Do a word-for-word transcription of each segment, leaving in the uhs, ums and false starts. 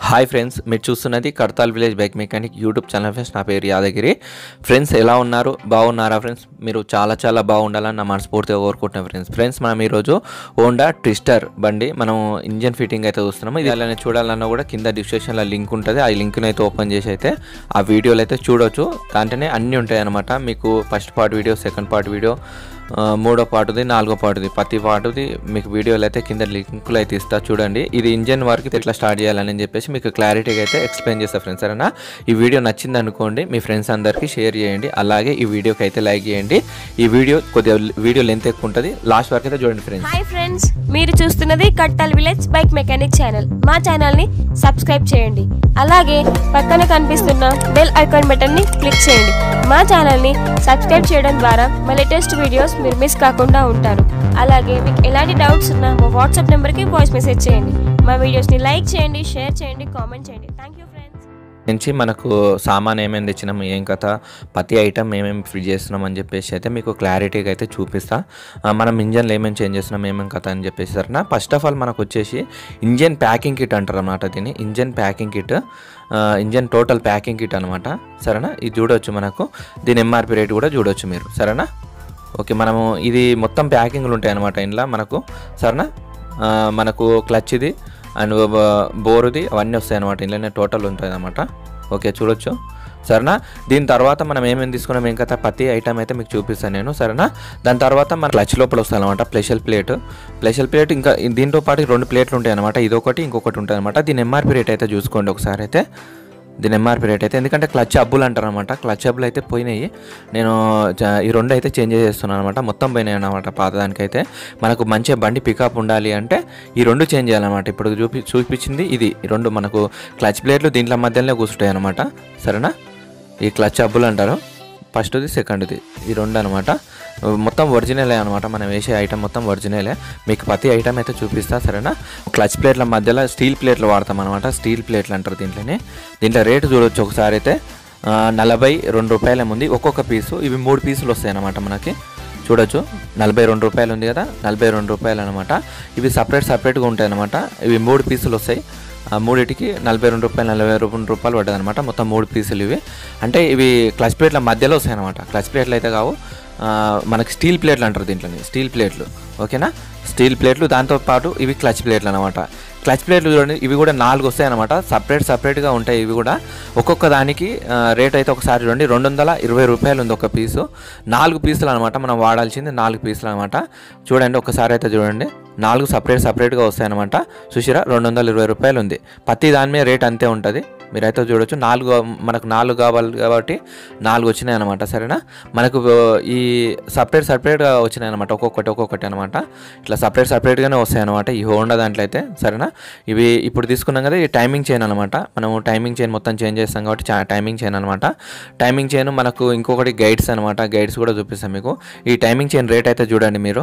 Hi friends, మీరు చూస్తున్నది Kadthal village bike mechanic YouTube channel. Friends, నా పేరు యాదగిరి. ఫ్రెండ్స్, ఎలా ఉన్నారు? బాగున్నారా? ఫ్రెండ్స్, మీరు చాలా చాలా బాగుండాలని నా మనస్ఫూర్తిగా కోరుకుంటున్నాను. ఫ్రెండ్స్ ఫ్రెండ్స్ మనం ఈరోజు హోండా ట్విస్టర్ బండి మనం ఇంజన్ ఫిట్టింగ్ అయితే చూస్తున్నాము. ఇది అలానే చూడాలన్నా కూడా కింద డిస్క్రిప్షన్లో లింక్ ఉంటుంది. ఆ లింక్ని అయితే ఓపెన్ చేసి అయితే ఆ వీడియోలు అయితే చూడవచ్చు. దాంట్లోనే అన్నీ ఉంటాయి అన్నమాట. మీకు first part video, second part video, మూడో పాటుది, నాలుగో పాటుది, ప్రతి పాటుది మీకు వీడియోలు అయితే కింద లింకులు అయితే ఇస్తా. చూడండి, ఇది ఇంజన్ వర్క్ ఎట్లా స్టార్ట్ చేయాలని చెప్పేసి మీకు క్లారిటీగా అయితే ఎక్స్ప్లెయిన్ చేస్తా ఫ్రెండ్స్. సరేనా? ఈ వీడియో నచ్చింది అనుకోండి, మీ ఫ్రెండ్స్ అందరికీ షేర్ చేయండి. అలాగే ఈ వీడియోకి అయితే లైక్ చేయండి. ఈ వీడియో కొద్దిగా వీడియో లెంత్ ఎక్కువ ఉంటుంది, లాస్ట్ వరకు అయితే చూడండి ఫ్రెండ్స్. హాయ్ ఫ్రెండ్స్, మీరు చూస్తున్నది Kadthal village bike mechanic channel. మా ఛానల్ని సబ్స్క్రైబ్ చేయండి. అలాగే పక్కన కనిపిస్తున్న బెల్ ఐకాన్ బటన్ని క్లిక్ చేయండి. మా ఛానల్ని సబ్స్క్రైబ్ చేయడం ద్వారా మా లేటెస్ట్ వీడియోస్ మీరు మిస్ కాకుండా ఉంటారు. అలాగే మీకు ఎలాంటి డౌట్స్ ఉన్నా మా వాట్సాప్ నెంబర్కి వాయిస్ మెసేజ్ చేయండి. మా వీడియోస్ని లైక్ చేయండి, షేర్ చేయండి, కామెంట్ చేయండి. Thank you friends. నుంచి మనకు సామాన్ ఏమేమి తెచ్చినాము, ఏం కథ, ప్రతి ఐటమ్ ఏమేమి ఫిట్ చేస్తున్నాం అని చెప్పేసి అయితే మీకు క్లారిటీగా అయితే చూపిస్తా. మనం ఇంజన్లో ఏమేమి చేంజ్ చేస్తున్నాం, ఏమేమి కథ అని చెప్పేసి సరేనా. ఫస్ట్ ఆఫ్ ఆల్ మనకు వచ్చేసి ఇంజన్ ప్యాకింగ్ కిట్ అంటారు అన్నమాట. దీన్ని engine packing kit, engine total packing kit అనమాట. సరేనా? ఇది చూడవచ్చు, మనకు దీని ఎంఆర్పి రేట్ కూడా చూడవచ్చు మీరు. సరేనా? ఓకే, మనము ఇది మొత్తం ప్యాకింగ్లు ఉంటాయి అన్నమాట ఇంట్లో మనకు. సరేనా? మనకు క్లచ్ది అండ్ బోరుది అవన్నీ వస్తాయి అనమాట. ఇంట్లోనే టోటల్ ఉంటుంది అనమాట. ఓకే, చూడొచ్చు. సరేనా? దీని తర్వాత మనం ఏమేమి తీసుకున్నాం, ఏం కదా, ప్రతి ఐటమ్ అయితే మీకు చూపిస్తాను నేను. సరేనా? దాని తర్వాత మన క్లచ్ లోపల వస్తాయి అనమాట ప్లెషల్ ప్లేట్. ప్లెషల్ ప్లేట్ ఇంకా దీంతో పాటు రెండు ప్లేట్లు ఉంటాయి అనమాట. ఇదొకటి ఇంకొకటి ఉంటుంది అనమాట. దీని ఎంఆర్పి రేట్ అయితే చూసుకోండి ఒకసారి అయితే. దీని ఎంఆర్పి రేట్ అయితే, ఎందుకంటే క్లచ్ అబ్బులు అంటారు అనమాట. క్లచ్ అబ్బులు అయితే పోయినాయి. నేను ఈ రెండు అయితే చేంజ్ చేస్తున్నాను అనమాట. మొత్తం పోయినాయి అనమాట. పాత దానికైతే మనకు మంచిగా బండి పికప్ ఉండాలి అంటే ఈ రెండు చేంజ్ చేయాలన్నమాట. ఇప్పుడు చూపి చూపించింది ఇది. ఈ రెండు మనకు క్లచ్ ప్లేట్లు దీంట్లో మధ్యలోనే కూర్చుంటాయి అనమాట. సరేనా? ఈ క్లచ్ అబ్బులు అంటారు, ఫస్ట్ది సెకండ్ది, ఈ రెండు అనమాట. మొత్తం ఒరిజినలే అనమాట. మనం వేసే ఐటమ్ మొత్తం ఒరిజినలే. మీకు ప్రతి ఐటమ్ అయితే చూపిస్తా. సరేనా? క్లచ్ ప్లేట్ల మధ్యలో స్టీల్ ప్లేట్లు వాడతాం అనమాట. స్టీల్ ప్లేట్లు అంటారు దీంట్లోనే. దీంట్లో రేటు చూడవచ్చు ఒకసారి అయితే. నలభై రెండు రూపాయలు ఉంది ఒక్కొక్క పీసు. ఇవి మూడు పీసులు వస్తాయి అన్నమాట మనకి. చూడొచ్చు, నలభై రెండు రూపాయలు ఉంది కదా, నలభై రెండు రూపాయలు అనమాట. ఇవి సపరేట్ సపరేట్గా ఉంటాయి అనమాట. ఇవి మూడు పీసులు వస్తాయి. మూడిటికి నలభై రెండు రూపాయలు నలభై రెండు రూపాయలు పడ్డది అనమాట. మొత్తం మూడు పీసులు ఇవి. అంటే ఇవి క్లచ్ ప్లేట్ల మధ్యలో వస్తాయి అనమాట. క్లచ్ ప్లేట్లు అయితే కావు, మనకి స్టీల్ ప్లేట్లు అంటారు దీంట్లోని. స్టీల్ ప్లేట్లు, ఓకేనా? స్టీల్ ప్లేట్లు. దాంతోపాటు ఇవి క్లచ్ ప్లేట్లు అనమాట. క్లచ్ ప్లేట్లు చూడండి, ఇవి కూడా నాలుగు వస్తాయి అనమాట. సపరేట్ సపరేట్గా ఉంటాయి ఇవి కూడా. ఒక్కొక్క దానికి రేట్ అయితే ఒకసారి చూడండి, రెండు వందల ఇరవై రూపాయలు ఉంది ఒక పీసు. నాలుగు పీసులు అనమాట మనం వాడాల్సింది, నాలుగు పీసులు అనమాట. చూడండి ఒకసారి అయితే చూడండి, నాలుగు సపరేట్ సపరేట్గా వస్తాయి అనమాట. చూసిరా, రెండు వందల ఇరవై రూపాయలు ఉంది. ప్రతి దాని మీద రేట్ అంతే ఉంటుంది. మీరైతే చూడొచ్చు. నాలుగు మనకు నాలుగు కావాలి కాబట్టి నాలుగు వచ్చినాయి అనమాట. సరేనా? మనకు ఈ సపరేట్ సపరేట్గా వచ్చినాయి అనమాట. ఒక్కొక్కటి ఒక్కొక్కటి అనమాట. ఇట్లా సపరేట్ సపరేట్గానే వస్తాయి అనమాట ఈ హోండా దాంట్లో అయితే. సరేనా? ఇవి ఇప్పుడు తీసుకున్నాం కదా, ఈ టైమింగ్ చైన్ అనమాట. మనము టైమింగ్ చైన్ మొత్తం చేంజ్ చేస్తాం కాబట్టి టైమింగ్ చైన్ అనమాట. టైమింగ్ చైన్ మనకు ఇంకొకటి గైడ్స్ అనమాట. గైడ్స్ కూడా చూపిస్తాం మీకు. ఈ టైమింగ్ చైన్ రేట్ అయితే చూడండి మీరు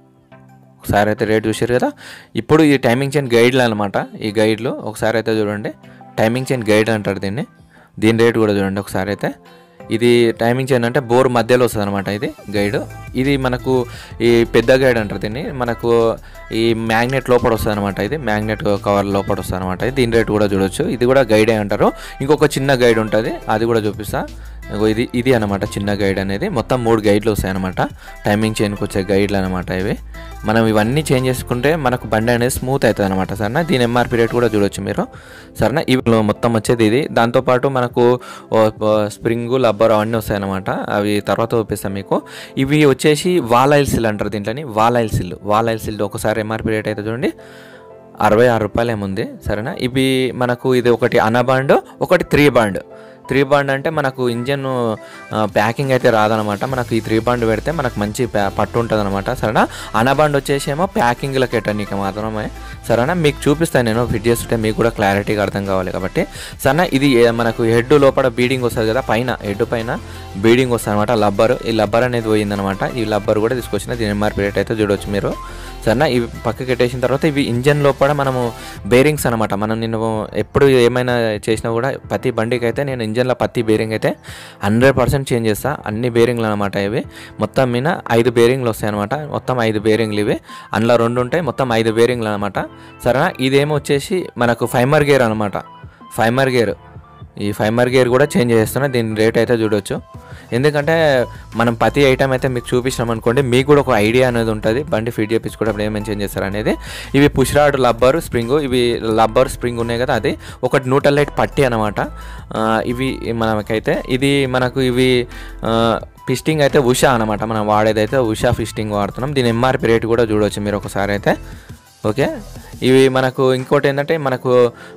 ఒకసారి అయితే. రేట్ చూసారు కదా. ఇప్పుడు ఈ టైమింగ్ చైన్ గైడ్లు అనమాట. ఈ గైడ్లు ఒకసారి అయితే చూడండి. టైమింగ్ చైన్ గైడ్ అంటారు దీన్ని. దీని రేట్ కూడా చూడండి ఒకసారి అయితే. ఇది టైమింగ్ చైన్ అంటే బోర్ మధ్యలో వస్తుంది అనమాట. ఇది గైడ్. ఇది మనకు ఈ పెద్ద గైడ్ అంటారు దీన్ని. మనకు ఈ మ్యాగ్నెట్ లోపల వస్తుంది అనమాట. ఇది మ్యాగ్నెట్ కవర్ లోపల వస్తుంది అనమాట. దీని రేట్ కూడా చూడొచ్చు. ఇది కూడా గైడే అంటారు. ఇంకొక చిన్న గైడ్ ఉంటుంది, అది కూడా చూపిస్తా. ఇది ఇది అనమాట చిన్న గైడ్ అనేది. మొత్తం మూడు గైడ్లు వస్తాయి అనమాట. టైమింగ్ చైన్కి వచ్చే గైడ్లు అనమాట ఇవి. మనం ఇవన్నీ చేంజ్ చేసుకుంటే మనకు బండి అనేది స్మూత్ అవుతుంది అనమాట. సరేనా? దీని ఎంఆర్పి రేట్ కూడా చూడొచ్చు మీరు. సరేనా? ఇవి మొత్తం వచ్చేది ఇది. దాంతోపాటు మనకు స్ప్రింగు, లబ్బర్ అవన్నీ వస్తాయి అనమాట. అవి తర్వాత చూపిస్తాం మీకు. ఇవి వచ్చేసి వాల్ ఆయిల్ సిల్ అంటారు దీంట్లోని. Valve oil seal valve oil seal ఒకసారి ఎంఆర్పి రేట్ అయితే చూడండి, అరవై ఆరు రూపాయలు ఏముంది. సరేనా? ఇవి మనకు ఇది ఒకటి అనబాండ్, ఒకటి త్రీ బాండ్. త్రీ బాండ్ అంటే మనకు ఇంజన్ ప్యాకింగ్ అయితే రాదనమాట. మనకు ఈ త్రీ బాండ్ పెడితే మనకు మంచి పట్టు ఉంటుంది అనమాట. సరేనా? అనబాండ్ వచ్చేసి ఏమో ప్యాకింగ్లకు ఎట్టనీకి మాత్రమే. సరేనా? మీకు చూపిస్తాను నేను ఫిట్ చేస్తుంటే, మీకు కూడా క్లారిటీగా అర్థం కావాలి కాబట్టి. సరేనా? ఇది మనకు హెడ్ లోపల బీడింగ్ వస్తుంది కదా, పైన హెడ్ పైన బీడింగ్ వస్తుంది అనమాట. లబ్బర్, ఈ లబ్బర్ అనేది పోయిందనమాట. ఈ లబ్బర్ కూడా తీసుకొచ్చిన. దీని ఎంఆర్పి రేట్ అయితే చూడవచ్చు మీరు. సరేనా? ఇవి పక్కకి పెట్టేసిన తర్వాత ఇవి ఇంజన్ లోపల మనము బేరింగ్స్ అనమాట. మనం నేను ఎప్పుడు ఏమైనా చేసినా కూడా ప్రతి బండికి అయితే నేను ఇంజన్లో ప్రతి బేరింగ్ అయితే హండ్రెడ్ పర్సెంట్ చేంజ్ చేస్తాను. అన్ని బేరింగ్లు అనమాట ఇవి. మొత్తం మీద ఐదు బేరింగ్లు వస్తాయి అనమాట. మొత్తం ఐదు బేరింగ్లు ఇవి. అందులో రెండు ఉంటాయి, మొత్తం ఐదు బేరింగ్లు అనమాట. సరేనా? ఇదేమో వచ్చేసి మనకు ఫైమర్ గేర్ అనమాట. ఫైమర్ గేర్, ఈ ఫైమర్ గేర్ కూడా చేంజ్ చేస్తున్నా. దీని రేట్ అయితే చూడొచ్చు. ఎందుకంటే మనం ప్రతి ఐటమ్ అయితే మీకు చూపించినాం అనుకోండి, మీకు కూడా ఒక ఐడియా అనేది ఉంటుంది బండి ఫిట్ చేయించుకోవడం ఏమేమి చేంజ్ చేస్తారు అనేది. ఇవి పుష్ రాడ్, లబ్బర్, స్ప్రింగ్. ఇవి లబ్బర్ స్ప్రింగ్ ఉన్నాయి కదా, అది ఒకటి న్యూట్రల్ లైట్ పట్టి అనమాట. ఇవి మనకైతే ఇది మనకు ఇవి ఫిస్టింగ్ అయితే ఉషా అనమాట. మనం వాడేదైతే ఉషా ఫిస్టింగ్ వాడుతున్నాం. దీని ఎంఆర్పి రేట్ కూడా చూడవచ్చు మీరు ఒకసారి అయితే. ఓకే, ఇవి మనకు ఇంకోటి ఏంటంటే మనకు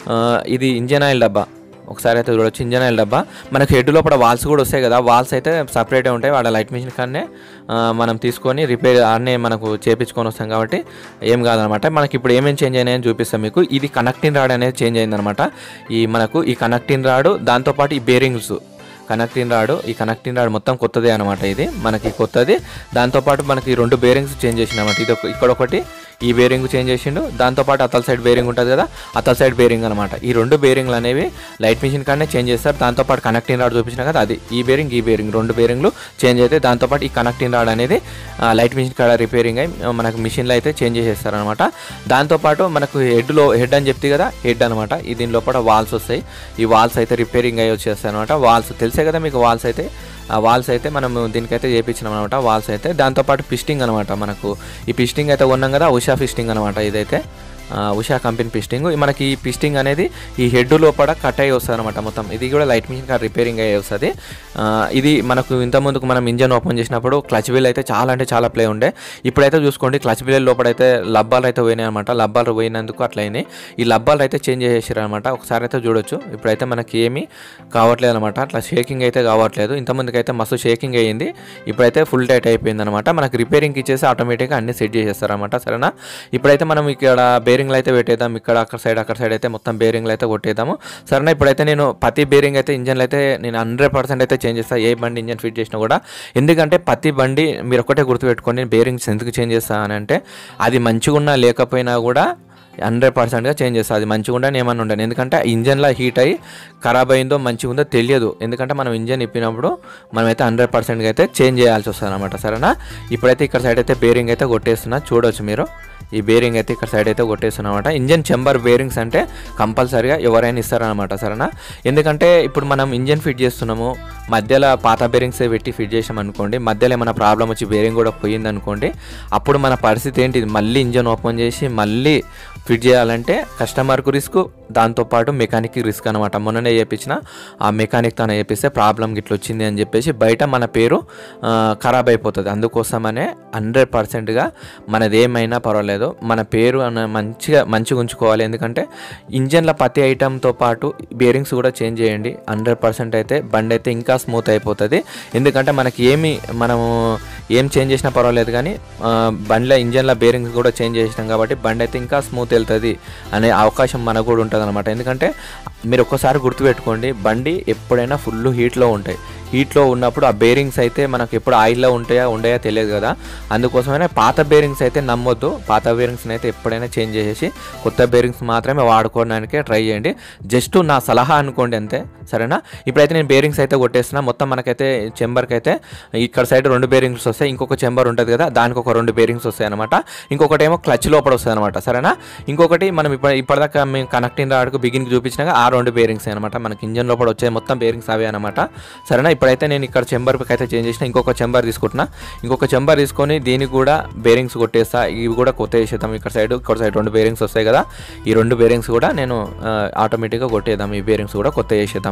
ఇది ఇంజన్ ఆయిల్ డబ్బా. ఒకసారి అయితే చూడవచ్చు, ఇంజన్ ఆయిల్ డబ్బా. మనకు హెడ్ లోపల వాల్స్ కూడా వస్తాయి కదా, వాల్స్ అయితే సపరేట్గా ఉంటాయి. వాడ లైట్ మిషన్ కాడనే మనం తీసుకొని రిపేర్ అన్నీ మనకు చేపించుకొని వస్తాం కాబట్టి ఏం కాదనమాట. మనకి ఇప్పుడు ఏమేమి చేంజ్ అయినాయని చూపిస్తాం మీకు. ఇది కనెక్టింగ్ రాడ్ అనేది చేంజ్ అయిందనమాట. ఈ మనకు ఈ కనెక్టింగ్ రాడ్, దాంతోపాటు ఈ బేరింగ్స్ కనెక్టింగ్ రాడ్, ఈ కనెక్టింగ్ రాడ్ మొత్తం కొత్తదే అనమాట. ఇది మనకి కొత్తది. దాంతోపాటు మనకి రెండు బేరింగ్స్ చేంజ్ చేసినమాట. ఇది ఇక్కడ ఒకటి, ఈ బేరింగ్ చేంజ్ చేసిండు. దాంతోపాటు అతల సైడ్ బేరింగ్ ఉంటుంది కదా, అతల సైడ్ బేరింగ్ అనమాట. ఈ రెండు బేరింగ్లు అనేవి లైట్ మిషన్ కాడనే చేంజ్ చేస్తారు. దాంతోపాటు కనెక్టింగ్ రాడ్ చూపించిన కదా, అది ఈ బేరింగ్ ఈ బేరింగ్ రెండు బేరింగ్లు చేంజ్ అయితే దాంతోపాటు ఈ కనెక్టింగ్ రాడ్ అనేది లైట్ మిషన్ కాడ రిపేరింగ్ అయ్యి మనకు మిషన్లో అయితే చేంజ్ చేసేస్తారు అనమాట. దాంతోపాటు మనకు హెడ్లో హెడ్ అని చెప్తే కదా, హెడ్ అనమాట. ఈ దీని లోపల వాల్స్ వస్తాయి. ఈ వాల్స్ అయితే రిపేరింగ్ అయ్యి వచ్చేస్తాయి అనమాట. వాల్స్ తెలిసే కదా మీకు, వాల్స్ అయితే ఆ వాల్స్ అయితే మనం దీనికైతే చేయించినాం అనమాట. వాల్స్ అయితే దాంతోపాటు పిస్టింగ్ అనమాట. మనకు ఈ పిస్టింగ్ అయితే కొన్నాం కదా, ఉషా పిస్టింగ్ అనమాట. ఇదైతే ఉషా కంపెనీ పిస్టింగ్. మనకి ఈ పిస్టింగ్ అనేది ఈ హెడ్ లోపల కట్ అయ్యి వస్తుంది అనమాట మొత్తం. ఇది కూడా లైట్ మిషన్ కార్ రిపేరింగ్ అయ్యి వస్తుంది. ఇది మనకు ఇంతకుముందుకు మనం ఇంజన్ ఓపెన్ చేసినప్పుడు క్లచ్ వీల్ అయితే చాలా అంటే చాలా ప్లే ఉండే. ఇప్పుడైతే చూసుకోండి, క్లచ్ వీల్ లోపల అయితే లబ్బాలు అయితే పోయినాయి అనమాట. లబ్బాలు పోయినందుకు అట్లా అయినాయి. ఈ లబ్బాలు అయితే చేంజ్ చేసేసారు అనమాట. ఒకసారి అయితే చూడొచ్చు. ఇప్పుడైతే మనకి ఏమీ కావట్లేదు అనమాట. అట్లా షేకింగ్ అయితే కావట్లేదు. ఇంతకుముందుకు అయితే మస్తు షేకింగ్ అయ్యింది. ఇప్పుడైతే ఫుల్ టైట్ అయిపోయింది అనమాట. మనకి రిపేరింగ్కి ఇచ్చేసి ఆటోమేటిక్గా అన్ని సెట్ చేసేస్తారు అనమాట. సరేనా, ఇప్పుడైతే మనం ఇక్కడ బేరింగ్లు అయితే పెట్టేద్దాం. ఇక్కడ అక్కడ సైడ్ అక్కడ సైడ్ అయితే మొత్తం బేరింగ్లు అయితే కొట్టేద్దాము. సరేనా, ఇప్పుడైతే నేను ప్రతి బేరింగ్ అయితే ఇంజన్లు అయితే నేను హండ్రెడ్ పర్సెంట్ అయితే చేంజ్ చేస్తాను. ఏ బండి ఇంజన్ ఫిట్ చేసినా కూడా. ఎందుకంటే ప్రతి బండి మీరు ఒక్కటే గుర్తుపెట్టుకోండి, బేరింగ్స్ ఎందుకు చేంజ్ చేస్తా అని అంటే, అది మంచిగా ఉన్నా లేకపోయినా కూడా హండ్రెడ్ పర్సెంట్గా చేంజ్ చేస్తుంది. అది మంచిగా ఉండని ఏమన్నా ఉండను. ఎందుకంటే ఇంజన్లో హీట్ అయ్యి ఖరాబ్ అయిందో మంచిగా ఉందో తెలియదు. ఎందుకంటే మనం ఇంజన్ ఇప్పినప్పుడు మనమైతే హండ్రెడ్ పర్సెంట్గా అయితే చేంజ్ చేయాల్సి వస్తుంది అనమాట. సరేనా, ఇప్పుడైతే ఇక్కడ సైడ్ అయితే బేరింగ్ అయితే కొట్టేస్తున్నా. చూడవచ్చు మీరు, ఈ బేరింగ్ అయితే ఇక్కడ సైడ్ అయితే కొట్టేస్తున్నమాట. ఇంజన్ చెంబర్ బేరింగ్స్ అంటే కంపల్సరీగా ఎవరైనా ఇస్తారనమాట. సరేనా, ఎందుకంటే ఇప్పుడు మనం ఇంజన్ ఫిట్ చేస్తున్నాము, మధ్యలో పాత బేరింగ్స్ పెట్టి ఫిట్ చేసాం అనుకోండి, మధ్యలో ఏమైనా ప్రాబ్లం వచ్చి బేరింగ్ కూడా పోయింది అనుకోండి, అప్పుడు మన పరిస్థితి ఏంటి? మళ్ళీ ఇంజన్ ఓపెన్ చేసి మళ్ళీ ఫిట్ చేయాలంటే కస్టమర్కు రిస్క్, దాంతోపాటు మెకానిక్కి రిస్క్ అనమాట. మొన్ననే చేయించిన ఆ మెకానిక్ తను చేపిస్తే ప్రాబ్లం ఇట్లా వచ్చింది అని చెప్పేసి బయట మన పేరు ఖరాబ్ అయిపోతుంది. అందుకోసమనే హండ్రెడ్ పర్సెంట్గా మనది ఏమైనా పర్వాలేదు, మన పేరు అన్న మంచిగా మంచిగా ఉంచుకోవాలి. ఎందుకంటే ఇంజన్ల ప్రతి ఐటమ్తో పాటు బేరింగ్స్ కూడా చేంజ్ చేయండి. హండ్రెడ్ పర్సెంట్ అయితే బండి అయితే ఇంకా స్మూత్ అయిపోతుంది. ఎందుకంటే మనకి ఏమి మనము ఏం చేంజ్ చేసినా పర్వాలేదు, కానీ బండిలో ఇంజన్ల బేరింగ్స్ కూడా చేంజ్ చేసినాం కాబట్టి బండి అయితే ఇంకా స్మూత్ వెళ్తుంది అనే అవకాశం మనకు కూడా ఉంటుంది అనమాట. ఎందుకంటే మీరు ఒక్కసారి గుర్తుపెట్టుకోండి, బండి ఎప్పుడైనా ఫుల్ హీట్లో ఉంటాయి. హీట్లో ఉన్నప్పుడు ఆ బేరింగ్స్ అయితే మనకు ఎప్పుడు ఆయిల్లో ఉంటాయా ఉండయా తెలియదు కదా. అందుకోసమైనా పాత బేరింగ్స్ అయితే నమ్మొద్దు. పాత బేరింగ్స్ని అయితే ఎప్పుడైనా చేంజ్ చేసేసి కొత్త బేరింగ్స్ మాత్రమే వాడుకోవడానికి ట్రై చేయండి. జస్ట్ నా సలహా అనుకోండి అంతే. సరేనా, ఇప్పుడైతే నేను బేరింగ్స్ అయితే కొట్టేస్తున్నా. మొత్తం మనకైతే చెంబర్కి అయితే ఇక్కడ సైడ్ రెండు బేరింగ్స్ వస్తాయి, ఇంకొక చెంబర్ ఉంటుంది కదా, దానికి ఒక రెండు బేరింగ్స్ వస్తాయి అనమాట. ఇంకొకటి ఏమో క్లచ్ లోపల వస్తుంది అనమాట. సరేనా, ఇంకొకటి మనం ఇప్పుడు ఇప్పటిదాకా మేము కనెక్టింగ్ రాడ్కు బిగిన్కి చూపించినాక ఆ రెండు బేరింగ్స్ అనమాట. మనకి ఇంజన్ లోపల వచ్చే మొత్తం బేరింగ్స్ అవే అనమాట. సరేనా, ఇప్పుడైతే నేను ఇక్కడ చెంబర్కి అయితే చేంజ్ చేసిన, ఇంకొక చెంబర్ తీసుకుంటున్నా. ఇంకొక చెంబర్ తీసుకొని దీనికి కూడా బేరింగ్స్ కొట్టేస్తా. ఇవి కూడా కొత్త వేసేద్దాం. ఇక్కడ సైడ్ ఇక్కడ సైడ్ రెండు బేరింగ్స్ వస్తాయి కదా, ఈ రెండు బేరింగ్స్ కూడా నేను ఆటోమేటిక్గా కొట్టేద్దాం. ఈ బేరింగ్స్ కూడా కొత్త వేసేద్దాము.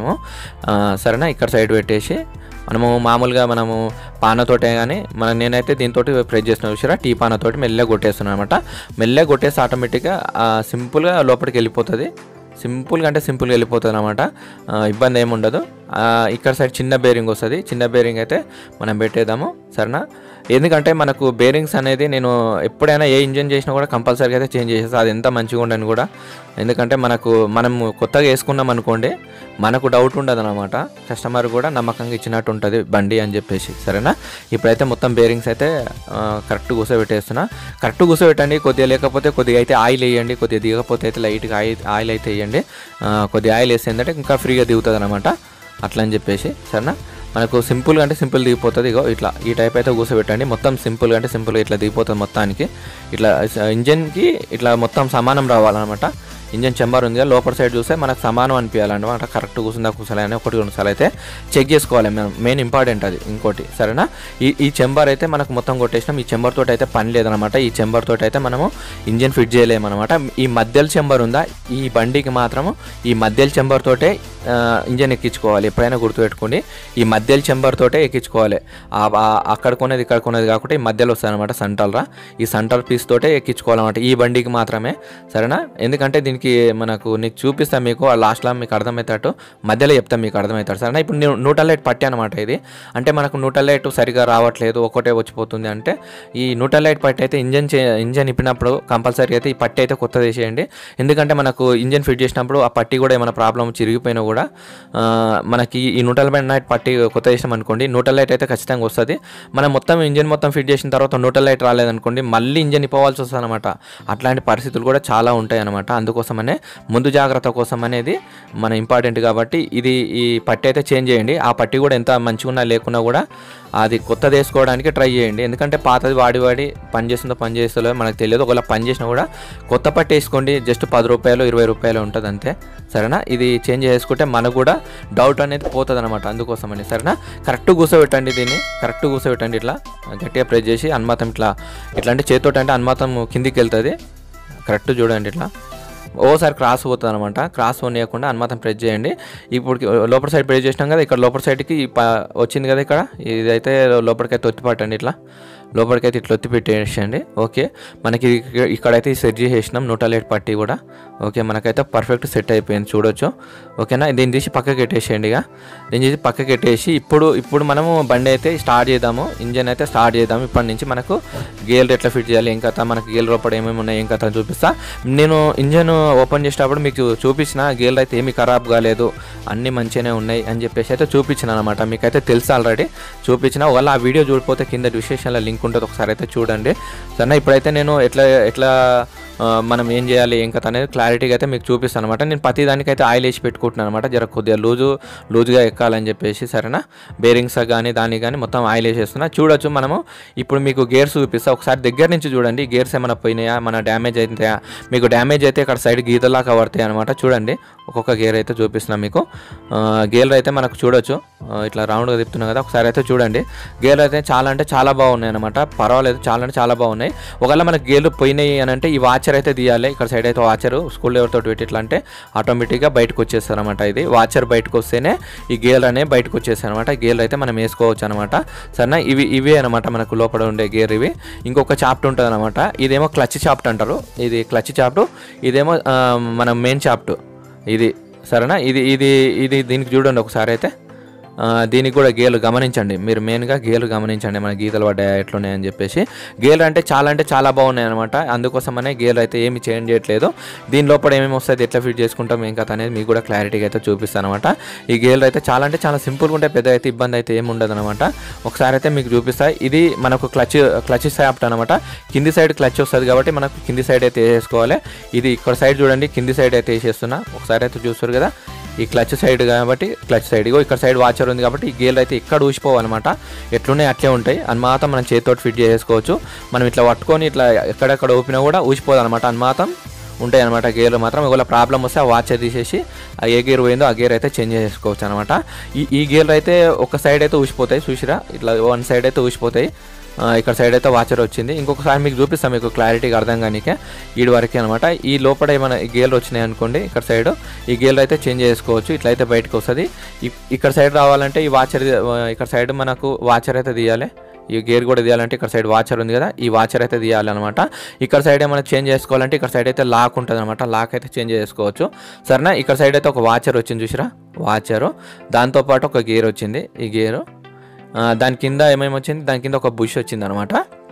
సరేనా, ఇక్కడ సైడ్ పెట్టేసి మనము మామూలుగా మనము పానతోటే కానీ మనం నేనైతే దీంతో ప్రెస్ చేసిన చూసారా, టీ పానతోటి మెల్లగా కొట్టేస్తున్నాను అనమాట. మెల్లగా కొట్టేసి ఆటోమేటిక్గా సింపుల్గా లోపలికి వెళ్ళిపోతుంది. సింపుల్గా అంటే సింపుల్గా వెళ్ళిపోతుంది అనమాట. ఇబ్బంది ఏమి ఉండదు. ఇక్కడ సైడ్ చిన్న బేరింగ్ వస్తుంది. చిన్న బేరింగ్ అయితే మనం పెట్టేద్దాము. సరేనా, ఎందుకంటే మనకు బేరింగ్స్ అనేది నేను ఎప్పుడైనా ఏ ఇంజన్ చేసినా కూడా కంపల్సరీగా అయితే చేంజ్ చేసేస్తాను. అది ఎంత మంచిగా ఉండని కూడా. ఎందుకంటే మనకు మనం కొత్తగా వేసుకున్నాం అనుకోండి, మనకు డౌట్ ఉండదు అనమాట. కస్టమర్ కూడా నమ్మకంగా ఇచ్చినట్టు ఉంటుంది బండి అని చెప్పేసి. సరేనా, ఇప్పుడైతే మొత్తం బేరింగ్స్ అయితే కరెక్ట్ కూర్చోబెట్టేస్తున్నా. కరెక్ట్ కూర్చోబెట్టండి. కొద్దిగా లేకపోతే కొద్దిగా అయితే ఆయిల్ వేయండి, కొద్దిగా దిగకపోతే అయితే లైట్గా ఆయిల్ ఆయిల్ అయితే వేయండి. కొద్దిగా ఆయిల్ వేస్తే ఏంటంటే ఇంకా ఫ్రీగా దిగుతుంది అనమాట. అట్లా అని చెప్పేసి. సరేనా, మనకు సింపుల్గా అంటే సింపుల్ దిగిపోతుంది. ఇగో ఇట్లా ఈ టైప్ అయితే కూర్చోబెట్టండి. మొత్తం సింపుల్గా అంటే సింపుల్గా ఇట్లా దిగిపోతుంది మొత్తానికి. ఇట్లా ఇంజన్కి ఇట్లా మొత్తం సమానం రావాలన్నమాట. ఇంజన్ చెంబర్ ఉంది కదా లోపల సైడ్ చూస్తే మనకు సమానం అనిపించాలన్నమాట, కరెక్ట్ కూర్చుందా కూర్చోలే అని ఒకటి రెండు సార్లు అయితే చెక్ చేసుకోవాలి మనం, మెయిన్ ఇంపార్టెంట్ అది. ఇంకోటి సరేనా, ఈ ఈ చెంబర్ అయితే మనకు మొత్తం కొట్టేసినాం, ఈ చెంబర్ తోటి అయితే పని లేదనమాట, ఈ చెంబర్ తోటి అయితే మనము ఇంజన్ ఫిట్ చేయలేమన్నమాట. ఈ మధ్యలో చెంబర్ ఉందా ఈ బండికి మాత్రము ఈ మధ్యలో చెంబర్ తోటే ఇంజన్ ఎక్కించుకోవాలి, ఎప్పుడైనా గుర్తుపెట్టుకోండి, ఈ మధ్యలో చెంబర్ తోటే ఎక్కించుకోవాలి. అక్కడ కొనేది ఇక్కడ కొనేది కాకుండా ఈ మధ్యలో వస్తుంది అనమాట సంటల్రా, ఈ సంటల్ పీస్ తోటే ఎక్కించుకోవాలన్నమాట ఈ బండికి మాత్రమే, సరేనా. ఎందుకంటే దీనికి మనకు నీకు చూపిస్తాను మీకు లాస్ట్లో మీకు అర్థమవుతాడు, మధ్యలో చెప్తాను మీకు అర్థమవుతాడు, సరేనా. ఇప్పుడు నేను న్యూట్రల్ లైట్ పట్టి అనమాట ఇది, అంటే మనకు న్యూట్రల్ లైట్ సరిగా రావట్లేదు ఒకటే వచ్చిపోతుంది అంటే ఈ న్యూట్రల్ లైట్ పట్టి అయితే ఇంజన్ చే ఇంజన్ ఇప్పినప్పుడు కంపల్సరీ అయితే ఈ పట్టి అయితే కొత్తది వేసేయండి. ఎందుకంటే మనకు ఇంజన్ ఫిట్ చేసినప్పుడు ఆ పట్టి కూడా ఏమైనా ప్రాబ్లం చిరిగిపోయినా కూడా మనకి ఈ న్యూట్రల్ లైట్ పట్టి కొత్త చేసాం అనుకోండి న్యూట్రల్ లైట్ అయితే ఖచ్చితంగా వస్తుంది. మనం మొత్తం ఇంజన్ మొత్తం ఫిట్ చేసిన తర్వాత న్యూట్రల్ లైట్ రాలేదనుకోండి మళ్ళీ ఇంజన్ ఇప్పవాల్సి వస్తుంది అనమాట. అట్లాంటి పరిస్థితులు కూడా చాలా ఉంటాయి అనమాట. అందుకోసమనే ముందు జాగ్రత్త కోసం అనేది మన ఇంపార్టెంట్ కాబట్టి ఇది ఈ పట్టి అయితే చేంజ్ చేయండి. ఆ పట్టి కూడా ఎంత మంచిగా ఉన్నా లేకున్నా కూడా అది కొత్తది వేసుకోవడానికి ట్రై చేయండి. ఎందుకంటే పాతది వాడి వాడి పని చేస్తుందో పని చేస్తుందో మనకు తెలియదు. ఒకవేళ పని చేసినా కూడా కొత్త పట్టి వేసుకోండి, జస్ట్ పది రూపాయలు ఇరవై రూపాయలు ఉంటుంది అంతే, సరేనా. ఇది చేంజ్ చేసుకుంటే మనకు కూడా డౌట్ అనేది పోతుంది అనమాట. అందుకోసమని సరేనా, కరెక్ట్ కూర్చోబెట్టండి, దీన్ని కరెక్ట్ కూర్చోబెట్టండి, ఇట్లా గట్టిగా ప్రెస్ చేసి అనుమాతం ఇట్లా ఇట్లా అంటే చేతితోటి అంటే అనుమాతం కిందికి వెళ్తుంది, కరెక్ట్ చూడండి ఇట్లా ఓసారి క్రాస్ పోతుంది అనమాట. క్రాస్ పోనీయకుండా అనుమాతం ప్రెస్ చేయండి. ఇప్పుడు లోపల సైడ్ ప్రెస్ చేసినాం కదా, ఇక్కడ లోపల సైడ్కి వచ్చింది కదా, ఇక్కడ ఇదైతే లోపలికైతే ఒత్తి పట్టండి, ఇట్లా లోపలికైతే ఇట్లా ఒత్తి పెట్టేసేయండి. ఓకే, మనకి ఇక్కడైతే సెట్ చేసేసినాం న్యూట్రల్ లైట్ పట్టి కూడా. ఓకే, మనకైతే పర్ఫెక్ట్ సెట్ అయిపోయింది చూడొచ్చు. ఓకేనా, దీన్ని తీసి పక్కకి పెట్టేసేయండి. ఇక దీన్ని తీసి పక్కకి పెట్టేసి ఇప్పుడు ఇప్పుడు మనము బండి అయితే స్టార్ట్ చేద్దాము, ఇంజన్ అయితే స్టార్ట్ చేద్దాము. ఇప్పటి నుంచి మనకు గేర్ ఎట్లా ఫిట్ చేయాలి, ఏం కథ, మనకి గేర్ లోపల ఏమేమి ఉన్నాయి ఏం కథ చూపిస్తా. నేను ఇంజన్ ఓపెన్ చేసేటప్పుడు మీకు చూపించిన గేర్లు అయితే ఏమీ ఖరాబ్ కాలేదు, అన్నీ మంచిగానే ఉన్నాయి అని చెప్పేసి అయితే చూపించిన అనమాట. మీకైతే తెలుసు ఆల్రెడీ చూపించిన. ఒకవేళ ఆ వీడియో చూడిపోతే కింద డిస్క్రిప్షన్లో లింక్ ఉంటుంది, ఒకసారి అయితే చూడండి సరేనా. ఇప్పుడైతే నేను ఎట్లా ఎట్లా మనం ఏం చేయాలి ఏం కథ అనేది క్లారిటీగా అయితే మీకు చూపిస్తాను అనమాట. నేను ప్రతి దానికైతే ఆయిల్ వేసి పెట్టుకుంటున్నాను అనమాట, జర కొద్దిగా లూజు లూజుగా ఎక్కాలని చెప్పేసి, సరేనా. బేరింగ్స్ కానీ దానికి కానీ మొత్తం ఆయిల్ వేసేస్తున్నా. చూడొచ్చు మనము ఇప్పుడు మీకు గేర్స్ చూపిస్తా, ఒకసారి దగ్గర నుంచి చూడండి. గేర్స్ ఏమైనా పోయినాయా, మన డ్యామేజ్ అవుతాయా, మీకు డ్యామేజ్ అయితే ఇక్కడ సైడ్ గీతలాగా పడతాయి అనమాట. చూడండి ఒక్కొక్క గేర్ అయితే చూపిస్తున్నా మీకు. గేర్లు అయితే మనకు చూడొచ్చు ఇట్లా రౌండ్గా తిప్పుతున్నాం కదా, ఒకసారి అయితే చూడండి. గేర్లు అయితే చాలా అంటే చాలా బాగున్నాయి అనమాట, పర్వాలేదు, చాలా అంటే చాలా బాగున్నాయి. ఒకవేళ మనకు గేర్లు పోయినాయి అని అంటే ఈ వాచర్ అయితే తీయాలి. ఇక్కడ సైడ్ అయితే వాచరు స్కూల్ ఎవరితో పెట్టి ఇట్లా అంటే ఆటోమేటిక్గా బయటకు వచ్చేస్తారు అనమాట. ఇది వాచర్ బయటకు వస్తేనే ఈ గేర్ అనేవి బయటకు వచ్చేస్తాయి అనమాట. గేర్లు అయితే మనం వేసుకోవచ్చు అనమాట, సరేనా. ఇవి ఇవే అనమాట మనకు లోపల ఉండే గేర్. ఇవి ఇంకొక చాప్ట్ ఉంటుంది అనమాట, ఇదేమో క్లచ్ చాప్ట్ అంటారు, ఇది క్లచ్ చాప్ట్, ఇదేమో మన మెయిన్ చాప్ట్ ఇది, సరేనా. ఇది ఇది ఇది దీనికి చూడండి ఒకసారి అయితే, దీనికి కూడా గేర్లు గమనించండి మీరు, మెయిన్గా గేర్లు గమనించండి మన గీతలు పడ్డాయి ఎట్లున్నాయని చెప్పేసి. గేర్లు అంటే చాలా అంటే చాలా బాగున్నాయి అనమాట, అందుకోసమనే గేర్లు అయితే ఏమి చేంజ్ చేయట్లేదు. దీని లోపల ఏమేమి వస్తుంది, ఎట్లా ఫిట్ చేసుకుంటాం ఏం కథ అనేది మీకు కూడా క్లారిటీగా అయితే చూపిస్తాను అనమాట. ఈ గేర్లు అయితే చాలా అంటే చాలా సింపుల్గా ఉంటాయి, పెద్ద అయితే ఇబ్బంది అయితే ఏమి ఉండదు అనమాట. ఒకసారి అయితే మీకు చూపిస్తాయి. ఇది మనకు క్లచ్ క్లచ్ సాప్ట్ అనమాట, కింది సైడ్ క్లచ్ వస్తుంది కాబట్టి మనకు కింది సైడ్ అయితే వేసేసుకోవాలి. ఇది ఇక్కడ సైడ్ చూడండి, కింది సైడ్ అయితే వేసేస్తున్నా, ఒకసారి అయితే చూస్తారు కదా, ఈ క్లచ్ సైడ్ కాబట్టి క్లచ్ సైడ్ ఇగో ఇక్కడ సైడ్ వాచర్ ఉంది కాబట్టి ఈ గేర్లు అయితే ఇక్కడ ఊసిపోవాలన్నమాట. ఎట్లున్నాయి అట్లే ఉంటాయి అన్నమాట. మనం చేతితోటి ఫిట్ చేసుకోవచ్చు. మనం ఇట్లా పట్టుకొని ఇట్లా ఎక్కడెక్కడ ఊపినా కూడా ఊసిపోదు అనమాట, అన్నమాట ఉంటాయి అనమాట గేర్లు మాత్రం. ఒకవేళ ప్రాబ్లం వస్తే ఆ వాచర్ తీసేసి ఏ గేర్ పోయిందో ఆ గేర్ అయితే చేంజ్ చేసుకోవచ్చు అనమాట. ఈ ఈ గేర్లు అయితే ఒక సైడ్ అయితే ఊసిపోతాయి, చూసిరా ఇట్లా వన్ సైడ్ అయితే ఊసిపోతాయి. ఇక్కడ సైడ్ అయితే వాచర్ వచ్చింది. ఇంకొకసారి మీకు చూపిస్తాం మీకు క్లారిటీగా అర్థం కానీకే, ఈడు వరకే అనమాట. ఈ లోపల ఏమైనా గేర్లు వచ్చినాయి అనుకోండి ఇక్కడ సైడ్, ఈ గేర్లు అయితే చేంజ్ చేసుకోవచ్చు, ఇట్లయితే బయటకు వస్తుంది. ఇక్కడ సైడ్ రావాలంటే ఈ వాచర్ ఇక్కడ సైడ్ మనకు వాచర్ అయితే తీయాలి. ఈ గేర్ కూడా తీయాలంటే ఇక్కడ సైడ్ వాచర్ ఉంది కదా, ఈ వాచర్ అయితే తీయాలన్నమాట. ఇక్కడ సైడ్ ఏమైనా చేంజ్ చేసుకోవాలంటే ఇక్కడ సైడ్ అయితే లాక్ ఉంటుంది అనమాట, లాక్ అయితే చేంజ్ చేసుకోవచ్చు, సరేనా. ఇక్కడ సైడ్ అయితే ఒక వాచర్ వచ్చింది చూసిరా, వాచరు, దాంతోపాటు ఒక గేర్ వచ్చింది. ఈ గేరు దాని కింద ఏమేమి వచ్చింది, దాని కింద ఒక బుష్ వచ్చింది అనమాట,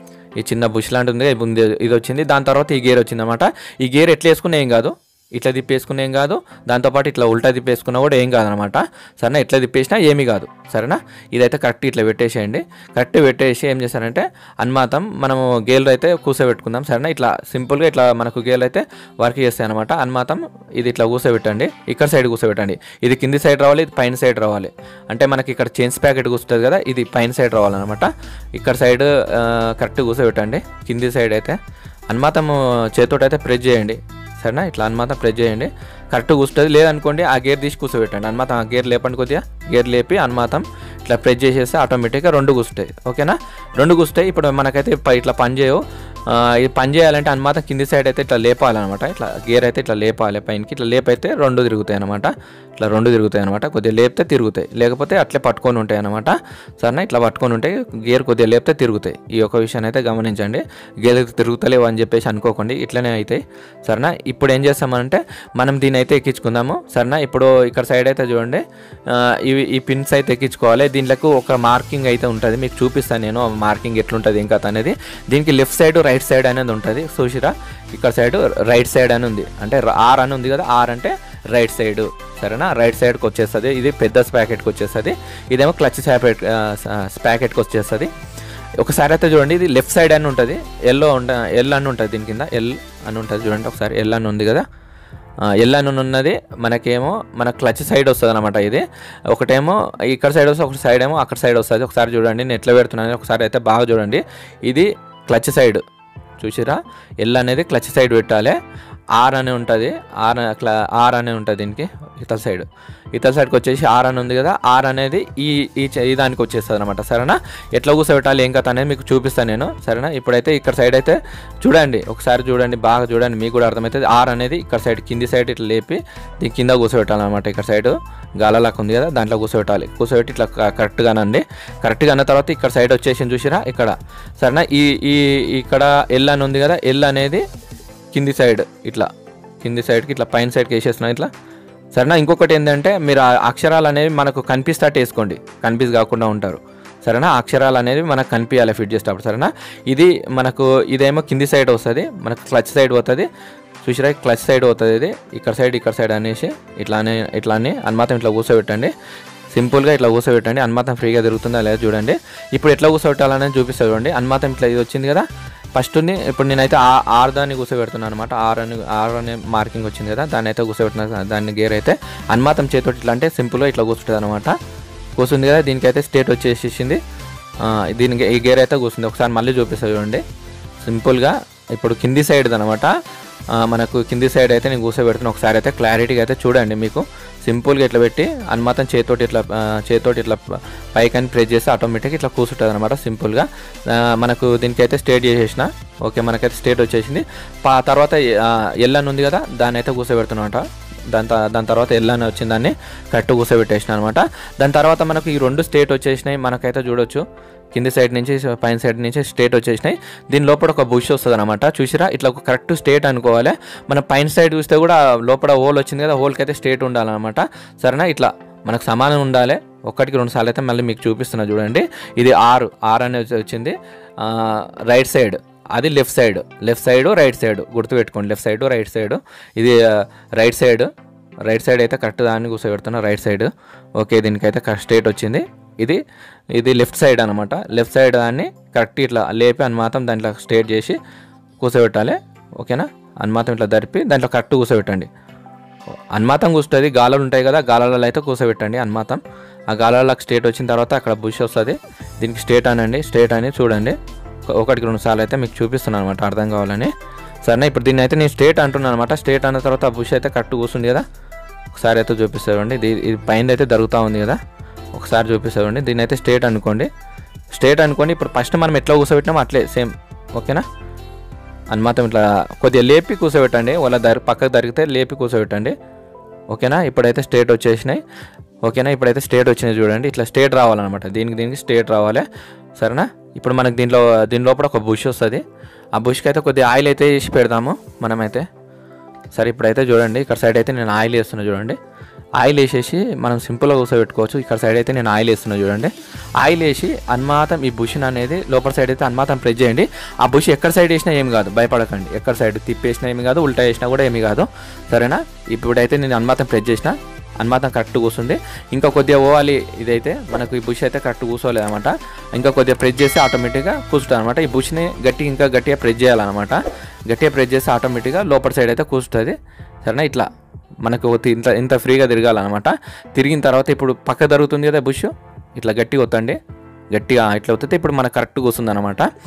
ఈ చిన్న బుష్ లాంటిది ఇది వచ్చింది. దాని తర్వాత ఈ గేర్ వచ్చింది అనమాట. ఈ గేర్ ఎట్లా వేసుకున్నా ఏం కాదు, ఇట్లా తిప్పేసుకున్నా ఏం కాదు, దాంతోపాటు ఇట్లా ఉల్టా తిప్పేసుకున్నా కూడా ఏం కాదనమాట, సరేనా. ఎట్లా తిప్పేసినా ఏమీ కాదు, సరేనా. ఇదైతే కరెక్ట్ ఇట్లా పెట్టేసేయండి. కరెక్ట్ పెట్టేసి ఏం చేస్తారంటే అన్మాతం మనము గేర్లు అయితే కూర్చోబెట్టుకుందాం, సరేనా. ఇట్లా సింపుల్గా ఇట్లా మనకు గేర్లు అయితే వర్క్ చేస్తాయి అనమాట. అన్మాతం ఇది ఇట్లా కూర్చోబెట్టండి, ఇక్కడ సైడ్ కూర్చోబెట్టండి. ఇది కింది సైడ్ రావాలి, ఇది పైన సైడ్ రావాలి. అంటే మనకి ఇక్కడ చైన్స్ ప్యాకెట్ కూర్చుంటుంది కదా, ఇది పైన సైడ్ రావాలన్నమాట. ఇక్కడ సైడ్ కరెక్ట్ కూర్చోబెట్టండి. కింది సైడ్ అయితే అన్మాతం చేతితోటి అయితే ప్రెస్ చేయండి, సరేనా. ఇట్లా అనుమాతం ప్రెస్ చేయండి, కరెక్ట్గా కూర్చుంటుంది. లేదనుకోండి ఆ గేర్ తీసి కూర్చోబెట్టండి. అనుమాతం ఆ గేర్ లేపండి, కొద్దిగా గేర్ లేపి అనుమాతం ఇట్లా ప్రెస్ చేసేస్తే ఆటోమేటిక్గా రెండు కూర్చుంటాయి. ఓకేనా, రెండు కూర్చుంటాయి. ఇప్పుడు మనకైతే ఇట్లా పని చేయవు. ఇది పని చేయాలంటే అనుమాతం కింది సైడ్ అయితే ఇట్లా లేపాలన్నమాట. ఇట్లా గేర్ అయితే ఇట్లా లేపాలి పైనకి. ఇట్లా లేపైతే రెండు తిరుగుతాయి అనమాట. ఇట్లా రెండు తిరుగుతాయి అనమాట. కొద్దిగా లేపితే తిరుగుతాయి, లేకపోతే అట్లే పట్టుకొని ఉంటాయి అనమాట. సరేనా, ఇట్లా పట్టుకొని ఉంటాయి. గేర్ కొద్దిగా లేపితే తిరుగుతాయి. ఈ ఒక విషయాన్ని అయితే గమనించండి. గేర్ తిరుగుతలేవు అని చెప్పేసి అనుకోకండి, ఇట్లనే అవుతాయి. సరేనా, ఇప్పుడు ఏం చేస్తామంటే మనం దీన్ని అయితే ఎక్కించుకుందాము. సరేనా, ఇప్పుడు ఇక్కడ సైడ్ అయితే చూడండి, ఇవి ఈ పిన్స్ అయితే ఎక్కించుకోవాలి. దీంట్లో ఒక మార్కింగ్ అయితే ఉంటుంది, మీకు చూపిస్తాను నేను మార్కింగ్ ఎట్లుంటుంది ఇంకా అనేది. దీనికి లెఫ్ట్ సైడ్ రైట్ సైడ్ అనేది ఉంటుంది. చూసిరా, ఇక్కడ సైడ్ రైట్ సైడ్ అని ఉంది, అంటే ఆర్ అని ఉంది కదా, ఆర్ అంటే రైట్ సైడ్. సరేనా, రైట్ సైడ్కి వచ్చేస్తుంది. ఇది పెద్ద స్పాకెట్కి వచ్చేస్తుంది, ఇదేమో క్లచ్ స్పాకెట్ స్పాకెట్కి వచ్చేస్తుంది. ఒకసారి అయితే చూడండి, ఇది లెఫ్ట్ సైడ్ అని ఉంటుంది, ఎల్లో ఉంట ఎల్ అని ఉంటుంది, దీని కింద ఎల్ అని ఉంటుంది. చూడండి ఒకసారి, ఎల్ అని ఉంది కదా, ఎల్ అని ఉన్నది మనకేమో మన క్లచ్ సైడ్ వస్తుంది అనమాట. ఇది ఒకటేమో ఇక్కడ సైడ్ వస్తుంది, ఒక సైడ్ ఏమో అక్కడ సైడ్ వస్తుంది. ఒకసారి చూడండి, నేను ఎట్లా పెడుతున్నాను ఒకసారి అయితే బాగా చూడండి. ఇది క్లచ్ సైడ్ చూసిరా, ఎల్ అనేది క్లచ్ సైడ్ పెట్టాలి. ఆర్ అని ఉంటుంది, ఆర్ క్లా ఆర్ అనే ఉంటుంది దీనికి ఇతల సైడ్. ఇతల సైడ్కి వచ్చేసి ఆర్ అని ఉంది కదా, ఆర్ అనేది ఈ ఈ దానికి వచ్చేస్తుంది అనమాట. సరేనా, ఎట్లా కూర్చోబెట్టాలి ఏం కథ అనేది మీకు చూపిస్తాను నేను. సరేనా, ఇప్పుడైతే ఇక్కడ సైడ్ అయితే చూడండి, ఒకసారి చూడండి బాగా చూడండి, మీకు కూడా అర్థమవుతుంది. ఆర్ అనేది ఇక్కడ సైడ్ కింది సైడ్ ఇట్లా లేపి దీని కింద కూర్చోబెట్టాలన్నమాట. ఇక్కడ సైడ్ గాలలాగా ఉంది కదా, దాంట్లో కూర్చోబెట్టాలి. కూర్చోబెట్టి ఇట్లా కరెక్ట్గానండి. కరెక్ట్గా అన్న తర్వాత ఇక్కడ సైడ్ వచ్చేసి చూసిరా ఇక్కడ. సరేనా, ఈ ఈ ఇక్కడ ఎల్ అని ఉంది కదా, ఎల్ అనేది కింది సైడ్ ఇట్లా కింది సైడ్కి ఇట్లా పైన సైడ్కి వేసేస్తున్నాం ఇట్లా. సరేనా, ఇంకొకటి ఏంటంటే మీరు ఆ అక్షరాలు అనేవి మనకు కనిపిస్తాట్టు వేసుకోండి, కనిపిసి కాకుండా ఉంటారు. సరేనా, అక్షరాలు అనేవి మనకు కనిపించాలి ఫిట్ చేసేటప్పుడు. సరేనా, ఇది మనకు ఇదేమో కింది సైడ్ వస్తుంది, మనకు క్లచ్ సైడ్ పోతుంది. చూసిరా, క్లచ్ సైడ్ పోతుంది ఇది, ఇక్కడ సైడ్ ఇక్కడ సైడ్ అనేసి ఇట్లానే ఇట్లానే అనుమాతం ఇట్లా కూర్చోబెట్టండి. సింపుల్గా ఇట్లా కూర్చోబెట్టండి, అనుమాతం ఫ్రీగా తిరుగుతుందా లేదా చూడండి. ఇప్పుడు ఎట్లా కూర్చోబెట్టాలనేది చూపిస్తా చూడండి. అనుమాతం ఇట్లా ఇది వచ్చింది కదా ఫస్ట్ని, ఇప్పుడు నేనైతే ఆ ఆర్ దాన్ని కూర్చోబెడుతున్నాను అనమాట. ఆర్ అని ఆర్ అనే మార్కింగ్ వచ్చింది కదా, దాన్ని అయితే కూర్చోబెట్టిన దాన్ని గేర్ అయితే అనుమాతం చేతోటి ఇట్లా అంటే సింపుల్గా ఇట్లా కూర్చుంటుంది అనమాట. కూర్చుంది కదా, దీనికైతే స్టేట్ వచ్చేసేసింది. దీనికి ఈ గేర్ అయితే కూర్చుంది. ఒకసారి మళ్ళీ చూపిస్తా చూడండి సింపుల్గా. ఇప్పుడు కింది సైడ్ అనమాట, మనకు కింది సైడ్ అయితే నేను కూర్చోబెడుతున్నా. ఒకసారి అయితే క్లారిటీగా అయితే చూడండి, మీకు సింపుల్గా ఇట్లా పెట్టి అనుమాతం చేతోటి ఇట్లా చేతోటి ఇట్లా పైకని ప్రెస్ చేస్తే ఆటోమేటిక్గా ఇట్లా కూర్చుంటుంది అనమాట. సింపుల్గా మనకు దీనికైతే స్టేట్ చేసేసిన. ఓకే, మనకైతే స్టేట్ వచ్చేసింది. పా తర్వాత ఎల్ అని ఉంది కదా, దాన్ని అయితే కూర్చోబెడుతున్నమాట. దాని దాని తర్వాత ఎల్ అని వచ్చిన దాన్ని కరెక్ట్ కూర్చోబెట్టేసిన అనమాట. దాని తర్వాత మనకు ఈ రెండు స్టేట్ వచ్చేసినాయి. మనకైతే చూడొచ్చు కింది సైడ్ నుంచి పైన సైడ్ నుంచి స్టేట్ వచ్చేసినాయి. దీని లోపల ఒక బుష్ వస్తుంది అనమాట. చూసిరా, ఇట్లా ఒక కరెక్ట్ స్టేట్ అనుకోవాలి. మన పైన సైడ్ చూస్తే కూడా లోపల హోల్ వచ్చింది కదా, హోల్కి అయితే స్టేట్ ఉండాలన్నమాట. సరేనా, ఇట్లా మనకు సమానం ఉండాలి. ఒకటికి రెండు సార్లు అయితే మళ్ళీ మీకు చూపిస్తున్నా చూడండి. ఇది ఆరు ఆర్ అనేది వచ్చింది రైట్ సైడ్, అది left side. Left side right side గుర్తుపెట్టుకోండి, లెఫ్ట్ సైడ్ రైట్ సైడ్. ఇది రైట్ సైడ్, రైట్ సైడ్ అయితే కరెక్ట్ దాన్ని కూర్చోబెడుతున్నా రైట్ సైడ్. ఓకే, దీనికైతే స్టేట్ వచ్చింది. ఇది ఇది లెఫ్ట్ సైడ్ అనమాట. లెఫ్ట్ సైడ్ దాన్ని కరెక్ట్ ఇట్లా లేపి అనుమాతం దాంట్లో స్టేట్ చేసి కూర్చోబెట్టాలి. ఓకేనా, అనుమాతం ఇట్లా దరిపి దాంట్లో కరెక్ట్ కూర్చోబెట్టండి. అనుమాతం కూర్చుంటుంది, గాలాలు ఉంటాయి కదా, గాలాలలో అయితే కూర్చోబెట్టండి అనుమాతం. ఆ గాలాలకు స్టేట్ వచ్చిన తర్వాత అక్కడ బుష్ వస్తుంది, దీనికి స్టేట్ అనండి. స్టేట్ అని చూడండి, ఒకటికి రెండు సార్లు అయితే మీకు చూపిస్తున్నాను అనమాట అర్థం కావాలని. సరేనా, ఇప్పుడు దీన్ని అయితే నేను స్టేట్ అంటున్నాను అనమాట. స్టేట్ అన్న తర్వాత ఆ బుష్ అయితే కరెక్ట్ కూర్చుంది కదా, ఒకసారి అయితే చూపిస్తామండి. ఇది ఇది పైన అయితే జరుగుతూ ఉంది కదా, ఒకసారి చూపిస్తామండి. దీన్ని అయితే స్టేట్ అనుకోండి. స్టేట్ అనుకోండి. ఇప్పుడు ఫస్ట్ మనం ఎట్లా కూర్చోబెట్టినామో అట్లే సేమ్. ఓకేనా, అనుమాతం ఇట్లా కొద్దిగా లేపి కూర్చోబెట్టండి, వాళ్ళ దరి పక్కకు దరిగితే లేపి కూర్చోబెట్టండి. ఓకేనా, ఇప్పుడైతే స్టేట్ వచ్చేసినాయి. ఓకేనా, ఇప్పుడైతే స్టేట్ వచ్చినాయి చూడండి. ఇట్లా స్టేట్ రావాలన్నమాట, దీనికి దీనికి స్టేట్ రావాలి. సరేనా, ఇప్పుడు మనకి దీంట్లో దీని లోపల ఒక బుష్ వస్తుంది. ఆ బుష్కి అయితే కొద్దిగా ఆయిల్ అయితే వేసి పెడదాము మనమైతే. సరే, ఇప్పుడైతే చూడండి, ఇక్కడ సైడ్ అయితే నేను ఆయిల్ వేస్తున్నా చూడండి. ఆయిల్ వేసేసి మనం సింపుల్గా కూర్చోబెట్టుకోవచ్చు. ఇక్కడ సైడ్ అయితే నేను ఆయిల్ వేస్తున్నా చూడండి. ఆయిల్ వేసి అనుమాతం ఈ బుష్ని అనేది లోపల సైడ్ అయితే అనుమాతం ప్రెస్ చేయండి. ఆ బుష్ ఎక్కడ సైడ్ వేసినా ఏమి కాదు, భయపడకండి. ఎక్కడ సైడ్ తిప్పేసినా ఏమి కాదు, ఉల్టా వేసినా కూడా ఏమి కాదు. సరేనా, ఇప్పుడైతే నేను అనుమాతం ప్రెస్ చేసిన, అనుమాతం కరెక్ట్ కూర్చుంది. ఇంకా కొద్దిగా పోవాలి, ఇదైతే మనకు ఈ బుష్ అయితే కరెక్ట్ కూర్చోలేదు అనమాట. ఇంకా కొద్దిగా ప్రెస్ చేస్తే ఆటోమేటిక్గా కూర్చుంటుంది అనమాట. ఈ బుష్ని గట్టి ఇంకా గట్టిగా ప్రెస్ చేయాలన్నమాట. గట్టిగా ప్రెస్ చేస్తే ఆటోమేటిక్గా లోపల సైడ్ అయితే కూర్చుంటుంది. సరేనా, ఇట్లా మనకు ఇంత ఇంత ఫ్రీగా తిరగాలన్నమాట. తిరిగిన తర్వాత ఇప్పుడు పక్క జరుగుతుంది కదా బుష్, ఇట్లా గట్టిగా వత్తండి. గట్టిగా ఇట్లా వస్తే ఇప్పుడు మనకు కరెక్ట్ కూర్చుంది అనమాట.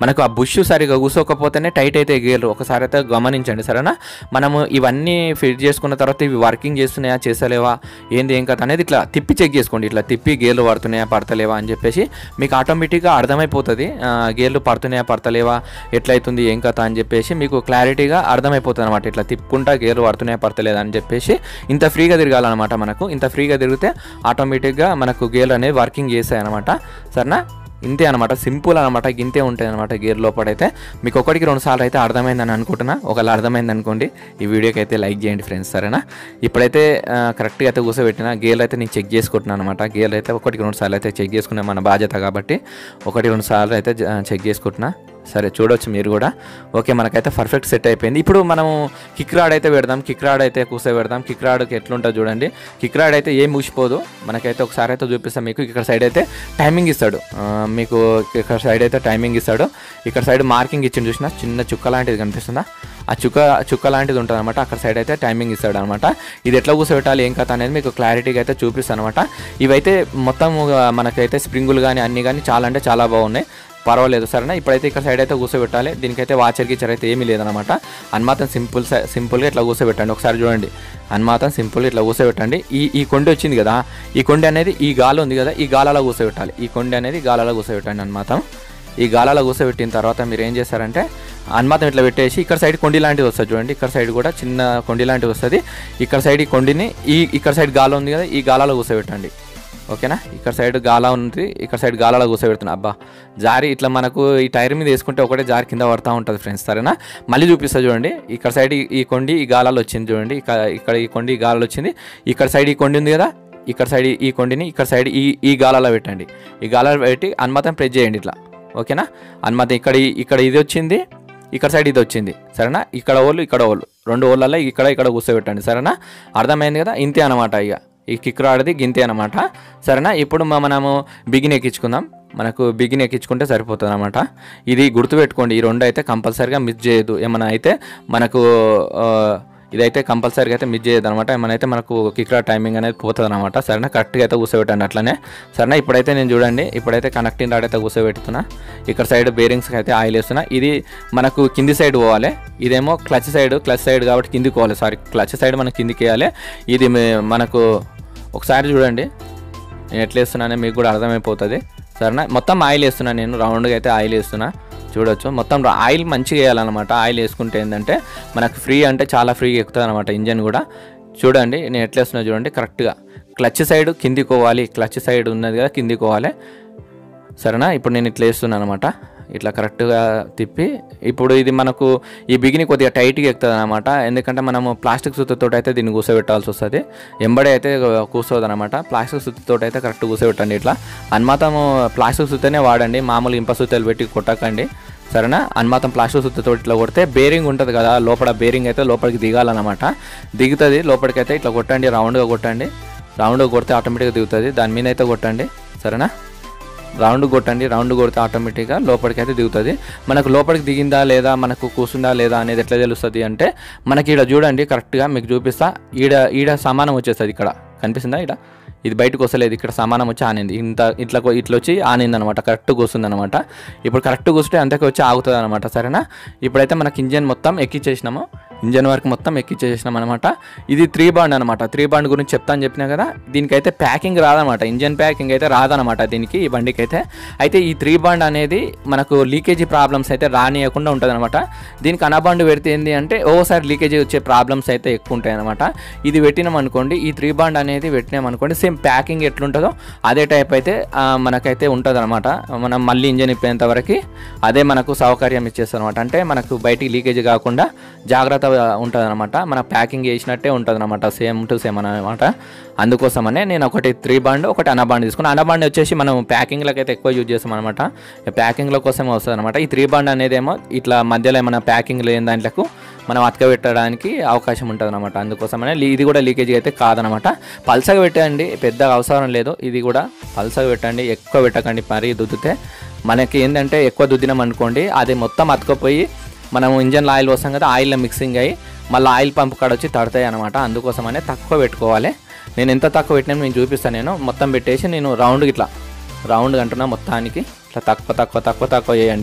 మనకు ఆ బుష్ సరిగా కూసోకపోతేనే టైట్ అయితే గేర్లు ఒకసారి అయితే గమనించండి సరేనా. మనము ఇవన్నీ ఫిట్ చేసుకున్న తర్వాత ఇవి వర్కింగ్ చేస్తున్నాయా చేస్తలేవా ఏంది ఏం కదా అనేది ఇట్లా తిప్పి చెక్ చేసుకోండి. ఇట్లా తిప్పి గేర్లు పడుతున్నాయా పడతలేవా అని చెప్పేసి మీకు ఆటోమేటిక్గా అర్థమైపోతుంది. గేర్లు పడుతున్నాయా పడతలేవా ఎట్లయితుంది ఏం కథ అని చెప్పేసి మీకు క్లారిటీగా అర్థమైపోతుంది అనమాట. ఇట్లా తిప్పుకుంటా గేర్లు పడుతున్నాయా పడతలేదా అని చెప్పేసి ఇంత ఫ్రీగా తిరగాలన్నమాట. మనకు ఇంత ఫ్రీగా తిరిగితే ఆటోమేటిక్గా మనకు గేర్లు అనేది వర్కింగ్ చేస్తాయి అనమాట సరేనా. ఇంతే అనమాట, సింపుల్ అనమాట, ఇంతే ఉంటాయి అనమాట గేర్ లోపడైతే. మీకు ఒకటికి రెండు సార్లు అయితే అర్థమైందని అనుకుంటున్నా. ఒకవేళ అర్థమైంది అనుకోండి ఈ వీడియోకి అయితే లైక్ చేయండి ఫ్రెండ్స్ సరేనా. ఇప్పుడైతే కరెక్ట్గా అయితే కూర్చోబెట్టిన గేర్లు అయితే నేను చెక్ చేసుకుంటున్నాను అనమాట. గేర్లు అయితే ఒకటికి రెండు సార్లు అయితే చెక్ చేసుకునే మన బాధ్యత కాబట్టి ఒకటి రెండు సార్లు అయితే చెక్ చేసుకుంటున్నా. సరే చూడవచ్చు మీరు కూడా. ఓకే మనకైతే పర్ఫెక్ట్ సెట్ అయిపోయింది. ఇప్పుడు మనం కిక్ రాడ్ అయితే పెడదాం. కిక్ రాడ్ అయితే కూర్చోబెడదాం. కిక్ రాడ్కి ఎట్లుంటుందో చూడండి. కిక్ రాడ్ అయితే ఏం మూసిపోదు. మనకైతే ఒకసారి అయితే చూపిస్తాం మీకు. ఇక్కడ సైడ్ అయితే టైమింగ్ ఇస్తాడు మీకు. ఇక్కడ సైడ్ అయితే టైమింగ్ ఇస్తాడు. ఇక్కడ సైడ్ మార్కింగ్ ఇచ్చింది చూసిన చిన్న చుక్క లాంటిది కనిపిస్తుందా, ఆ చుక్క చుక్క లాంటిది ఉంటుంది అనమాట. అక్కడ సైడ్ అయితే టైమింగ్ ఇస్తాడు అనమాట. ఇది ఎట్లా కూర్చోబెట్టాలి ఏం కథ అనేది మీకు క్లారిటీగా అయితే చూపిస్తాను అనమాట. ఇవైతే మొత్తం మనకైతే స్ప్రింగులు కానీ అన్నీ కానీ చాలా అంటే చాలా బాగున్నాయి, పర్వాలేదు సరేనా. ఇప్పుడైతే ఇక్కడ సైడ్ అయితే కూర్చోబెట్టాలి. దీనికైతే వాచర్ గీచర్ అయితే ఏమీ లేదనమాట. అన్మాతం సింపుల్ సింపుల్గా ఇట్లా కూర్చోబెట్టండి. ఒకసారి చూడండి అన్మాతం సింపుల్ ఇట్లా కూర్చోబెట్టండి. ఈ ఈ కొండి వచ్చింది కదా, ఈ కొండి అనేది ఈ గాలి ఉంది కదా, ఈ గాలలో కూర్చోబెట్టాలి. ఈ కొండి అనేది గాలలో కూర్చోబెట్టండి అన్మాతం. ఈ గాలలో కూర్చోబెట్టిన తర్వాత మీరు ఏం చేస్తారంటే అన్మాతం ఇట్లా పెట్టేసి ఇక్కడ సైడ్ కొండి లాంటిది వస్తుంది చూడండి. ఇక్కడ సైడ్ కూడా చిన్న కొండి లాంటిది వస్తుంది. ఇక్కడ సైడ్ ఈ కొండిని ఈ ఇక్కడ సైడ్ గాలి ఉంది కదా, ఈ గాలలో కూర్చోబెట్టండి ఓకేనా. ఇక్కడ సైడ్ గాలా ఉంది, ఇక్కడ సైడ్ గాలలో కూర్చోబెడుతున్నా. అబ్బా జారి ఇట్లా మనకు ఈ టైర్ మీద వేసుకుంటే ఒకటే జారి కింద పడుతూ ఉంటుంది ఫ్రెండ్స్ సరేనా. మళ్ళీ చూపిస్తా చూడండి. ఇక్కడ సైడ్ ఈ కొండి ఈ గాలాలు వచ్చింది చూడండి. ఇక్కడ ఈ కొండి ఈ గాలాలు వచ్చింది. ఇక్కడ సైడ్ ఈ కొండి ఉంది కదా, ఇక్కడ సైడ్ ఈ కొండిని ఇక్కడ సైడ్ ఈ ఈ గాలాలో పెట్టండి. ఈ గాలాలో పెట్టి అన్మాతం ప్రెస్ చేయండి ఇట్లా ఓకేనా. అన్మాతం ఇక్కడ ఇక్కడ ఇది వచ్చింది, ఇక్కడ సైడ్ ఇది వచ్చింది సరేనా. ఇక్కడ ఓళ్ళు ఇక్కడ ఓళ్ళు రెండు ఓళ్ళల్లో ఇక్కడ ఇక్కడ కూర్చోబెట్టండి సరేనా. అర్థమైంది కదా. ఇంతే అనమాట. ఇక ఈ కిక్ రాడ్ది గింతే అనమాట సరేనా. ఇప్పుడు మనము బిగిన్ ఎక్కించుకుందాం. మనకు బిగిన్ ఎక్కించుకుంటే సరిపోతుంది అనమాట. ఇది గుర్తుపెట్టుకోండి. ఈ రెండు అయితే కంపల్సరీగా మిస్ చేయదు. ఏమైనా అయితే మనకు ఇదైతే కంపల్సరీగా అయితే మిస్ చేయదు అనమాట. ఏమైనా అయితే మనకు కిక్ రాడ్ టైమింగ్ అనేది పోతుంది అనమాట సరేనా. కరెక్ట్గా అయితే కూర్చోబెట్టండి అట్లనే సరేనా. ఇప్పుడైతే నేను చూడండి, ఇప్పుడైతే కనెక్టింగ్ రాడ్ అయితే కూర్చోబెట్టుతున్నా. ఇక్కడ సైడ్ బేరింగ్స్కి అయితే ఆయిల్ వేస్తున్నా. ఇది మనకు కింది సైడ్ పోవాలి. ఇదేమో క్లచ్ సైడ్ క్లచ్ సైడ్ కాబట్టి కిందికి పోవాలి. సారీ క్లచ్ సైడ్ మనకి కిందికి వేయాలి. ఇది మనకు ఒకసారి చూడండి నేను ఎట్లా వేస్తున్నానో మీకు కూడా అర్థమైపోతుంది సరేనా. మొత్తం ఆయిల్ వేస్తున్నాను నేను, రౌండ్గా అయితే ఆయిల్ వేస్తున్నా చూడొచ్చు. మొత్తం ఆయిల్ మంచిగా వేయాలన్నమాట. ఆయిల్ వేసుకుంటే ఏంటంటే మనకు ఫ్రీ అంటే చాలా ఫ్రీగా ఎక్కుతుంది అనమాట ఇంజన్ కూడా. చూడండి నేను ఎట్లా వేస్తున్నా చూడండి. కరెక్ట్గా క్లచ్ సైడ్ కిందికి పోవాలి. క్లచ్ సైడ్ ఉన్నది కదా కిందికి పోవాలి సరేనా. ఇప్పుడు నేను ఇట్లా వేస్తున్నాను అనమాట. ఇట్లా కరెక్ట్గా తిప్పి ఇప్పుడు ఇది మనకు ఈ బిగిని కొద్దిగా టైట్గా ఎక్కుతుంది అనమాట. ఎందుకంటే మనము ప్లాస్టిక్ సుత్తితో అయితే దీన్ని కూర్చోబెట్టాల్సి వస్తుంది. ఎంబడే అయితే కూర్చోదు అనమాట. ప్లాస్టిక్ సుత్తితో అయితే కరెక్ట్ కూర్చోబెట్టండి. ఇట్లా అన్మాతం ప్లాస్టిక్ సుత్తనే వాడండి, మామూలు ఇంప సుత్తలు పెట్టి కొట్టకండి సరేనా. అన్మాతం ప్లాస్టిక్ సుత్తితో ఇట్లా కొడితే బేరింగ్ ఉంటుంది కదా లోపల, బేరింగ్ అయితే లోపలికి దిగాలన్నమాట. దిగుతుంది లోపలికి అయితే ఇట్లా కొట్టండి, రౌండ్గా కొట్టండి. రౌండ్గా కొడితే ఆటోమేటిక్గా దిగుతుంది. దాని మీద అయితే కొట్టండి సరేనా. రౌండ్ కొట్టండి, రౌండ్ కొడితే ఆటోమేటిక్గా లోపలికి అయితే దిగుతుంది. మనకు లోపలికి దిగిందా లేదా మనకు కూర్చుందా లేదా అనేది ఎట్లా తెలుస్తుంది అంటే మనకి ఇక్కడ చూడండి కరెక్ట్గా మీకు చూపిస్తా. ఈడ ఈడ సమానం వచ్చేస్తుంది. ఇక్కడ కనిపిస్తుందా, ఇక్కడ ఇది బయటకు వస్తలేదు. ఇక్కడ సమానం వచ్చి ఆనింది. ఇంత ఇట్లా ఇట్లా వచ్చి ఆనింది అనమాట. కరెక్ట్ కూర్చుంది అనమాట. ఇప్పుడు కరెక్ట్ కూర్చుంటే అంతకే వచ్చి ఆగుతుంది అనమాట సరేనా. ఇప్పుడైతే మనకి ఇంజన్ మొత్తం ఎక్కిచ్చేసినాము. ఇంజన్ వరకు మొత్తం ఎక్కిచ్చేసినాం అనమాట. ఇది త్రీ బాండ్ అనమాట. త్రీ బాండ్ గురించి చెప్తాను చెప్పినా కదా. దీనికైతే ప్యాకింగ్ రాదనమాట. ఇంజన్ ప్యాకింగ్ అయితే రాదనమాట దీనికి, ఈ బండికి అయితే. అయితే ఈ త్రీ బాండ్ అనేది మనకు లీకేజీ ప్రాబ్లమ్స్ అయితే రానియకుండా ఉంటుంది అనమాట. దీనికి అనబాండ్ పెడితే ఏంటి అంటే ఓసారి లీకేజీ వచ్చే ప్రాబ్లమ్స్ అయితే ఎక్కువ ఉంటాయి అనమాట. ఇది పెట్టినాం అనుకోండి, ఈ త్రీ బాండ్ అనేది పెట్టినాం అనుకోండి, సేమ్ ప్యాకింగ్ ఎట్లుంటుందో అదే టైప్ అయితే మనకైతే ఉంటుంది అనమాట. మనం మళ్ళీ ఇంజన్ ఇప్పేంత వరకు అదే మనకు సౌకర్యం ఇచ్చేస్తుంది అనమాట. అంటే మనకు బయటికి లీకేజ్ కాకుండా జాగ్రత్త ఉంటుంది అనమాట. మన ప్యాకింగ్ చేసినట్టే ఉంటుంది అనమాట, సేమ్ టు సేమ్ అనమాట. అందుకోసమనే నేను ఒకటి త్రీ బాండ్ ఒకటి అనబాండ్ తీసుకున్నాను. అనబాండ్ వచ్చేసి మనం ప్యాకింగ్లకు అయితే ఎక్కువ యూజ్ చేస్తాం అనమాట. ప్యాకింగ్ల కోసమే వస్తుంది అనమాట. ఈ త్రీ బాండ్ అనేది ఏమో ఇట్లా మధ్యలో ఏమైనా ప్యాకింగ్ లేని దాంట్లకు మనం అతకబెట్టడానికి అవకాశం ఉంటుంది అనమాట. అందుకోసమనే ఇది కూడా లీకేజ్ అయితే కాదనమాట. పల్సగా పెట్టండి, పెద్దగా అవసరం లేదు. ఇది కూడా పల్సగా పెట్టండి, ఎక్కువ పెట్టకండి. మరీ దుద్దితే మనకి ఏంటంటే ఎక్కువ దుద్దినాం అనుకోండి అది మొత్తం అతకపోయి మనము ఇంజన్ ఆయిల్ వస్తాం కదా, ఆయిల్లో మిక్సింగ్ అయ్యి మళ్ళీ ఆయిల్ పంప్ కాడ వచ్చి తడతాయి అనమాట. అందుకోసమనే తక్కువ పెట్టుకోవాలి. నేను ఎంత తక్కువ పెట్టినా నేను చూపిస్తాను. నేను మొత్తం పెట్టేసి నేను రౌండ్ ఇట్లా రౌండ్ అంటున్నా మొత్తానికి ఇట్లా తక్కువ తక్కువ తక్కువ తక్కువ చేయండి.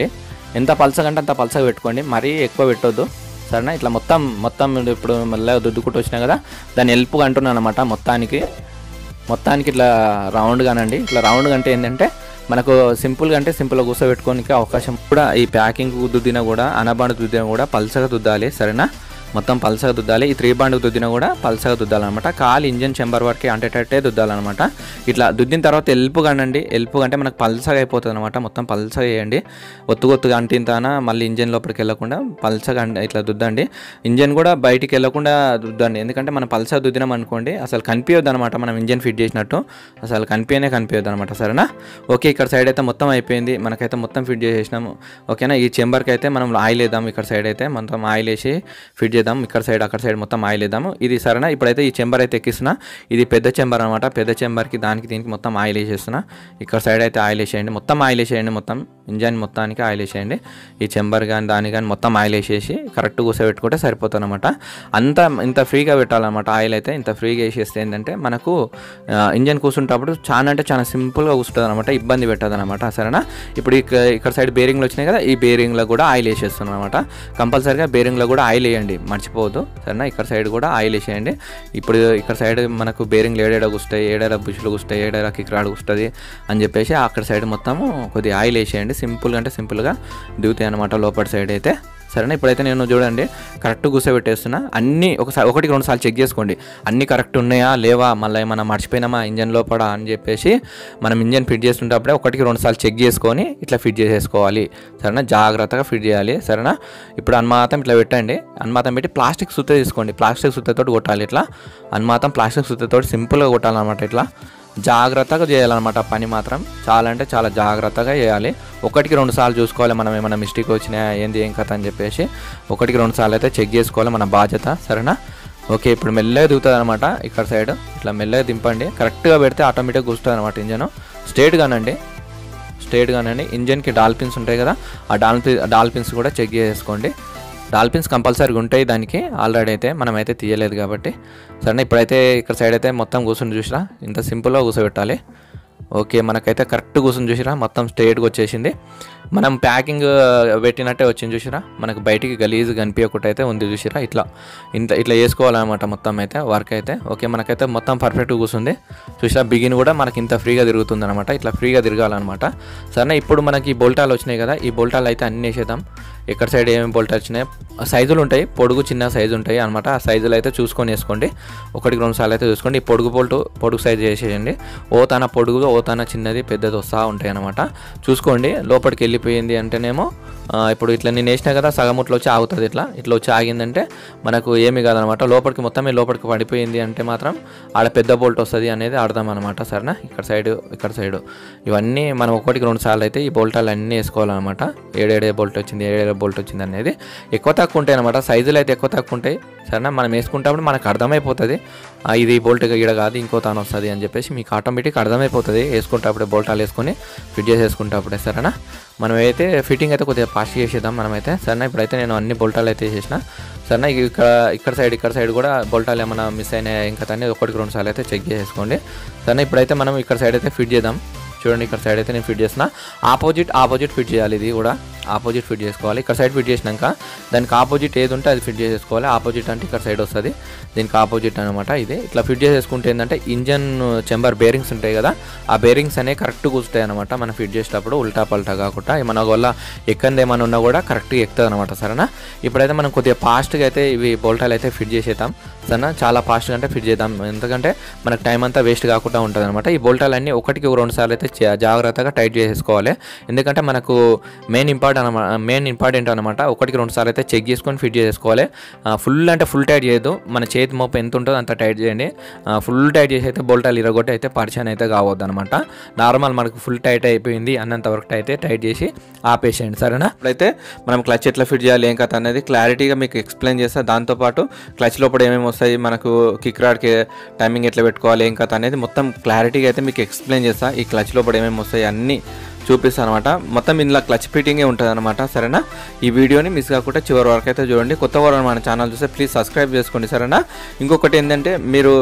ఎంత పలసగా అంటే అంత పలసగా పెట్టుకోండి, మరీ ఎక్కువ పెట్టొద్దు సరేనా. ఇట్లా మొత్తం మొత్తం ఇప్పుడు మళ్ళీ దుద్దుకుంటూ వచ్చినా కదా దాన్ని ఎల్పుగా అంటున్నాను అనమాట. మొత్తానికి మొత్తానికి ఇట్లా రౌండ్గా అనండి. ఇట్లా రౌండ్గా అంటే ఏంటంటే మనకు సింపుల్గా అంటే సింపుల్గా కూర్చోబెట్టుకోనికి అవకాశం కూడా. ఈ ప్యాకింగ్ దుద్దినా కూడా అనబాండ్ దుద్దినా కూడా పలసగా దుద్దాలి సరేనా, మొత్తం పలసగా దుద్దాలి. ఈ త్రీ బాండ్కి దుద్దినా కూడా పలసగా దుద్దాలన్నమాట. కాలు ఇంజన్ చెంబర్ వరకే అంటేటట్టే దుద్దాలన్నమాట. ఇట్లా దుద్దిన తర్వాత ఎల్పు కానండి, ఎల్పు అంటే మనకు పలసగా అయిపోతుంది అనమాట. మొత్తం పలసగా వేయండి, ఒత్తుగొత్తుగా అంటింతానా మళ్ళీ ఇంజన్ లోపలికి వెళ్ళకుండా పలసగా ఇట్లా దుద్దండి. ఇంజన్ కూడా బయటికి వెళ్ళకుండా దుద్దండి, ఎందుకంటే మనం పలసగా దుద్దినాం అనుకోండి అసలు కనిపించద్దు అనమాట. మనం ఇంజన్ ఫిట్ చేసినట్టు అసలు కనిపించనే కనిపించద్దు అనమాట సరేనా. ఓకే, ఇక్కడ సైడ్ అయితే మొత్తం అయిపోయింది, మనకైతే మొత్తం ఫిట్ చేసేసినాము ఓకేనా. ఈ చెంబర్కి అయితే మనం ఆయిల్ వేద్దాం, ఇక్కడ సైడ్ అయితే మొత్తం ఆయిల్ వేసి ఫిట్ చేద్దాం, ఇక్కడ సైడ్ అక్కడ సైడ్ మొత్తం ఆయిల్ వేద్దాము. ఇది సరేనా. ఇప్పుడైతే ఈ చెంబర్ అయితే ఎక్కిస్తున్నా, ఇది పెద్ద చెంబర్ అనమాట. పెద్ద చెంబర్కి దానికి దీనికి మొత్తం ఆయిల్ వేసేస్తున్నా. ఇక్కడ సైడ్ అయితే ఆయిల్ వేసేయండి, మొత్తం ఆయిల్ వేసేయండి, మొత్తం ఇంజన్ మొత్తానికి ఆయిల్ వేసేయండి. ఈ చెంబర్ కానీ దాని కానీ మొత్తం ఆయిల్ వేసేసి కరెక్ట్ కూర్చోబెట్టుకుంటే సరిపోతుంది అనమాట. అంత ఇంత ఫ్రీగా పెట్టాలన్నమాట. ఆయిల్ అయితే ఇంత ఫ్రీగా వేసేస్తే ఏంటంటే మనకు ఇంజన్ కూర్చుంటప్పుడు చాలా అంటే చాలా సింపుల్గా కూర్చుంటుంది అనమాట, ఇబ్బంది పెట్టదు అనమాట సరేనా. ఇప్పుడు ఇక్కడ సైడ్ బేరింగ్లు వచ్చినాయి కదా, ఈ బేరింగ్లో కూడా ఆయిల్ వేసేస్తున్నాను అనమాట. కంపల్సరీగా బేరింగ్లో కూడా ఆయిల్ వేయండి, మర్చిపోవద్దు సరేనా. ఇక్కడ సైడ్ కూడా ఆయిల్ వేసేయండి. ఇప్పుడు ఇక్కడ సైడ్ మనకు బేరింగ్లు ఏడేడా కూస్తాయి, ఏడేడా బుష్లు కూస్తాయి, ఏడేడా కిక్రాడ్ కూస్తుంది అని చెప్పేసి అక్కడ సైడ్ మొత్తము కొద్దిగా ఆయిల్ వేసేయండి. సింపుల్గా అంటే సింపుల్గా దిగుతాయి అనమాట లోపల సైడ్ అయితే సరేనా. ఇప్పుడైతే నేను చూడండి కరెక్ట్ కూర్చోబెట్టేస్తున్నా. అన్నీ ఒకసారి ఒకటికి రెండు సార్లు చెక్ చేసుకోండి, అన్నీ కరెక్ట్ ఉన్నాయా లేవా, మళ్ళీ ఏమన్నా మర్చిపోయినామా ఇంజన్ లోపల అని చెప్పేసి మనం ఇంజన్ ఫిట్ చేస్తుంటప్పుడే ఒకటికి రెండు సార్లు చెక్ చేసుకొని ఇట్లా ఫిట్ చేసేసుకోవాలి సరేనా. జాగ్రత్తగా ఫిట్ చేయాలి సరేనా. ఇప్పుడు అన్మాతం ఇట్లా పెట్టండి, అన్మాతం పెట్టి ప్లాస్టిక్ సుత్త తీసుకోండి, ప్లాస్టిక్ సుత్తతో కొట్టాలి. ఇట్లా అన్మాతం ప్లాస్టిక్ సుత్తతో సింపుల్గా కొట్టాలన్నమాట. ఇట్లా జాగ్రత్తగా చేయాలన్నమాట పని మాత్రం, చాలా అంటే చాలా జాగ్రత్తగా చేయాలి. ఒకటికి రెండు సార్లు చూసుకోవాలి మనం ఏమైనా మిస్టేక్ వచ్చినా ఏంది ఏం కథ అని చెప్పేసి ఒకటికి రెండు సార్లు అయితే చెక్ చేసుకోవాలి, మన బాధ్యత సరేనా. ఓకే, ఇప్పుడు మెల్లగా దిగుతుంది అనమాట. ఇక్కడ సైడ్ ఇట్లా మెల్లగా దింపండి, కరెక్ట్గా పెడితే ఆటోమేటిక్గా కూర్చుంటుంది అనమాట. ఇంజన్ స్ట్రేట్గానండి, స్ట్రేట్గానండి. ఇంజన్కి డాల్పిన్స్ ఉంటాయి కదా, ఆ డాల్పి డాల్పిన్స్ కూడా చెక్ చేసుకోండి. డాల్పిన్స్ కంపల్సరీగా ఉంటాయి దానికి, ఆల్రెడీ అయితే మనమైతే తీయలేదు కాబట్టి సరే. ఇప్పుడైతే ఇక్కడ సైడ్ అయితే మొత్తం కూర్చొని చూసిరా, ఇంత సింపుల్గా కూర్చోబెట్టాలి. ఓకే, మనకైతే కరెక్ట్ కూర్చొని చూసిరా, మొత్తం స్ట్రేట్గా వచ్చేసింది. మనం ప్యాకింగ్ పెట్టినట్టే వచ్చింది చూసిరా, మనకు బయటికి గలీజ్ కనిపించకుండా అయితే ఉంది చూసిరా. ఇట్లా ఇంత ఇట్లా వేసుకోవాలన్నమాట మొత్తం అయితే వర్క్ అయితే. ఓకే, మనకైతే మొత్తం పర్ఫెక్ట్గా కూర్చుంది చూసిరా. బిగిన్ కూడా మనకి ఇంత ఫ్రీగా తిరుగుతుంది అనమాట, ఇట్లా ఫ్రీగా తిరగాలన్నమాట సరే. ఇప్పుడు మనకి బోల్టాలు వచ్చినాయి కదా, ఈ బోల్టాలు అయితే అన్నీ వేసేద్దాం. ఎక్కడ సైడ్ ఏమేమి బోల్టాలు వచ్చినాయి, సైజులు ఉంటాయి, పొడుగు చిన్న సైజు ఉంటాయి అనమాట. ఆ సైజులు అయితే చూసుకొని వేసుకోండి, ఒకటికి రెండు సార్లు అయితే చూసుకోండి. ఈ పొడుగు బోల్ట్ పొడుగు సైజు వేసేయండి. ఓ తన పొడుగు ఓ తన చిన్నది పెద్దది వస్తూ ఉంటాయి అనమాట, చూసుకోండి. లోపలికి వెళ్ళిపోయింది అంటేనేమో ఇప్పుడు ఇట్లా నేను వేసినా కదా సగం ఇట్లా వచ్చి ఆగుతుంది, ఇట్లా ఇట్లా వచ్చి ఆగిందంటే మనకు ఏమీ కాదనమాట. లోపలికి మొత్తమే లోపలికి పడిపోయింది అంటే మాత్రం ఆడ పెద్ద బోల్ట్ వస్తుంది అనేది అర్థం అనమాట సరేనా. ఇక్కడ సైడ్ ఇక్కడ సైడ్ ఇవన్నీ మనం ఒకటికి రెండు సార్లు అయితే ఈ బోల్టాలు అన్నీ వేసుకోవాలన్నమాట. ఏడేడే బోల్ట్ వచ్చింది, ఏడేడే బోల్ట్ వచ్చింది అనేది ఎక్కువ తక్కువ ఉంటాయి అనమాట, సైజులు అయితే ఎక్కువ తక్కువ ఉంటాయి సరేనా. మనం వేసుకుంటప్పుడు మనకు అర్థమైపోతుంది ఇది బోల్ట్ ఈడ కాదు ఇంకో తాను వస్తుంది అని చెప్పేసి మీకు ఆటోమేటిక్ అర్థమైపోతుంది వేసుకుంటప్పుడే, బోల్టాలు వేసుకొని ఫిట్ చేసేసుకుంటప్పుడే సరేనా. మనమైతే ఫిట్టింగ్ అయితే కొద్దిగా ఫాస్ట్ చేసేద్దాం మనమైతే సరేనా. ఇప్పుడైతే నేను అన్ని బోల్టాలు అయితే వేసేసిన సరేనా. ఇక్కడ ఇక్కడ సైడ్ ఇక్కడ సైడ్ కూడా బోల్టాలు ఏమైనా మిస్ అయినాయి ఇంకా అనేది ఒకటికి రెండు సార్లు అయితే చెక్ చేసుకోండి సరేనా. ఇప్పుడైతే మనం ఇక్కడ సైడ్ అయితే ఫిట్ చేద్దాం. చూడండి ఇక్కడ సైడ్ అయితే నేను ఫిట్ చేసిన, ఆపోజిట్ ఆపోజిట్ ఫిట్ చేయాలి, ఇది కూడా ఆపోజిట్ ఫిట్ చేసుకోవాలి. ఇక్కడ సైడ్ ఫిట్ చేసినాక దానికి ఆపోజిట్ ఏది ఉంటే అది ఫిట్ చేసేసుకోవాలి. ఆపోజిట్ అంటే ఇక్కడ సైడ్ వస్తుంది, దీనికి ఆపోజిట్ అనమాట. ఇది ఇట్లా ఫిట్ చేసేసుకుంటే ఏంటంటే ఇంజన్ చెంబర్ బేరింగ్స్ ఉంటాయి కదా, ఆ బేరింగ్స్ అనేవి కరెక్ట్ కూర్చుంటాయి అనమాట. మనం ఫిట్ చేసేటప్పుడు ఉల్టా పల్టా కాకుండా మన వల్ల ఎక్కంది ఏమైనా ఉన్నా కూడా కరెక్ట్గా ఎక్కుతుంది అనమాట సరేనా. ఇప్పుడైతే మనం కొద్దిగా ఫాస్ట్గా అయితే ఇవి బోల్టాలు అయితే ఫిట్ చేసేద్దాం సరేనా. చాలా ఫాస్ట్గా అంటే ఫిట్ చేద్దాం, ఎందుకంటే మనకు టైం అంతా వేస్ట్ కాకుండా ఉంటుంది అనమాట. ఈ బోల్టాలు అన్నీ ఒకటికి రెండు సార్లు అయితే జాగ్రత్తగా టైట్ చేసేసుకోవాలి, ఎందుకంటే మనకు మెయిన్ ఇంపార్టెంట్ అనమాట మెయిన్ ఇంపార్టెంట్ అనమాట. ఒకటికి రెండు సార్లు అయితే చెక్ చేసుకొని ఫిట్ చేసుకోవాలి. ఫుల్ అంటే ఫుల్ టైట్ చేయదు, మన చేతి మోపు ఎంత ఉంటుందో అంత టైట్ చేయండి. ఫుల్ టైట్ చేసి అయితే బోల్టాలు ఇరగొట్టి అయితే పరిచయం అయితే కావద్దు అనమాట. నార్మల్ మనకు ఫుల్ టైట్ అయిపోయింది అన్నంత వరకు అయితే టైట్ చేసి ఆపేసేయండి సరేనా. ఇప్పుడైతే మనం క్లచ్ ఎట్లా ఫిట్ చేయాలి ఏం కథ అనేది క్లారిటీగా మీకు ఎక్స్ప్లెయిన్ చేస్తా. దాంతోపాటు క్లచ్ లోపల ఏమేమి వస్తాయి, మనకు కిక్ రాడ్కి టైమింగ్ ఎట్లా పెట్టుకోవాలి ఏం కథ అనేది మొత్తం క్లారిటీగా అయితే మీకు ఎక్స్ప్లెయిన్ చేస్తా. ఈ క్లచ్ లోపల ఏమేమి వస్తాయి అన్నీ చూపిస్తాను అనమాట. మొత్తం ఇందులో క్లచ్ ఫిట్టింగే ఉంటుంది అనమాట సరేనా. ఈ వీడియోని మిస్ కాకుండా చివరి వరకు అయితే చూడండి. కొత్త వారు మన ఛానల్ చూస్తే ప్లీజ్ సబ్స్క్రైబ్ చేసుకోండి సరేనా. ఇంకొకటి ఏంటంటే మీరు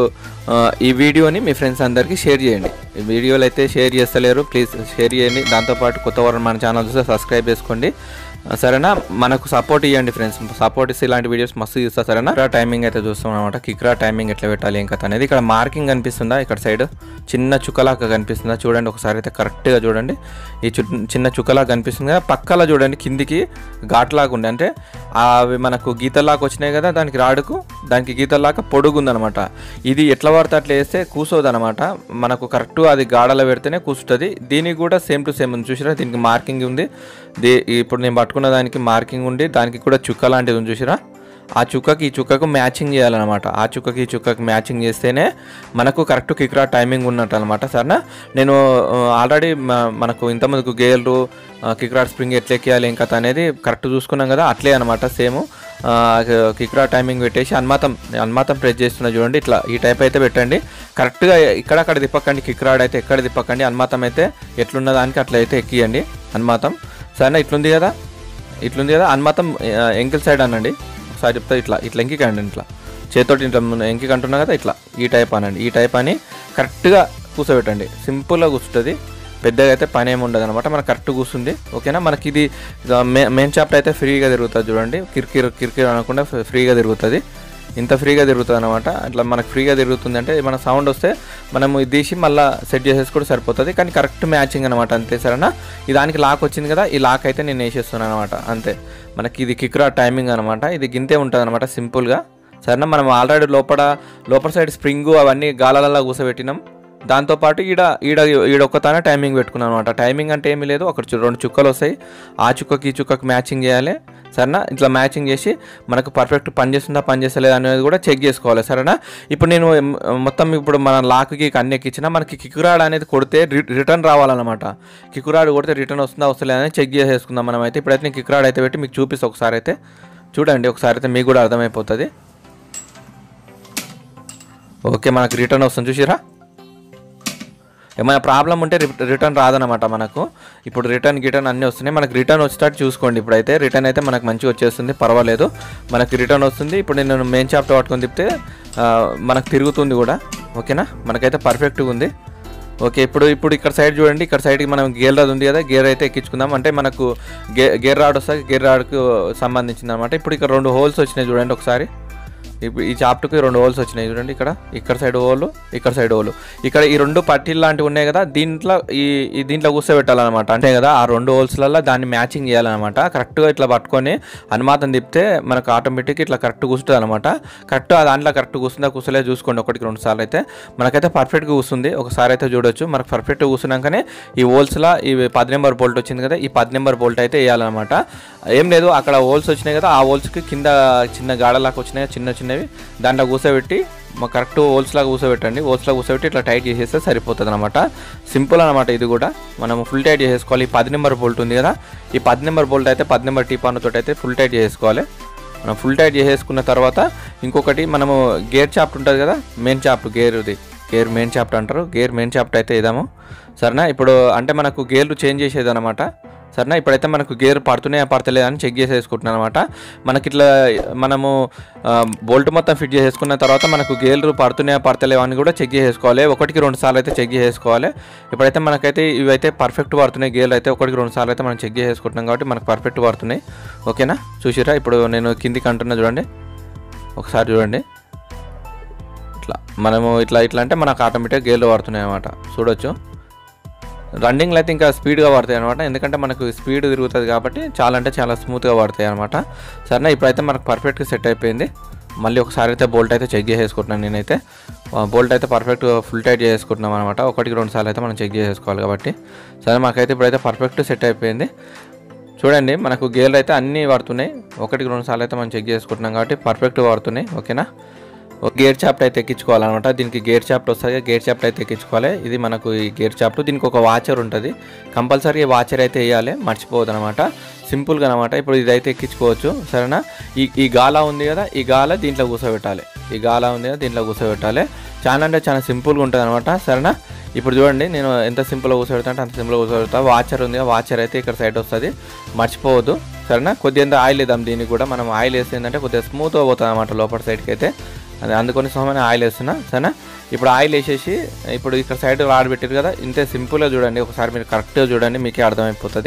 ఈ వీడియోని మీ ఫ్రెండ్స్ అందరికీ షేర్ చేయండి. ఈ వీడియోలు అయితే షేర్ చేస్తలేరు, ప్లీజ్ షేర్ చేయండి. దాంతోపాటు కొత్త వారు మన ఛానల్ చూస్తే సబ్స్క్రైబ్ చేసుకోండి సరేనా. మనకు సపోర్ట్ ఇవ్వండి ఫ్రెండ్స్, సపోర్ట్ ఇస్తే ఇలాంటి వీడియోస్ మస్తు చూస్తా సరేనా. టైమింగ్ అయితే చూస్తాం అనమాట. కిక్రా టైమింగ్ ఎట్లా పెట్టాలి ఏం కథ అనేది. ఇక్కడ మార్కింగ్ కనిపిస్తుందా, ఇక్కడ సైడ్ చిన్న చుక్కలాగా కనిపిస్తుందా చూడండి ఒకసారి అయితే కరెక్ట్గా చూడండి. ఈ చు చిన్న చుక్కలాగా కనిపిస్తుంది కదా, పక్కలా చూడండి కిందికి ఘాట్లాగా ఉండే, అంటే అవి మనకు గీతల్లాగా వచ్చినాయి కదా దానికి రాడుకు, దానికి గీతల్లాగా పొడుగుందనమాట. ఇది ఎట్లా పడితే అట్లా వేస్తే కూర్చోదు అనమాట, మనకు కరెక్ట్గా అది గాడలో పెడితేనే కూర్చుంటుంది. దీనికి కూడా సేమ్ టు సేమ్ ఉంది చూసిరా, దీనికి మార్కింగ్ ఉంది. దీ ఇప్పుడు నేను పట్టుకున్న దానికి మార్కింగ్ ఉండి దానికి కూడా చుక్క లాంటిది ఉంది చూసిరా. ఆ చుక్కకి ఈ చుక్కకు మ్యాచింగ్ చేయాలన్నమాట. ఆ చుక్కకి ఈ చుక్కకి మ్యాచింగ్ చేస్తేనే మనకు కరెక్ట్ కిక్రా టైమింగ్ ఉన్నట్టు అనమాట. సరేనా. నేను ఆల్రెడీ మనకు ఇంతమందికి గేర్లు కిక్రా స్ప్రింగ్ ఎట్లా ఎక్కియాలి ఇంకా అనేది కరెక్ట్ చూసుకున్నాం కదా, అట్లే అనమాట సేమ్. కిక్రా టైమింగ్ పెట్టేసి అన్మాతం అన్మాతం ప్రెస్ చేస్తున్నా చూడండి, ఇట్లా ఈ టైప్ అయితే పెట్టండి. కరెక్ట్గా ఇక్కడక్కడ తిప్పకండి, కిక్రాడ్ అయితే ఎక్కడ తిప్పకండి. అన్మాతం అయితే ఎట్లున్న దానికి అట్లా అయితే ఎక్కియండి అన్మాతం. సరేనా. ఇట్లుంది కదా, ఇట్లుంది కదా అన్మాతం ఎంకిల్ సైడ్ అనండి ఒకసారి చెప్తా. ఇట్లా ఇట్లా ఎంకికండి, ఇట్లా చేతోటి ఇట్లా ఎంకిక అంటున్నా కదా, ఇట్లా ఈ టైప్ అనండి. ఈ టైప్ అని కరెక్ట్గా కూర్చోబెట్టండి, సింపుల్గా కూర్చుంటుంది. పెద్దగా అయితే పని ఏమి ఉండదు అనమాట, మనకు కరెక్ట్ కూర్చుంది. ఓకేనా. మనకి ఇది మెయిన్ చాప్టర్ అయితే ఫ్రీగా తిరుగుతుంది చూడండి, కిరికిర్ కిరికిర్ అనకుండా ఫ్రీగా తిరుగుతుంది. ఇంత ఫ్రీగా తిరుగుతుంది అనమాట. అట్లా మనకు ఫ్రీగా తిరుగుతుంది అంటే మన సౌండ్ వస్తే మనం ఇది తీసి మళ్ళీ సెట్ చేసేసుకుంటే సరిపోతుంది. కానీ కరెక్ట్ మ్యాచింగ్ అనమాట అంతే. సరేనా. ఈ దానికి లాక్ వచ్చింది కదా, ఈ లాక్ అయితే నేను వేసేస్తున్నాను అనమాట అంతే. మనకి ఇది కిక్రా టైమింగ్ అనమాట, ఇది గింతే ఉంటుంది అనమాట సింపుల్గా. సరేనా. మనం ఆల్రెడీ లోపల లోపల సైడ్ స్ప్రింగు అవన్నీ గాలాలలో కూసబెట్టినాం. దాంతోపాటు ఈడ ఈడ ఈడొక్కతానే టైమింగ్ పెట్టుకున్నాను అనమాట. టైమింగ్ అంటే ఏమీ లేదు, ఒక రెండు చుక్కలు వస్తాయి, ఆ చుక్కకి ఈ చుక్కకి మ్యాచింగ్ చేయాలి. సరేనా. ఇట్లా మ్యాచింగ్ చేసి మనకు పర్ఫెక్ట్ పని చేస్తుందా పని చేస్తలేదు అనేది కూడా చెక్ చేసుకోవాలి. సరేనా. ఇప్పుడు నేను మొత్తం ఇప్పుడు మన లాక్కి అన్ని ఎక్కించిన మనకి కిక్రాడ్ అనేది కొడితే రిటర్న్ రావాలన్నమాట. కిక్రాడ్ కొడితే రిటర్న్ వస్తుందా వస్తలేదు అని చెక్ చేసేసుకుందాం మనం అయితే. ఇప్పుడైతే నేను కిక్రాడ్ అయితే పెట్టి మీకు చూపిస్తాను ఒకసారి అయితే చూడండి, ఒకసారి అయితే మీకు కూడా అర్థమైపోతుంది. ఓకే, మనకు రిటర్న్ వస్తుంది చూసిరా. ఏమైనా ప్రాబ్లం ఉంటే రిటర్న్ రాదనమాట మనకు. ఇప్పుడు రిటర్న్ గిటర్న్ అన్నీ వస్తున్నాయి, మనకు రిటర్న్ వచ్చేటట్టు చూసుకోండి. ఇప్పుడైతే రిటర్న్ అయితే మనకు మంచిగా వచ్చేస్తుంది, పర్వాలేదు, మనకి రిటర్న్ వస్తుంది. ఇప్పుడు నేను మెయిన్ చాప్టర్ పట్టుకొని తిప్పితే మనకు తిరుగుతుంది కూడా. ఓకేనా. మనకైతే పర్ఫెక్ట్గా ఉంది. ఓకే. ఇప్పుడు ఇప్పుడు ఇక్కడ సైడ్ చూడండి, ఇక్కడ సైడ్కి మనం గేర్ రాడ్ ఉంది కదా, గేర్ అయితే ఎక్కించుకుందాం. అంటే మనకు గే గేర్ రాడ్ వస్తుంది, గేర్ రాడ్కు సంబంధించింది అనమాట. ఇప్పుడు ఇక్కడ రెండు హోల్స్ వచ్చినాయి చూడండి ఒకసారి. ఇప్పుడు ఈ చాప్టర్కి రెండు హోల్స్ వచ్చినాయి చూడండి, ఇక్కడ ఇక్కడ సైడ్ హోల్, ఇక్కడ సైడ్ హోల్. ఇక్కడ ఈ రెండు పట్టీలు లాంటివి ఉన్నాయి కదా, దీంట్లో ఈ దీంట్లో కూర్చోబెట్టాలన్నమాట. అంటే కదా ఆ రెండు హోల్స్లలో దాన్ని మ్యాచింగ్ చేయాలన్నమాట. కరెక్ట్గా ఇట్లా పట్టుకొని అనుమాతం తిప్పితే మనకు ఆటోమేటిక్ ఇట్లా కరెక్ట్ కూర్చుంటుంది అనమాట. కరెక్ట్ దాంట్లో కరెక్ట్ కూర్చుందా కూర్చోలేదు చూసుకోండి. ఒకటికి రెండు సార్లు అయితే మనకైతే పర్ఫెక్ట్గా కూర్చుంది. ఒకసారి అయితే చూడొచ్చు. మనకు పర్ఫెక్ట్గా కూర్చున్నాకనే ఈ హోల్స్లో ఈ పది నెంబర్ బోల్ట్ వచ్చింది కదా, ఈ పది నెంబర్ బోల్ట్ అయితే వేయాలన్నమాట. ఏం లేదు, అక్కడ హోల్స్ వచ్చినాయి కదా, ఆ హోల్స్కి కింద చిన్న గాడలాగా వచ్చినాయి చిన్న చిన్నవి, దాంట్లో కూర్చోబెట్టి కరెక్ట్ హోల్స్ లాగా కూర్చోబెట్టండి. హోల్స్ లాగా కూర్చోబెట్టి ఇట్లా టైట్ చేసేస్తే సరిపోతుంది అనమాట. సింపుల్ అనమాట. ఇది కూడా మనం ఫుల్ టైట్ చేసుకోవాలి. ఈ పది నెంబర్ బోల్ట్ ఉంది కదా, ఈ పది నెంబర్ బోల్ట్ అయితే పది నెంబర్ టీపాన్ తోటి అయితే ఫుల్ టైట్ చేసుకోవాలి. మనం ఫుల్ టైట్ చేసేసుకున్న తర్వాత ఇంకొకటి మనము గేర్ చాప్ట్ ఉంటుంది కదా, మెయిన్ చాప్ట్ గేర్ది గేర్ మెయిన్ చాప్ట్ అంటారు, గేర్ మెయిన్ చాప్ట్ అయితే వేద్దాము. సరేనా. ఇప్పుడు అంటే మనకు గేర్లు చేంజ్ చేసేది అనమాట. సరేనా. ఇప్పుడైతే మనకు గేర్ పడుతున్నాయా పడతలేదు అని చెక్ చేసేసుకుంటున్నాను అనమాట. మనకి ఇట్లా మనము బోల్ట్ మొత్తం ఫిట్ చేసేసుకున్న తర్వాత మనకు గేర్లు పడుతున్నాయా పడతలేవా అని కూడా చెక్ చేసేసుకోవాలి. ఒకటికి రెండు సార్లు అయితే చెక్ చేసేసుకోవాలి. ఇప్పుడైతే మనకైతే ఇవైతే పర్ఫెక్ట్ పడుతున్నాయి గేర్లు అయితే. ఒకటికి రెండు సార్లు అయితే మనం చెక్ చేసేసుకుంటున్నాం కాబట్టి మనకు పర్ఫెక్ట్ పడుతున్నాయి. ఓకేనా. చూసిరా. ఇప్పుడు నేను కిందికి అంటున్నా చూడండి, ఒకసారి చూడండి. ఇట్లా మనము ఇట్లా ఇట్లా అంటే మనకు ఆటోమేటిక్గా గేర్లు పడుతున్నాయి అన్నమాట. చూడొచ్చు. రన్నింగ్లో అయితే ఇంకా స్పీడ్గా పడతాయి అనమాట, ఎందుకంటే మనకు స్పీడ్ తిరుగుతుంది కాబట్టి చాలా అంటే చాలా స్మూత్గా పడతాయి అనమాట. సరేనా. ఇప్పుడైతే మనకు పర్ఫెక్ట్గా సెట్ అయిపోయింది. మళ్ళీ ఒకసారి అయితే బోల్ట్ అయితే చెక్ చేసేసుకుంటున్నాను నేనైతే. బోల్ట్ అయితే పర్ఫెక్ట్ ఫుల్ టైట్ చేసుకుంటున్నాం అనమాట. ఒకటికి రెండు సార్లు అయితే మనం చెక్ చేసుకోవాలి కాబట్టి. సరే, మాకైతే ఇప్పుడైతే పర్ఫెక్ట్ సెట్ అయిపోయింది. చూడండి, మనకు గేర్లు అయితే అన్నీ పడుతున్నాయి. ఒకటికి రెండు సార్లు అయితే మనం చెక్ చేసుకుంటున్నాం కాబట్టి పర్ఫెక్ట్గా పడుతున్నాయి. ఓకేనా. గేర్ చాప్ట్ అయితే ఎక్కించుకోవాలన్నమాట. దీనికి గేర్ చాప్ట్ వస్తుంది, గేర్ చాప్ట్ అయితే ఎక్కించుకోవాలి. ఇది మనకు ఈ గేర్ చాప్ట్, దీనికి ఒక వాచర్ ఉంటుంది, కంపల్సరీ వాచర్ అయితే వేయాలి, మర్చిపోవద్దు అనమాట. సింపుల్గా అనమాట. ఇప్పుడు ఇదైతే ఎక్కించుకోవచ్చు. సరేనా. ఈ ఈ గాలా ఉంది కదా, ఈ గాల దీంట్లో కూర్చోబెట్టాలి. ఈ గాలా ఉంది కదా, దీంట్లో కూర్చోబెట్టాలి. చాలా అంటే చాలా సింపుల్గా ఉంటుంది అనమాట. సరేనా. ఇప్పుడు చూడండి, నేను ఎంత సింపుల్గా కూర్చోబెడతా అంటే అంత సింపుల్గా కూర్చోబెడతా. వాచర్ ఉంది, వాచర్ అయితే ఇక్కడ సైడ్ వస్తుంది, మర్చిపోవద్దు. సరేనా. కొద్దిగా ఆయిల్ వేద్దాం దీనికి కూడా. మనం ఆయిల్ వేస్తే ఏంటంటే కొద్దిగా స్మూత్గా పోతుంది అనమాట లోపల సైడ్కి అయితే. అది అందుకొని సోమని ఆయిల్ వేస్తున్నా. సరేనా. ఇప్పుడు ఆయిల్ వేసేసి ఇప్పుడు ఇక్కడ సైడ్ రాడ్ పెట్టారు కదా, ఇంతే సింపుల్గా చూడండి. ఒకసారి మీరు కరెక్ట్గా చూడండి, మీకే అర్థమైపోతుంది.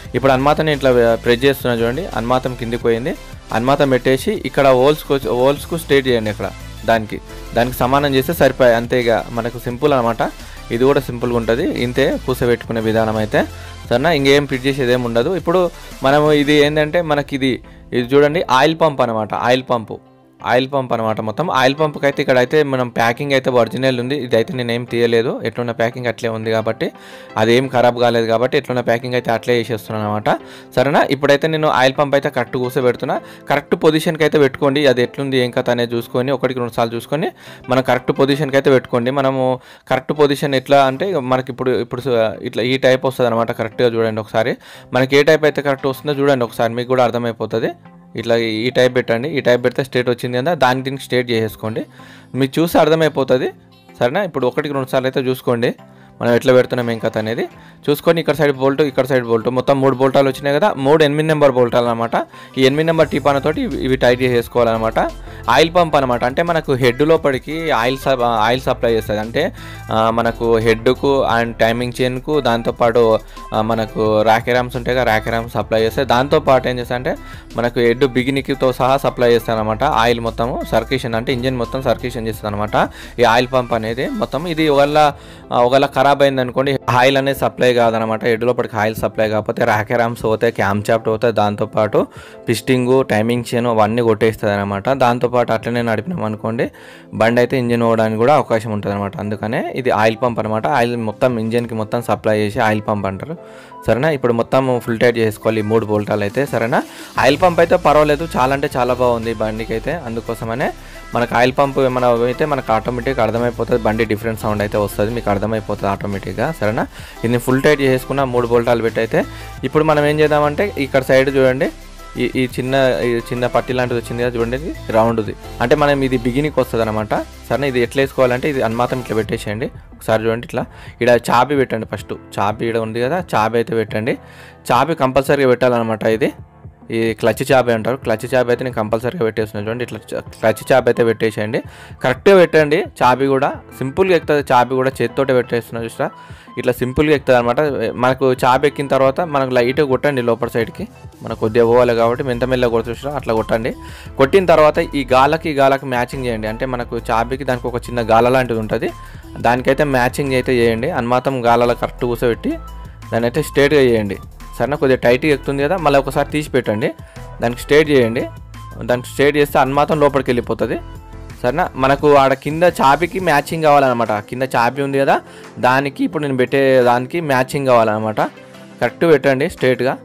ఇప్పుడు అనుమాతం ఇట్లా ప్రెస్ చేస్తున్నా చూడండి, అనుమాతం కిందికి పోయింది. అనుమాతం పెట్టేసి ఇక్కడ హోల్స్కు హోల్స్కు స్ట్రేట్ చేయండి. ఇక్కడ దానికి దానికి సమానం చేస్తే సరిపోయి అంతే. ఇక మనకు సింపుల్ అనమాట. ఇది కూడా సింపుల్గా ఉంటుంది. ఇంతే కూర్చోబెట్టుకునే విధానం అయితే సరేనా. ఇంకేం ఫిట్ చేసేది ఏమి ఉండదు. ఇప్పుడు మనము ఇది ఏంటంటే మనకి ఇది ఇది చూడండి ఆయిల్ పంప్ అనమాట. ఆయిల్ పంపు ఆయిల్ పంప్ అనమాట. మొత్తం ఆయిల్ పంప్కి అయితే ఇక్కడ అయితే మనం ప్యాకింగ్ అయితే ఒరిజినల్ ఉంది. ఇదైతే నేను ఏం తీయలేదు, ఎట్లున్న ప్యాకింగ్ అట్లే ఉంది కాబట్టి అదేం ఖరాబ్ కాలేదు కాబట్టి ఎట్లున్న ప్యాకింగ్ అయితే అట్లే వేసేస్తున్నాను అనమాట. సరేనా. ఇప్పుడైతే నేను ఆయిల్ పంప్ అయితే కరెక్ట్ కూర్చోబెడుతున్నా. కరెక్ట్ పొజిషన్కి అయితే పెట్టుకోండి. అది ఎట్లుంది ఏం కథ అనేది చూసుకొని ఒకటికి రెండు సార్లు చూసుకొని మనం కరెక్ట్ పొజిషన్కి అయితే పెట్టుకోండి. మనము కరెక్ట్ పొజిషన్ ఎట్లా అంటే మనకి ఇప్పుడు ఇప్పుడు ఇట్లా ఈ టైప్ వస్తుంది అనమాట. కరెక్ట్గా చూడండి ఒకసారి. మనకి ఏ టైప్ అయితే కరెక్ట్ వస్తుందో చూడండి ఒకసారి, మీకు కూడా అర్థమైపోతుంది. ఇట్లా ఈ టైప్ పెట్టండి. ఈ టైప్ పెడితే స్ట్రేట్ వచ్చింది కదా, దానికి దీనికి స్ట్రేట్ చేసేసుకోండి. మీకు చూసి అర్థమైపోతుంది. సరేనా. ఇప్పుడు ఒకటికి రెండు సార్లు అయితే చూసుకోండి మనం ఎట్లా పెడుతున్నాం ఏం కథ అనేది చూసుకొని. ఇక్కడ సైడ్ బోల్ట్, ఇక్కడ సైడ్ బోల్ట్, మొత్తం మూడు బోల్టాలు వచ్చినాయి కదా. మూడు ఎనిమిది నెంబర్ బోల్టాలు అనమాట. ఈ ఎనిమిది నెంబర్ టీపానతోటి ఇవి టైట్ చేసేసుకోవాలన్నమాట. ఆయిల్ పంప్ అనమాట. అంటే మనకు హెడ్ లోపలికి ఆయిల్ ఆయిల్ సప్లై చేస్తుంది. అంటే మనకు హెడ్కు అండ్ టైమింగ్ చైన్కు, దాంతోపాటు మనకు ర్యాకెరామ్స్ ఉంటాయి కదా, ర్యాకెరామ్స్ సప్లై చేస్తాయి. దాంతోపాటు ఏం చేస్తా అంటే మనకు హెడ్ బిగినికితో సహా సప్లై చేస్తాను అనమాట. ఆయిల్ మొత్తము సర్క్యులేషన్ అంటే ఇంజిన్ మొత్తం సర్క్యులేషన్ చేస్తుంది అనమాట ఈ ఆయిల్ పంప్ అనేది మొత్తం. ఇది ఒకవేళ ఒకవేళ ఖరాబ్ అయింది అనుకోండి, ఆయిల్ అనేది సప్లై కాదనమాట. హెడ్ లోపలికి ఆయిల్ సప్లై కాకపోతే ర్యాకెరామ్స్ అవుతాయి, క్యామ్ చాప్ట్ అవుతాయి, దాంతోపాటు పిస్టింగు, టైమింగ్ చైన్ అవన్నీ కొట్టేస్తుంది అనమాట. దాంతోపాటు అట్లనే నడిపినాం అనుకోండి బండి అయితే ఇంజిన్ పోవడానికి కూడా అవకాశం ఉంటుంది అనమాట. అందుకనే ఇది ఆయిల్ పంప్ అనమాట. ఆయిల్ మొత్తం ఇంజిన్కి మొత్తం సప్లై చేసి ఆయిల్ పంప్ అంటారు. సరేనా. ఇప్పుడు మొత్తం ఫుల్ టైట్ చేసుకోవాలి ఈ మూడు బోల్టాలు అయితే. సరేనా. ఆయిల్ పంప్ అయితే పర్వాలేదు, చాలా అంటే చాలా బాగుంది బండికి అయితే. అందుకోసమనే మనకు ఆయిల్ పంప్ ఏమైనా అయితే మనకు ఆటోమేటిక్గా అర్థమైపోతుంది. బండి డిఫరెంట్ సౌండ్ అయితే వస్తుంది, మీకు అర్థమైపోతుంది ఆటోమేటిక్గా. సరేనా. ఇది ఫుల్ టైట్ చేసుకున్న మూడు బోల్టాలు పెట్టి అయితే ఇప్పుడు మనం ఏం చేద్దామంటే ఇక్కడ సైడ్ చూడండి, ఈ ఈ చిన్న ఈ చిన్న పట్టి లాంటిది వచ్చింది కదా చూడండి, ఇది రౌండ్ది. అంటే మనం ఇది బిగినికి వస్తుంది అనమాట. సరే. ఇది ఎట్లా వేసుకోవాలంటే ఇది అనుమాతం ఇట్లా పెట్టేసేయండి ఒకసారి చూడండి. ఇట్లా ఇక్కడ చాబీ పెట్టండి. ఫస్ట్ చాబీ ఇక్కడ ఉంది కదా, చాబీ అయితే పెట్టండి. చాబీ కంపల్సరీగా పెట్టాలన్నమాట. ఇది ఈ క్లచ్ చాబీ అంటారు. క్లచ్ చాబీ అయితే నేను కంపల్సరీగా పెట్టేస్తున్నాను చూడండి. ఇట్లా క్లచ్ చాబీ అయితే పెట్టేసేయండి. కరెక్ట్గా పెట్టండి. చాబీ కూడా సింపుల్గా ఎక్కుతుంది. చాబీ కూడా చేతితోటే పెట్టేస్తున్నా చూసా, ఇట్లా సింపుల్గా ఎక్కుతుంది అనమాట. మనకు చాబీ ఎక్కిన తర్వాత మనకు లైట్గా కొట్టండి లోపల సైడ్కి. మనకు కొద్దిగా పోవాలి కాబట్టి మెంత మెల్ల కొడుతూ చూసా అట్లా కొట్టండి. కొట్టిన తర్వాత ఈ గాలకి ఈ గాలకి మ్యాచింగ్ చేయండి. అంటే మనకు చాబీకి దానికి ఒక చిన్న గాల లాంటిది ఉంటుంది, దానికైతే మ్యాచింగ్ అయితే చేయండి. అనుమాతం గాలలో కరెక్ట్ కూర్చోబెట్టి దాన్ని అయితే స్ట్రేట్గా చేయండి. సరేనా. కొద్దిగా టైట్గా ఎక్కుతుంది కదా, మళ్ళీ ఒకసారి తీసి పెట్టండి. దానికి స్ట్రేట్ చేయండి. దానికి స్ట్రేట్ చేస్తే అనుమాతం లోపలికి వెళ్ళిపోతుంది. సరేనా. మనకు ఆడ కింద చాబీకి మ్యాచింగ్ కావాలన్నమాట. కింద చాబీ ఉంది కదా, దానికి ఇప్పుడు నేను పెట్టే దానికి మ్యాచింగ్ కావాలన్నమాట. కరెక్ట్ పెట్టండి స్ట్రేట్గా.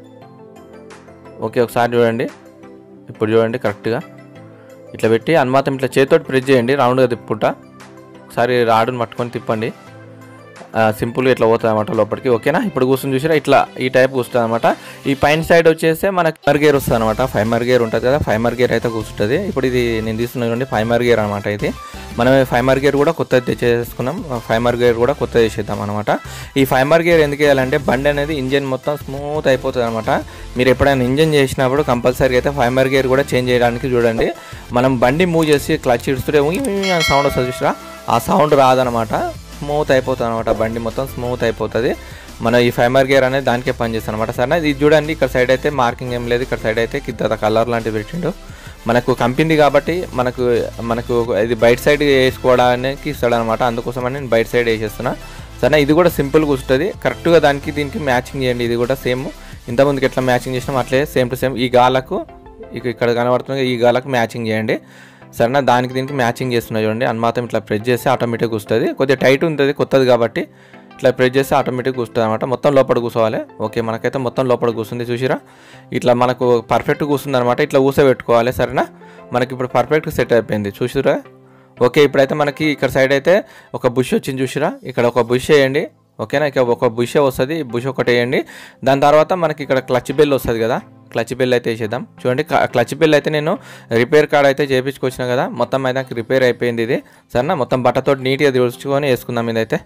ఓకే. ఒకసారి చూడండి. ఇప్పుడు చూడండి కరెక్ట్గా ఇట్లా పెట్టి అనుమాతం ఇట్లా చేతితోటి ప్రెస్ చేయండి. రౌండ్గా తిప్పుకుంటా ఒకసారి రాడుని పట్టుకొని తిప్పండి. సింపుల్గా ఇట్లా పోతుంది అనమాట లోపలికి. ఓకేనా. ఇప్పుడు కూర్చొని చూసిరా ఇట్లా ఈ టైప్ కూర్చుంటుంది అనమాట. ఈ పైన సైడ్ వచ్చేస్తే మనకి ఫైమర్ గేర్ వస్తుంది అనమాట. ఫైమర్ గేర్ ఉంటుంది కదా, ఫైమర్ గేర్ అయితే కూర్చుంటుంది. ఇప్పుడు ఇది నేను తీసుకున్నాను ఫైమర్ గేర్ అనమాట. ఇది మనం ఫైమర్ గేర్ కూడా కొత్తది తెచ్చేసుకున్నాం. ఫైమర్ గేర్ కూడా కొత్తది చేసేద్దాం అనమాట. ఈ ఫైమర్ గేర్ ఎందుకు వేయాలంటే బండి అనేది ఇంజిన్ మొత్తం స్మూత్ అయిపోతుంది అనమాట. మీరు ఎప్పుడైనా ఇంజిన్ చేసినప్పుడు కంపల్సరీగా అయితే ఫైమర్ గేర్ కూడా చేంజ్ చేయడానికి చూడండి. మనం బండి మూవ్ చేసి క్లచ్ ఇడుస్తుంటే సౌండ్ వస్తుంది చూసిరా, ఆ సౌండ్ రాదనమాట. స్మూత్ అయిపోతుంది అనమాట. బండి మొత్తం స్మూత్ అయిపోతుంది. మన ఈ ఫైమర్ గేర్ అనేది దానికే పనిచేస్తుంది అనమాట. సరే. ఇది చూడండి ఇక్కడ సైడ్ అయితే మార్కింగ్ ఏం లేదు. ఇక్కడ సైడ్ అయితే కింద కలర్ లాంటివి పెట్టిండు. మనకు కంపెనీ కాబట్టి మనకు మనకు ఇది బయట సైడ్ వేసుకోవడానికి ఇస్తాడు అనమాట. అందుకోసమని నేను బయట సైడ్ వేసేస్తున్నా. సరే. ఇది కూడా సింపుల్ కూర్చుంటుంది. కరెక్ట్గా దానికి దీనికి మ్యాచింగ్ చేయండి. ఇది కూడా సేమ్ ఇంతకుముందుకు ఎట్లా మ్యాచింగ్ చేసినాం అట్లే సేమ్ టు సేమ్ ఈ గాలకు ఇక ఇక్కడ కనబడుతుంది ఈ గాలకు మ్యాచింగ్ చేయండి. సరేనా. దానికి దీనికి మ్యాచింగ్ చేస్తున్నా చూడండి. అనుమాతం ఇట్లా ప్రెస్ చేస్తే ఆటోమేటిక్గా వస్తుంది. కొద్దిగా టైట్ ఉంటుంది కొత్తది కాబట్టి ఇట్లా ప్రెస్ చేస్తే ఆటోమేటిక్గా కూర్చుంటుంది అనమాట. మొత్తం లోపల కూర్చోవాలి. ఓకే. మనకైతే మొత్తం లోపల కూర్చుంది చూసిరా, ఇట్లా మనకు పర్ఫెక్ట్ కూర్చుంది అనమాట. ఇట్లా కూర్చోబెట్టుకోవాలి. సరేనా. మనకి ఇప్పుడు పర్ఫెక్ట్ సెట్ అయిపోయింది చూసిరా. ఓకే. ఇప్పుడైతే మనకి ఇక్కడ సైడ్ అయితే ఒక బుష్ వచ్చింది చూసిరా, ఇక్కడ ఒక బుష్ వేయండి. ఓకేనా. ఇక ఒక బుష్ వస్తుంది, బుష్ ఒకటి వేయండి. దాని తర్వాత మనకి ఇక్కడ క్లచ్ బెల్ వస్తుంది కదా, క్లచ్ బెల్ అయితే వేసేద్దాం చూడండి. క్లచ్ బెల్ అయితే నేను రిపేర్ కార్డ్ అయితే చేయించుకొచ్చిన కదా, మొత్తం అయితే రిపేర్ అయిపోయింది ఇది. సరేనా. మొత్తం బట్టతో నీట్గా తుడుచుకొని వేసుకుందాం ఇదైతే.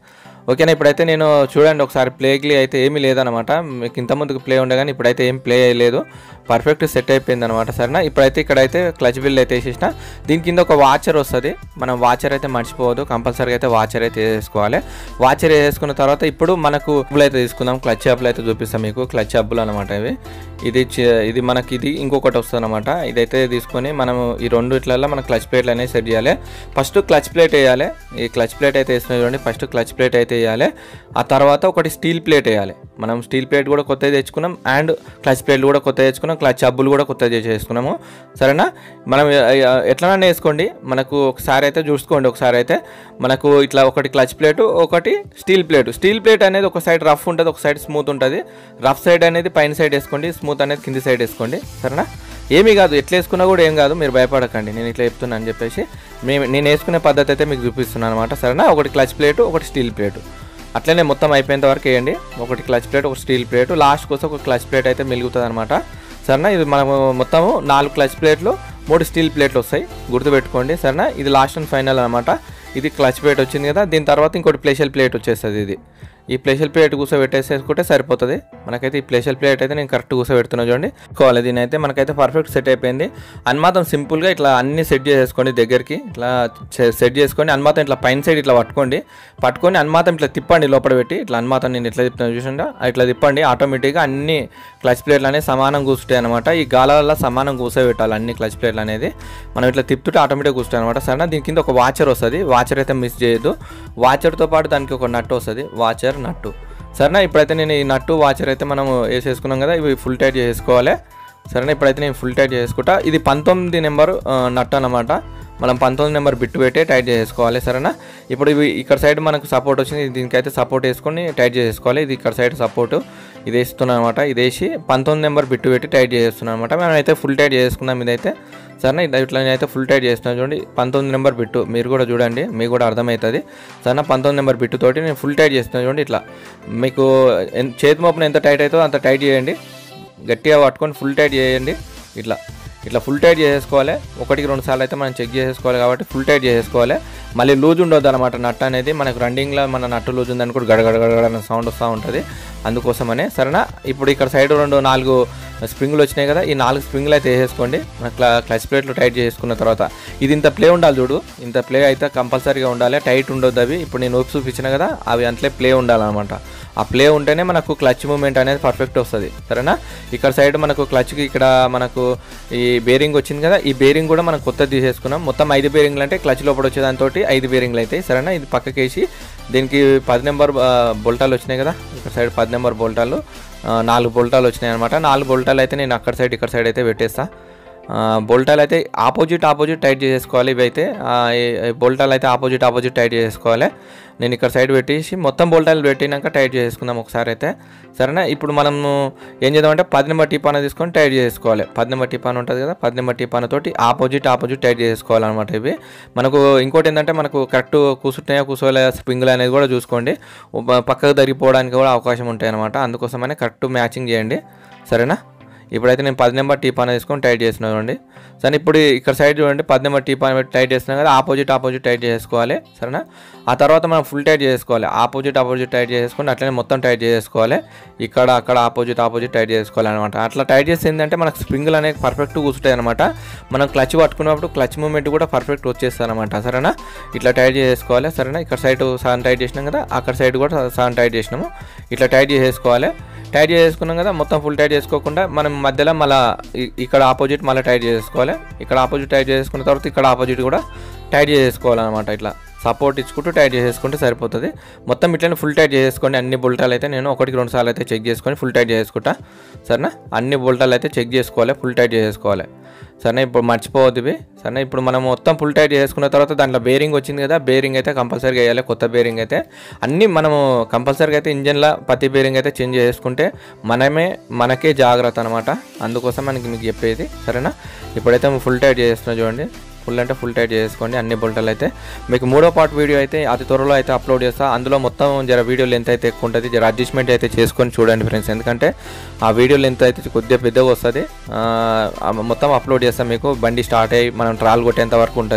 ఓకేనా. ఇప్పుడైతే నేను చూడండి ఒకసారి ప్లేగ్లీ అయితే ఏమీ లేదనమాట. మీకు ఇంతకుముందుకు ప్లే ఉండే కానీ ఇప్పుడైతే ఏం ప్లే అయ్యలేదు, పర్ఫెక్ట్ సెట్ అయిపోయింది అనమాట. సరేనా. ఇప్పుడైతే ఇక్కడైతే క్లచ్ బిల్ అయితే వేసేసిన. దీని కింద ఒక వాచర్ వస్తుంది, మనం వాచర్ అయితే మర్చిపోవద్దు, కంపల్సరీగా అయితే వాచర్ అయితే వేసుకోవాలి. వాచర్ వేసుకున్న తర్వాత ఇప్పుడు మనకు అబ్బులు అయితే తీసుకుందాం. క్లచ్ అబ్బులు అయితే చూపిస్తాం మీకు, క్లచ్ అబ్బులు అనమాట ఇవి. ఇది ఇది మనకి ఇది ఇంకొకటి వస్తుంది అనమాట. ఇదైతే తీసుకొని మనం ఈ రెండు ఇట్లలో మన క్లచ్ ప్లేట్లు అనేవి సెట్ చేయాలి. ఫస్ట్ క్లచ్ ప్లేట్ వేయాలి. ఈ క్లచ్ ప్లేట్ అయితే వేసిన చూడండి, ఫస్ట్ క్లచ్ ప్లేట్ అయితే వేయాలి. ఆ తర్వాత ఒకటి స్టీల్ ప్లేట్ వేయాలి. మనం స్టీల్ ప్లేట్ కూడా కొత్తది తెచ్చుకున్నాం, అండ్ క్లచ్ ప్లేట్లు కూడా కొత్తగా తెచ్చుకున్నాం, క్లచ్ అబ్బులు కూడా కొత్తగా చేసుకున్నాము. సరేనా. మనం ఎట్లనైనా వేసుకోండి, మనకు ఒకసారి అయితే చూసుకోండి. ఒకసారి అయితే మనకు ఇట్లా ఒకటి క్లచ్ ప్లేట్, ఒకటి స్టీల్ ప్లేట్. స్టీల్ ప్లేట్ అనేది ఒక సైడ్ రఫ్ ఉంటుంది, ఒక సైడ్ స్మూత్ ఉంటుంది. రఫ్ సైడ్ అనేది పైన సైడ్ వేసుకోండి, స్మూత్ అనేది కింది సైడ్ వేసుకోండి. సరేనా. ఏమీ కాదు, ఎట్లా వేసుకున్నా కూడా ఏం కాదు, మీరు భయపడకండి. నేను ఇట్లా చెప్తున్నాను అని చెప్పేసి మేము నేను వేసుకునే పద్ధతి అయితే మీకు చూపిస్తున్నాను అనమాట. సరేనా. ఒకటి క్లచ్ ప్లేటు, ఒకటి స్టీల్ ప్లేటు, అట్లనే మొత్తం అయిపోయేంత వరకు వేయండి. ఒకటి క్లచ్ ప్లేట్, ఒక స్టీల్ ప్లేట్, లాస్ట్ కోసం ఒక క్లచ్ ప్లేట్ అయితే మిగులుతుంది అనమాట. సరేనా. ఇది మనము మొత్తము నాలుగు క్లచ్ ప్లేట్లు, మూడు స్టీల్ ప్లేట్లు వస్తాయి, గుర్తుపెట్టుకోండి. సరేనా. ఇది లాస్ట్ అండ్ ఫైనల్ అనమాట. ఇది క్లచ్ ప్లేట్ వచ్చింది కదా, దీని తర్వాత ఇంకోటి ప్లేషల్ ప్లేట్ వచ్చేస్తుంది. ఇది ఈ ప్లేషల్ ప్లేట్ కూర్చోబెట్టేసేసుకుంటే సరిపోతుంది మనకైతే. ఈ ప్లేషల్ ప్లేట్ అయితే నేను కరెక్ట్ కూర్చోబెడుతున్నా చూడండి. కోవాలి దీని అయితే మనకైతే పర్ఫెక్ట్ సెట్ అయిపోయింది. అన్మాత్రం సింపుల్గా ఇట్లా అన్ని సెట్ చేసేసుకోండి, దగ్గరికి ఇట్లా సెట్ చేసుకొని అన్మాత్రం ఇట్లా పైన సైడ్ ఇట్లా పట్టుకోండి. పట్టుకొని అన్మాత్రం ఇట్లా తిప్పండి, లోపల పెట్టి ఇట్లా అన్మాత్రం నేను ఇట్లా తిప్పుతాను చూసిండా, ఇట్లా తిప్పండి. ఆటోమేటిక్గా అన్ని క్లచ్ ప్లేట్లు అనేవి సమానం కూర్చుంటాయి అనమాట. ఈ గాలాల సమానం కూర్చోబెట్టాలి అన్ని క్లచ్ ప్లేట్లు అనేది. మనం ఇట్లా తిప్పుతుంటే ఆటోమేటిక్గా కూర్చుంటాయి అనమాట. సరేనా. దీని కింద ఒక వాచర్ వస్తుంది, వాచర్ అయితే మిస్ చేయొద్దు. వాచర్తో పాటు దానికి ఒక నట్టు వస్తుంది, వాచర్ నట్టు. సరేనా. ఇప్పుడైతే నేను ఈ నట్టు వాచర్ అయితే మనం వేసేసుకున్నాం కదా, ఇవి ఫుల్ టైట్ చేసుకోవాలి. సరేనా. ఇప్పుడైతే నేను ఫుల్ టైట్ చేసుకుంటా. ఇది పంతొమ్మిది నెంబర్ నట్టు అనమాట. మనం పంతొమ్మిది నెంబర్ బిట్టు పెట్టి టైట్ చేసుకోవాలి. సరేనా. ఇప్పుడు ఇవి ఇక్కడ సైడ్ మనకు సపోర్ట్ వచ్చింది, దీనికైతే సపోర్ట్ వేసుకొని టైట్ చేసుకోవాలి. ఇది ఇక్కడ సైడ్ సపోర్టు ఇది వేస్తున్నాను అనమాట. ఇది వేసి పంతొమ్మిది నెంబర్ బిట్టు పెట్టి టైట్ చేస్తున్నాను అనమాట. మనం అయితే ఫుల్ టైట్ చేసుకుందాం ఇదైతే. సరేనా. ఇట్లా నేనైతే ఫుల్ టైట్ చేస్తున్నాను చూడండి, పంతొమ్మిది నెంబర్ బిట్టు. మీరు కూడా చూడండి, మీకు కూడా అర్థమవుతుంది. సరేనా. పంతొమ్మిది నెంబర్ బిట్టు తోటి నేను ఫుల్ టైట్ చేస్తున్నాను చూడండి. ఇట్లా మీకు చేతి మోపున ఎంత టైట్ అవుతుందో అంత టైట్ చేయండి, గట్టిగా పట్టుకొని ఫుల్ టైట్ చేయండి. ఇట్లా ఇట్లా ఫుల్ టైట్ చేసేసుకోవాలి. ఒకటికి రెండు సార్లు అయితే మనం చెక్ చేసేసుకోవాలి కాబట్టి ఫుల్ టైట్ చేసేసుకోవాలి. మళ్ళీ లూజ్ ఉండొద్దు అనమాట నట్ అనేది. మనకు రన్నింగ్లో మన నట్టు లూజ్ ఉందని కూడా గడగడగడ సౌండ్ వస్తూ ఉంటుంది, అందుకోసమనే. సరేనా. ఇప్పుడు ఇక్కడ సైడ్ రెండు నాలుగు స్ప్రింగులు వచ్చినాయి కదా, ఈ నాలుగు స్ప్రింగులు అయితే వేసేసుకోండి. మన క్లా క్లచ్ ప్లేట్లు టైట్ చేసుకున్న తర్వాత ఇది ఇంత ప్లే ఉండాలి చూడు, ఇంత ప్లే అయితే కంపల్సరీగా ఉండాలి, టైట్ ఉండొద్దు అవి. ఇప్పుడు నేను ఊపి చూపించిన కదా, అవి అంతలే ప్లే ఉండాలన్నమాట. ఆ ప్లే ఉంటేనే మనకు క్లచ్ మూమెంట్ అనేది పర్ఫెక్ట్ వస్తుంది. సరేనా. ఇక్కడ సైడ్ మనకు క్లచ్కి ఇక్కడ మనకు ఈ బేరింగ్ వచ్చింది కదా, ఈ బేరింగ్ కూడా మనం కొత్తది తీసేసుకున్నాం. మొత్తం ఐదు బేరింగ్లు అంటే క్లచ్ లోపల వచ్చేదాంతో ఐదు బేరింగ్లు అవుతాయి. సరేనా. ఇది పక్కకేసి దీనికి పది నెంబర్ బోల్టాలు వచ్చినాయి కదా, ఇక్కడ సైడ్ పది నెంబర్ బోల్టాలు, నాలుగు బోల్టాలు వచ్చినాయి అనమాట. నాలుగు బోల్టాలు అయితే నేను అక్కడ సైడ్ ఇక్కడ సైడ్ అయితే పెట్టేస్తా. బోల్టాలు అయితే ఆపోజిట్ ఆపోజిట్ టైట్ చేసేసుకోవాలి. ఇవి అయితే బోల్టాలు అయితే ఆపోజిట్ ఆపోజిట్ టైట్ చేసేసుకోవాలి. నేను ఇక్కడ సైడ్ పెట్టేసి మొత్తం బోల్టాలు పెట్టినాక టైట్ చేసుకుందాం ఒకసారి అయితే. సరేనా. ఇప్పుడు మనము ఏం చేద్దామంటే పది నెంబర్ టీపాన తీసుకొని టైట్ చేసుకోవాలి. పది నెంబర్ టీపాన ఉంటుంది కదా, పది నెంబర్ టీపాన తోటి ఆపోజిట్ ఆపోజిట్ టైట్ చేసుకోవాలన్నమాట. ఇవి మనకు ఇంకోటి ఏంటంటే మనకు కరెక్ట్ కూర్చుంటాయా కూర్చోలే స్ప్రింగులు అనేది కూడా చూసుకోండి, పక్కకు తరిగిపోవడానికి కూడా అవకాశం ఉంటాయి అనమాట. అందుకోసమనే కరెక్ట్ మ్యాచింగ్ చేయండి. సరేనా. ఇప్పుడైతే నేను పది నెంబర్ టీపాన తీసుకొని టైట్ చేస్తున్నాను చూడండి. సరే. ఇప్పుడు ఇక్కడ సైడ్ చూడండి, పది నెంబర్ టీపాన పెట్టి టైట్ చేస్తున్నాం కదా, ఆపోజిట్ ఆపోజిట్ టైట్ చేసుకోవాలి. సరేనా. ఆ తర్వాత మనం ఫుల్ టైట్ చేసుకోవాలి, ఆపోజిట్ ఆపోజిట్ టైట్ చేసుకొని అట్లనే మొత్తం టైట్ చేసుకోవాలి. ఇక్కడ అక్కడ ఆపోజిట్ ఆపోజిట్ టైట్ చేసుకోవాలి అనమాట. అట్లా టైట్ చేసి ఏంటంటే మనకు స్ప్రింగులు అనేవి పర్ఫెక్ట్ కూర్చుంటాయి అనమాట. మనం క్లచ్ పట్టుకున్నప్పుడు క్లచ్ మూమెంట్ కూడా పర్ఫెక్ట్ వచ్చేస్తుంది అనమాట. సరేనా. ఇట్లా టైట్ చేసుకోవాలి. సరేనా. ఇక్కడ సైడ్ సగం టైట్ చేసినాం కదా, అక్కడ సైడ్ కూడా సగం టైట్ చేసినాము. ఇట్లా టైట్ చేసుకోవాలి. టైట్ చేసుకున్నాం కదా, మొత్తం ఫుల్ టైట్ చేసుకోకుండా మనం మధ్యలో మళ్ళీ ఇక్కడ ఆపోజిట్ మళ్ళీ టైట్ చేసుకోవాలి. ఇక్కడ ఆపోజిట్ టైట్ చేసుకున్న తర్వాత ఇక్కడ ఆపోజిట్ కూడా టైట్ చేసుకోవాలన్నమాట. ఇట్లా సపోర్ట్ ఇచ్చుకుంటూ టైట్ చేసుకుంటే సరిపోతుంది. మొత్తం ఇట్లనే ఫుల్ టైట్ చేసుకోండి. అన్ని బోల్టాలు అయితే నేను ఒకటికి రెండు సార్లు అయితే చెక్ చేసుకొని ఫుల్ టైట్ చేసుకుంటా. సరేనా. అన్ని బోల్టాలు అయితే చెక్ చేసుకోవాలి, ఫుల్ టైట్ చేసుకోవాలి. సరే. ఇప్పుడు మర్చిపోవద్దు ఇవి. సరే. ఇప్పుడు మనం మొత్తం ఫుల్ టైట్ చేసుకున్న తర్వాత దాంట్లో బేరింగ్ వచ్చింది కదా, బేరింగ్ అయితే కంపల్సరీగా వేయాలి. కొత్త బేరింగ్ అయితే అన్నీ మనము కంపల్సరీగా అయితే ఇంజన్లో ప్రతి బేరింగ్ అయితే చేంజ్ చేసుకుంటే మనమే మనకే జాగ్రత్త అనమాట. అందుకోసం మనకి మీకు చెప్పేది. సరేనా. ఇప్పుడైతే ఫుల్ టైట్ చేస్తున్నా చూడండి, ఫుల్ అంటే ఫుల్ టైట్ చేసుకోండి అన్ని బోల్టాలు అయితే. మీకు మూడో పార్ట్ వీడియో అయితే అతి త్వరలో అయితే అప్లోడ్ చేస్తా. అందులో మొత్తం జర వీడియో లెంత్ అయితే ఎక్కువ ఉంటుంది, జర అడ్జస్ట్మెంట్ అయితే చేసుకొని చూడండి ఫ్రెండ్స్. ఎందుకంటే ఆ వీడియో లెంత్ అయితే కొద్దిగా పెద్దగా వస్తుంది. మొత్తం అప్లోడ్ చేస్తాం మీకు, బండి స్టార్ట్ అయ్యి మనం ట్రాల్ కొట్టేంత వరకు ఉంటుంది.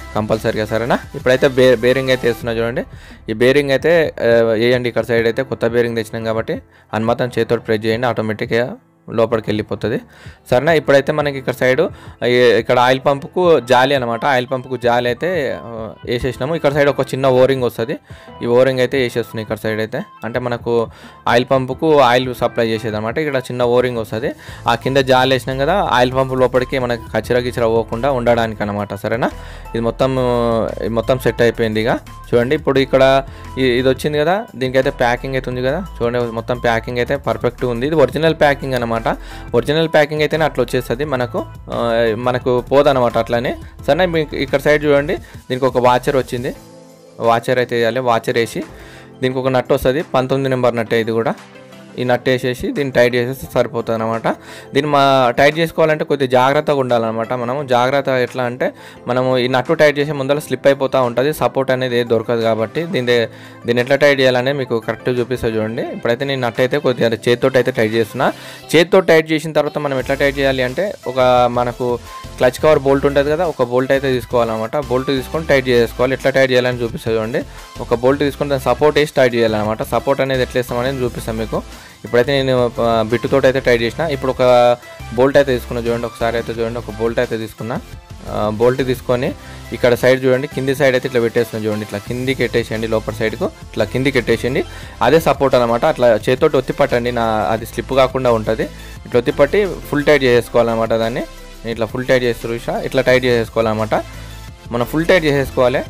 కంపల్సరీగా, సరేనా. ఇప్పుడైతే బే బేరింగ్ అయితే వేస్తున్నా చూడండి. ఈ బేరింగ్ అయితే వేయండి. ఇక్కడ సైడ్ అయితే కొత్త బేరింగ్ తెచ్చినాం కాబట్టి అనుమతం చేతితో ప్రెస్ చేయండి, ఆటోమేటిక్గా లోపలికి వెళ్ళిపోతుంది, సరేనా. ఇప్పుడైతే మనకి ఇక్కడ సైడు ఇక్కడ ఆయిల్ పంపుకు జాలి అనమాట, ఆయిల్ పంపుకు జాలి అయితే వేసేసినాము. ఇక్కడ సైడ్ ఒక చిన్న ఓరింగ్ వస్తుంది, ఈ ఓరింగ్ అయితే వేసేస్తున్నాయి ఇక్కడ సైడ్ అయితే. అంటే మనకు ఆయిల్ పంపుకు ఆయిల్ సప్లై చేసేది అనమాట. ఇక్కడ చిన్న ఓరింగ్ వస్తుంది, ఆ కింద జాలి వేసినాం కదా, ఆయిల్ పంపు లోపలికి మనకి కచ్చిర గిచ్చిర పోకుండా ఉండడానికి అనమాట, సరేనా. ఇది మొత్తం మొత్తం సెట్ అయిపోయింది. ఇక చూడండి ఇప్పుడు ఇక్కడ ఇది వచ్చింది కదా, దీనికైతే ప్యాకింగ్ అయితే ఉంది కదా, చూడండి మొత్తం ప్యాకింగ్ అయితే పర్ఫెక్ట్ ఉంది. ఇది ఒరిజినల్ ప్యాకింగ్ అనమాట, ఒరిజినల్ ప్యాకింగ్ అయితేనే అట్లా వచ్చేస్తుంది మనకు, మనకు పోదనమాట అట్లనే, సరే. మీకు ఇక్కడ సైడ్ చూడండి, దీనికి ఒక వాచర్ వచ్చింది, వాచర్ అయితే వేయాలి. వాచర్ వేసి దీనికి ఒక నట్ వస్తుంది, పంతొమ్మిది నెంబర్ నట్టే ఇది కూడా. ఈ నట్ వేసేసి దీన్ని టైట్ చేసేస్తే సరిపోతుంది అనమాట. దీన్ని మా టైట్ చేసుకోవాలంటే కొద్దిగా జాగ్రత్తగా ఉండాలన్నమాట. మనము జాగ్రత్త ఎట్లా అంటే మనము ఈ నట్టు టైట్ చేసే ముందర స్లిప్ అయిపోతూ ఉంటుంది, సపోర్ట్ అనేది ఏది దొరకదు కాబట్టి దీని దీన్ని ఎట్లా టైట్ చేయాలనే మీకు కరెక్ట్గా చూపిస్తా చూడండి. ఇప్పుడైతే నేను నట్ అయితే కొద్దిగా చేతితో అయితే టైట్ చేస్తున్నా. చేతితో టైట్ చేసిన తర్వాత మనం ఎట్లా టైట్ చేయాలి అంటే ఒక మనకు క్లచ్ కవర్ బోల్ట్ ఉంటుంది కదా, ఒక బోల్ట్ అయితే తీసుకోవాలన్నమాట. బోల్ట్ తీసుకొని టైట్ చేసుకోవాలి. ఎట్లా టైట్ చేయాలని చూపిస్తా చూడండి. ఒక బోల్ట్ తీసుకొని దాన్ని సపోర్ట్ వేసి టైట్ చేయాలన్నమాట. సపోర్ట్ అనేది ఎట్లా వేస్తాం అనేది చూపిస్తాను మీకు. ఇప్పుడైతే నేను బిట్టుతో అయితే టైట్ చేసిన. ఇప్పుడు ఒక బోల్ట్ అయితే తీసుకున్నా చూడండి, ఒకసారి అయితే చూడండి, ఒక బోల్ట్ అయితే తీసుకున్నా. బోల్ట్ తీసుకొని ఇక్కడ సైడ్ చూడండి, కింది సైడ్ అయితే ఇట్లా పెట్టేస్తున్నాం చూడండి, ఇట్లా కిందికి పెట్టేసేయండి, లోపల సైడ్కు ఇట్లా కిందికి పెట్టేసేయండి. అదే సపోర్ట్ అనమాట. అట్లా చేతితోటి ఒత్తి పట్టండి, నా అది స్లిప్ కాకుండా ఉంటుంది. ఇట్లా ఒత్తి పట్టి ఫుల్ టైట్ చేసుకోవాలన్నమాట. దాన్ని ఇట్లా ఫుల్ టైట్ చేస్తారు చూసా, ఇట్లా టైట్ చేసుకోవాలన్నమాట. మనం ఫుల్ టైట్ చేసేసుకోవాలి.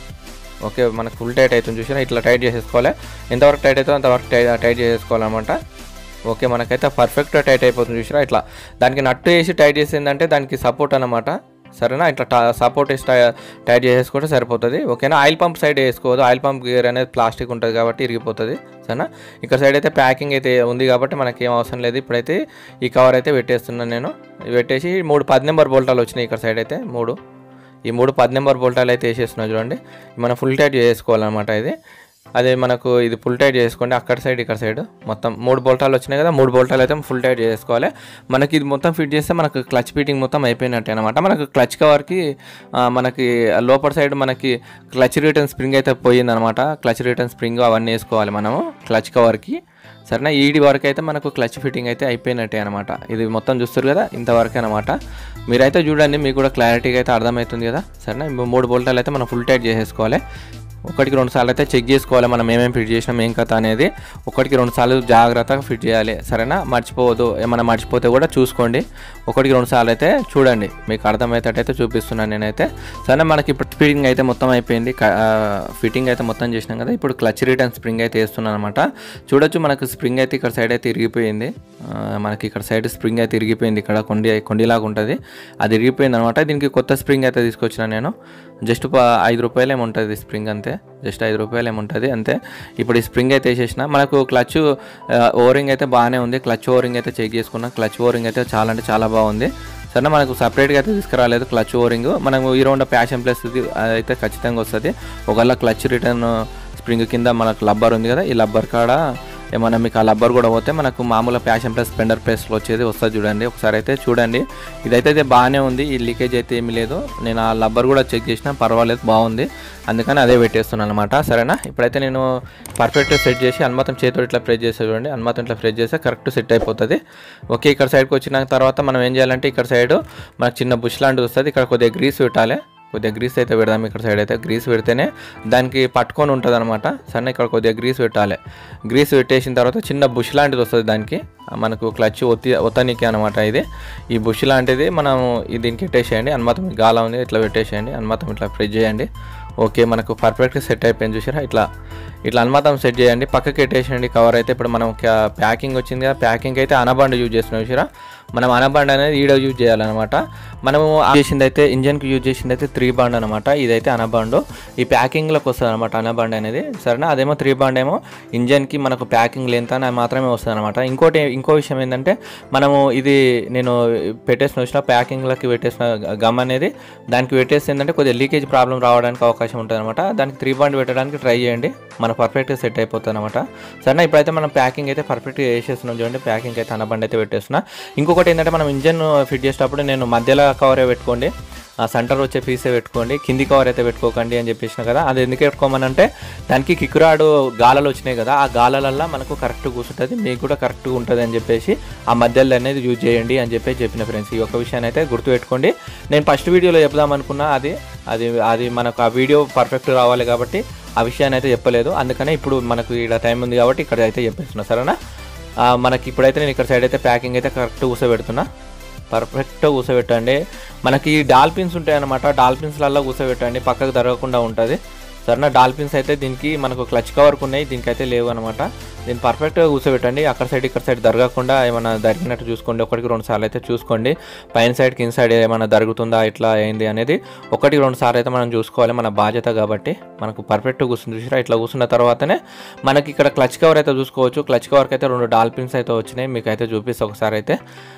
ఓకే, మనకు ఫుల్ టైట్ అవుతుంది చూసినా, ఇట్లా టైట్ చేసేసుకోవాలి. ఎంతవరకు టైట్ అవుతుందో అంతవరకు టైట్ టైట్ చేసేసుకోవాలన్నమాట. ఓకే, మనకైతే పర్ఫెక్ట్గా టైట్ అయిపోతుంది చూసినా. ఇట్లా దానికి నట్టు వేసి టైట్ చేసిందంటే దానికి సపోర్ట్ అనమాట, సరేనా. ఇట్లా సపోర్ట్ వేసి టైట్ చేసేసుకుంటే సరిపోతుంది, ఓకేనా. ఆయిల్ పంప్ సైడ్ వేసుకోవద్దు, ఆయిల్ పంప్ గేర్ అనేది ప్లాస్టిక్ ఉంటుంది కాబట్టి ఇరిగిపోతుంది, సరేనా. ఇక్కడ సైడ్ అయితే ప్యాకింగ్ అయితే ఉంది కాబట్టి మనకి ఏం అవసరం లేదు. ఇప్పుడైతే ఈ కవర్ అయితే పెట్టేస్తున్నాను నేను. పెట్టేసి మూడు పది నెంబర్ బోల్టాలు వచ్చినాయి ఇక్కడ సైడ్ అయితే, మూడు ఈ మూడు పది నెంబర్ బోల్టాలు అయితే వేసేస్తున్నాం చూడండి. మనం ఫుల్ టైట్ చేసుకోవాలన్నమాట ఇది. అదే మనకు ఇది ఫుల్ టైట్ చేసుకోండి, అక్కడ సైడ్ ఇక్కడ సైడ్ మొత్తం మూడు బోల్టాలు వచ్చినాయి కదా, మూడు బోల్టాలు అయితే ఫుల్ టైట్ చేసుకోవాలి. మనకి ఇది మొత్తం ఫిట్ చేస్తే మనకు క్లచ్ ఫిట్టింగ్ మొత్తం అయిపోయినట్టే అనమాట. మనకు క్లచ్ కవర్కి మనకి లోపల సైడ్ మనకి క్లచ్ రిటర్న్ స్ప్రింగ్ అయితే పోయిందనమాట. క్లచ్ రిటర్న్ స్ప్రింగ్ అవన్నీ వేసుకోవాలి మనము క్లచ్ కవర్కి, సరేనా. ఈడి వరకు అయితే మనకు క్లచ్ ఫిట్టింగ్ అయితే అయిపోయినట్టే అనమాట. ఇది మొత్తం చూస్తారు కదా, ఇంతవరకే అనమాట. మీరైతే చూడండి, మీకు కూడా క్లారిటీగా అయితే అర్థమవుతుంది కదా, సరేనా. మూడు బోల్టాలు అయితే మనం ఫుల్ టైట్ చేసేసుకోవాలి. ఒకటికి రెండు సార్లు అయితే చెక్ చేసుకోవాలి మనం ఏమేమి ఫిట్ చేసినాం ఏం కథ అనేది. ఒకటికి రెండు సార్లు జాగ్రత్తగా ఫిట్ చేయాలి, సరేనా. మర్చిపోవద్దు, ఏమైనా మర్చిపోతే కూడా చూసుకోండి. ఒకటికి రెండు సార్లు అయితే చూడండి, మీకు అర్థమయ్యేటట్టయితే చూపిస్తున్నాను నేనైతే, సరే. మనకి ఇప్పుడు ఫిట్టింగ్ అయితే మొత్తం అయిపోయింది, ఫిట్టింగ్ అయితే మొత్తం చేసినాం కదా. ఇప్పుడు క్లచ్ రిటర్న్ స్ప్రింగ్ అయితే వేస్తున్నాను అనమాట. చూడొచ్చు, మనకు స్ప్రింగ్ అయితే ఇక్కడ సైడ్ అయితే ఇరిగిపోయింది. మనకి ఇక్కడ సైడ్ స్ప్రింగ్ అయితే ఇరిగిపోయింది, ఇక్కడ కొండి కొండిలాగా ఉంటుంది, అది ఇరిగిపోయింది అనమాట. దీనికి కొత్త స్ప్రింగ్ అయితే తీసుకొచ్చిన నేను. జస్ట్ ఐదు రూపాయలు ఏమి ఉంటుంది స్ప్రింగ్, అంతే. జస్ట్ ఐదు రూపాయలు ఏముంటుంది అంతే. ఇప్పుడు ఈ స్ప్రింగ్ అయితే వేసేసిన. మనకు క్లచ్ ఓరింగ్ అయితే బాగానే ఉంది. క్లచ్ ఓరింగ్ అయితే చెక్ చేసుకున్నా. క్లచ్ ఓరింగ్ అయితే చాలా అంటే చాలా బాగుంది, సరే. మనకు సపరేట్గా అయితే తీసుకురాలేదు క్లచ్ ఓరింగ్. మనకు ఈ రౌండ్ ప్యాషన్ ప్లస్ అయితే ఖచ్చితంగా వస్తుంది. ఒకవేళ క్లచ్ రిటర్న్ స్ప్రింగ్ కింద మనకు లబ్బర్ ఉంది కదా, ఈ లబ్బర్ కాడ ఏమన్నా మీకు ఆ లబ్బర్ కూడా పోతే మనకు మామూలుగా ప్యాషన్ ప్లస్ స్పెండర్ ప్లేస్లో వచ్చేది వస్తుంది చూడండి, ఒకసారి అయితే చూడండి. ఇదైతే అయితే బాగానే ఉంది, ఈ లీకేజ్ అయితే ఏమీ లేదు. నేను ఆ లబ్బర్ కూడా చెక్ చేసినా, పర్వాలేదు, బాగుంది, అందుకని అదే పెట్టేస్తున్నాను అనమాట, సరేనా. ఇప్పుడైతే నేను పర్ఫెక్ట్గా సెట్ చేసి అనుమతం చేతితో ఇట్లా ప్రెస్ చేస్తే చూడండి, అనుమతం ఇట్లా ప్రెస్ చేస్తే కరెక్ట్ సెట్ అయిపోతుంది. ఓకే, ఇక్కడ సైడ్కి వచ్చిన తర్వాత మనం ఏం చేయాలంటే ఇక్కడ సైడ్ మనకు చిన్న బుష్ లాంటిది వస్తుంది, ఇక్కడ కొద్దిగా గ్రీస్ పెట్టాలి. కొద్దిగా గ్రీస్ అయితే పెడదాం. ఇక్కడ సైడ్ అయితే గ్రీస్ పెడితేనే దానికి పట్టుకొని ఉంటుంది అనమాట, సరే. ఇక్కడ కొద్దిగా గ్రీస్ పెట్టాలి. గ్రీస్ పెట్టేసిన తర్వాత చిన్న బుష్ లాంటిది వస్తుంది దానికి, మనకు క్లచ్ ఒత్తి ఒత్తనికి అనమాట. ఇది ఈ బుష్ లాంటిది మనం దీనికి పెట్టేసేయండి. అనుమతం గాలా ఉంది, ఇట్లా పెట్టేసేయండి. అనుమతం ఇట్లా ప్రెస్ చేయండి. ఓకే, మనకు పర్ఫెక్ట్గా సెట్ అయిపోయింది చూసారా. ఇట్లా ఇట్లా అనుమతం సెట్ చేయండి, పక్కకి పెట్టేసేయండి కవర్ అయితే. ఇప్పుడు మనం ప్యాకింగ్ వచ్చింది కదా, ప్యాకింగ్ అయితే అనబాండ్ యూజ్ చేస్తున్నాం చూసారా. మనం అనబాండ్ అనేది ఈడ యూజ్ చేయాలన్నమాట. మనము చేసింది అయితే ఇంజన్కి యూజ్ చేసింది అయితే త్రీ బాండ్ అనమాట. ఇదైతే అనబాండ్ ఈ ప్యాకింగ్లోకి వస్తుంది అనమాట అనబాండ్ అనేది, సరేనా. అదేమో త్రీ బాండ్ ఏమో ఇంజన్కి మనకు ప్యాకింగ్ లెంత్ అని మాత్రమే వస్తుంది అనమాట. ఇంకోటి ఇంకో విషయం ఏంటంటే మనము ఇది నేను పెట్టేసిన వచ్చిన ప్యాకింగ్లోకి పెట్టేసిన గమ్ అనేది దానికి పెట్టేస్తే ఏంటంటే కొద్దిగా లీకేజ్ ప్రాబ్లం రావడానికి అవకాశం ఉంటుంది అనమాట. దానికి త్రీ బాండ్ పెట్టడానికి ట్రై చేయండి. మన మన పర్ఫెక్ట్గా సెట్ అయిపోతుంది అనమాట. సరేనా, ఇప్పుడైతే మనం ప్యాకింగ్ అయితే పర్ఫెక్ట్గా వేసేస్తున్నాం చూడండి. ప్యాకింగ్ అయితే అనబండి అయితే పెట్టేస్తున్నా. ఇంకొకటి ఏంటంటే మనం ఇంజన్ ఫిట్ చేసేటప్పుడు నేను మధ్యలో కవరే పెట్టుకోండి, సెంటర్ వచ్చే పీసే పెట్టుకోండి, కింది కవర్ అయితే పెట్టుకోకండి అని చెప్పేసిన కదా. అది ఎందుకు పెట్టుకోమనంటే దానికి కిక్కురాడు గాలాలు వచ్చినాయి కదా, ఆ గాలాలల్లో మనకు కరెక్ట్ కూర్చుంటుంది, మీకు కూడా కరెక్ట్గా ఉంటుంది అని చెప్పేసి ఆ మధ్యలో అనేది యూజ్ చేయండి అని చెప్పి చెప్పిన ఫ్రెండ్స్. ఈ ఒక్క విషయాన్ని అయితే గుర్తుపెట్టుకోండి. నేను ఫస్ట్ వీడియోలో చెప్దాం అనుకున్నా, అది అది అది మనకు ఆ వీడియో పర్ఫెక్ట్ రావాలి కాబట్టి ఆ విషయాన్ని అయితే చెప్పలేదు. అందుకనే ఇప్పుడు మనకు ఇక్కడ టైం ఉంది కాబట్టి ఇక్కడ అయితే చెప్పేస్తున్నా. సరేనా, మనకి ఇప్పుడైతే నేను ఇక్కడ సైడ్ అయితే ప్యాకింగ్ అయితే కరెక్ట్ కూర్చోబెడుతున్నా. పర్ఫెక్ట్గా కూర్చోబెట్టండి. మనకి డాల్ఫిన్స్ ఉంటాయన్నమాట, డాల్ఫిన్స్లలో కూర్చోబెట్టండి, పక్కకు జరగకుండా ఉంటుంది. సరేనా, డాల్ఫిన్స్ అయితే దీనికి మనకు క్లచ్ కవర్కి ఉన్నాయి, దీనికైతే లేవు అనమాట. దీన్ని పర్ఫెక్ట్గా కూర్చోబెట్టండి. అక్కడ సైడ్ ఇక్కడ సైడ్ జరగకుండా ఏమైనా జరిగినట్టు చూసుకోండి. ఒకటికి రెండు సార్లు అయితే చూసుకోండి, పైన సైడ్ కింద సైడ్ ఏమైనా జరుగుతుందా ఇట్లా అయింది అనేది ఒకటికి రెండు సార్లు అయితే మనం చూసుకోవాలి, మన బాధ్యత కాబట్టి. మనకు పర్ఫెక్ట్గా కూర్చుని చూసిరా, ఇట్లా కూర్చున్న తర్వాతనే మనకి ఇక్కడ క్లచ్ కవర్ అయితే చూసుకోవచ్చు. క్లచ్ కవర్కి అయితే రెండు డాల్ఫిన్స్ అయితే వచ్చినాయి, మీకు అయితే చూపిస్తే ఒకసారి అయితే.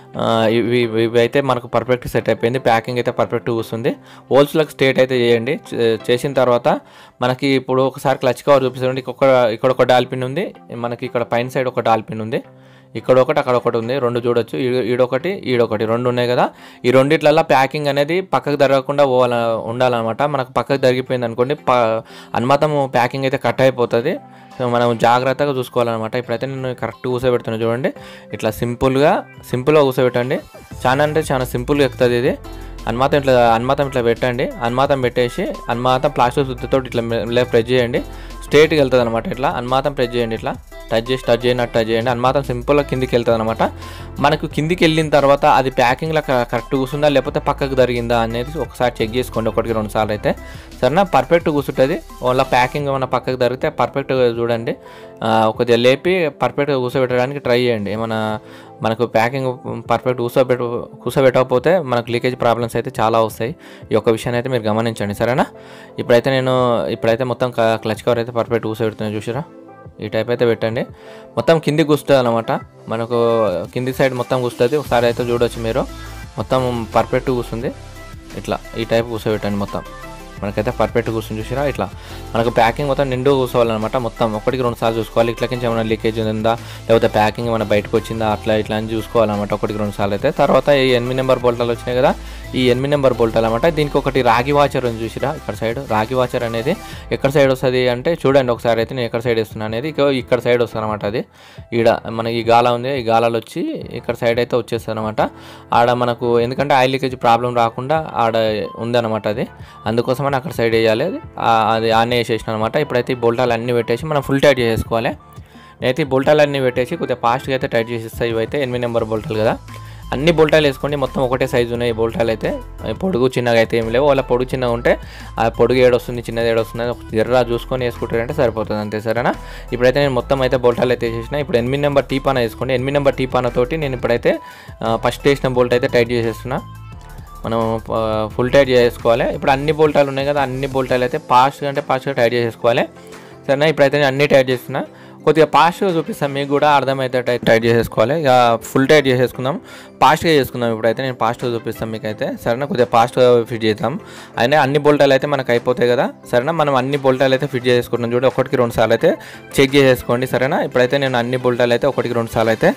ఇవి ఇవి అయితే మనకు పర్ఫెక్ట్ సెట్ అయిపోయింది. ప్యాకింగ్ అయితే పర్ఫెక్ట్ కూర్చుంది. హోల్స్లకు స్ట్రేట్ అయితే చేయండి. చేసిన తర్వాత మనకి ఇప్పుడు ఒకసారి క్లచ్ కవర్ చూపిస్తుంది. ఇక్కడ ఇక్కడ ఒక డాల్ఫిన్ ఉంది, మనకి ఇక్కడ పైన సైడ్ ఒక డాల్ఫిన్ ఉంది, ఇక్కడ ఒకటి అక్కడ ఒకటి ఉంది, రెండు చూడొచ్చు, ఈడొకటి ఈడొకటి రెండు ఉన్నాయి కదా. ఈ రెండిట్లలో ప్యాకింగ్ అనేది పక్కకు జరగకుండా పోవాల ఉండాలన్నమాట. మనకు పక్కకు జరిగిపోయింది అనుకోండి, ప అనుమాతం ప్యాకింగ్ అయితే కట్ అయిపోతుంది. సో మనం జాగ్రత్తగా చూసుకోవాలన్నమాట. ఇప్పుడైతే నేను కరెక్ట్ కూర్చోబెడుతున్నా చూడండి, ఇట్లా సింపుల్గా సింపుల్గా కూర్చోబెట్టండి. చాలా అంటే చాలా సింపుల్గా ఎక్కుతుంది ఇది. అనుమాతం ఇట్లా అనుమాతం ఇట్లా పెట్టండి, అనుమాతం పెట్టేసి అనుమాతం ప్లాస్టిక్ సుత్తితో ఇట్లా ఇలా ప్రెస్ చేయండి, స్ట్రేట్గా వెళ్తుంది అనమాట. ఇట్లా అనుమాతం ప్రెస్ చేయండి, ఇట్లా టచ్ చేసి టచ్ చేయనట్టు టచ్ చేయండి. అనుమాతం సింపుల్గా కిందికి వెళ్తుంది అనమాట. మనకు కిందికి వెళ్ళిన తర్వాత అది ప్యాకింగ్లో కరెక్ట్ కూర్చుందా లేకపోతే పక్కకు జరిగిందా అనేది ఒకసారి చెక్ చేసుకోండి, ఒకటికి రెండు సార్లు అయితే. సరేనా, పర్ఫెక్ట్ కూర్చుంటుంది. ఓన్లా ప్యాకింగ్ ఏమైనా పక్కకు జరిగితే పర్ఫెక్ట్గా చూడండి, కొద్దిగా లేపి పర్ఫెక్ట్గా కూర్చోబెట్టడానికి ట్రై చేయండి. ఏమైనా మనకు ప్యాకింగ్ పర్ఫెక్ట్ కూర్చోబెట్ట కూర్చోబెట్టకపోతే మనకు లీకేజ్ ప్రాబ్లమ్స్ అయితే చాలా వస్తాయి. ఈ యొక్క విషయాన్ని అయితే మీరు గమనించండి. సరేనా, ఇప్పుడైతే నేను ఇప్పుడైతే మొత్తం క్లచ్ కవర్ అయితే పర్ఫెక్ట్ కూర్చోబెడుతున్నాను చూసారా. ఈ టైప్ అయితే పెట్టండి, మొత్తం కిందికి కూర్చుంటుంది అనమాట. మనకు కింది సైడ్ మొత్తం కూర్చుంటుంది. ఒకసారి అయితే చూడవచ్చు మీరు, మొత్తం పర్ఫెక్ట్ కూర్చుంది. ఇట్లా ఈ టైప్ కూర్చోబెట్టండి, మొత్తం మనకైతే పర్ఫెక్ట్ కూర్చొని చూసిరా. ఇట్లా మనకు ప్యాకింగ్ మొత్తం నిండు కూర్చోవాలన్నమాట. మొత్తం ఒకటికి రెండు సార్లు చూసుకోవాలి, ఇట్లకించి ఏమైనా లీకేజ్ ఉందా లేకపోతే ప్యాకింగ్ ఏమైనా బయటకు వచ్చిందా అట్లా ఇట్లా అని చూసుకోవాలన్నమాట, ఒకటికి రెండు సార్లు అయితే. తర్వాత ఈ ఎనిమిది నెంబర్ బోల్టాలు వచ్చినాయి కదా, ఈ ఎనిమిది నెంబర్ బోల్టాలు అనమాట. దీనికి ఒకటి రాగి వాచర్ అని చూసిరా, ఇక్కడ సైడ్ రాగి వాచర్ అనేది ఎక్కడ సైడ్ వస్తుంది అంటే చూడండి ఒకసారి అయితే, నేను ఎక్కడ సైడ్ వేస్తున్నా అనేది ఇక్కడ సైడ్ వస్తుంది అనమాట. అది ఈడ మనకి ఈ గాల ఉంది, ఈ గాలాలు వచ్చి ఇక్కడ సైడ్ అయితే వచ్చేస్తుంది అనమాట. ఆడ మనకు ఎందుకంటే ఆయిల్ లీకేజ్ ప్రాబ్లం రాకుండా ఆడ ఉందన్నమాట అది, అందుకోసం అక్కడ సైడ్ వేయాలి. అది అది ఆన్ వేసేసిన అనమాట. ఇప్పుడైతే ఈ బోల్టాలు అన్నీ పెట్టేసి మనం ఫుల్ టైట్ చేసుకోవాలి. నేనైతే ఈ బోల్టాలు అన్నీ పెట్టేసి కొద్దిగా ఫాస్ట్గా అయితే టైట్ చేసేస్తాయి. ఇవైతే ఎనిమిది నెంబర్ బోల్టాలు కదా, అన్ని బోల్టాలు వేసుకోండి. మొత్తం ఒకటే సైజు ఉన్నాయి ఈ బోల్టాలు అయితే, పొడుగు చిన్నగా అయితే ఏం లేవు. వాళ్ళ పొడుగు చిన్నగా ఉంటే ఆ పొడుగు ఏడొస్తుంది చిన్నది ఏడొస్తుంది జర్రా చూసుకొని వేసుకుంటారంటే సరిపోతుంది అంతే. సరేనా, ఇప్పుడైతే నేను మొత్తం అయితే బోల్టాలు అయితే వేసేసిన. ఇప్పుడు ఎనిమిది నెంబర్ టీపాన వేసుకోండి. ఎనిమిది నెంబర్ టీపాన తోటి నేను ఇప్పుడైతే ఫస్ట్ వేసిన బోల్ట్ అయితే టైట్ చేసేస్తున్నా. మనం ఫుల్ టైట్ చేసుకోవాలి. ఇప్పుడు అన్ని బోల్టాలు ఉన్నాయి కదా, అన్ని బోల్టాలు అయితే ఫాస్ట్గా అంటే ఫాస్ట్గా టైట్ చేసుకోవాలి. సరేనా, ఇప్పుడైతే నేను అన్ని టైట్ చేస్తున్నా. కొద్దిగా ఫాస్ట్గా చూపిస్తాను మీకు కూడా అర్థమైతే టైట్ టైట్ చేసేసుకోవాలి. ఇక ఫుల్ టైట్ చేసేసుకుందాం, ఫాస్ట్గా చేసుకుందాం. ఇప్పుడైతే నేను ఫాస్ట్గా చూపిస్తాను మీకు అయితే. సరేనా, కొద్దిగా ఫాస్ట్గా ఫిట్ చేద్దాం. అయినా అన్ని బోల్టాలు అయితే మనకు అయిపోతాయి కదా. సరేనా, మనం అన్ని బోల్టాలు అయితే ఫిట్ చేసుకుంటాం. చూడండి ఒకటికి రెండు సార్లు అయితే చెక్ చేసేసుకోండి. సరేనా, ఇప్పుడైతే నేను అన్ని బోల్టాలు అయితే ఒకటికి రెండు సార్లు అయితే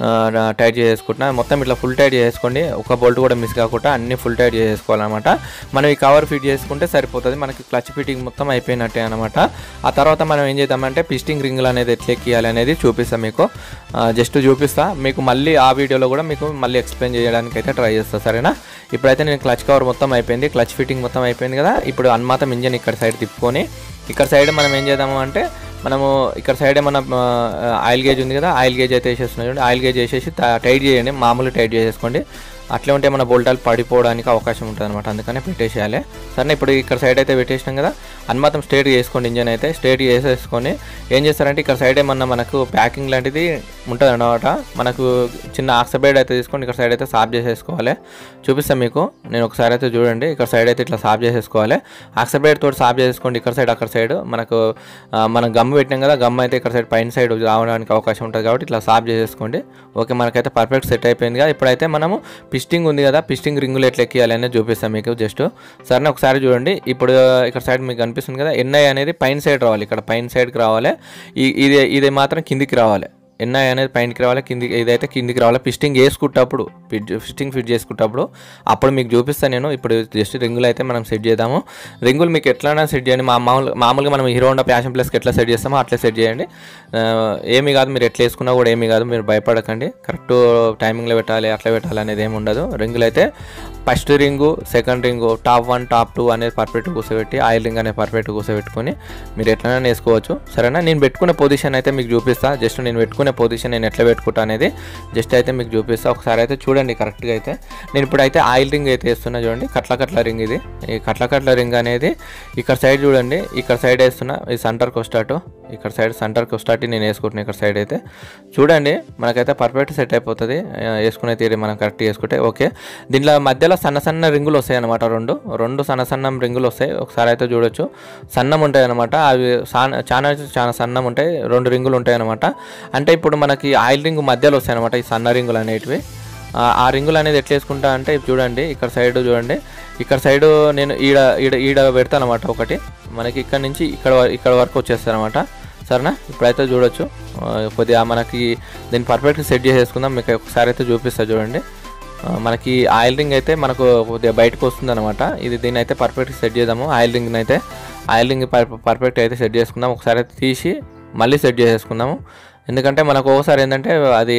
టైట్ చేసుకుంటున్నా. మొత్తం ఇట్లా ఫుల్ టైట్ చేసుకోండి, ఒక బోల్ట్ కూడా మిస్ కాకుండా అన్ని ఫుల్ టైట్ చేసుకోవాలన్నమాట. మనం ఈ కవర్ ఫిట్ చేసుకుంటే సరిపోతుంది, మనకి క్లచ్ ఫిట్టింగ్ మొత్తం అయిపోయినట్టే అనమాట. ఆ తర్వాత మనం ఏం చేద్దామంటే పిస్టింగ్ రింగులు అనేది ఎట్లా ఎక్కియాలి అనేది చూపిస్తాను మీకు, జస్ట్ చూపిస్తా మీకు. మళ్ళీ ఆ వీడియోలో కూడా మీకు మళ్ళీ ఎక్స్ప్లెయిన్ చేయడానికి అయితే ట్రై చేస్తా. సరేనా, ఇప్పుడైతే నేను క్లచ్ కవర్ మొత్తం అయిపోయింది, క్లచ్ ఫిట్టింగ్ మొత్తం అయిపోయింది కదా. ఇప్పుడు అన్మాతం ఇంజన్ ఇక్కడ సైడ్ తిప్పుకొని ఇక్కడ సైడ్ మనం ఏం చేద్దాము అంటే మనము ఇక్కడ సైడ్ ఏమన్నా ఆయిల్ గేజ్ ఉంది కదా, ఆయిల్ గేజ్ అయితే వేసేస్తున్నాం చూడండి. ఆయిల్ గేజ్ వేసేసి టైట్ చేయండి, మామూలు టైట్ చేసేసుకోండి. అట్లే ఉంటే మన బోల్టాలు పడిపోవడానికి అవకాశం ఉంటుంది అనమాట, అందుకనే పెట్టేసేయాలి. సరే, ఇప్పుడు ఇక్కడ సైడ్ అయితే పెట్టేసినాం కదా, అన్మాతం స్ట్రేట్గా వేసుకోండి. ఇంజన్ అయితే స్ట్రేట్గా వేసేసుకొని ఏం చేస్తారంటే ఇక్కడ సైడ్ ఏమన్నా మనకు ప్యాకింగ్ లాంటిది ఉంటుంది అన్నమాట. మనకు చిన్న ఆక్సబైడ్ అయితే తీసుకొని ఇక్కడ సైడ్ అయితే సాఫ్ చేసేసుకోవాలి. చూపిస్తాను మీకు, నేను ఒకసారి అయితే చూడండి. ఇక్కడ సైడ్ అయితే ఇట్లా సాఫ్ చేసేసుకోవాలి. ఆక్సబైడ్ తోటి సాఫ్ చేసేసుకోండి. ఇక్కడ సైడ్ అక్కడ సైడ్ మనకు మనం గమ్ పెట్టినాం కదా, గమ్ అయితే ఇక్కడ సైడ్ పైన సైడ్ రావడానికి అవకాశం ఉంటుంది కాబట్టి ఇట్లా సాఫ్ చేసేసుకోండి. ఓకే, మనకైతే పర్ఫెక్ట్ సెట్ అయిపోయింది కదా. ఇప్పుడైతే మనము పిస్టింగ్ ఉంది కదా, పిస్టింగ్ రింగులు ఎట్లా ఎక్కియాలి అనేది చూపిస్తాను మీకు జస్ట్. సరే ఒకసారి చూడండి. ఇప్పుడు ఇక్కడ సైడ్ మీకు కనిపిస్తుంది కదా, ఎన్ఐ అనేది పైన సైడ్ రావాలి. ఇక్కడ పైన సైడ్కి రావాలి. ఈ ఇది ఇది మాత్రం కిందికి రావాలి. ఎన్ఐ అనేది పైనకి రావాలి, కిందికి ఇదైతే కిందికి రావాలి. పిస్టింగ్ వేసుకుంటప్పుడు ఫిట్ పిస్టింగ్ ఫిట్ చేసుకుంటప్పుడు అప్పుడు మీకు చూపిస్తాను నేను. ఇప్పుడు జస్ట్ రింగులు అయితే మనం సెట్ చేద్దాము. రింగులు మీకు ఎట్లైనా సెట్ చేయండి. మా మామూలు మామూలుగా మనం హీరో హోండా ప్యాషన్ ప్లస్కి ఎట్లా సెట్ చేస్తామో అట్లా సెట్ చేయండి. ఏమీ కాదు, మీరు ఎట్లా వేసుకున్నా కూడా ఏమీ కాదు, మీరు భయపడకండి. కరెక్ట్ టైమింగ్లో పెట్టాలి అట్లా పెట్టాలి అనేది ఏమి ఉండదు. రింగులు అయితే first ring, second ring, top one top two అనేది పర్ఫెక్ట్ కూర్చోబెట్టి, ఆయిల్ రింగ్ అనేది పర్ఫెక్ట్ కూర్చోబెట్టుకొని మీరు ఎట్లైనా వేసుకోవచ్చు. సరేనా, నేను పెట్టుకునే పొజిషన్ అయితే మీకు చూపిస్తాను. జస్ట్ నేను పెట్టుకునే పొజిషన్ నేను ఎట్లా పెట్టుకుంటా అనేది జస్ట్ అయితే మీకు చూపిస్తా. ఒకసారి అయితే చూడండి కరెక్ట్గా అయితే. నేను ఇప్పుడైతే ఆయిల్ రింగ్ అయితే వేస్తున్నా చూడండి. కట్ల కట్ల రింగ్ ఇది. ఈ కట్ల కట్ల రింగ్ అనేది ఇక్కడ సైడ్ చూడండి, ఇక్కడ సైడ్ వేస్తున్నా. ఈ సెంటర్కి వస్తాటు, ఇక్కడ సైడ్ సెంటర్కి వస్తాటి నేను వేసుకుంటున్నాను. ఇక్కడ సైడ్ అయితే చూడండి, మనకైతే పర్ఫెక్ట్ సెట్ అయిపోతుంది వేసుకునే తీరి మనం కరెక్ట్ వేసుకుంటే. ఓకే, దీంట్లో మధ్యలో సన్న సన్న రింగులు వస్తాయి అనమాట. రెండు రెండు సన్న సన్నం రింగులు వస్తాయి. ఒకసారి అయితే చూడొచ్చు, సన్నం ఉంటాయి అనమాట. అవి చాలా చాలా సన్నం ఉంటాయి. రెండు రింగులు ఉంటాయి అనమాట. అంటే ఇప్పుడు మనకి ఆయిల్ రింగ్ మధ్యలో వస్తాయి అనమాట ఈ సన్న రింగులు అనేటివి. ఆ రింగులు అనేది ఎట్లా వేసుకుంటా అంటే చూడండి, ఇక్కడ సైడ్ చూడండి, ఇక్కడ సైడు నేను ఈడ ఈడ ఈడ పెడతాను అనమాట ఒకటి. మనకి ఇక్కడ నుంచి ఇక్కడ ఇక్కడ వరకు వచ్చేస్తాను అనమాట. సరేనా, ఇప్పుడైతే చూడొచ్చు కొద్దిగా మనకి దీన్ని పర్ఫెక్ట్గా సెట్ చేసేసుకుందాం. మీకు ఒకసారి అయితే చూపిస్తా చూడండి. మనకి ఆయిల్ రింగ్ అయితే మనకు కొద్దిగా బయటకు వస్తుంది అనమాట. ఇది దీన్ని అయితే పర్ఫెక్ట్గా సెట్ చేద్దాము. ఆయిల్ రింగ్ని అయితే ఆయిల్ రింగ్ పర్ఫెక్ట్ అయితే సెట్ చేసుకుందాం. ఒకసారి అయితే తీసి మళ్ళీ సెట్ చేసేసుకుందాము. ఎందుకంటే మనకు ఒకసారి ఏంటంటే అది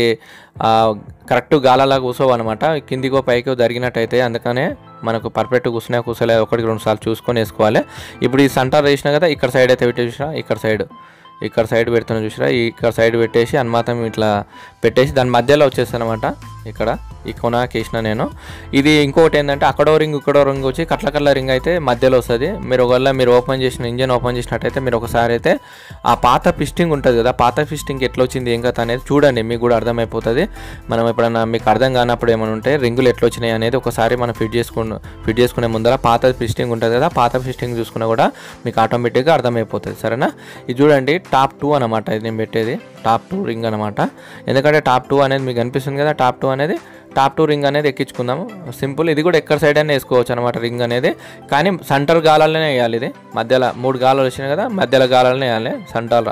కరెక్ట్ గాలలా కూర్చోవు అనమాట, కిందికో పైకో జరిగినట్టయితే. అందుకనే మనకు పర్ఫెక్ట్ కూర్చునే కూర్చోలే ఒకటికి రెండు సార్లు చూసుకొని వేసుకోవాలి. ఇప్పుడు ఈ సెంటర్ వేసినా కదా, ఇక్కడ సైడ్ అయితే పెట్టేసినా, ఇక్కడ సైడ్ ఇక్కడ సైడ్ పెడుతున్నా చూసిరా, ఇక్కడ సైడ్ పెట్టేసి అన్మాతం ఇట్లా పెట్టేసి దాని మధ్యలో వచ్చేస్తాను అనమాట. ఇక్కడ ఈ కొనాకి వేసిన నేను. ఇది ఇంకొకటి ఏంటంటే అక్కడో రింగ్ ఇక్కడో రింగ్ వచ్చి కట్ల కట్ల రింగ్ అయితే మధ్యలో వస్తుంది. మీరు ఒకవేళ మీరు ఓపెన్ చేసిన ఇంజన్ ఓపెన్ చేసినట్టయితే మీరు ఒకసారి అయితే ఆ పాత పిస్టింగ్ ఉంటుంది కదా, పాత పిస్టింగ్ ఎట్లా వచ్చింది ఏం కథ అనేది చూడండి, మీకు కూడా అర్థమైపోతుంది. మనం ఎప్పుడన్నా మీకు అర్థం కానప్పుడు ఏమైనా ఉంటే రింగులు ఎట్లా వచ్చినాయి అనేది ఒకసారి మనం ఫిట్ చేసుకుని ఫిట్ చేసుకునే ముందర పాత పిస్టింగ్ ఉంటుంది కదా, పాత పిస్టింగ్ చూసుకున్నా కూడా మీకు ఆటోమేటిక్గా అర్థమైపోతుంది. సరేనా, ఇది చూడండి టాప్ టూ అనమాట. ఇది నేను పెట్టేది టాప్ టూ రింగ్ అనమాట. ఎందుకంటే టాప్ టూ అనేది మీకు అనిపిస్తుంది కదా, టాప్ టూ అనేది టాప్ టూ రింగ్ అనేది ఎక్కించుకుందాము. సింపుల్, ఇది కూడా ఎక్కడ సైడ్ అయినా వేసుకోవచ్చు అనమాట రింగ్ అనేది. కానీ సెంటర్ గాలాలనే వేయాలి. ఇది మధ్యలో మూడు గాలాలు వచ్చినాయి కదా, మధ్యలో గాలాలనే వేయాలి. సెంటర్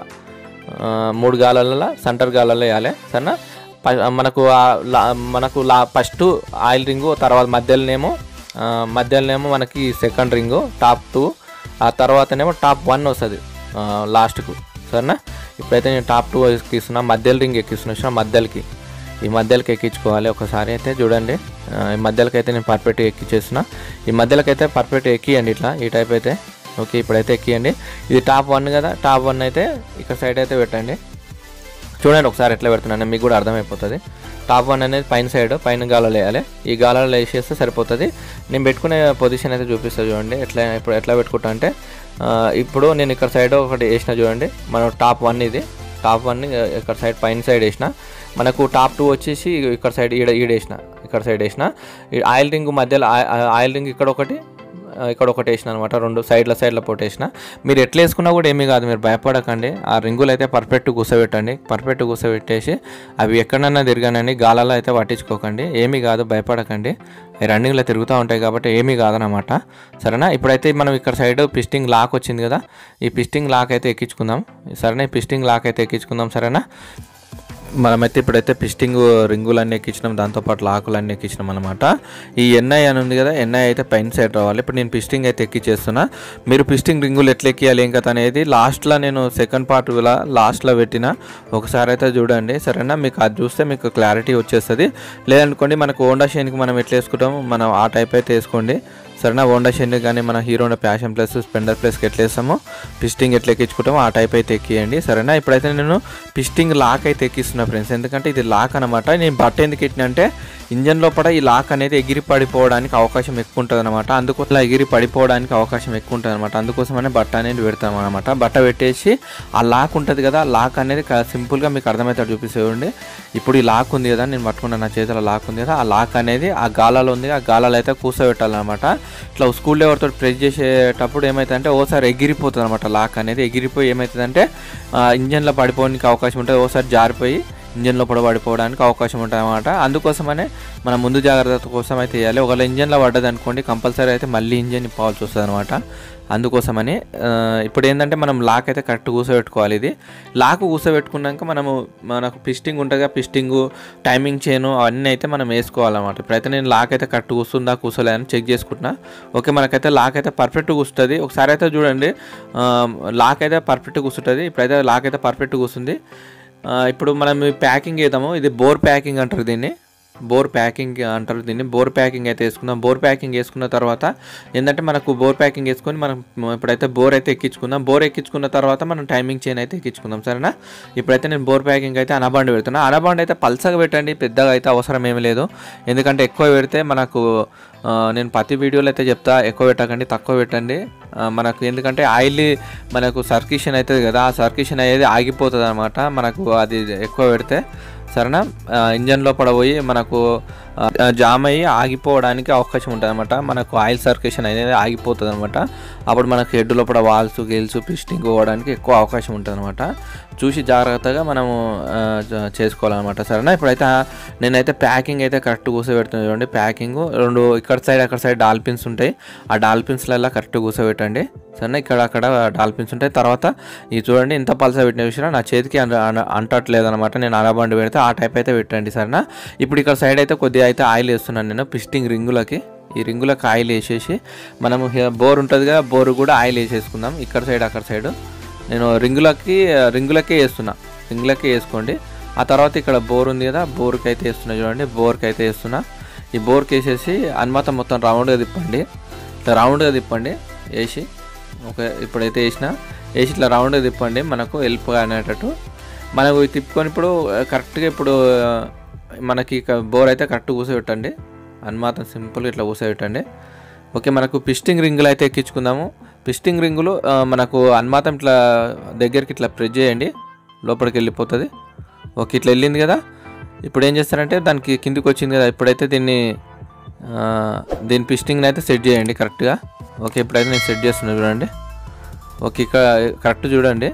మూడు గాలాల సెంటర్ గాలాల్లో వేయాలి. సరేనా, మనకు మనకు లా ఫస్ట్ ఆయిల్ రింగు, తర్వాత మధ్యలోనేమో మధ్యలోనేమో మనకి సెకండ్ రింగు టాప్ టూ, ఆ తర్వాతనేమో టాప్ వన్ వస్తుంది లాస్ట్కు. సరేనా, ఇప్పుడైతే నేను టాప్ టూ ఎక్కిస్తున్నా, మధ్యలో రింగ్ ఎక్కిస్తున్నా. మధ్యలోకి ఈ మధ్యలోకి ఎక్కించుకోవాలి. ఒకసారి అయితే చూడండి, ఈ మధ్యలోకి అయితే నేను పర్ఫెక్ట్గా ఎక్కించేస్తున్నా. ఈ మధ్యలోకి అయితే పర్ఫెక్ట్ ఎక్కియండి ఇట్లా ఈ టైప్ అయితే. ఓకే, ఇప్పుడైతే ఎక్కియండి. ఇది టాప్ వన్ కదా, టాప్ వన్ అయితే ఇక్కడ సైడ్ అయితే పెట్టండి. చూడండి ఒకసారి ఎట్లా పెడుతున్నాను, మీకు కూడా అర్థమైపోతుంది. టాప్ వన్ అనేది పైన సైడ్ పైన గాలాలు వేయాలి. ఈ గాలాలు వేసేస్తే సరిపోతుంది. నేను పెట్టుకునే పొజిషన్ అయితే చూపిస్తాను చూడండి. ఎట్లా ఇప్పుడు ఎట్లా పెట్టుకుంటా అంటే ఇప్పుడు నేను ఇక్కడ సైడ్ ఒకటి వేసిన చూడండి. మనం టాప్ వన్ ఇది టాప్ వన్ ఇక్కడ సైడ్ పైన సైడ్ వేసిన. మనకు టాప్ టూ వచ్చేసి ఇక్కడ సైడ్ ఈడ ఈడ వేసిన, ఇక్కడ సైడ్ వేసిన. ఆయిల్ రింగ్ మధ్యలో ఆయిల్ రింగ్ ఇక్కడ ఒకటి ఇక్కడ ఒకటి వేసిన అనమాట. రెండు సైడ్ల సైడ్ల పోటీ వేసిన. మీరు ఎట్లా వేసుకున్నా కూడా ఏమీ కాదు, మీరు భయపడకండి. ఆ రింగులు అయితే పర్ఫెక్ట్ కూర్చోబెట్టండి. పర్ఫెక్ట్ కూర్చోబెట్టేసి అవి ఎక్కడన్నా తిరగానండి, గాలలో అయితే పట్టించుకోకండి. ఏమీ కాదు, భయపడకండి. రన్నింగ్లో తిరుగుతూ ఉంటాయి కాబట్టి ఏమీ కాదనమాట. సరేనా, ఇప్పుడైతే మనం ఇక్కడ సైడ్ పిస్టింగ్ లాక్ వచ్చింది కదా, ఈ పిస్టింగ్ లాక్ అయితే ఎక్కించుకుందాం. సరేనా, ఈ పిస్టింగ్ లాక్ అయితే ఎక్కించుకుందాం. సరేనా, మనమైతే ఇప్పుడైతే పిస్టింగ్ రింగులన్నీ ఎక్కించినాం, దాంతోపాటు లాకులన్నీ ఎక్కించినాం అనమాట. ఈ ఎన్ఐ అని ఉంది కదా, ఎన్ఐ అయితే పైన సైడ్ రావాలి. ఇప్పుడు నేను పిస్టింగ్ అయితే ఎక్కించేస్తున్నా. మీరు పిస్టింగ్ రింగులు ఎట్లా ఎక్కియాలి ఏం కథ అనేది లాస్ట్లో నేను సెకండ్ పార్ట్ ఇలా లాస్ట్లో పెట్టిన, ఒకసారి అయితే చూడండి. సరేనా, మీకు అది చూస్తే మీకు క్లారిటీ వచ్చేస్తుంది. లేదనుకోండి మనకు హోండా షైన్కి మనం ఎట్లా వేసుకుంటాము మనం ఆ టైప్ అయితే వేసుకోండి. సరేనా. హోండా షైన్ కానీ మన Hero Honda Passion Plus Splendor ప్లస్కి ఎట్లా వేస్తామో పిస్టింగ్ ఎట్లా ఎక్కించుకుంటామో ఆ టైప్ అయితే ఎక్కియండి సరేనా. ఇప్పుడైతే నేను పిస్టింగ్ లాక్ అయితే ఎక్కిస్తున్నా ఫ్రెండ్స్, ఎందుకంటే ఇది లాక్ అనమాట. నేను బట్ట ఎందుకు ఎక్కినా అంటే ఇంజన్ లోపల ఈ లాక్ అనేది ఎగిరి పడిపోవడానికి అవకాశం ఎక్కువ ఉంటుంది అనమాట, అందుకోసం ఎగిరి పడిపోవడానికి అవకాశం ఎక్కువ ఉంటుంది అనమాట, అందుకోసమనే బట్ట అనేది పెడతాం అనమాట. బట్ట పెట్టేసి ఆ లాక్ ఉంటుంది కదా, లాక్ అనేది సింపుల్గా మీకు అర్థమవుతాడు చూపిస్తేయండి. ఇప్పుడు ఈ లాక్ ఉంది కదా, నేను పట్టుకున్న నా చేతిలో లాక్ ఉంది కదా, ఆ లాక్ అనేది ఆ గాలాలో ఉంది, ఆ గాలాలో అయితే కూర్చోబెట్టాలన్నమాట. ఇట్లా స్కూల్ లెవర్తో ప్రెస్ చేసేటప్పుడు ఏమవుతుందంటే ఓసారి ఎగిరిపోతుంది అనమాట, లాక్ అనేది ఎగిరిపోయి ఏమవుతుందంటే ఇంజన్లో పడిపోవడానికి అవకాశం ఉంటుంది, ఓసారి జారిపోయి ఇంజన్లో పడిపోవడానికి అవకాశం ఉంటుంది అన్నమాట. అందుకోసమనే మనం ముందు జాగ్రత్త కోసం అయితే వేయాలి. ఒకవేళ ఇంజన్లో పడ్డది అనుకోండి కంపల్సరీ అయితే మళ్ళీ ఇంజన్ ఇప్పవలసి వస్తుంది అనమాట. అందుకోసమని ఇప్పుడు ఏంటంటే మనం లాక్ అయితే కరెక్ట్ కూర్చోబెట్టుకోవాలి. ఇది లాక్ కూర్చోబెట్టుకున్నాక మనము మనకు పిస్టింగ్ ఉంటుంది, పిస్టింగు టైమింగ్ చైను అవన్నీ అయితే మనం వేసుకోవాలన్నమాట. ఇప్పుడైతే నేను లాక్ అయితే కరెక్ట్ కూర్చుందా కూర్చోలేదని చెక్ చేసుకుంటున్నా. ఓకే, మనకైతే లాక్ అయితే పర్ఫెక్ట్ కూర్చుంటుంది. ఒకసారి అయితే చూడండి, లాక్ అయితే పర్ఫెక్ట్ కూర్చుంటుంది. ఇప్పుడైతే లాక్ అయితే పర్ఫెక్ట్ కూర్చుంది. ఇప్పుడు మనం ప్యాకింగ్ వేద్దాము, ఇది బోర్ ప్యాకింగ్ అంటారు దీన్ని, బోర్ ప్యాకింగ్ అంటారు దీన్ని. బోర్ ప్యాకింగ్ అయితే వేసుకుందాం. బోర్ ప్యాకింగ్ వేసుకున్న తర్వాత ఏంటంటే మనకు బోర్ ప్యాకింగ్ వేసుకొని మనం ఇప్పుడైతే బోర్ అయితే ఎక్కించుకుందాం. బోర్ ఎక్కించుకున్న తర్వాత మనం టైమింగ్ చైన్ అయితే ఎక్కించుకుందాం సరేనా. ఇప్పుడైతే నేను బోర్ ప్యాకింగ్ అయితే అనబాండ్ పెడుతున్నా. అనబాండ్ అయితే పల్సగా పెట్టండి, పెద్దగా అయితే అవసరం ఏమి లేదు, ఎందుకంటే ఎక్కువ పెడితే మనకు నేను ప్రతి వీడియోలో అయితే చెప్తా ఎక్కువ పెట్టకండి, తక్కువ పెట్టండి మనకు, ఎందుకంటే ఆయిల్ మనకు సర్క్యులేషన్ అవుతుంది కదా, ఆ సర్క్యులేషన్ అయ్యేది ఆగిపోతుంది అనమాట మనకు అది ఎక్కువ పెడితే సరేనా. ఇంజన్ లోపల పోయి మనకు జామ్ అయ్యి ఆగిపోవడానికి అవకాశం ఉంటుంది అనమాట, మనకు ఆయిల్ సర్క్యులేషన్ అనేది ఆగిపోతుంది అనమాట. అప్పుడు మనకు హెడ్ లోపల వాల్స్ గేల్స్ పిస్టింగ్ పోవడానికి ఎక్కువ అవకాశం ఉంటుంది అనమాట. చూసి జాగ్రత్తగా మనము చేసుకోవాలన్నమాట సరేనా. ఇప్పుడైతే నేనైతే ప్యాకింగ్ అయితే కరెక్ట్ కూర్చోబెడుతున్నాను చూడండి. ప్యాకింగ్ రెండు ఇక్కడ సైడ్ అక్కడ సైడ్ డాల్పిన్స్ ఉంటాయి, ఆ డాల్పిన్స్లలో కరెక్ట్ కూర్చోబెట్టండి సరేనా. ఇక్కడ అక్కడ డాల్పిన్స్ ఉంటాయి. తర్వాత ఇది చూడండి ఇంత పల్స పెట్టిన విషయం నా చేతికి అంటట్లేదు అనమాట, నేను అనబండి పెడితే ఆ టైప్ అయితే పెట్టండి సరేనా. ఇప్పుడు ఇక్కడ సైడ్ అయితే కొద్దిగా అయితే ఆయిల్ వేస్తున్నాను నేను పిస్టింగ్ రింగులకి. ఈ రింగులకు ఆయిల్ వేసేసి మనము బోర్ ఉంటుంది కదా, బోర్ కూడా ఆయిల్ వేసేసుకుందాం. ఇక్కడ సైడ్ అక్కడ సైడ్ నేను రింగులకి రింగులకే వేస్తున్నా, రింగులకే వేసుకోండి. ఆ తర్వాత ఇక్కడ బోర్ ఉంది కదా, బోర్కి అయితే వేస్తున్నా చూడండి, బోర్కి అయితే వేస్తున్నా. ఈ బోర్కి వేసేసి అన్నమాట మొత్తం రౌండ్గా తిప్పండి, ఇట్లా రౌండ్గా తిప్పండి వేసి. ఓకే, ఇప్పుడైతే వేసిన వేసి ఇట్లా రౌండ్గా తిప్పండి మనకు హెల్ప్ అనేటట్టు. మనకు తిప్పుకొని ఇప్పుడు కరెక్ట్గా ఇప్పుడు మనకి బోర్ అయితే కరెక్ట్ కూర్చోబెట్టండి, అన్నమాట సింపుల్గా ఇట్లా కూర్చోబెట్టండి. ఓకే, మనకు పిస్టింగ్ రింగులు అయితే ఎక్కించుకుందాము. పిస్టింగ్ రింగులు మనకు అన్నమాతం ఇట్లా దగ్గరికి ఇట్లా ప్రెస్ చేయండి, లోపలికి వెళ్ళిపోతుంది. ఓకే, ఇట్లా వెళ్ళింది కదా. ఇప్పుడు ఏం చేస్తారంటే దానికి కిందికి వచ్చింది కదా, ఇప్పుడైతే దీన్ని దీని పిస్టింగ్ని అయితే సెట్ చేయండి కరెక్ట్గా. ఓకే, ఇప్పుడైతే నేను సెట్ చేస్తున్నాను చూడండి. ఓకే, ఇక్కడ కరెక్ట్ చూడండి.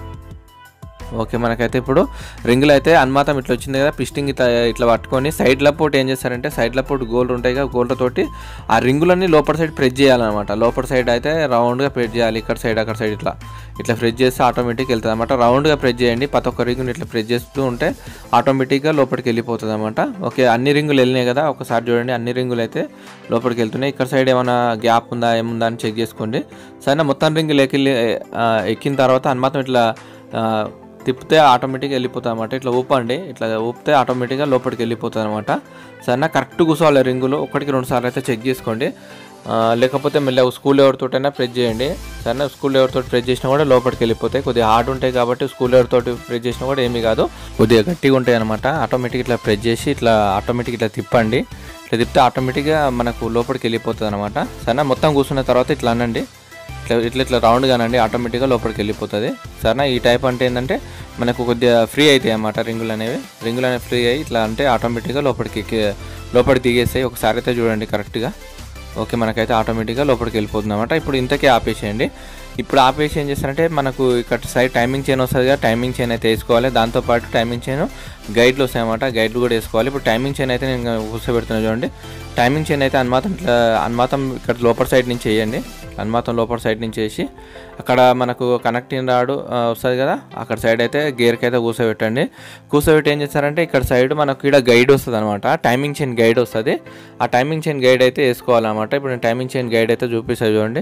ఓకే, మనకైతే ఇప్పుడు రింగులు అయితే అన్నమాతం ఇట్లా వచ్చింది కదా, పిస్టింగ్ ఇట్లా ఇట్లా పట్టుకొని సైడ్ల పోటీ ఏం చేస్తారంటే సైడ్ల పోటీ గోల్డ్ ఉంటాయి కదా, గోల్డ్తోటి ఆ రింగులన్నీ లోపల సైడ్ ప్రెస్ చేయాలన్నమాట. లోపల సైడ్ అయితే రౌండ్గా ప్రెస్ చేయాలి, ఇక్కడ సైడ్ అక్కడ సైడ్ ఇట్లా ఇట్లా ప్రెస్ చేస్తే ఆటోమేటిక్గా వెళ్తుంది అనమాట. రౌండ్గా ప్రెస్ చేయండి, ప్రతి ఒక్క రింగుని ఇట్లా ప్రెస్ చేస్తూ ఉంటే ఆటోమేటిక్గా లోపలికి వెళ్ళిపోతుంది అనమాట. ఓకే, అన్ని రింగులు వెళ్ళినాయి కదా, ఒకసారి చూడండి అన్ని రింగులు అయితే లోపలికి వెళ్తున్నాయి. ఇక్కడ సైడ్ ఏమైనా గ్యాప్ ఉందా ఏముందా అని చెక్ చేసుకోండి సరేనా. మొత్తం రింగులు ఎక్కి ఎక్కిన తర్వాత అన్నమాతం ఇట్లా తిప్పితే ఆటోమేటిక్గా వెళ్ళిపోతుంది అనమాట. ఇట్లా ఊపండి, ఇట్లా ఊపితే ఆటోమేటిక్గా లోపలికి వెళ్ళిపోతుంది అనమాట సరేనా. కరెక్ట్ కూర్చోవాలి రింగులు, ఒకటికి రెండు సార్లు అయితే చెక్ చేసుకోండి, లేకపోతే మళ్ళీ స్కూల్ ఎవరితోటైనా ప్రెస్ చేయండి సరేనా. స్కూల్ ఎవరితో ప్రెస్ చేసినా కూడా లోపలికి వెళ్ళిపోతాయి, కొద్దిగా హార్డ్ ఉంటాయి కాబట్టి స్కూల్ ఎవరితో ప్రెస్ చేసినా కూడా ఏమీ కాదు, కొద్దిగా గట్టిగా ఉంటాయి అనమాట. ఆటోమేటిక్ ఇట్లా ప్రెస్ చేసి ఇట్లా ఆటోమేటిక్ ఇట్లా తిప్పండి, ఇట్లా తిప్పితే ఆటోమేటిక్గా మనకు లోపలికి వెళ్ళిపోతుంది అనమాట సరేనా. మొత్తం కూర్చున్న తర్వాత ఇట్లా అనండి, ఇట్లా ఇట్లా ఇట్లా రౌండ్గానండి, ఆటోమేటిక్గా లోపలికి వెళ్ళిపోతుంది సరేనా. ఈ టైప్ అంటే ఏంటంటే మనకు కొద్దిగా ఫ్రీ అవుతాయి అన్నమాట రింగులు అనేవి, రింగులు అనేవి ఫ్రీ అయ్యి ఇట్లా అంటే ఆటోమేటిక్గా లోపలికి లోపలికి దిగేస్తాయి. ఒకసారి అయితే చూడండి కరెక్ట్గా. ఓకే, మనకైతే ఆటోమేటిక్గా లోపలికి వెళ్ళిపోతుంది అనమాట. ఇప్పుడు ఇంతకీ ఆపేసేయండి. ఇప్పుడు ఆపేసి ఏం చేస్తారంటే మనకు ఇక్కడ సైడ్ టైమింగ్ చైన్ వస్తుంది కదా, టైమింగ్ చైన్ అయితే వేసుకోవాలి. దాంతోపాటు టైమింగ్ చైన్ గైడ్లు వస్తాయన్నమాట, గైడ్లు కూడా వేసుకోవాలి. ఇప్పుడు టైమింగ్ చైన్ అయితే నేను కూర్చోబెడుతున్నాను చూడండి. టైమింగ్ చైన్ అయితే అన్నమాతం ఇట్లా అన్నమాతం ఇక్కడ లోపల సైడ్ నుంచి వేయండి, అన్నమాతం లోపల సైడ్ నుంచి వేసి అక్కడ మనకు కనెక్టింగ్ రాడు వస్తుంది కదా, అక్కడ సైడ్ అయితే గేర్కి అయితే కూర్చోబెట్టండి. కూర్చోబెట్టి ఏం చేస్తారంటే ఇక్కడ సైడ్ మనకు ఇక్కడ గైడ్ వస్తుంది అనమాట, టైమింగ్ చైన్ గైడ్ వస్తుంది. ఆ టైమింగ్ చైన్ గైడ్ అయితే వేసుకోవాలన్నమాట. ఇప్పుడు నేను టైమింగ్ చైన్ గైడ్ అయితే చూపిస్తాను చూడండి.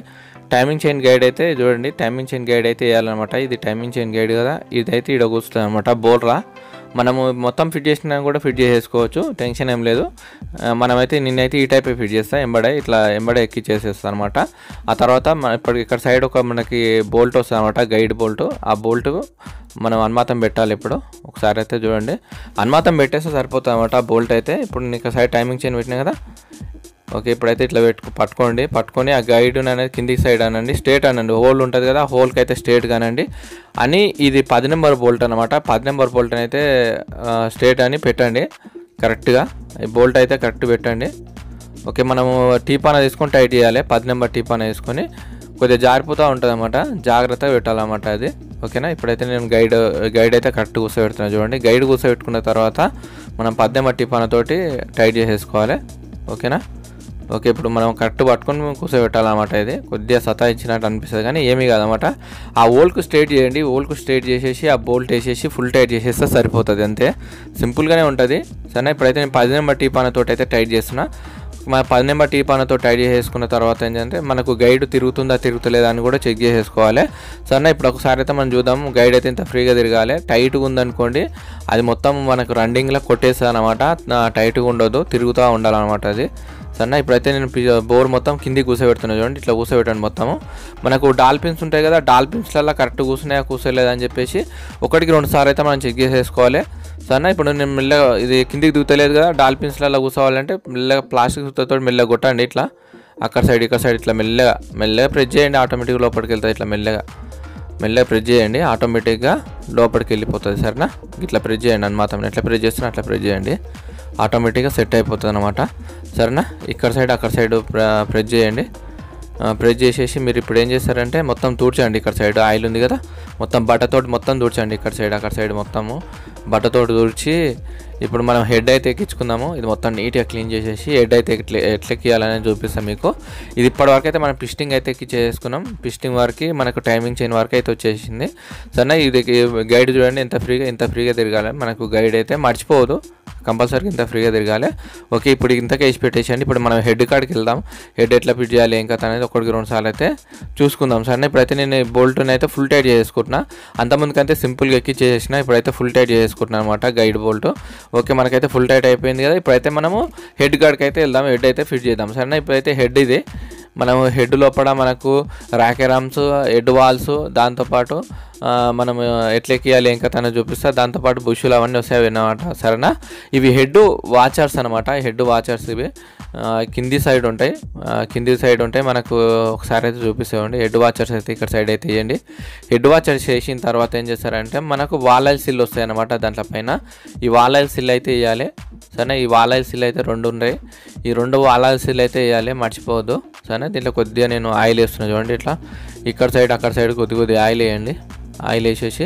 టైమింగ్ చైన్ గైడ్ అయితే చూడండి, టైమింగ్ చైన్ గైడ్ అయితే వేయాలన్నమాట. ఇది టైమింగ్ చైన్ గైడ్ కదా, ఇదైతే ఇక్కడ కూర్చుంటుంది అనమాట. బోల్రా మనము మొత్తం ఫిట్ చేసినా కూడా ఫిట్ చేసేసుకోవచ్చు, టెన్షన్ ఏం లేదు. మనమైతే నిన్నైతే ఈ టైప్ ఫిట్ చేస్తాం, ఎంబడే ఇట్లా ఎంబడే ఎక్కి చేసేస్తాం అనమాట. ఆ తర్వాత మన ఇప్పుడు ఇక్కడ సైడ్ ఒక మనకి బోల్ట్ వస్తుంది అనమాట, గైడ్ బోల్ట్. ఆ బోల్ట్ మనం అన్మాతం పెట్టాలి. ఇప్పుడు ఒకసారి అయితే చూడండి, అన్మాతం పెట్టేస్తే సరిపోతుంది అనమాట ఆ బోల్ట్ అయితే. ఇప్పుడు నీకు సైడ్ టైమింగ్ చైన్ పెట్టినా కదా, ఓకే. ఇప్పుడైతే ఇట్లా పెట్టు పట్టుకోండి, పట్టుకొని ఆ గైడ్ అనేది కిందికి సైడ్ అనండి, స్ట్రేట్ అనండి. హోల్ ఉంటుంది కదా, ఆ హోల్కి అయితే స్ట్రేట్ కానండి అని. ఇది పది నెంబర్ బోల్ట్ అనమాట. పది నెంబర్ బోల్ట్ అయితే స్ట్రేట్ అని పెట్టండి కరెక్ట్గా. ఈ బోల్ట్ అయితే కరెక్ట్ పెట్టండి, ఓకే. మనము టీపాన తీసుకొని టైట్ చేయాలి, పది నెంబర్ టీపాన వేసుకొని. కొద్దిగా జారిపోతూ ఉంటుంది అనమాట, జాగ్రత్తగా పెట్టాలన్నమాట అది, ఓకేనా. ఇప్పుడైతే నేను గైడ్ గైడ్ అయితే కరెక్ట్ కూర్చోబెడుతున్నాను చూడండి. గైడ్ కూర్చోబెట్టుకున్న తర్వాత మనం పది నెంబర్ టీపానతోటి టైట్ చేసేసుకోవాలి, ఓకేనా. ఓకే, ఇప్పుడు మనం కరెక్ట్ పట్టుకొని కూర్చోబెట్టాలన్నమాట. ఇది కొద్దిగా సతాయించినట్టు అనిపిస్తుంది కానీ ఏమీ కాదన్నమాట. ఆ ఓల్కు స్ట్రైట్ చేయండి, ఓల్కు స్ట్రైట్ చేసేసి ఆ బోల్ట్ వేసేసి ఫుల్ టైట్ చేసేస్తే సరిపోతుంది, అంతే. సింపుల్గానే ఉంటుంది. సరే, ఇప్పుడైతే నేను పది నెంబర్ టీపానతో అయితే టైట్ చేస్తున్నా. మన పది నెంబర్ టీపానతో టైట్ చేసేసుకున్న తర్వాత ఏంటంటే మనకు గైడ్ తిరుగుతుందా తిరుగుతలేదా అని కూడా చెక్ చేసేసుకోవాలి. సరే, ఇప్పుడు ఒకసారి అయితే మనం చూద్దాం. గైడ్ అయితే ఇంత ఫ్రీగా తిరగాలి. టైట్గా ఉందనుకోండి అది మొత్తం మనకు రన్నింగ్లో కొట్టేస్తుంది అనమాట, టైట్గా ఉండదు, తిరుగుతూ ఉండాలన్నమాట అది. సరే, ఇప్పుడైతే నేను బోర్ మొత్తం కిందికి కూర్చోబెడుతున్నాను చూడండి. ఇట్లా కూర్చోబెట్టండి మొత్తము. మనకు డాల్ఫిన్స్ ఉంటాయి కదా, డాల్ఫిన్స్లలో కరెక్ట్ కూర్చున్నాయా కూర్చోలేదని చెప్పేసి ఒకటికి రెండు సార్లు అయితే మనం చెక్ చేసేసుకోవాలి. సరే, ఇప్పుడు నేను మెల్లగా ఇది కిందికి దిగుతలేదు కదా, డాల్ఫిన్స్లలో కూర్చోవాలంటే మెల్లగా ప్లాస్టిక్ సూత్రతో మెల్లగా కొట్టండి. ఇట్లా అక్కడ సైడ్ ఇక్కడ సైడ్ ఇట్లా మెల్లగా మెల్లగా ప్రెస్ చేయండి, ఆటోమేటిక్గా లోపలికి వెళ్తుంది. ఇట్లా మెల్లగా మెల్లగా ప్రెస్ చేయండి, ఆటోమేటిక్గా లోపలికి వెళ్ళిపోతుంది. సరేనా, ఇట్లా ప్రెస్ చేయండి అన్నమాట. ఎట్లా ప్రెస్ చేస్తున్నా అట్లా ప్రెస్ చేయండి, ఆటోమేటిక్గా సెట్ అయిపోతుంది అనమాట. సరేనా, ఇక్కడ సైడ్ అక్కడ సైడ్ ప్రెస్ చేయండి. ప్రెస్ చేసేసి మీరు ఇప్పుడు ఏం చేస్తారంటే మొత్తం తూడ్చండి. ఇక్కడ సైడ్ ఆయిల్ ఉంది కదా, మొత్తం బట్టతోటి మొత్తం తూడ్చండి. ఇక్కడ సైడ్ అక్కడ సైడ్ మొత్తము బట్టతోటి తూడ్చి ఇప్పుడు మనం హెడ్ అయితే ఎక్కించుకుందాము. ఇది మొత్తం నీట్గా క్లీన్ చేసేసి హెడ్ అయితే ఎట్లా ఎట్లా ఎక్కియాలని చూపిస్తాం మీకు. ఇది ఇప్పటివరకు అయితే మనం పిస్టింగ్ అయితే ఎక్కి చేసుకున్నాం. పిస్టింగ్ వరకు మనకు టైమింగ్ చైన్ వరకు అయితే వచ్చేసింది. సరే, ఇది గైడ్ చూడండి ఎంత ఫ్రీగా ఎంత ఫ్రీగా తిరగాలి. మనకు గైడ్ అయితే మర్చిపోవద్దు, కంపల్సరీగా ఇంత ఫ్రీగా తిరగాలి. ఓకే, ఇప్పుడు ఇంతకే వేసి పెట్టేసండి. ఇప్పుడు మనం హెడ్ కాడికి వెళ్దాం. హెడ్ ఎట్లా ఫిట్ చేయాలి ఏం కథ అనేది ఒకటికి రెండు సార్లు అయితే చూసుకుందాం. సరే, ఇప్పుడైతే నేను బోల్ట్ని అయితే ఫుల్ టైట్ చేసుకుంటున్నా. అంతకుముందుకైతే సింపుల్గా ఎక్కి చేసేసిన, ఇప్పుడైతే ఫుల్ టైట్ చేసుకుంటున్నాను అనమాట గైడ్ బోల్ట్. ఓకే, మనకైతే ఫుల్ టైట్ అయిపోయింది కదా. ఇప్పుడైతే మనము హెడ్ కాడికి అయితే వెళ్దాం, హెడ్ అయితే ఫిట్ చేద్దాం. సరేనా, ఇప్పుడైతే హెడ్ ఇది మనము హెడ్ లోపల మనకు ర్యాకెరామ్స్, హెడ్ వాల్స్, దాంతోపాటు మనం ఎట్లా ఎక్కియాలి ఏం కథ అనేది చూపిస్తా. దాంతోపాటు బుషులు అవన్నీ వస్తాయి అన్నమాట. సరేనా, ఇవి హెడ్ వాచర్స్ అనమాట. హెడ్ వాచర్స్ ఇవి కింది సైడ్ ఉంటాయి, కింది సైడ్ ఉంటాయి మనకు. ఒకసారి అయితే చూపిస్తామండి. హెడ్ వాచర్స్ అయితే ఇక్కడ సైడ్ అయితే వేయండి. హెడ్ వాచర్స్ వేసిన తర్వాత ఏం చేస్తారంటే మనకు వాలైల్ సిల్ వస్తాయి అనమాట. దాంట్లో పైన ఈ వాలైల్ సిల్ అయితే వేయాలి. సరే, ఈ వాలైల్ సిల్ అయితే రెండు ఉన్నాయి. ఈ రెండు వాలైల్ సిల్ అయితే వేయాలి, మర్చిపోవద్దు. సరే, దీంట్లో కొద్దిగా నేను ఆయిల్ వేస్తున్నాను చూడండి. ఇట్లా ఇక్కడ సైడ్ అక్కడ సైడ్ కొద్ది కొద్దిగా ఆయిల్ వేయండి. ఆయిల్ వేసేసి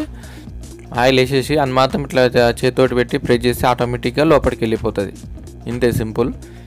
ఆయిల్ వేసేసి అని మాత్రం ఇట్లా చేతితోటి పెట్టి ప్రెస్ చేసి ఆటోమేటిక్గా లోపలికి వెళ్ళిపోతుంది. ఇంతే, సింపుల్.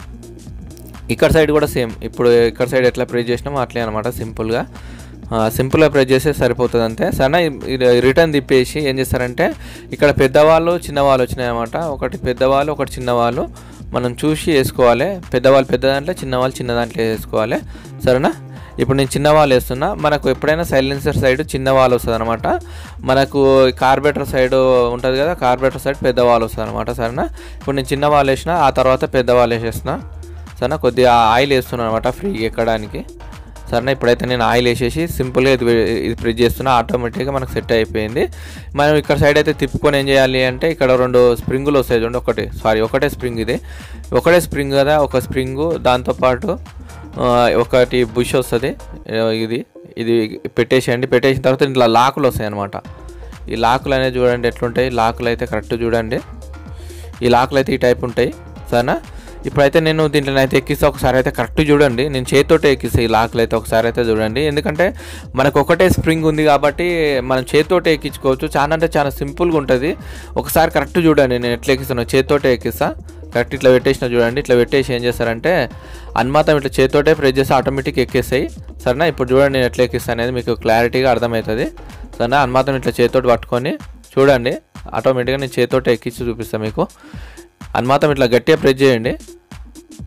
ఇక్కడ సైడ్ కూడా సేమ్. ఇప్పుడు ఇక్కడ సైడ్ ఎట్లా ప్రెస్ చేసినామో అట్లే అనమాట. సింపుల్గా సింపుల్గా ప్రెస్ చేస్తే సరిపోతుంది అంతే. సరే, రిటర్న్ తిప్పేసి ఏం చేస్తారంటే ఇక్కడ పెద్దవాళ్ళు చిన్నవాళ్ళు వచ్చినాయి అనమాట. ఒకటి పెద్దవాళ్ళు ఒకటి చిన్నవాళ్ళు మనం చూసి వేసుకోవాలి. పెద్దవాళ్ళు పెద్ద దాంట్లో, చిన్నవాళ్ళు చిన్న దాంట్లో వేసుకోవాలి. సరేనా, ఇప్పుడు నేను చిన్నవాళ్ళు వేస్తున్నా. మనకు ఎప్పుడైనా సైలెన్సర్ సైడ్ చిన్నవాళ్ళు వస్తుంది అనమాట. మనకు కార్బేటర్ సైడ్ ఉంటుంది కదా, కార్బేటర్ సైడ్ పెద్దవాళ్ళు వస్తుంది అనమాట. సరేనా, ఇప్పుడు నేను చిన్నవాళ్ళు వేసిన, ఆ తర్వాత పెద్దవాళ్ళు వేసేస్తున్నా. సరేనా, కొద్దిగా ఆయిల్ వేస్తున్నాను అనమాట ఫ్రీ ఎక్కడానికి. సరేనా, ఇప్పుడైతే నేను ఆయిల్ వేసేసి సింపుల్గా ఇది ఇది ప్రెస్ చేస్తున్నా, ఆటోమేటిక్గా మనకు సెట్ అయిపోయింది. మనం ఇక్కడ సైడ్ అయితే తిప్పుకొని ఏం చేయాలి అంటే ఇక్కడ రెండు స్ప్రింగులు వస్తాయి చూడండి. ఒకటి సారీ ఒకటే స్ప్రింగ్, ఇది ఒకటే స్ప్రింగ్ కదా, ఒక స్ప్రింగు. దాంతోపాటు ఒకటి బుష్ వస్తుంది. ఇది ఇది పెట్టేసేయండి. పెట్టేసిన తర్వాత ఇట్లా లాకులు వస్తాయి అనమాట. ఈ లాకులు అనేది చూడండి ఎట్లుంటాయి. లాకులు అయితే కరెక్ట్ చూడండి. ఈ లాకులు అయితే ఈ టైప్ ఉంటాయి. సరేనా, ఇప్పుడైతే నేను దీంట్లో అయితే ఎక్కిస్తే ఒకసారి అయితే కరెక్ట్ చూడండి. నేను చేతితోటే ఎక్కిస్తే ఈ లాక్లు అయితే ఒకసారి అయితే చూడండి. ఎందుకంటే మనకు ఒకటే స్ప్రింగ్ ఉంది కాబట్టి మనం చేతితోటే ఎక్కించుకోవచ్చు. చాలా అంటే చాలా సింపుల్గా ఉంటుంది. ఒకసారి కరెక్ట్ చూడండి. నేను ఎట్లా ఎక్కిస్తాను, చేతితోటే ఎక్కిస్తా. కరెక్ట్ ఇట్లా పెట్టేసిన చూడండి. ఇట్లా పెట్టేసి ఏం చేస్తారంటే అన్మాతం ఇట్లా చేతితోటే ప్రెస్ చేస్తే ఆటోమేటిక్ ఎక్కేస్తాయి. సరేనా, ఇప్పుడు చూడండి నేను ఎట్లా ఎక్కిస్తాను అనేది మీకు క్లారిటీగా అర్థమవుతుంది. సరేనా, అన్మాతం ఇట్లా చేతితోటి పట్టుకొని చూడండి. ఆటోమేటిక్గా నేను చేతితోటే ఎక్కించి చూపిస్తాను మీకు. అన్మాతం ఇట్లా గట్టిగా ప్రెస్ చేయండి.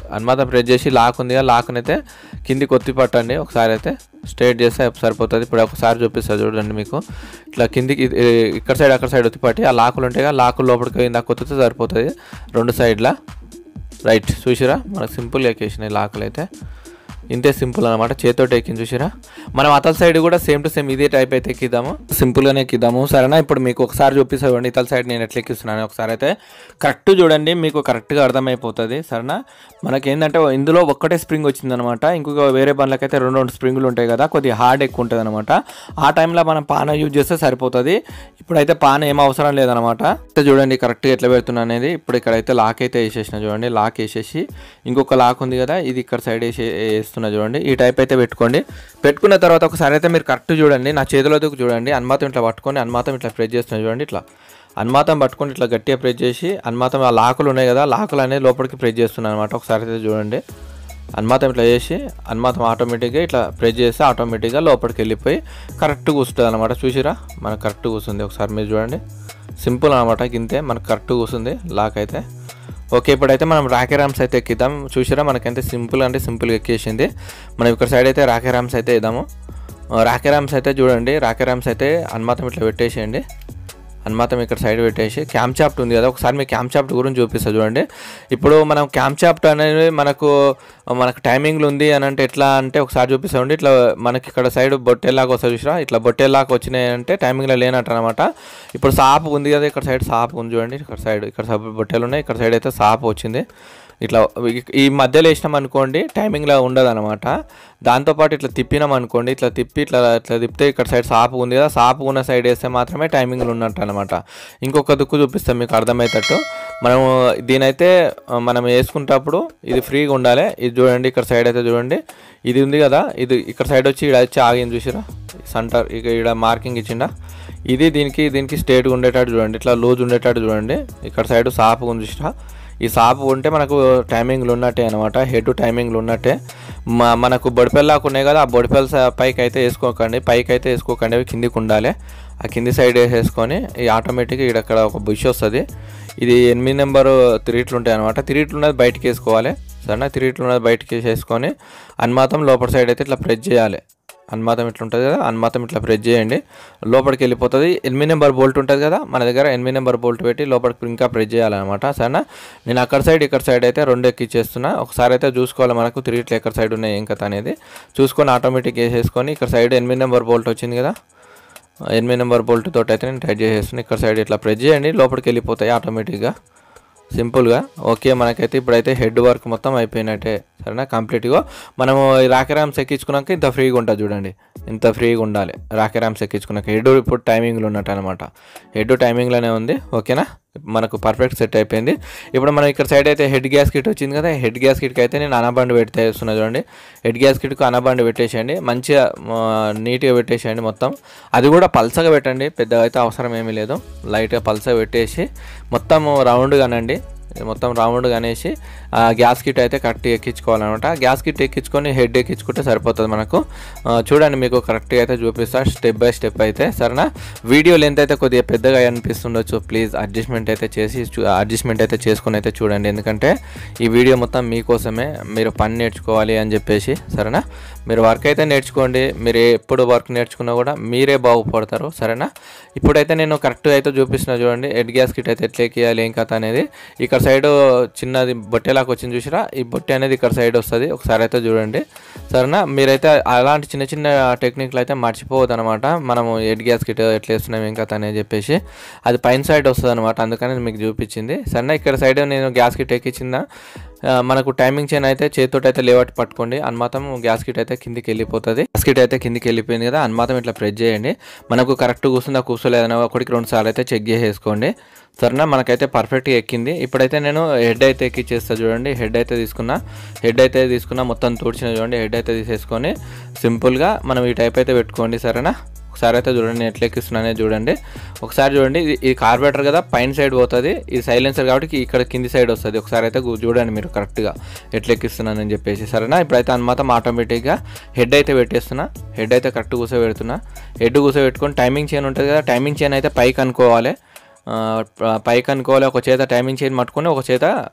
అనుమాతం ప్రెస్ చేసి లాక్ ఉంది కదా లాక్ని అయితే కిందికి ఒత్తి పట్టండి ఒకసారి అయితే స్ట్రైట్ చేస్తే సరిపోతుంది. ఇప్పుడు ఒకసారి చూపిస్తుంది చూడండి మీకు ఇట్లా కిందికి ఇక్కడ సైడ్ అక్కడ సైడ్ ఒత్తి పట్టి ఆ లాకులు ఉంటాయి కదా లాకులు లోపలికి ఇందాక కొత్తితే సరిపోతుంది రెండు సైడ్లా. రైట్ చూసిరా మనకు సింపుల్గా ఎక్కేసినాయి లాకులు అయితే ఇంతే సింపుల్ అనమాట చేతితో ఎక్కింది చూసిరా. మనం అతల సైడ్ కూడా సేమ్ టు సేమ్ ఇదే టైప్ అయితే ఎక్కిద్దాము సింపుల్గానే ఎక్కిద్దాము సరేనా. ఇప్పుడు మీకు ఒకసారి చూపిస్తా చూడండి ఇతల సైడ్ నేను ఎట్లా ఎక్కిస్తున్నాను ఒకసారి అయితే కరెక్ట్ చూడండి మీకు కరెక్ట్గా అర్థమైపోతుంది సరేనా. మనకి ఏంటంటే ఇందులో ఒక్కటే స్ప్రింగ్ వచ్చిందనమాట ఇంకొక వేరే బండ్లకైతే రెండు రెండు స్ప్రింగులు ఉంటాయి కదా కొద్దిగా హార్డ్ ఎక్కువ ఉంటుంది అనమాట. ఆ టైంలో మనం పాన యూజ్ చేస్తే సరిపోతుంది. ఇప్పుడైతే పాన ఏం అవసరం లేదనమాట. చూడండి కరెక్ట్గా ఎట్లా పెడుతున్నా అనేది. ఇప్పుడు ఇక్కడైతే లాక్ అయితే వేసేసిన చూడండి లాక్ వేసేసి ఇంకొక లాక్ ఉంది కదా ఇది ఇక్కడ సైడ్ వేసే వేస్తున్నా చూడండి ఈ టైప్ అయితే పెట్టుకోండి. పెట్టుకున్న తర్వాత ఒకసారి అయితే మీరు కరెక్ట్ చూడండి నా చేతిలో చూడండి అనుమాతం ఇట్లా పట్టుకొని అనుమాతం ఇట్లా ప్రెస్ చేస్తున్నా చూడండి ఇట్లా అనుమాతం పట్టుకొని ఇట్లా గట్టిగా ప్రెస్ చేసి అనుమాతం ఆ లాకులు ఉన్నాయి కదా లాకులు అనేది లోపలికి ప్రెస్ చేస్తున్నాను అనమాట. ఒకసారి అయితే చూడండి అనుమాతం ఇట్లా చేసి అనుమాతం ఆటోమేటిక్గా ఇట్లా ప్రెస్ చేస్తే ఆటోమేటిక్గా లోపలికి వెళ్ళిపోయి కరెక్ట్ కూర్చుంటుంది అనమాట. చూసిరా మనకు కరెక్ట్ కూర్చుంది ఒకసారి మీరు చూడండి సింపుల్ అనమాట ఇంతే మనకు కరెక్ట్ కూర్చుంది లాక్ అయితే. ఓకే ఇప్పుడైతే మనం రాకే ర్యామ్స్ అయితే ఎక్కిద్దాం చూసిరా మనకైతే సింపుల్ అంటే సింపుల్గా ఎక్కేసింది. మనం ఇక్కడ సైడ్ అయితే రాకే ర్యామ్స్ అయితే వేద్దాము. రాకే ర్యామ్స్ అయితే చూడండి రాకే ర్యామ్స్ అయితే అనుమాతం ఇట్లా పెట్టేసేయండి అనుమాతం ఇక్కడ సైడ్ పెట్టేసి క్యామ్ చాప్ట్ ఉంది కదా ఒకసారి మీ క్యామ్ చాప్ట్ గురించి చూపిస్తా చూడండి. ఇప్పుడు మనం క్యామ్ చాప్ట్ అనేది మనకు మనకు టైమింగ్లు ఉంది అని అంటే ఎట్లా అంటే ఒకసారి చూపిస్తామండి. ఇట్లా మనకి ఇక్కడ సైడ్ బొట్టేలాగా వస్తుంది చూసినా ఇట్లా బొట్టేలాగా వచ్చినాయి అంటే టైమింగ్లో లేనట్టు అనమాట. ఇప్పుడు సాపు ఉంది కదా ఇక్కడ సైడ్ సాపు ఉంది చూడండి ఇక్కడ సైడ్ ఇక్కడ బొట్టెలు ఉన్నాయి ఇక్కడ సైడ్ అయితే సాపు వచ్చింది. ఇట్లా ఈ మధ్యలో వేసినాం అనుకోండి టైమింగ్లో ఉండదు అనమాట. దాంతోపాటు ఇట్లా తిప్పినాం అనుకోండి ఇట్లా తిప్పి ఇట్లా ఇట్లా తిప్పితే ఇక్కడ సైడ్ సాపు ఉంది కదా సాపు ఉన్న సైడ్ వేస్తే మాత్రమే టైమింగ్లు ఉన్నట్టు అనమాట. ఇంకొక దుక్కు చూపిస్తాం మీకు అర్థమయ్యేటట్టు. మనము దీనైతే మనం వేసుకునేటప్పుడు ఇది ఫ్రీగా ఉండాలి. ఇది చూడండి ఇక్కడ సైడ్ అయితే చూడండి ఇది ఉంది కదా ఇది ఇక్కడ సైడ్ వచ్చి ఇక్కడ వచ్చి ఆగింది చూసిరా సెంటర్ ఇక ఇక్కడ మార్కింగ్ ఇచ్చిండా ఇది దీనికి దీనికి స్ట్రేట్గా ఉండేటట్టు చూడండి ఇట్లా లూజ్ ఉండేటట్టు చూడండి. ఇక్కడ సైడ్ సాపు ఉంది చూసిరా ఈ సాపు ఉంటే మనకు టైమింగ్లు ఉన్నట్టే అనమాట హెడ్ టైమింగ్లు ఉన్నట్టే. మనకు బొడిపెల్లాకు ఉన్నాయి కదా ఆ బొడిపెల్ పైకి అయితే వేసుకోకండి పైకి అయితే వేసుకోకండి అవి కిందికి ఉండాలి. ఆ కింది సైడ్ వేసేసుకొని ఈ ఆటోమేటిక్గా ఇక్కడ ఒక బుష్ వస్తుంది. ఇది ఎనిమిది నెంబరు తిరిగిట్లు ఉంటాయి అనమాట. తిరిగిట్లు ఉన్నది బయటకి వేసుకోవాలి సరేనా. తిరిగిట్లు ఉన్నది బయటకి వేసేసుకొని అనుమాతం లోపల సైడ్ అయితే ఇట్లా ప్రెస్ చేయాలి. అనుమాతం ఇట్లా ఉంటుంది కదా అనుమాతం ఇట్లా ప్రెస్ చేయండి లోపలికి వెళ్ళిపోతుంది. ఎనిమిది నెంబర్ బోల్ట్ ఉంటుంది కదా మన దగ్గర ఎనిమిది నెంబర్ బోల్ట్ పెట్టి లోపలికి ఇంకా ప్రెస్ చేయాలన్నమాట సరేనా. నేను అక్కడ సైడ్ ఇక్కడ సైడ్ అయితే రెండు ఎక్కిచ్చేస్తున్నా. ఒకసారి అయితే చూసుకోవాలి మనకు తిరిగిట్లు ఎక్కడ సైడ్ ఉన్నాయి ఏం కథ అనేది చూసుకొని ఆటోమేటిక్ వేసేసుకొని ఇక్కడ సైడ్ ఎనిమిది నెంబర్ బోల్ట్ వచ్చింది కదా ఎనిమిది నెంబర్ బోల్ట్ తోటి అయితే నేను టైట్ చేసేస్తున్నాను. ఇక్కడ సైడ్ ఇట్లా ప్రెస్ చేయండి లోపలికి వెళ్ళిపోతాయి ఆటోమేటిక్గా సింపుల్గా. ఓకే మనకైతే ఇప్పుడైతే హెడ్ వర్క్ మొత్తం అయిపోయినట్టే సరేనా కంప్లీట్గా. మనము రాకే ర్యామ్స్ ఎక్కించుకున్నాక ఇంత ఫ్రీగా ఉంటుంది చూడండి ఇంత ఫ్రీగా ఉండాలి రాకే ర్యామ్స్ ఎక్కించుకున్నాక. హెడ్ ఇప్పుడు టైమింగ్లో ఉన్నట్టు అనమాట హెడ్ టైమింగ్లోనే ఉంది ఓకేనా. మనకు పర్ఫెక్ట్ సెట్ అయిపోయింది. ఇప్పుడు మనం ఇక్కడ సైడ్ అయితే హెడ్ గ్యాస్ కిట్ వచ్చింది కదా హెడ్ గ్యాస్ కిట్కి అయితే నేను అనబండి పెట్టేస్తున్నా చూడండి. హెడ్ గ్యాస్ కిట్కు అనబండి పెట్టేసేయండి మంచిగా నీట్గా పెట్టేసేయండి మొత్తం. అది కూడా పల్సగా పెట్టండి పెద్దగా అయితే అవసరం ఏమీ లేదు లైట్గా పల్సగా పెట్టేసి మొత్తం రౌండ్గా అనండి మొత్తం రౌండ్గా అనేసి గ్యాస్ కిట్ అయితే కరెక్ట్గా ఎక్కించుకోవాలన్నమాట. గ్యాస్ కిట్ ఎక్కించుకొని హెడ్ ఎక్కించుకుంటే సరిపోతుంది మనకు. చూడండి మీకు కరెక్ట్గా అయితే చూపిస్తా స్టెప్ బై స్టెప్ అయితే సరేనా. వీడియో లెంత్ అయితే కొద్దిగా పెద్దగా అనిపిస్తుండొచ్చు ప్లీజ్ అడ్జస్ట్మెంట్ అయితే చేసి అడ్జస్ట్మెంట్ అయితే చేసుకుని అయితే చూడండి ఎందుకంటే ఈ వీడియో మొత్తం మీకోసమే మీరు పని నేర్చుకోవాలి అని చెప్పేసి సరేనా. మీరు వర్క్ అయితే నేర్చుకోండి మీరు ఎప్పుడు వర్క్ నేర్చుకున్నా కూడా మీరే బాగుపడతారు సరేనా. ఇప్పుడైతే నేను కరెక్ట్గా అయితే చూపిస్తున్నా చూడండి హెడ్ గ్యాస్ కిట్ అయితే ఎట్లా ఎక్కియాలి ఏం కథ అనేది. ఇక్కడ సైడ్ చిన్నది బొట్టేలాగా వచ్చింది చూసిరా ఈ బొట్టె అనేది ఇక్కడ సైడ్ వస్తుంది ఒకసారి అయితే చూడండి సరేనా. మీరైతే అలాంటి చిన్న చిన్న టెక్నిక్లు అయితే మర్చిపోవద్దు అనమాట. మనము హెడ్ గ్యాస్ కిట్ ఎట్లా వేస్తున్నాం ఏం కథ అనేది చెప్పేసి అది పైన సైడ్ వస్తుంది అనమాట అందుకని మీకు చూపించింది సరేనా. ఇక్కడ సైడ్ నేను గ్యాస్ కిట్ ఎక్కించిందా మనకు టైమింగ్ చైన్ అయితే చేతితో అయితే లేవట్టి పట్టుకోండి అనుమాతం గ్యాస్ కిట్ అయితే కిందికి వెళ్ళిపోతుంది. గ్యాస్ కిట్ అయితే కిందికి వెళ్ళిపోయింది కదా అనుమాతం ఇట్లా ప్రెస్ చేయండి మనకు కరెక్ట్ కూర్చుందా కూర్చోలేదన్నా ఒకటికి రెండు సార్లు అయితే చెక్ చేసేసుకోండి సరేనా. మనకైతే పర్ఫెక్ట్గా ఎక్కింది. ఇప్పుడైతే నేను హెడ్ అయితే ఎక్కిచ్చేస్తా చూడండి హెడ్ అయితే తీసుకున్నా హెడ్ అయితే తీసుకున్నా మొత్తం తూడ్చిన చూడండి హెడ్ అయితే తీసేసుకొని సింపుల్గా మనం ఈ టైప్ అయితే పెట్టుకోండి సరేనా. ఒకసారి అయితే చూడండి ఎట్లా ఎక్కిస్తున్నానే చూడండి ఒకసారి చూడండి ఇది కార్బోరేటర్ కదా పైన సైడ్ పోతుంది ఇది సైలెన్సర్ కాబట్టి ఇక్కడ కింది సైడ్ వస్తుంది. ఒకసారి అయితే చూడండి మీరు కరెక్ట్గా ఎట్లా ఎక్కిస్తున్నానని చెప్పేసి సరేనా. ఇప్పుడైతే అనుమాతం ఆటోమేటిక్గా హెడ్ అయితే పెట్టేస్తున్నా హెడ్ అయితే కరెక్ట్ కూర్చోబెడుతున్నా. హెడ్ కూర్చోబెట్టుకొని టైమింగ్ చైన్ ఉంటుంది కదా టైమింగ్ చైన్ అయితే పైకి అనుకోవాలి పైకి అనుకోవాలి ఒక చేత టైమింగ్ చైన్ పట్టుకొని ఒక చేత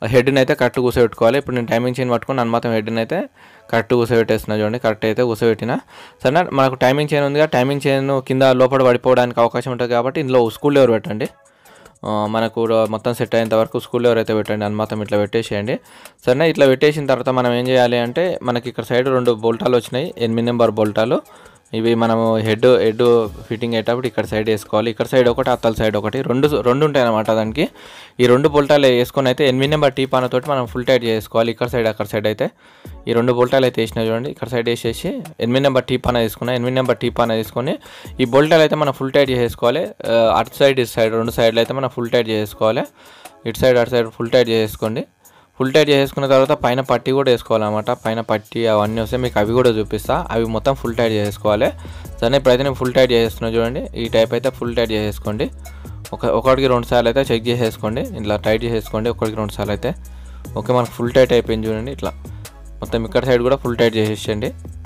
హెడ్ని అయితే కరెక్ట్ కూర్చోబెట్టుకోవాలి. ఇప్పుడు నేను టైమింగ్ చైన్ పట్టుకుని అనుమాతం హెడ్ని అయితే కరెక్ట్ కూర్చోబెట్టేస్తున్నా చూడండి. కరెక్ట్ అయితే కూర్చోబెట్టిన సరేనా. మనకు టైమింగ్ చైన్ ఉందిగా, టైమింగ్ చైన్ కింద లోపల పడిపోవడానికి అవకాశం ఉంటుంది కాబట్టి ఇందులో స్కూల్ ఎవరు పెట్టండి. మనకు మొత్తం సెట్ అయ్యేంత వరకు స్కూల్ ఎవరైతే పెట్టండి అనుమాతం ఇట్లా పెట్టేసేయండి సరేనా. ఇట్లా పెట్టేసిన తర్వాత మనం ఏం చేయాలి అంటే మనకి ఇక్కడ సైడ్ రెండు బోల్టాలు వచ్చినాయి, ఎనిమిది నెంబర్ బోల్టాలు. ఇవి మనము హెడ్ హెడ్ ఫిట్టింగ్ అయ్యేటప్పుడు ఇక్కడ సైడ్ వేసుకోవాలి. ఇక్కడ సైడ్ ఒకటి, అత్తల సైడ్ ఒకటి, రెండు రెండు ఉంటాయి అన్నమాట దానికి. ఈ రెండు బోల్టాలు వేసుకొని అయితే ఎనిమిది నెంబర్ టీ పానతోటి మనం ఫుల్ టైట్ చేసుకోవాలి. ఇక్కడ సైడ్ అక్కడ సైడ్ అయితే ఈ రెండు బోల్టాలు అయితే వేసినా చూడండి. ఇక్కడ సైడ్ వేసేసి ఎనిమిది నెంబర్ టీ పాన తీసుకున్నా. ఎనిమిది నెంబర్ టీ పాన తీసుకొని ఈ బోల్టాలు అయితే మనం ఫుల్ టైట్ చేసుకోవాలి. అటు సైడ్ ఇటు సైడ్ రెండు సైడ్లు అయితే మనం ఫుల్ టైట్ చేసుకోవాలి. ఇటు సైడ్ అటు సైడ్ ఫుల్ టైట్ చేసుకోండి. ఫుల్ టైట్ చేసుకున్న తర్వాత పైన పట్టీ కూడా వేసుకోవాలన్నమాట. పైన పట్టీ అవన్నీ వస్తే మీకు అవి కూడా చూపిస్తా. అవి మొత్తం ఫుల్ టైట్ చేసుకోవాలి సరే. ఇప్పుడైతే నేను ఫుల్ టైట్ చేస్తున్నా చూడండి. ఈ టైప్ అయితే ఫుల్ టైట్ చేసుకోండి. ఒక ఒకటికి రెండు సార్లు అయితే చెక్ చేసేసుకోండి. ఇట్లా టైట్ చేసేసుకోండి ఒకటికి రెండు సార్లు అయితే. ఓకే, మనకు ఫుల్ టైట్ అయిపోయింది చూడండి. ఇట్లా మొత్తం ఇక్కడ సైడ్ కూడా ఫుల్ టైట్ చేసేయండి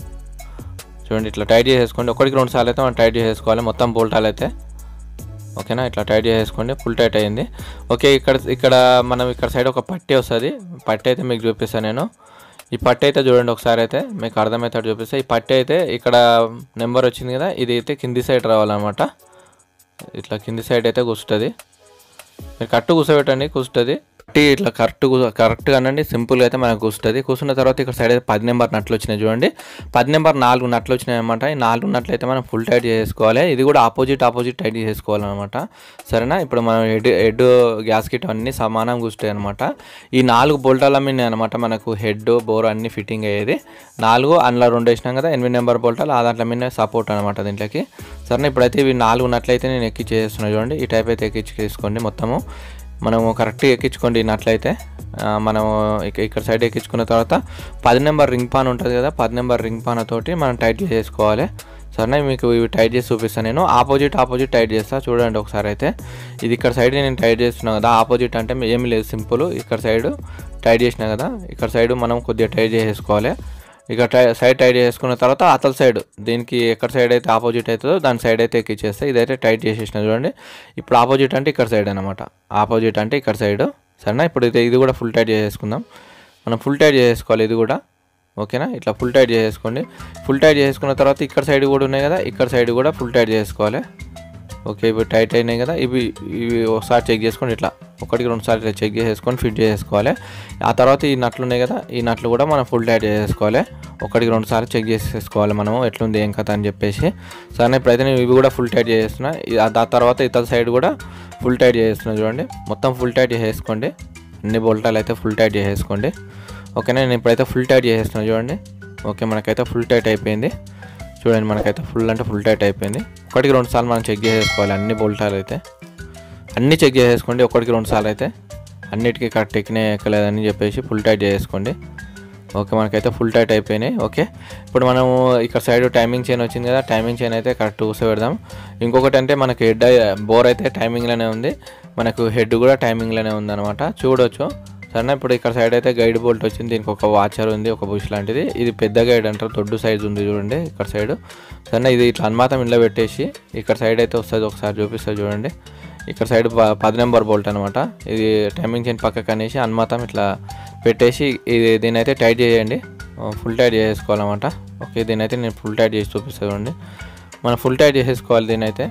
చూడండి. ఇట్లా టైట్ చేసేసుకోండి. ఒకటికి రెండు సార్లు అయితే మనం టైట్ చేసేసుకోవాలి మొత్తం బోల్టాలు అయితే. ఓకేనా, ఇట్లా టైట్ చేసుకోండి. ఫుల్ టైట్ అయ్యింది. ఓకే, ఇక్కడ ఇక్కడ మనం ఇక్కడ సైడ్ ఒక పట్టీ వస్తుంది. పట్టీ అయితే మీకు చూపిస్తాను నేను. ఈ పట్టీ అయితే చూడండి ఒకసారి అయితే మీకు అర్థమవుతాడు చూపిస్తే. ఈ పట్టీ అయితే ఇక్కడ నెంబర్ వచ్చింది కదా, ఇది అయితే కింది సైడ్ రావాలన్నమాట. ఇట్లా కింది సైడ్ అయితే కూర్చుంటుంది. మీరు కరెక్ట్ కూర్చోబెట్టండి, కూర్చుంటుంది. పట్టీ ఇట్లా కరెక్ట్ కరెక్ట్గా అనండి. సింపుల్గా అయితే మనకు కూర్చుంటుంది. కూర్చున్న తర్వాత ఇక్కడ సైడ్ అయితే పది నెంబర్ నట్లు వచ్చినాయి చూడండి. పది నెంబర్ నాలుగు నట్లు వచ్చినాయి అనమాట. ఈ నాలుగు నట్లు అయితే మనం ఫుల్ టైట్ చేసుకోవాలి. ఇది కూడా ఆపోజిట్ ఆపోజిట్ టైట్ చేసుకోవాలన్నమాట సరేనా. ఇప్పుడు మనం హెడ్ హెడ్ గ్యాస్కెట్ అన్నీ సమానంగా కూర్చుంటాయి అనమాట. ఈ నాలుగు బోల్టాల మీద అనమాట మనకు హెడ్ బోర్ అన్ని ఫిట్టింగ్ అయ్యేది. నాలుగు అందులో రెండు వేసినాం కదా, ఎనిమిది నెంబర్ బోల్టాలు ఆ దాంట్లో మీద సపోర్ట్ అనమాట దీంట్లోకి సరేనా. ఇప్పుడైతే ఇవి నాలుగు నట్లయితే నేను ఎక్కించి చేస్తున్నా చూడండి. ఈ టైప్ అయితే ఎక్కించి తీసుకోండి మొత్తము. మనము కరెక్ట్గా ఎక్కించుకోండి నట్లయితే. మనము ఇక్కడ సైడ్ ఎక్కించుకున్న తర్వాత పది నెంబర్ రింగ్ పాన్ ఉంటుంది కదా, పది నెంబర్ రింగ్ పాన్ తోటి మనం టైట్ చేసుకోవాలి సరేనా. మీకు ఇవి టైట్ చేసి చూపిస్తాను నేను. ఆపోజిట్ ఆపోజిట్ టైట్ చేస్తా చూడండి ఒకసారి అయితే. ఇది ఇక్కడ సైడ్ నేను టైట్ చేస్తున్నాను కదా, ఆపోజిట్ అంటే ఏమీ లేదు సింపుల్. ఇక్కడ సైడ్ టైట్ చేసినా కదా, ఇక్కడ సైడ్ మనం కొద్దిగా టైట్ చేసుకోవాలి. ఇక టై సైడ్ టైట్ చేసుకున్న తర్వాత అతల సైడ్ దీనికి ఎక్కడ సైడ్ అయితే ఆపోజిట్ అవుతుందో దాని సైడ్ అయితే ఎక్కిచ్చేస్తే ఇదైతే టైట్ చేసేసిన చూడండి. ఇప్పుడు ఆపోజిట్ అంటే ఇక్కడ సైడ్ అనమాట. ఆపోజిట్ అంటే ఇక్కడ సైడ్ సరేనా. ఇప్పుడు ఇది ఇది కూడా ఫుల్ టైట్ చేసుకుందాం. మనం ఫుల్ టైట్ చేసుకోవాలి ఇది కూడా. ఓకేనా, ఇట్లా ఫుల్ టైట్ చేసుకోండి. ఫుల్ టైట్ చేసుకున్న తర్వాత ఇక్కడ సైడ్ కూడా ఉన్నాయి కదా, ఇక్కడ సైడ్ కూడా ఫుల్ టైట్ చేసుకోవాలి. ఓకే, ఇవి టైట్ అయినాయి కదా, ఇవి ఇవి ఒకసారి చెక్ చేసుకోండి. ఇట్లా ఒకటికి రెండు సార్లు చెక్ చేసేసుకొని ఫిట్ చేసుకోవాలి. ఆ తర్వాత ఈ నట్లు ఉన్నాయి కదా, ఈ నట్లు కూడా మనం ఫుల్ టైట్ చేసుకోవాలి. ఒకటికి రెండు సార్లు చెక్ చేసేసుకోవాలి మనము ఎట్లుంది ఏం కథ అని చెప్పేసి సరే. ఇప్పుడైతే నేను ఇవి కూడా ఫుల్ టైట్ చేస్తున్నా. ఆ తర్వాత ఇతర సైడ్ కూడా ఫుల్ టైట్ చేస్తున్నా చూడండి. మొత్తం ఫుల్ టైట్ చేసుకోండి. అన్ని బోల్టాలు అయితే ఫుల్ టైట్ చేసేసుకోండి. ఓకేనా, నేను ఇప్పుడైతే ఫుల్ టైట్ చేసేస్తున్నా చూడండి. ఓకే, మనకైతే ఫుల్ టైట్ అయిపోయింది చూడండి. మనకైతే ఫుల్ అంటే ఫుల్ టైట్ అయిపోయింది. ఒకటికి రెండు సార్లు మనం చెక్ చేసేసుకోవాలి అన్ని బోల్టాలు అయితే. అన్నీ చెక్ చేసేసుకోండి ఒకటికి రెండు సార్లు అయితే. అన్నిటికీ కరెక్ట్ ఎక్కినాయి ఎక్కలేదని చెప్పేసి ఫుల్ టైట్ చేసుకోండి. ఓకే, మనకైతే ఫుల్ టైట్ అయిపోయినాయి. ఓకే, ఇప్పుడు మనము ఇక్కడ సైడ్ టైమింగ్ చైన్ వచ్చింది కదా, టైమింగ్ చైన్ అయితే కరెక్ట్ కూర్చోబెడదాం. ఇంకొకటి అంటే మనకి హెడ్ బోర్ అయితే టైమింగ్లోనే ఉంది, మనకు హెడ్ కూడా టైమింగ్లోనే ఉంది అనమాట చూడవచ్చు సరేనా. ఇప్పుడు ఇక్కడ సైడ్ అయితే గైడ్ బోల్ట్ వచ్చింది. దీనికి ఒక వాచర్ ఉంది, ఒక బుష్ లాంటిది. ఇది పెద్ద గైడ్ అంటారు, దొడ్డు సైజ్ ఉంది చూడండి ఇక్కడ సైడ్ సరేనా. ఇది ఇట్లా అనుమాతం ఇంట్లో పెట్టేసి ఇక్కడ సైడ్ అయితే వస్తుంది, ఒకసారి చూపిస్తుంది చూడండి. ఇక్కడ సైడ్ పది నెంబర్ బోల్ట్ అనమాట. ఇది టైమింగ్ చైన్ పక్కకు అనేసి అనుమాతం ఇట్లా పెట్టేసి ఇది దీని అయితే టైట్ చేయండి. ఫుల్ టైట్ చేసుకోవాలన్నమాట. ఓకే, దీని అయితే నేను ఫుల్ టైట్ చేసి చూపిస్తాను చూడండి. మనం ఫుల్ టైట్ చేసేసుకోవాలి దీని అయితే.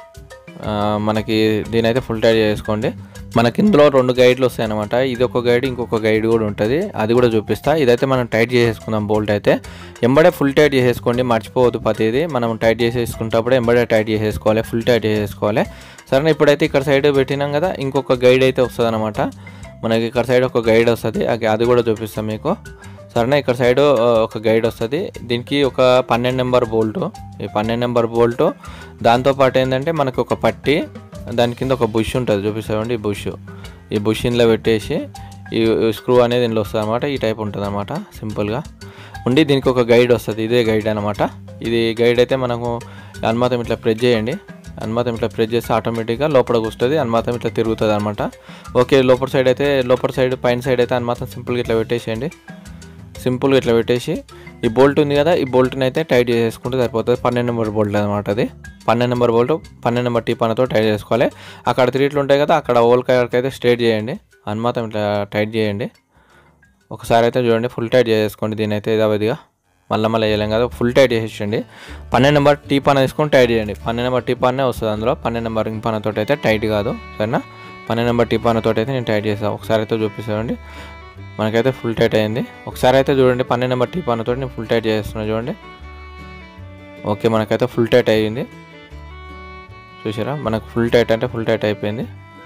మనకి దీని అయితే ఫుల్ టైట్ చేసుకోండి. మనకి ఇందులో రెండు గైడ్లు వస్తాయి అనమాట. ఇది ఒక గైడ్, ఇంకొక గైడ్ కూడా ఉంటుంది, అది కూడా చూపిస్తా. ఇదైతే మనం టైట్ చేసేసుకుందాం బోల్ట్ అయితే. ఎంబడే ఫుల్ టైట్ చేసేసుకోండి, మర్చిపోవద్దు ప్రతిది. మనం టైట్ చేసేసుకుంటప్పుడు ఎంబడే టైట్ చేసేసుకోవాలి, ఫుల్ టైట్ చేసేసుకోవాలి సరేనా. ఇప్పుడైతే ఇక్కడ సైడ్ పెట్టినాం కదా, ఇంకొక గైడ్ అయితే వస్తుంది అనమాట. మనకి ఇక్కడ సైడ్ ఒక గైడ్ వస్తుంది, అది కూడా చూపిస్తాం మీకు సరేనా. ఇక్కడ సైడ్ ఒక గైడ్ వస్తుంది. దీనికి ఒక పన్నెండు నెంబర్ బోల్టు, ఈ పన్నెండు నెంబర్ బోల్టు దాంతోపాటు ఏంటంటే మనకు ఒక పట్టి, దాని కింద ఒక బుష్ ఉంటుంది చూపిస్తామండి. ఈ బుష్ ఈ బుష్ ఇందులో పెట్టేసి ఈ స్క్రూ అనేది ఇందులో వస్తుంది అనమాట. ఈ టైప్ ఉంటుంది అనమాట సింపుల్గా ఉండి. దీనికి ఒక గైడ్ వస్తుంది, ఇదే గైడ్ అనమాట. ఇది గైడ్ అయితే మనకు అనుమాతం ఇట్లా ప్రెస్ చేయండి. అనుమాతం ఇట్లా ప్రెస్ చేస్తే ఆటోమేటిక్గా లోపల కూర్చుంటుంది, అనుమాతం ఇట్లా తిరుగుతుంది అనమాట. ఓకే, లోపల సైడ్ అయితే లోపల సైడ్ పైన సైడ్ అయితే అనుమాతం సింపుల్గా ఇట్లా పెట్టేసేయండి. సింపుల్గా ఇట్లా పెట్టేసి ఈ బోల్ట్ ఉంది కదా, ఈ బోల్ట్ని అయితే టైట్ చేసేసుకుంటే సరిపోతుంది. పన్నెండు నెంబర్ బోల్ట్ అనమాట అది. పన్నెండు నెంబర్ బోల్ట్ పన్నెండు నెంబర్ టీ పనతో టైట్ చేసుకోవాలి. అక్కడ త్రీ ఇట్లు ఉంటాయి కదా, అక్కడ ఓల్ కవర్కి అయితే స్ట్రేట్ చేయండి. అనుమాతం ఇట్లా టైట్ చేయండి. ఒకసారి అయితే చూడండి ఫుల్ టైట్ చేసుకోండి. దీని అయితే యథావిధిగా మళ్ళీ మళ్ళీ వేయలేం కదా, ఫుల్ టైట్ చేసేయండి. పన్నెండు నెంబర్ టీ పాన తీసుకొని టైట్ చేయండి. పన్నెండు నెంబర్ టీ పానే వస్తుంది అందులో, పన్నెండు నెంబర్ రింగ్ పానతో అయితే టైట్ కాదు, సరేనా. పన్నెండు నెంబర్ టీ పానతో అయితే నేను టైట్ చేస్తాను. ఒకసారి అయితే చూపిస్తానండి, మనకైతే ఫుల్ టైట్ అయింది. ఒకసారి అయితే చూడండి పన్నెండు నెంబర్ టీ పానతో నేను ఫుల్ టైట్ చేస్తున్నాను చూడండి. ఓకే, మనకైతే ఫుల్ టైట్ అయ్యింది. చూసారా, మనకు ఫుల్ టైట్ అంటే ఫుల్ టైట్ అయిపోయింది.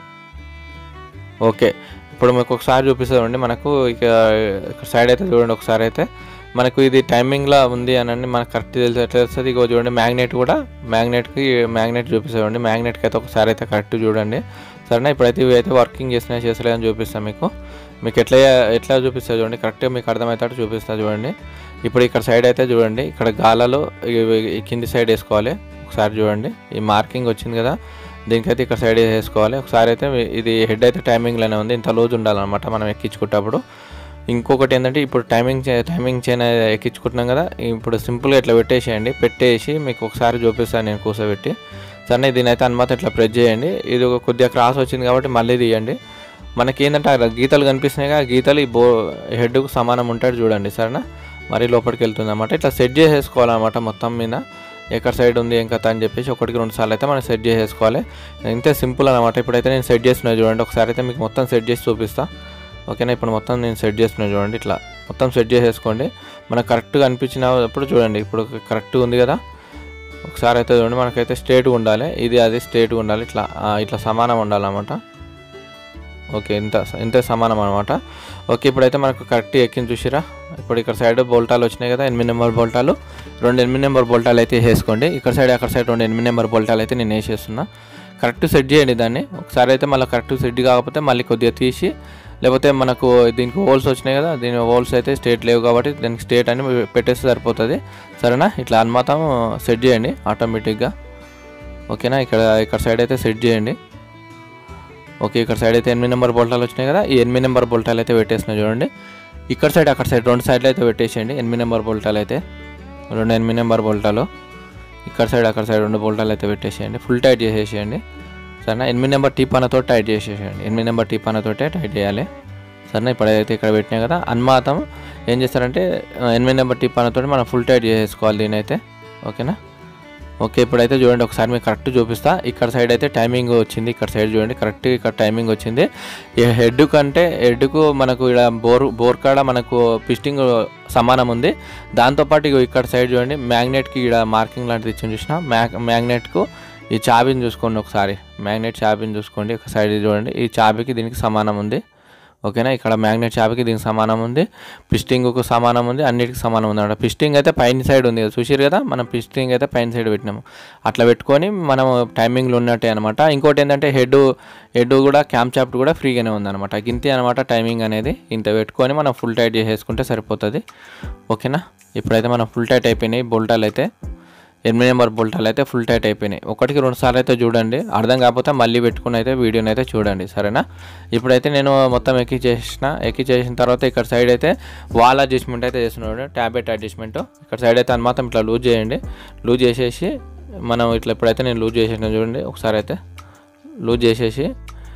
ఓకే, ఇప్పుడు మీకు ఒకసారి చూపిస్తామండి. మనకు ఇక ఇక్కడ సైడ్ అయితే చూడండి, ఒకసారి అయితే మనకు ఇది టైమింగ్లో ఉంది అని మనకు కరెక్ట్ తెలిసి ఎట్లా వస్తుంది. ఇక చూడండి మ్యాగ్నెట్ కూడా, మ్యాగ్నెట్కి మ్యాగ్నెట్ చూపిస్తామండి. మ్యాగ్నెట్కి అయితే ఒకసారి అయితే కరెక్ట్ చూడండి, సరేనా. ఇప్పుడైతే ఇవి అయితే వర్కింగ్ చేసినా చేస్తలేదని చూపిస్తాను మీకు. మీకు ఎట్లా ఎట్లా చూపిస్తా చూడండి, కరెక్ట్గా మీకు అర్థమవుతాడు చూపిస్తా చూడండి. ఇప్పుడు ఇక్కడ సైడ్ అయితే చూడండి, ఇక్కడ గాలలో ఈ కింది సైడ్ వేసుకోవాలి. ఒకసారి చూడండి, ఈ మార్కింగ్ వచ్చింది కదా, దీనికైతే ఇక్కడ సైడ్ వేసుకోవాలి. ఒకసారి అయితే ఇది హెడ్ అయితే టైమింగ్లోనే ఉంది, ఇంత లోజ్ ఉండాలన్నమాట మనం ఎక్కించుకుంటప్పుడు. ఇంకొకటి ఏంటంటే ఇప్పుడు టైమింగ్ టైమింగ్ చైన్ ఎక్కించుకుంటున్నాం కదా, ఇప్పుడు సింపుల్గా ఇట్లా పెట్టేసేయండి. పెట్టేసి మీకు ఒకసారి చూపిస్తాను నేను కూర్చోబెట్టి, సరే. దీని అయితే అనుమతి ఇట్లా ప్రెస్ చేయండి. ఇది కొద్దిగా క్రాస్ వచ్చింది కాబట్టి మళ్ళీ తీయండి. మనకి ఏంటంటే ఆ గీతలు కనిపిస్తున్నాయి కదా, గీతలు ఈ బో హెడ్కు సమానం ఉంటాడు చూడండి, సరేనా. మరీ లోపలికి వెళ్తుంది అన్నమాట. ఇట్లా సెట్ చేసేసుకోవాలన్నమాట మొత్తం మీద, ఎక్కడ సైడ్ ఉంది ఏం కథ అని చెప్పేసి ఒకటికి రెండు సార్లు అయితే మనం సెట్ చేసేసుకోవాలి. ఇంతే సింపుల్ అనమాట. ఇప్పుడైతే నేను సెట్ చేస్తున్నా చూడండి, ఒకసారి అయితే మీకు మొత్తం సెట్ చేసి చూపిస్తా, ఓకేనా. ఇప్పుడు మొత్తం నేను సెట్ చేస్తున్నా చూడండి, ఇట్లా మొత్తం సెట్ చేసేసుకోండి. మనకు కరెక్ట్గా అనిపించినప్పుడు చూడండి, ఇప్పుడు కరెక్ట్గా ఉంది కదా. ఒకసారి అయితే చూడండి, మనకైతే స్ట్రేట్గా ఉండాలి, ఇది అది స్ట్రేట్గా ఉండాలి, ఇట్లా ఇట్లా సమానం ఉండాలన్నమాట. ఓకే, ఇంత ఇంత సమానం అనమాట. ఓకే, ఇప్పుడైతే మనకు కరెక్ట్ ఎక్కింది చూసిరా. ఇప్పుడు ఇక్కడ సైడ్ బోల్టాలు వచ్చినాయి కదా, ఎనిమిది నెంబర్ బోల్టాలు, రెండు ఎనిమిది నెంబర్ బోల్టాలు అయితే వేసుకోండి. ఇక్కడ సైడ్ అక్కడ సైడ్ రెండు ఎనిమిది నెంబర్ బోల్టాలు అయితే నేను వేసేస్తున్నా. కరెక్ట్ సెట్ చేయండి దాన్ని. ఒకసారి అయితే మళ్ళీ కరెక్ట్ సెట్ కాకపోతే మళ్ళీ కొద్దిగా తీసి, లేకపోతే మనకు దీనికి హోల్స్ వచ్చినాయి కదా, దీని హోల్స్ అయితే స్ట్రేట్ లేవు కాబట్టి దానికి స్ట్రేట్ అని పెట్టేస్తే సరిపోతుంది, సరేనా. ఇట్లా అనుమాతం సెట్ చేయండి ఆటోమేటిక్గా, ఓకేనా. ఇక్కడ ఇక్కడ సైడ్ అయితే సెట్ చేయండి. ఓకే, ఇక్కడ సైడ్ అయితే ఎనిమిది నెంబర్ బోల్టాలు వచ్చినాయి కదా, ఈ ఎనిమిది నెంబర్ బోల్టాలు అయితే పెట్టేసినాయి చూడండి. ఇక్కడ సైడ్ అక్కడ సైడ్ రెండు సైడ్లు అయితే పెట్టేసేయండి. ఎనిమిది నెంబర్ బోల్టాలు అయితే రెండు ఎనిమిది నెంబర్ బోల్టాలు, ఇక్కడ సైడ్ అక్కడ సైడ్ రెండు బోల్టాలు అయితే పెట్టేసేయండి. ఫుల్ టైట్ చేసేసేయండి, సరేనా. ఎనిమిది నెంబర్ టీపానతో టైట్ చేసేసేయండి. ఎనిమిది నెంబర్ టీపానతోటే టైట్ చేయాలి, సరేనా. ఇప్పుడైతే ఇక్కడ పెట్టినాయి కదా, అనుమాతం ఏం చేస్తారంటే ఎనిమిది నెంబర్ టీపానతో మనం ఫుల్ టైట్ చేసేసుకోవాలి దీని అయితే, ఓకేనా. ఓకే, ఇప్పుడైతే చూడండి ఒకసారి మీకు కరెక్ట్ చూపిస్తా. ఇక్కడ సైడ్ అయితే టైమింగ్ వచ్చింది, ఇక్కడ సైడ్ చూడండి కరెక్ట్ ఇక్కడ టైమింగ్ వచ్చింది. ఈ హెడ్ కంటే హెడ్కు మనకు ఇక్కడ బోర్ బోర్ కాడ మనకు పిస్టింగ్ సమానం ఉంది. దాంతోపాటు ఇక్కడ సైడ్ చూడండి మ్యాగ్నెట్కి ఇక్కడ మార్కింగ్ లాంటిది ఇచ్చింది చూసిన, మ్యాగ్ మ్యాగ్నెట్కు ఈ చాబీని చూసుకోండి ఒకసారి, మ్యాగ్నెట్ చాబీని చూసుకోండి ఒక సైడ్ చూడండి, ఈ చాబీకి దీనికి సమానం ఉంది, ఓకేనా. ఇక్కడ మ్యాగ్నెట్ చాబీకి దీనికి సమానం ఉంది, పిస్టింగ్కు సమానం ఉంది, అన్నిటికి సమానం ఉంది అన్నమాట. పిస్టింగ్ అయితే పైన సైడ్ ఉంది కదా, చూసారు కదా, మనం పిస్టింగ్ అయితే పైన సైడ్ పెట్టినాము. అట్లా పెట్టుకొని మనం టైమింగ్లో ఉన్నట్టే అనమాట. ఇంకోటి ఏంటంటే హెడ్ హెడ్ కూడా క్యామ్ చాప్ట్ కూడా ఫ్రీగానే ఉందన్నమాట. ఇంతే అనమాట టైమింగ్ అనేది. ఇంత పెట్టుకొని మనం ఫుల్ టైట్ చేసేసుకుంటే సరిపోతుంది, ఓకేనా. ఇప్పుడైతే మనం ఫుల్ టైట్ అయిపోయినాయి బోల్టాలు అయితే, ఎనిమిది నెంబర్ బోల్టాలు అయితే ఫుల్ టైట్ అయిపోయినాయి. ఒకటికి రెండు సార్లు అయితే చూడండి, అర్థం కాకపోతే మళ్ళీ పెట్టుకుని అయితే వీడియోని అయితే చూడండి, సరేనా. ఇప్పుడైతే నేను మొత్తం ఎక్కి చేసిన ఎక్కి చేసిన తర్వాత ఇక్కడ సైడ్ అయితే వాల్ అడ్జస్ట్మెంట్ అయితే చేస్తున్నాడు, ట్యాబ్లెట్ అడ్జస్ట్మెంట్. ఇక్కడ సైడ్ అయితే అనుమాత్రం ఇట్లా లూజ్ చేయండి, లూజ్ చేసేసి మనం ఇట్లా ఇప్పుడైతే నేను లూజ్ చేసేసిన చూడండి, ఒకసారి అయితే లూజ్ చేసేసి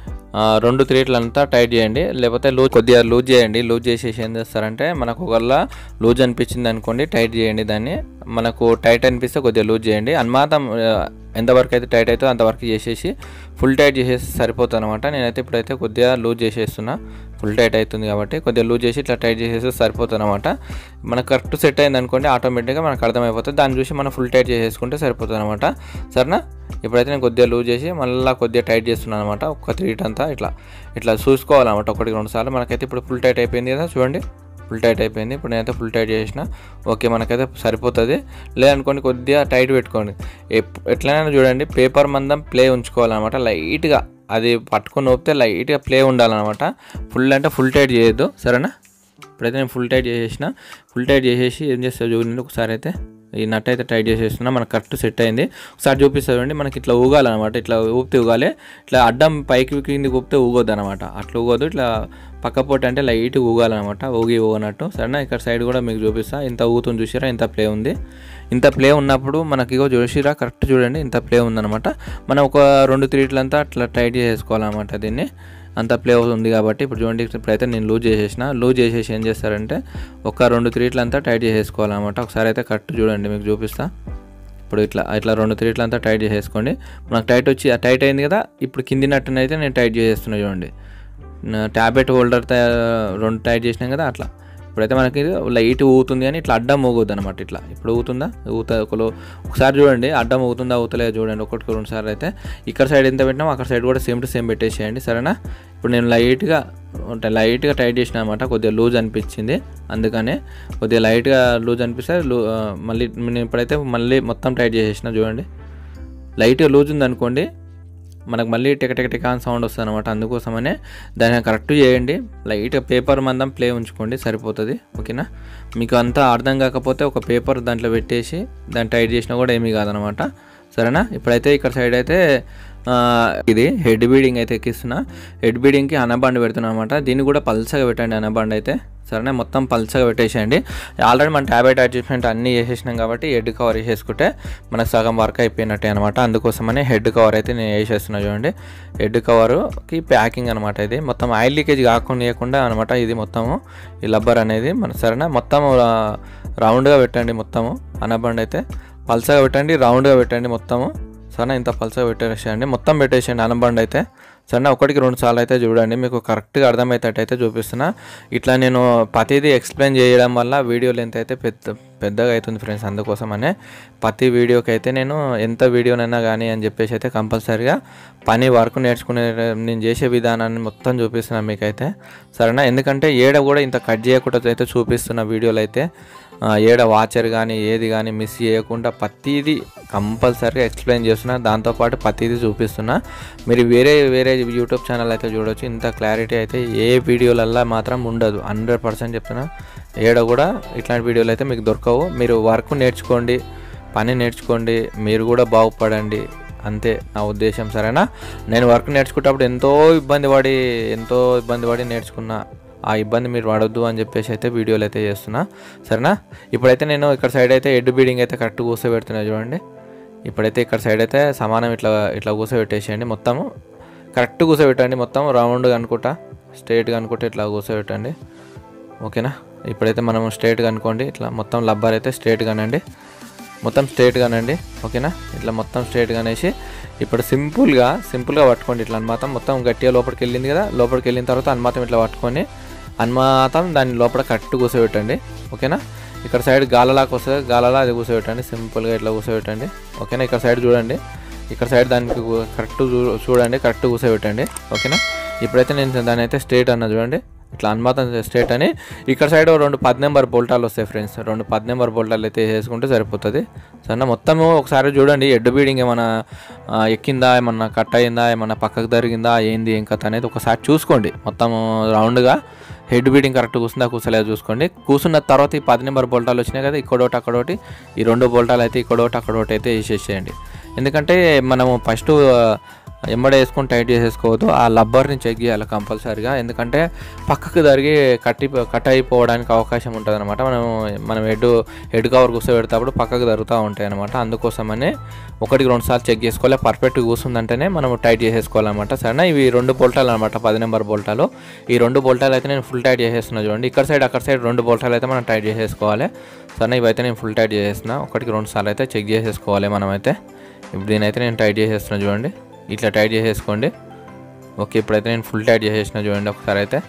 రెండు త్రీట్లంతా టైట్ చేయండి, లేకపోతే లూజ్ కొద్దిగా లూజ్ చేయండి. లూజ్ చేసేసి ఏం చేస్తారంటే మనకు ఒకవేళ లూజ్ అనిపించింది అనుకోండి టైట్ చేయండి దాన్ని, మనకు టైట్ అనిపిస్తే కొద్దిగా లూజ్ చేయండి. అనుమాతం ఎంతవరకు అయితే టైట్ అవుతుందో అంతవరకు చేసేసి ఫుల్ టైట్ చేసేసి సరిపోతుంది అనమాట. నేనైతే ఇప్పుడైతే కొద్దిగా లూజ్ చేసేస్తున్నా, ఫుల్ టైట్ అవుతుంది కాబట్టి కొద్దిగా లూజ్ చేసి ఇట్లా టైట్ చేసేసి సరిపోతుంది అనమాట. మనకు కరెక్ట్ సెట్ అయింది అనుకోండి ఆటోమేటిక్గా మనకు అర్థమైపోతుంది, దాన్ని చూసి మనం ఫుల్ టైట్ చేసేసుకుంటే సరిపోతుంది అనమాట, సరేనా. ఇప్పుడైతే నేను కొద్దిగా లూజ్ చేసి మళ్ళీ కొద్దిగా టైట్ చేస్తున్నాను అనమాట, ఒక త్రీట్ అంతా ఇట్లా ఇట్లా చూసుకోవాలన్నమాట ఒకటికి రెండు సార్లు. మనకైతే ఇప్పుడు ఫుల్ టైట్ అయిపోయింది కదా చూడండి, ఫుల్ టైట్ అయిపోయింది. ఇప్పుడు నేనైతే ఫుల్ టైట్ చేసిన, ఓకే మనకైతే సరిపోతుంది. లేదనుకోండి కొద్దిగా టైట్ పెట్టుకోండి. ఎట్లయినా చూడండి పేపర్ మందం ప్లే ఉంచుకోవాలన్నమాట, లైట్గా అది పట్టుకొని ఊపితే లైట్గా ప్లే ఉండాలన్నమాట. ఫుల్ అంటే ఫుల్ టైట్ చేయొద్దు, సరేనా. ఇప్పుడైతే నేను ఫుల్ టైట్ చేసేసిన, ఫుల్ టైట్ చేసేసి ఏం చేస్తాను చూడండి ఒకసారి అయితే ఈ నట్ అయితే టైట్ చేసేస్తున్నా, మనకు కరెక్ట్ సెట్ అయింది. ఒకసారి చూపిస్తామండి, మనకి ఇట్లా ఊగాలన్నమాట, ఇట్లా ఊపితే ఊగాలి, ఇట్లా అడ్డం పైకి కిందికి ఊపితే ఊగొద్దు అనమాట, అట్లా ఊగొద్దు, ఇట్లా పక్కపోటి అంటే లైట్ ఊగాలన్నమాట, ఊగి ఊగనట్టు, సరేనా. ఇక్కడ సైడ్ కూడా మీకు చూపిస్తా, ఇంత ఊగుతుంది చూసిరా, ఇంత ప్లే ఉంది. ఇంత ప్లే ఉన్నప్పుడు మనకి ఇగో చూసిరా కరెక్ట్ చూడండి ఇంత ప్లే ఉందన్నమాట. మనం ఒక రెండు త్రీట్లంతా అట్లా టైట్ చేసుకోవాలన్నమాట దీన్ని. అంత ప్లే అవుతుంది కాబట్టి ఇప్పుడు చూడండి ఇప్పుడైతే నేను లూజ్ చేసేసిన లూజ్ చేసేసి ఏం చేస్తారంటే ఒక రెండు త్రీట్లు అంతా టైట్ చేసేసుకోవాలన్నమాట ఒకసారి అయితే కరెక్ట్ చూడండి మీకు చూపిస్తా ఇప్పుడు ఇట్లా ఇట్లా రెండు త్రీట్లు అంతా టైట్ చేసేసుకోండి మనకు టైట్ వచ్చి టైట్ అయింది కదా ఇప్పుడు కింది నట్టునైతే నేను టైట్ చేసేస్తున్నా చూడండి ట్యాబ్లెట్ హోల్డర్ రెండు టైట్ చేసినాం కదా అట్లా ఇప్పుడైతే మనకి లైట్ ఊగుతుంది అని ఇట్లా అడ్డం ఊగొద్దు అనమాట ఇట్లా ఇప్పుడు ఊగుతుందా ఊత ఒకలో ఒకసారి చూడండి అడ్డం ఊగుతుందా ఊతలేదు చూడండి ఒకటికి రెండు సార్లు అయితే ఇక్కడ సైడ్ ఎంత పెట్టినామో అక్కడ సైడ్ కూడా సేమ్ టు సేమ్ పెట్టేసేయండి సరేనా ఇప్పుడు నేను లైట్గా అంటే లైట్గా టైట్ చేసిన అనమాట కొద్దిగా లూజ్ అనిపించింది అందుకనే కొద్దిగా లైట్గా లూజ్ అనిపిస్తే లూ మళ్ళీ నేను ఇప్పుడైతే మళ్ళీ మొత్తం టైట్ చేసేసిన చూడండి లైట్గా లూజ్ ఉంది అనుకోండి మనకు మళ్ళీ టిక టిక టిక అని సౌండ్ వస్తుంది అనమాట అందుకోసమనే దాన్ని కరెక్ట్ చేయండి లైట్గా పేపర్ మందం ప్లే ఉంచుకోండి సరిపోతుంది ఓకేనా మీకు అంతా అర్థం కాకపోతే ఒక పేపర్ దాంట్లో పెట్టేసి దాన్ని టైట్ చేసినా కూడా ఏమీ కాదనమాట సరేనా ఇప్పుడైతే ఇక్కడ సైడ్ అయితే ఇది హెడ్ బీడింగ్ అయితే ఎక్కిస్తున్నా హెడ్ బీడింగ్కి అనబాండ్ పెడుతున్నా అనమాట దీన్ని కూడా పల్సగా పెట్టండి అనబాండ్ అయితే సరేనా మొత్తం పల్సగా పెట్టేసేయండి ఆల్రెడీ మన ట్యాబ్లెట్ అడ్జస్ట్మెంట్ అన్నీ చేసేసినాం కాబట్టి హెడ్ కవర్ వేసేసుకుంటే మనకు సగం వర్క్ అయిపోయినట్టే అనమాట అందుకోసమనే హెడ్ కవర్ అయితే నేను వేసేస్తున్నా చూడండి హెడ్ కవర్కి ప్యాకింగ్ అనమాట ఇది మొత్తం ఆయిల్ లీకేజ్ కాకుండా అనమాట ఇది మొత్తము ఈ లబ్బర్ అనేది మన సరేనా మొత్తం రౌండ్గా పెట్టండి మొత్తము అనబండ్ అయితే పల్సగా పెట్టండి రౌండ్గా పెట్టండి మొత్తము సరేనా ఇంత పల్సగా పెట్టేసేయండి మొత్తం పెట్టేసేయండి అనబండ్ అయితే సరేనా ఒకటికి రెండు సార్లు అయితే చూడండి మీకు కరెక్ట్గా అర్థమయ్యేటట్టు అయితే చూపిస్తున్నా ఇట్లా నేను ప్రతిదీ ఎక్స్ప్లెయిన్ చేయడం వల్ల వీడియో లెంత్ అయితే పెద్ద పెద్దగా అవుతుంది ఫ్రెండ్స్ అందుకోసమనే ప్రతి వీడియోకి అయితే నేను ఎంత వీడియోనైనా కానీ అని చెప్పేసి అయితే కంపల్సరీగా పని వర్క్ నేర్చుకునే నేను చేసే విధానాన్ని మొత్తం చూపిస్తున్నా మీకైతే సరేనా ఎందుకంటే ఏడ కూడా ఇంత కట్ చేయకుండా అయితే చూపిస్తున్న వీడియోలు అయితే ఏడ వాచర్ కానీ ఏది కానీ మిస్ చేయకుండా ప్రతిదీ కంపల్సరీగా ఎక్స్ప్లెయిన్ చేస్తున్నా దాంతోపాటు ప్రతిదీ చూపిస్తున్నా మీరు వేరే వేరే యూట్యూబ్ ఛానల్ అయితే చూడవచ్చు ఇంత క్లారిటీ అయితే ఏ వీడియోలల్లో మాత్రం ఉండదు హండ్రెడ్ పర్సెంట్ చెప్తున్నా ఏడ కూడా ఇట్లాంటి వీడియోలు అయితే మీకు దొరకవు మీరు వర్క్ నేర్చుకోండి పని నేర్చుకోండి మీరు కూడా బాగుపడండి అంతే నా ఉద్దేశం సరేనా నేను వర్క్ నేర్చుకునేటప్పుడు ఎంతో ఇబ్బంది పడి ఎంతో ఇబ్బంది పడి నేర్చుకున్నా ఆ ఇబ్బంది మీరు పడొద్దు అని చెప్పేసి అయితే వీడియోలు అయితే చేస్తున్నా సరేనా ఇప్పుడైతే నేను ఇక్కడ సైడ్ అయితే హెడ్ బీడింగ్ అయితే కరెక్ట్ కూర్చోబెడుతున్నా చూడండి ఇప్పుడైతే ఇక్కడ సైడ్ అయితే సమానం ఇట్లా ఇట్లా కూర్చోబెట్టేసేయండి మొత్తము కరెక్ట్ కూర్చోబెట్టండి మొత్తం రౌండ్గా అనుకుంటా స్ట్రైట్గా అనుకుంటే ఇట్లా కూర్చోబెట్టండి ఓకేనా ఇప్పుడైతే మనం స్ట్రైట్గా అనుకోండి ఇట్లా మొత్తం లబ్బర్ అయితే స్ట్రైట్గానండి మొత్తం స్ట్రైట్గానండి ఓకేనా ఇట్లా మొత్తం స్ట్రైట్గా అనేసి ఇప్పుడు సింపుల్గా సింపుల్గా పట్టుకోండి ఇట్లా అన్మాతం మొత్తం గట్టిగా లోపలికి వెళ్ళింది కదా లోపలికి వెళ్ళిన తర్వాత అన్మాతం ఇట్లా పట్టుకొని అన్మాతం దాన్ని లోపల కరెక్ట్ కూర్చోబెట్టండి ఓకేనా ఇక్కడ సైడ్ గాలలాకి వస్తుంది గాలలా అది కూర్చోబెట్టండి సింపుల్గా ఇట్లా కూర్చోబెట్టండి ఓకేనా ఇక్కడ సైడ్ చూడండి ఇక్కడ సైడ్ దానికి కరెక్ట్ చూడండి కరెక్ట్ కూర్చోబెట్టండి ఓకేనా ఇప్పుడైతే నేను దాన్ని అయితే స్ట్రైట్ అన్న చూడండి ఇట్లా అన్మాతం స్ట్రైట్ అని ఇక్కడ సైడ్ రెండు పది నెంబర్ బోల్టాలు వస్తాయి ఫ్రెండ్స్ రెండు పది నెంబర్ బోల్టాలు అయితే వేసుకుంటే సరిపోతుంది సరే మొత్తము ఒకసారి చూడండి హెడ్ బీడింగ్ ఏమన్నా ఎక్కిందా ఏమన్నా కట్ అయిందా ఏమన్నా పక్కకు జరిగిందా ఏంది ఏం కథ అనేది ఒకసారి చూసుకోండి మొత్తం రౌండ్గా హెడ్ బీడింగ్ కరెక్ట్ కూర్చుందా కూర్చోలేదా చూసుకోండి కూర్చున్న తర్వాత ఈ పది నెంబర్ బోల్టాలు వచ్చినాయి కదా ఇక్కడోటి అక్కడోటి ఈ రెండు బోల్టాలు అయితే ఇక్కడోటి అక్కడోటి అయితే వేసేసేయండి ఎందుకంటే మనము ఫస్ట్ ఎంబడ వేసుకొని టైట్ చేసేసుకోవద్దు ఆ లబ్బర్ని చెక్ చేయాలి కంపల్సరీగా ఎందుకంటే పక్కకు జరిగి కట్టి కట్ అయిపోవడానికి అవకాశం ఉంటుంది అనమాట మనం మనం హెడ్ హెడ్ కవర్ కూర్చోబెడేటప్పుడు పక్కకు జరుగుతూ ఉంటాయి అనమాట అందుకోసమనే ఒకటికి రెండు సార్లు చెక్ చేసుకోవాలి పర్ఫెక్ట్గా కూర్చుందంటేనే మనం టైట్ చేసేసుకోవాలన్నమాట సరేనా ఇవి రెండు బోల్టాలు అనమాట పది నెంబర్ బోల్టాలు ఈ రెండు బోల్టాలు అయితే నేను ఫుల్ టైట్ చేసేస్తున్నా చూడండి ఇక్కడ సైడ్ అక్కడ సైడ్ రెండు బోల్టాలు అయితే మనం టైట్ చేసేసుకోవాలి సరేనా ఇవైతే నేను ఫుల్ టైట్ చేసేస్తున్నా ఒకటికి రెండు సార్లు అయితే చెక్ చేసేసుకోవాలి మనమైతే ఇప్పుడు దీనైతే నేను టైట్ చేసేస్తున్నా చూడండి ఇట్లా టైట్ చేసేసుకోండి ఓకే ఇప్పుడైతే నేను ఫుల్ టైట్ చేసేసిన చూడండి ఒకసారి అయితే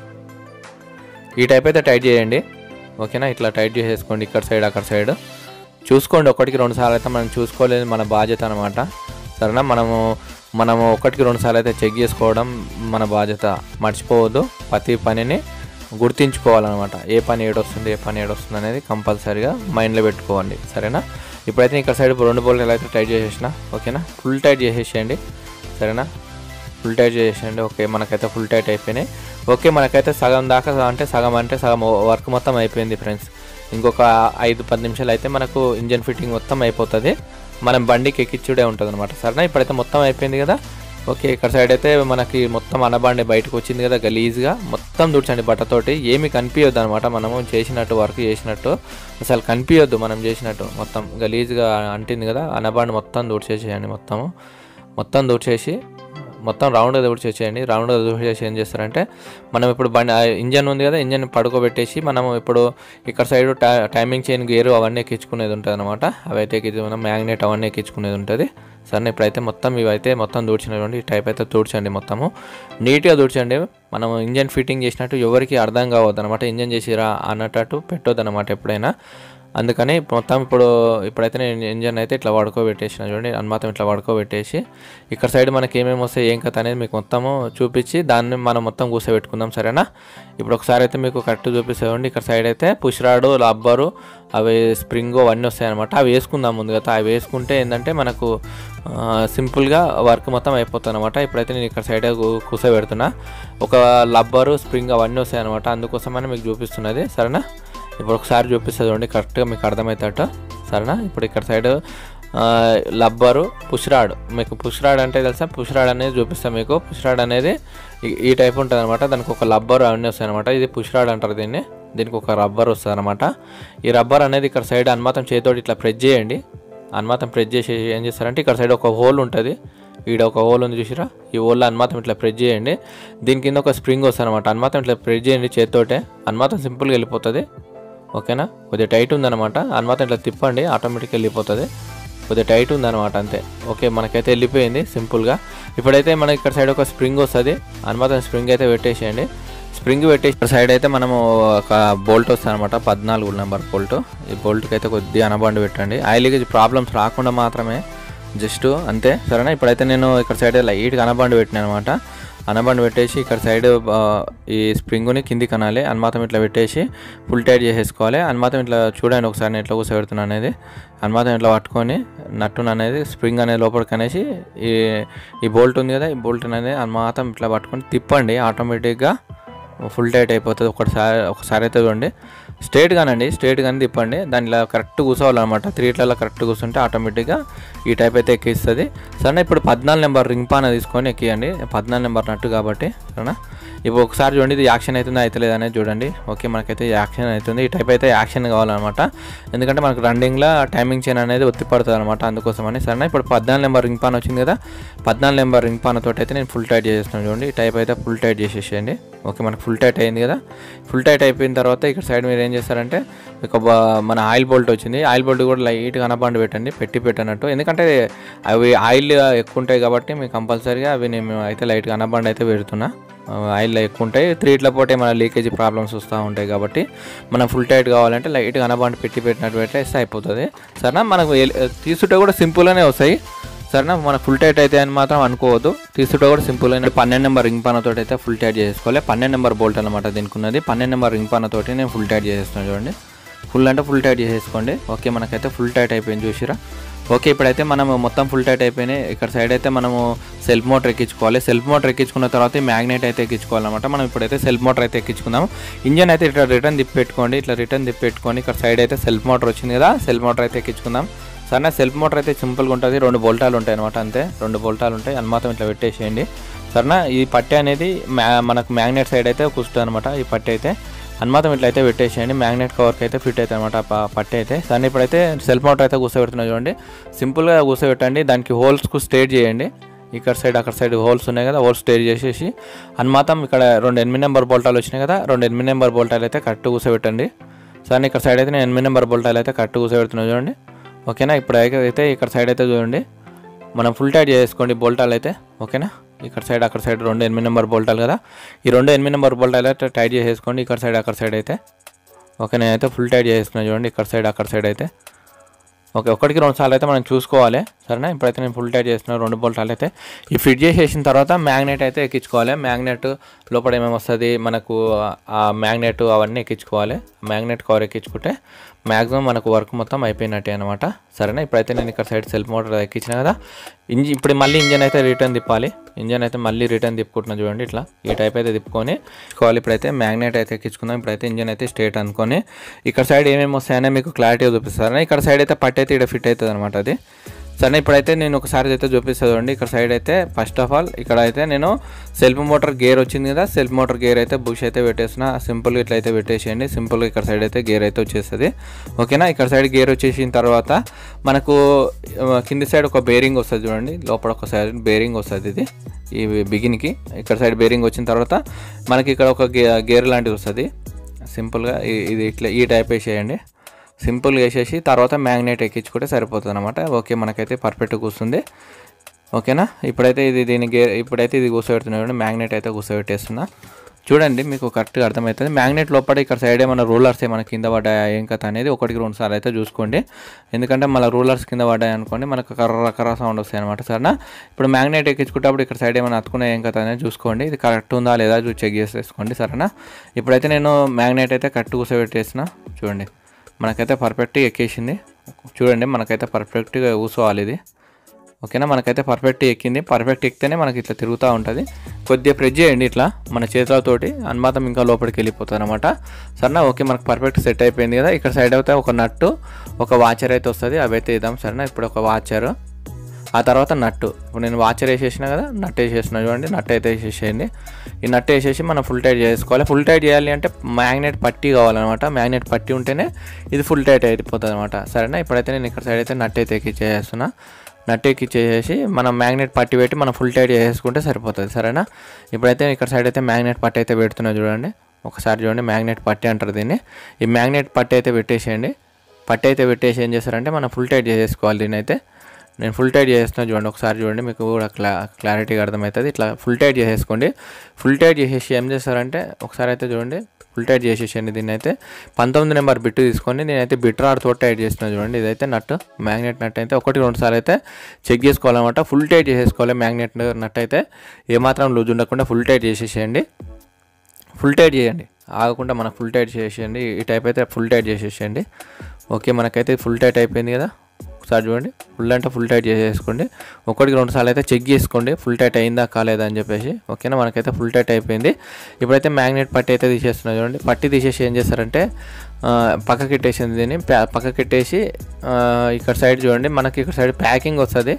ఈ టైప్ అయితే టైట్ చేయండి ఓకేనా ఇట్లా టైట్ చేసేసుకోండి ఇక్కడ సైడ్ అక్కడ సైడ్ చూసుకోండి ఒకటికి రెండు సార్లు అయితే మనం చూసుకోలేదు మన బాధ్యత అనమాట సరేనా మనము మనము ఒకటికి రెండు సార్లు అయితే చెక్ చేసుకోవడం మన బాధ్యత మర్చిపోవద్దు ప్రతి పనిని గుర్తించుకోవాలన్నమాట ఏ పని ఏడొస్తుంది ఏ పని ఏడొస్తుంది అనేది కంపల్సరీగా మైండ్లో పెట్టుకోండి సరేనా ఇప్పుడైతే ఇక్కడ సైడ్ రెండు బోల్ట్లు అయితే టైట్ చేసేసిన ఓకేనా ఫుల్ టైట్ చేసేసేయండి సరేనా ఫుల్ టైట్ చేసేయండి ఓకే మనకైతే ఫుల్ టైట్ అయిపోయినాయి ఓకే మనకైతే సగం దాకా అంటే సగం అంటే సగం వర్క్ మొత్తం అయిపోయింది ఫ్రెండ్స్ ఇంకొక ఐదు పది నిమిషాలు అయితే మనకు ఇంజన్ ఫిట్టింగ్ మొత్తం అయిపోతుంది మనం బండికి ఎక్కించుడే ఉంటుంది అనమాట సరేనా ఇప్పుడైతే మొత్తం అయిపోయింది కదా ఓకే ఇక్కడ సైడ్ అయితే మనకి మొత్తం అనబండి బయటకు వచ్చింది కదా గలీజ్గా మొత్తం దుడ్చండి బట్టతోటి ఏమి కనిపించొద్దు అనమాట మనము చేసినట్టు వర్క్ చేసినట్టు అసలు కనిపించొద్దు మనం చేసినట్టు మొత్తం గలీజ్గా అంటింది కదా అనబండి మొత్తం దుడ్చేసేయండి మొత్తము మొత్తం దుడ్చేసి మొత్తం రౌండ్గా తుడిచేసేయండి. రౌండ్గా తుడిచేసి ఏం చేస్తారంటే మనం ఇప్పుడు బండి ఇంజన్ ఉంది కదా, ఇంజన్ పడుకోబెట్టేసి మనం ఇప్పుడు ఇక్కడ సైడ్ టైమింగ్ చైన్ గేరు అవన్నీ ఎక్కించుకునేది ఉంటుంది అనమాట. అవి అయితే ఎక్కించు మనం మ్యాగ్నెట్ అవన్నీ ఎక్కించుకునేది ఉంటుంది. సరే ఇప్పుడైతే మొత్తం ఇవైతే మొత్తం దూడ్చినటువంటి ఈ టైప్ అయితే దూడ్చండి. మొత్తము నీట్గా దూడ్చండి. మనం ఇంజన్ ఫిట్టింగ్ చేసినట్టు ఎవరికి అర్థం కావద్దు అనమాట. ఇంజన్ చేసిరా అన్నట్టు పెట్టొద్దు అనమాట ఎప్పుడైనా. అందుకని మొత్తం ఇప్పుడు ఇప్పుడైతే నేను ఇంజన్ అయితే ఇట్లా పడుకోబెట్టేసిన చూడండి. అన్నమాతం ఇట్లా పడుకోబెట్టేసి ఇక్కడ సైడ్ మనకి ఏమేమి వస్తాయి ఏం కథ అనేది మీకు మొత్తము చూపించి దాన్ని మనం మొత్తం కూర్చోబెట్టుకుందాం. సరేనా? ఇప్పుడు ఒకసారి అయితే మీకు కరెక్ట్ చూపిస్తామండి. ఇక్కడ సైడ్ అయితే పుష్ రాడు, రబ్బరు, అవి స్ప్రింగ్ అవన్నీ వస్తాయి అనమాట. అవి వేసుకుందాం ముందు కదా. అవి వేసుకుంటే ఏంటంటే మనకు సింపుల్గా వర్క్ మొత్తం అయిపోతుంది అనమాట. ఇప్పుడైతే నేను ఇక్కడ సైడ్ కూర్చోబెడుతున్నా. ఒక రబ్బరు స్ప్రింగ్ అవన్నీ వస్తాయి అనమాట. అందుకోసమని మీకు చూపిస్తున్నది. సరేనా? ఇప్పుడు ఒకసారి చూపిస్తుంది చూడండి కరెక్ట్గా మీకు అర్థమవుతాట. సరేనా? ఇప్పుడు ఇక్కడ సైడ్ రబ్బరు, పుష్ రాడ్, మీకు పుష్ రాడ్ అంటే తెలుసా? పుష్ రాడ్ అనేది చూపిస్తాను మీకు. పుష్ రాడ్ అనేది ఈ టైప్ ఉంటుంది అనమాట. దానికి ఒక రబ్బరు అవన్నీ వస్తాయి అనమాట. ఇది పుష్ రాడ్ అంటారు దీన్ని. దీనికి ఒక రబ్బర్ వస్తుంది అనమాట. ఈ రబ్బర్ అనేది ఇక్కడ సైడ్ అన్నమాతం చేతితోటి ఇట్లా ప్రెస్ చేయండి. అన్నమాతం ప్రెస్ చేసి ఏం చేస్తారంటే ఇక్కడ సైడ్ ఒక హోల్ ఉంటుంది. ఈడ ఒక హోల్ ఉంది చూసిరా? ఈ హోల్లో అన్నమాతం ఇట్లా ప్రెస్ చేయండి. దీని కింద ఒక స్ప్రింగ్ వస్తుంది అనమాట. అన్నమాతం ఇట్లా ప్రెస్ చేయండి చేతితోటే. అన్నమాతం సింపుల్గా వెళ్ళిపోతుంది. ఓకేనా? కొద్దిగా టైట్ ఉందన్నమాట. అన్నమాతం ఇట్లా తిప్పండి, ఆటోమేటిక్గా వెళ్ళిపోతుంది. కొద్దిగా టైట్ ఉందన్నమాట అంతే. ఓకే, మనకైతే వెళ్ళిపోయింది సింపుల్గా. ఇప్పుడైతే మనకి ఇక్కడ సైడ్ ఒక స్ప్రింగ్ వస్తుంది. అన్నమాతం స్ప్రింగ్ అయితే పెట్టేసేయండి. స్ప్రింగ్ పెట్టేసి ఇక్కడ సైడ్ అయితే మనము ఒక బోల్ట్ వస్తుంది అనమాట, పద్నాలుగు నెంబర్ బోల్ట్. ఈ బోల్ట్కి అయితే కొద్దిగా అనబండి పెట్టండి. ఆయిల్ లీకేజ్ ప్రాబ్లమ్స్ రాకుండా మాత్రమే, జస్ట్ అంతే. సరేనా? ఇప్పుడైతే నేను ఇక్కడ సైడ్ లైట్గా అనబండి పెట్టినా అనమాట. అనబండి పెట్టేసి ఇక్కడ సైడ్ ఈ స్ప్రింగ్ని కిందికి అనాలి. అన్నమాతం ఇట్లా పెట్టేసి ఫుల్ టైట్ చేసేసుకోవాలి. అన్నమాతం ఇట్లా చూడండి ఒకసారి నేను ఎట్లా కూర్చోబెడుతున్నా అనేది. అన్నమాతం ఇట్లా పట్టుకొని నట్టును అనేది స్ప్రింగ్ అనేది లోపలికి అనేసి ఈ ఈ బోల్ట్ ఉంది కదా, ఈ బోల్ట్ అనేది అన్నమాతం ఇట్లా పట్టుకొని తిప్పండి. ఆటోమేటిక్గా ఫుల్ టైట్ అయిపోతుంది. ఒకసారి ఒకసారి అయితే చూడండి స్ట్రేట్ గానండి, స్ట్రేట్ గాని తిప్పండి. దానిలో కరెక్ట్ కూర్చోవాలన్నమాట. త్రీ ఇట్లలో కరెక్ట్ కూర్చుంటే ఆటోమేటిక్గా ఈ టైప్ అయితే ఎక్కిస్తుంది. సరేనా? ఇప్పుడు పద్నాలుగు నెంబర్ రింగ్ పాన తీసుకొని ఎక్కియండి. పద్నాలుగు నెంబర్ నట్టు కాబట్టి. సరేనా? ఇప్పుడు ఒకసారి చూడండి ఇది యాక్షన్ అవుతుందా అవుతలేదు అనేది చూడండి. ఓకే, మనకైతే యాక్షన్ అవుతుంది. ఈ టైప్ అయితే యాక్షన్ కావాలన్నమాట. ఎందుకంటే మనకు రన్నింగ్లో టైమింగ్ చైన్ అనేది ఒత్తి పడుతుంది అనమాట. అందుకోసమని. సరేనా? ఇప్పుడు పద్నాలుగు నెంబర్ రింగ్ పాన్ వచ్చింది కదా, పద్నాలుగు నెంబర్ రింగ్ పాన్ తోటి అయితే నేను ఫుల్ టైట్ చేసేస్తున్నాను చూడండి. ఈ టైప్ అయితే ఫుల్ టైట్ చేసేసేయండి. ఓకే, మనకు ఫుల్ టైట్ అయింది కదా. ఫుల్ టైట్ అయిపోయిన తర్వాత ఇక్కడ సైడ్ మీరు ఏం చేస్తారంటే ఒక మన ఆయిల్ బోల్ట్ వచ్చింది. ఆయిల్ బోల్ట్ కూడా లైట్గా అనబండి పెట్టండి, పెట్టి పెట్టనట్టు. ఎందుకంటే అవి ఆయిల్ ఎక్కువ ఉంటాయి కాబట్టి మీకు కంపల్సరీగా అవి నేను అయితే లైట్గా అనబండి అయితే పెడుతున్నా. ఆయిల్ ఎక్కువ ఉంటాయి, త్రీ ఇట్ల పోతే మన లీకేజీ ప్రాబ్లమ్స్ వస్తూ ఉంటాయి కాబట్టి మనం ఫుల్ టైట్ కావాలంటే లైట్గా అనబండి పెట్టి పెట్టినట్టు పెట్టేస్తే అయిపోతుంది. సరేనా? మనకు తీసుకుంటే కూడా సింపుల్గానే వస్తాయి. సరేనా? మనకు ఫుల్ టైట్ అయితే అని మాత్రం అనుకోవద్దు. తీసుకుంటే కూడా సింపుల్ అయిన పన్నెండు నెంబర్ రింగ్ పానతో అయితే ఫుల్ టైట్ చేసుకోవాలి. పన్నెండు నెంబర్ బోల్ట్ అనమాట దీనికి ఉన్నది. పన్నెండు నెంబర్ రింగ్ పానతోటి నేను ఫుల్ టైట్ చేసేస్తాను చూడండి. ఫుల్ అంటే ఫుల్ టైట్ చేసేసుకోండి. ఓకే, మనకైతే ఫుల్ టైట్ అయిపోయింది చూసిరా? ఓకే, ఇప్పుడైతే మనం మొత్తం ఫుల్ టైట్ అయిపోయినాయి. ఇక్కడ సైడ్ అయితే మనము సెల్ఫ్ మోటార్ ఎక్కించుకోవాలి. సెల్ఫ్ మోటార్ ఎక్కించుకున్న తర్వాత మ్యాగ్నెట్ అయితే ఎక్కించుకోవాలన్నమాట. మనం ఇప్పుడైతే సెల్ఫ్ మోటార్ అయితే ఎక్కించుకుందాం. ఇంజన్ అయితే ఇట్లా రిటర్న్ తిప్పి పెట్టుకోండి. ఇట్లా రిటర్న్ తిప్పి పెట్టుకొని ఇక్కడ సైడ్ అయితే సెల్ఫ్ మోటార్ వచ్చింది కదా, సెల్ఫ్ మోటార్ అయితే ఎక్కించుకుందాం. సరే, సెల్ఫ్ మోటార్ అయితే సింపుల్గా ఉంటుంది. రెండు బోల్టాలు ఉంటాయి అనమాట, అంతే. రెండు బోల్టాలు ఉంటాయి. అన్నమాతం ఇట్లా పెట్టేసేయండి. సరేనా? ఈ పట్టీ అనేది మనకు మ్యాగ్నెట్ సైడ్ అయితే కూర్చుంటుంది అనమాట. ఈ పట్టీ అయితే అన్నమాతం ఇట్లా అయితే పెట్టేసేయండి. మ్యాగ్నెట్ కవర్కి అయితే ఫిట్ అవుతుంది అనమాట పట్టీ అయితే. సరే, ఇప్పుడైతే సెల్ఫ్ మోటార్ అయితే కూర్చోబెడుతున్నా చూడండి. సింపుల్గా కూర్చోబెట్టండి. దానికి హోల్స్కు స్ట్రేట్ చేయండి. ఇక్కడ సైడ్ అక్కడ సైడ్ హోల్స్ ఉన్నాయి కదా, హోల్స్ స్ట్రేట్ చేసేసి అన్నమాతం ఇక్కడ రెండు ఎనిమిది నెంబర్ బోల్టాలు వచ్చినాయి కదా, రెండు ఎనిమిది నెంబర్ బోల్టాలు అయితే కరెక్ట్ కూర్చోబెట్టండి. సరే, ఇక్కడ సైడ్ అయితే నేను ఎనిమిది నెంబర్ బోల్టాలు అయితే కరెక్ట్ కూర్చోబెడుతున్నా చూడండి. ఓకేనా? ఇప్పుడు అయితే ఇక్కడ సైడ్ అయితే చూడండి మనం ఫుల్ టైట్ చేసుకోండి బోల్టాలు అయితే. ఓకేనా? ఇక్కడ సైడ్ అక్కడ సైడ్ రెండు ఎనిమిది నెంబర్ బోల్టాలు కదా, ఈ రెండు ఎనిమిది నెంబర్ బోల్టాలు అయితే టైట్ చేసేసుకోండి. ఇక్కడ సైడ్ అక్కడ సైడ్ అయితే. ఓకే, నేనైతే ఫుల్ టైట్ చేసేస్తున్నాను చూడండి. ఇక్కడ సైడ్ అక్కడ సైడ్ అయితే. ఓకే, ఒకటికి రెండు సార్లు అయితే మనం చూసుకోవాలి. సరేనా? ఇప్పుడైతే నేను ఫుల్ టైట్ చేస్తున్నాను రెండు బోల్టాలు అయితే. ఈ ఫిట్ చేసేసిన తర్వాత మ్యాగ్నెట్ అయితే ఎక్కించుకోవాలి. మ్యాగ్నెట్ లోపల ఏమేమి వస్తుంది మనకు ఆ మ్యాగ్నెట్ అవన్నీ ఎక్కించుకోవాలి. మ్యాగ్నెట్ కవర్ ఎక్కించుకుంటే మ్యాక్సిమం మనకు వర్క్ మొత్తం అయిపోయినట్టే అనమాట. సరేనా? ఇప్పుడైతే నేను ఇక్కడ సైడ్ సెల్ఫ్ మోటార్ ఎక్కించిన కదా, ఇంజి ఇప్పుడు మళ్ళీ ఇంజన్ అయితే రిటర్న్ తిప్పాలి. ఇంజన్ అయితే మళ్ళీ రిటర్న్ తిప్పుకుంటున్నాను చూడండి. ఇట్లా ఈ టైప్ అయితే తిప్పుకొని తీసుకోవాలి. ఇప్పుడైతే మ్యాగ్నెట్ అయితే ఎక్కించుకుందాం. ఇప్పుడైతే ఇంజన్ అయితే స్ట్రేట్ అనుకొని ఇక్కడ సైడ్ ఏమేమి వస్తాయనే మీకు క్లారిటీగా చూపిస్తారని. ఇక్కడ సైడ్ అయితే పట్టు అయితే ఇక్కడ ఫిట్ అవుతుంది అనమాట అది. సరే ఇప్పుడైతే నేను ఒకసారి అయితే చూపిస్తాను చూడండి. ఇక్కడ సైడ్ అయితే ఫస్ట్ ఆఫ్ ఆల్ ఇక్కడ అయితే నేను సెల్ఫ్ మోటార్ గేర్ వచ్చింది కదా, సెల్ఫ్ మోటార్ గేర్ అయితే బుష్ అయితే పెట్టేసిన. సింపుల్గా ఇట్లా అయితే పెట్టేసేయండి. సింపుల్గా ఇక్కడ సైడ్ అయితే గేర్ అయితే వచ్చేస్తుంది. ఓకేనా, ఇక్కడ సైడ్ గేర్ వచ్చేసిన తర్వాత మనకు కింది సైడ్ ఒక బేరింగ్ వస్తుంది చూడండి, లోపల ఒక సైడ్ బేరింగ్ వస్తుంది. ఇది ఈ బిగిన్కి ఇక్కడ సైడ్ బేరింగ్ వచ్చిన తర్వాత మనకి ఇక్కడ ఒక గే గేర్ లాంటిది వస్తుంది. సింపుల్గా ఇది ఇట్లా ఈ టైప్ వేసేయండి. సింపుల్గా వేసేసి తర్వాత మ్యాగ్నెట్ ఎక్కించుకుంటే సరిపోతుంది అనమాట. ఓకే, మనకైతే పర్ఫెక్ట్ కూర్చుంది. ఓకేనా, ఇప్పుడైతే ఇది దీని గేర్ ఇప్పుడైతే ఇది కూర్చోబెడుతున్నాను, మ్యాగ్నెట్ అయితే కూర్చోబెట్టేస్తున్నా. చూడండి మీకు కరెక్ట్గా అర్థమవుతుంది. మ్యాగ్నెట్ లోపల ఇక్కడ సైడ్ ఏమైనా రూలర్స్ ఏమైనా కింద పడ్డాయా ఏం కథ అనేది ఒకటికి రెండు సార్లు అయితే చూసుకోండి. ఎందుకంటే మళ్ళీ రూలర్స్ కింద పడ్డాయి అనుకోండి మనకు కర్ర కర్ర సౌండ్ వస్తాయి అనమాట. సరేనా, ఇప్పుడు మ్యాగ్నెట్ ఎక్కించుకుంటప్పుడు ఇక్కడ సైడ్ ఏమైనా అతుకున్నాయి ఏం కథ అనేది చూసుకోండి. ఇది కరెక్ట్ ఉందా లేదా చూసి చెక్ చేసేసుకోండి. సరేనా, ఇప్పుడైతే నేను మ్యాగ్నెట్ అయితే కరెక్ట్ కూర్చోబెట్టేసిన. చూడండి మనకైతే పర్ఫెక్ట్గా ఎక్కేసింది. చూడండి మనకైతే పర్ఫెక్ట్గా కూర్చోవాలి ఇది. ఓకేనా, మనకైతే పర్ఫెక్ట్ ఎక్కింది. పర్ఫెక్ట్ ఎక్కితేనే మనకి ఇట్లా తిరుగుతూ ఉంటుంది. కొద్దిగా ప్రెస్ చేయండి ఇట్లా మన చేతులతోటి, అనుమాతం ఇంకా లోపలికి వెళ్ళిపోతుంది అనమాట. సరేనా, ఓకే మనకు పర్ఫెక్ట్ సెట్ అయిపోయింది కదా. ఇక్కడ సైడ్ అయితే ఒక నట్టు ఒక వాచర్ అయితే వస్తుంది, అవి అయితే ఇద్దాం. సరేనా, ఇప్పుడు ఒక వాచర్, ఆ తర్వాత నట్టు. ఇప్పుడు నేను వాచర్ వేసేసిన కదా, నట్టు వేసేసిన. చూడండి నట్టు అయితే వేసేసేయండి. ఈ నట్టు వేసేసి మనం ఫుల్ టైట్ చేసుకోవాలి. ఫుల్ టైట్ చేయాలి అంటే మ్యాగ్నెట్ పట్టి కావాలన్నమాట. మ్యాగ్నెట్ పట్టి ఉంటేనే ఇది ఫుల్ టైట్ అయిపోతుంది అనమాట. సరేనా, ఇప్పుడైతే నేను ఇక్కడ సైడ్ అయితే నట్టు అయితే ఎక్కిచ్చేస్తున్నా. నట్టు ఎక్కిచ్చేసి మనం మ్యాగ్నెట్ పట్టి పెట్టి మనం ఫుల్ టైట్ చేసుకుంటే సరిపోతుంది. సరేనా, ఇప్పుడైతే ఇక్కడ సైడ్ అయితే మ్యాగ్నెట్ పట్టి అయితే పెడుతున్నా. చూడండి ఒకసారి చూడండి, మ్యాగ్నెట్ పట్టి అంటారు దీన్ని. ఈ మ్యాగ్నెట్ పట్టి అయితే పెట్టేసేయండి. పట్టి అయితే పెట్టేసి ఏం చేస్తారంటే మనం ఫుల్ టైట్ చేసేసుకోవాలి. దీన్ని అయితే నేను ఫుల్ టైట్ చేస్తున్నా. చూడండి ఒకసారి చూడండి, మీకు కూడా క్లా క్లారిటీగా అర్థమవుతుంది. ఇట్లా ఫుల్ టైట్ చేసేసుకోండి. ఫుల్ టైట్ చేసేసి ఏం చేస్తారంటే ఒకసారి అయితే చూడండి ఫుల్ టైట్ చేసేసండి. దీన్ని అయితే పంతొమ్మిది నెంబర్ బిట్టు తీసుకోండి. నేనైతే బిట్ రాడ్ తోటి టైట్ చేస్తున్నాను. చూడండి ఇదైతే నట్టు, మ్యాగ్నెట్ నట్ అయితే ఒకటి రెండు సార్లు అయితే చెక్ చేసుకోవాలన్నమాట. ఫుల్ టైట్ చేసేసుకోవాలి. మ్యాగ్నెట్ నట్ అయితే ఏమాత్రం లూజ్ ఉండకుండా ఫుల్ టైట్ చేసేసేయండి. ఫుల్ టైట్ చేయండి, ఆగకుండా మనకు ఫుల్ టైట్ చేసేయండి. ఈ టైప్ అయితే ఫుల్ టైట్ చేసేసేయండి. ఓకే, మనకైతే ఫుల్ టైట్ అయిపోయింది కదా. ఒకసారి చూడండి, ఫుల్ అంటే ఫుల్ టైట్ చేసేసుకోండి. ఒకటికి రెండు సార్లు అయితే చెక్ చేసుకోండి ఫుల్ టైట్ అయిందా కాలేదా అని చెప్పేసి. ఓకేనా, మనకైతే ఫుల్ టైట్ అయిపోయింది. ఇప్పుడైతే మ్యాగ్నెట్ పట్టి అయితే తీసేస్తున్నా. చూడండి పట్టి తీసేసి ఏం చేస్తారంటే పక్కకి పెట్టేసింది. దీన్ని పక్కకి పెట్టేసి ఇక్కడ సైడ్ చూడండి మనకి ఇక్కడ సైడ్ ప్యాకింగ్ వస్తుంది.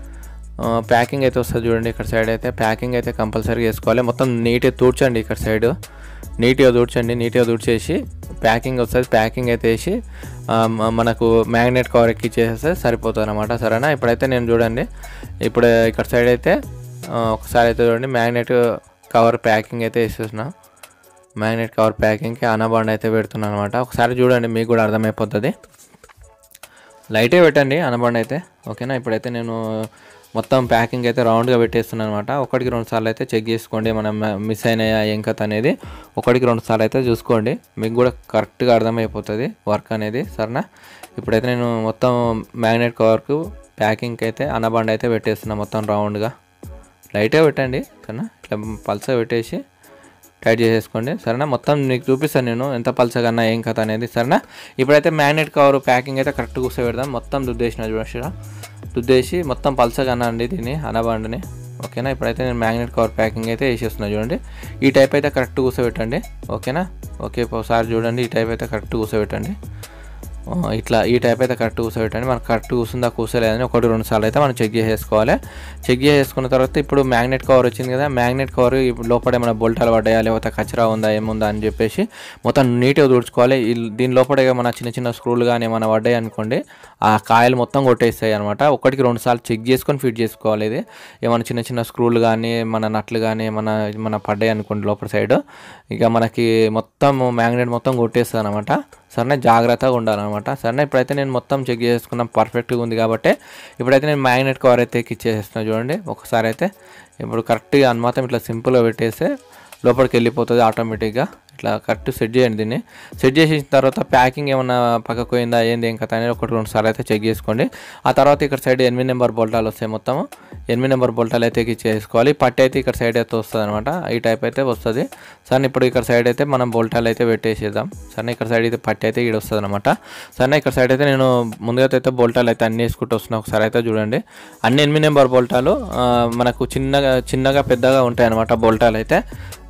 ప్యాకింగ్ అయితే వస్తుంది చూడండి. ఇక్కడ సైడ్ అయితే ప్యాకింగ్ అయితే కంపల్సరీగా వేసుకోవాలి. మొత్తం నీట్గా తూడ్చండి. ఇక్కడ సైడ్ నీట్గా తూడ్చండి. నీట్గా తూడ్చేసి ప్యాకింగ్ వస్తుంది. ప్యాకింగ్ అయితే వేసి మనకు మ్యాగ్నెట్ కవర్ ఎక్కిచ్చేస్తే సరిపోతుంది అనమాట. సరేనా, ఇప్పుడైతే నేను చూడండి ఇప్పుడు ఇక్కడ సైడ్ అయితే ఒకసారి అయితే చూడండి మ్యాగ్నెట్ కవర్ ప్యాకింగ్ అయితే వేసేసిన. మ్యాగ్నెట్ కవర్ ప్యాకింగ్కి అనబాండ్ అయితే పెడుతున్నాను అనమాట. ఒకసారి చూడండి మీకు కూడా అర్థమైపోతుంది. లైటే పెట్టండి అనబాండ్ అయితే. ఓకేనా, ఇప్పుడైతే నేను మొత్తం ప్యాకింగ్ అయితే రౌండ్గా పెట్టేస్తున్నాను అనమాట. ఒకటికి రెండు సార్లు అయితే చెక్ చేసుకోండి మనం మిస్ అయినాయా ఏం కథ అనేది. ఒకటికి రెండు సార్లు అయితే చూసుకోండి, మీకు కూడా కరెక్ట్గా అర్థమైపోతుంది వర్క్ అనేది. సరేనా, ఇప్పుడైతే నేను మొత్తం మ్యాగ్నెట్ కవర్కు ప్యాకింగ్కి అయితే అనబాండ్ అయితే పెట్టేస్తున్నాను మొత్తం రౌండ్గా. లైటే పెట్టండి సరేనా, ఇట్లా పల్సగా పెట్టేసి టైట్ చేసేసుకోండి. సరేనా, మొత్తం మీకు చూపిస్తాను నేను ఎంత పల్సగా అన్నా ఏం కథ అనేది. సరేనా, ఇప్పుడైతే మ్యాగ్నెట్ కవర్ ప్యాకింగ్ అయితే కరెక్ట్ కూర్చోబెడదాం. మొత్తం దుద్దేసిన చూడ దుద్దేసి మొత్తం పల్సగా అనండి దీన్ని అనబాండ్ని. ఓకేనా, ఇప్పుడైతే నేను మ్యాగ్నెట్ కవర్ ప్యాకింగ్ అయితే వేసేస్తున్నా. చూడండి ఈ టైప్ అయితే కరెక్ట్ కూర్చోబెట్టండి. ఓకేనా, ఓకే ఒకసారి చూడండి ఈ టైప్ అయితే కరెక్ట్ కూర్చోబెట్టండి. ఇట్లా ఈ టైప్ అయితే కరెక్ట్ కూర్చోబెట్టండి. మనకు కరెక్ట్ కూర్చుందా కూర్చోలేదని ఒకటి రెండు సార్లు అయితే మనం చెక్ చేసేసుకోవాలి. చెక్ చేసేసుకున్న తర్వాత ఇప్పుడు మ్యాగ్నెట్ కవర్ వచ్చింది కదా, మ్యాగ్నెట్ కవర్ లోపల ఏమైనా బోల్టాలు పడ్డాయా లేకపోతే కచరా ఉందా ఏముందా అని చెప్పేసి మొత్తం నీట్గా తుడుచుకోవాలి. దీని లోపల మన చిన్న చిన్న స్క్రూలు కానీ ఏమైనా పడ్డాయి అనుకోండి ఆ కాయలు మొత్తం కొట్టేస్తాయి అనమాట. ఒకటికి రెండు సార్లు చెక్ చేసుకొని ఫిట్ చేసుకోవాలి. ఇది ఏమైనా చిన్న చిన్న స్క్రూలు కానీ మన నట్లు కానీ ఏమైనా మన పడ్డాయి అనుకోండి లోపల సైడ్, ఇక మనకి మొత్తం మ్యాగ్నెట్ మొత్తం కొట్టేస్తుంది అనమాట. సరేనా, జాగ్రత్తగా ఉండాలన్నమాట. సరేనా, ఇప్పుడైతే నేను మొత్తం చెక్ చేసుకున్నాం పర్ఫెక్ట్గా ఉంది కాబట్టి ఇప్పుడైతే నేను మ్యాగ్నెట్ కవర్ అయితే ఎక్కిచ్చేస్తున్నాను. చూడండి ఒకసారి అయితే ఇప్పుడు కరెక్ట్గా అనుమాత్రం ఇట్లా సింపుల్గా పెట్టేస్తే లోపలికి వెళ్ళిపోతుంది ఆటోమేటిక్గా. ఇట్లా కరెక్ట్ సెట్ చేయండి. దీన్ని సెట్ చేసిన తర్వాత ప్యాకింగ్ ఏమన్నా పక్కకు పోయిందా ఏంది ఏం కథ అనేది ఒకటి రెండు సార్లు అయితే చెక్ చేసుకోండి. ఆ తర్వాత ఇక్కడ సైడ్ ఎనిమిది నెంబర్ బోల్టాలు వస్తాయి. మొత్తం ఎనిమిది నెంబర్ బోల్టాలు అయితే ఎక్కిచ్చేసుకోవాలి. పట్టి అయితే ఇక్కడ సైడ్ అయితే వస్తుంది అనమాట. ఈ టైప్ అయితే వస్తుంది. సరే, ఇప్పుడు ఇక్కడ సైడ్ అయితే మనం బోల్టాలు అయితే పెట్టేసేద్దాం. సరే, ఇక్కడ సైడ్ అయితే పట్టి అయితే ఇక్కడ వస్తుంది అనమాట. సరే, ఇక్కడ సైడ్ అయితే నేను ముందుగా అయితే బోల్టాలు అయితే అన్ని వేసుకుంటూ వస్తున్నా. ఒకసారి అయితే చూడండి అన్ని ఎనిమిది నెంబర్ బోల్టాలు మనకు చిన్నగా చిన్నగా పెద్దగా ఉంటాయి అనమాట బోల్టాలు అయితే.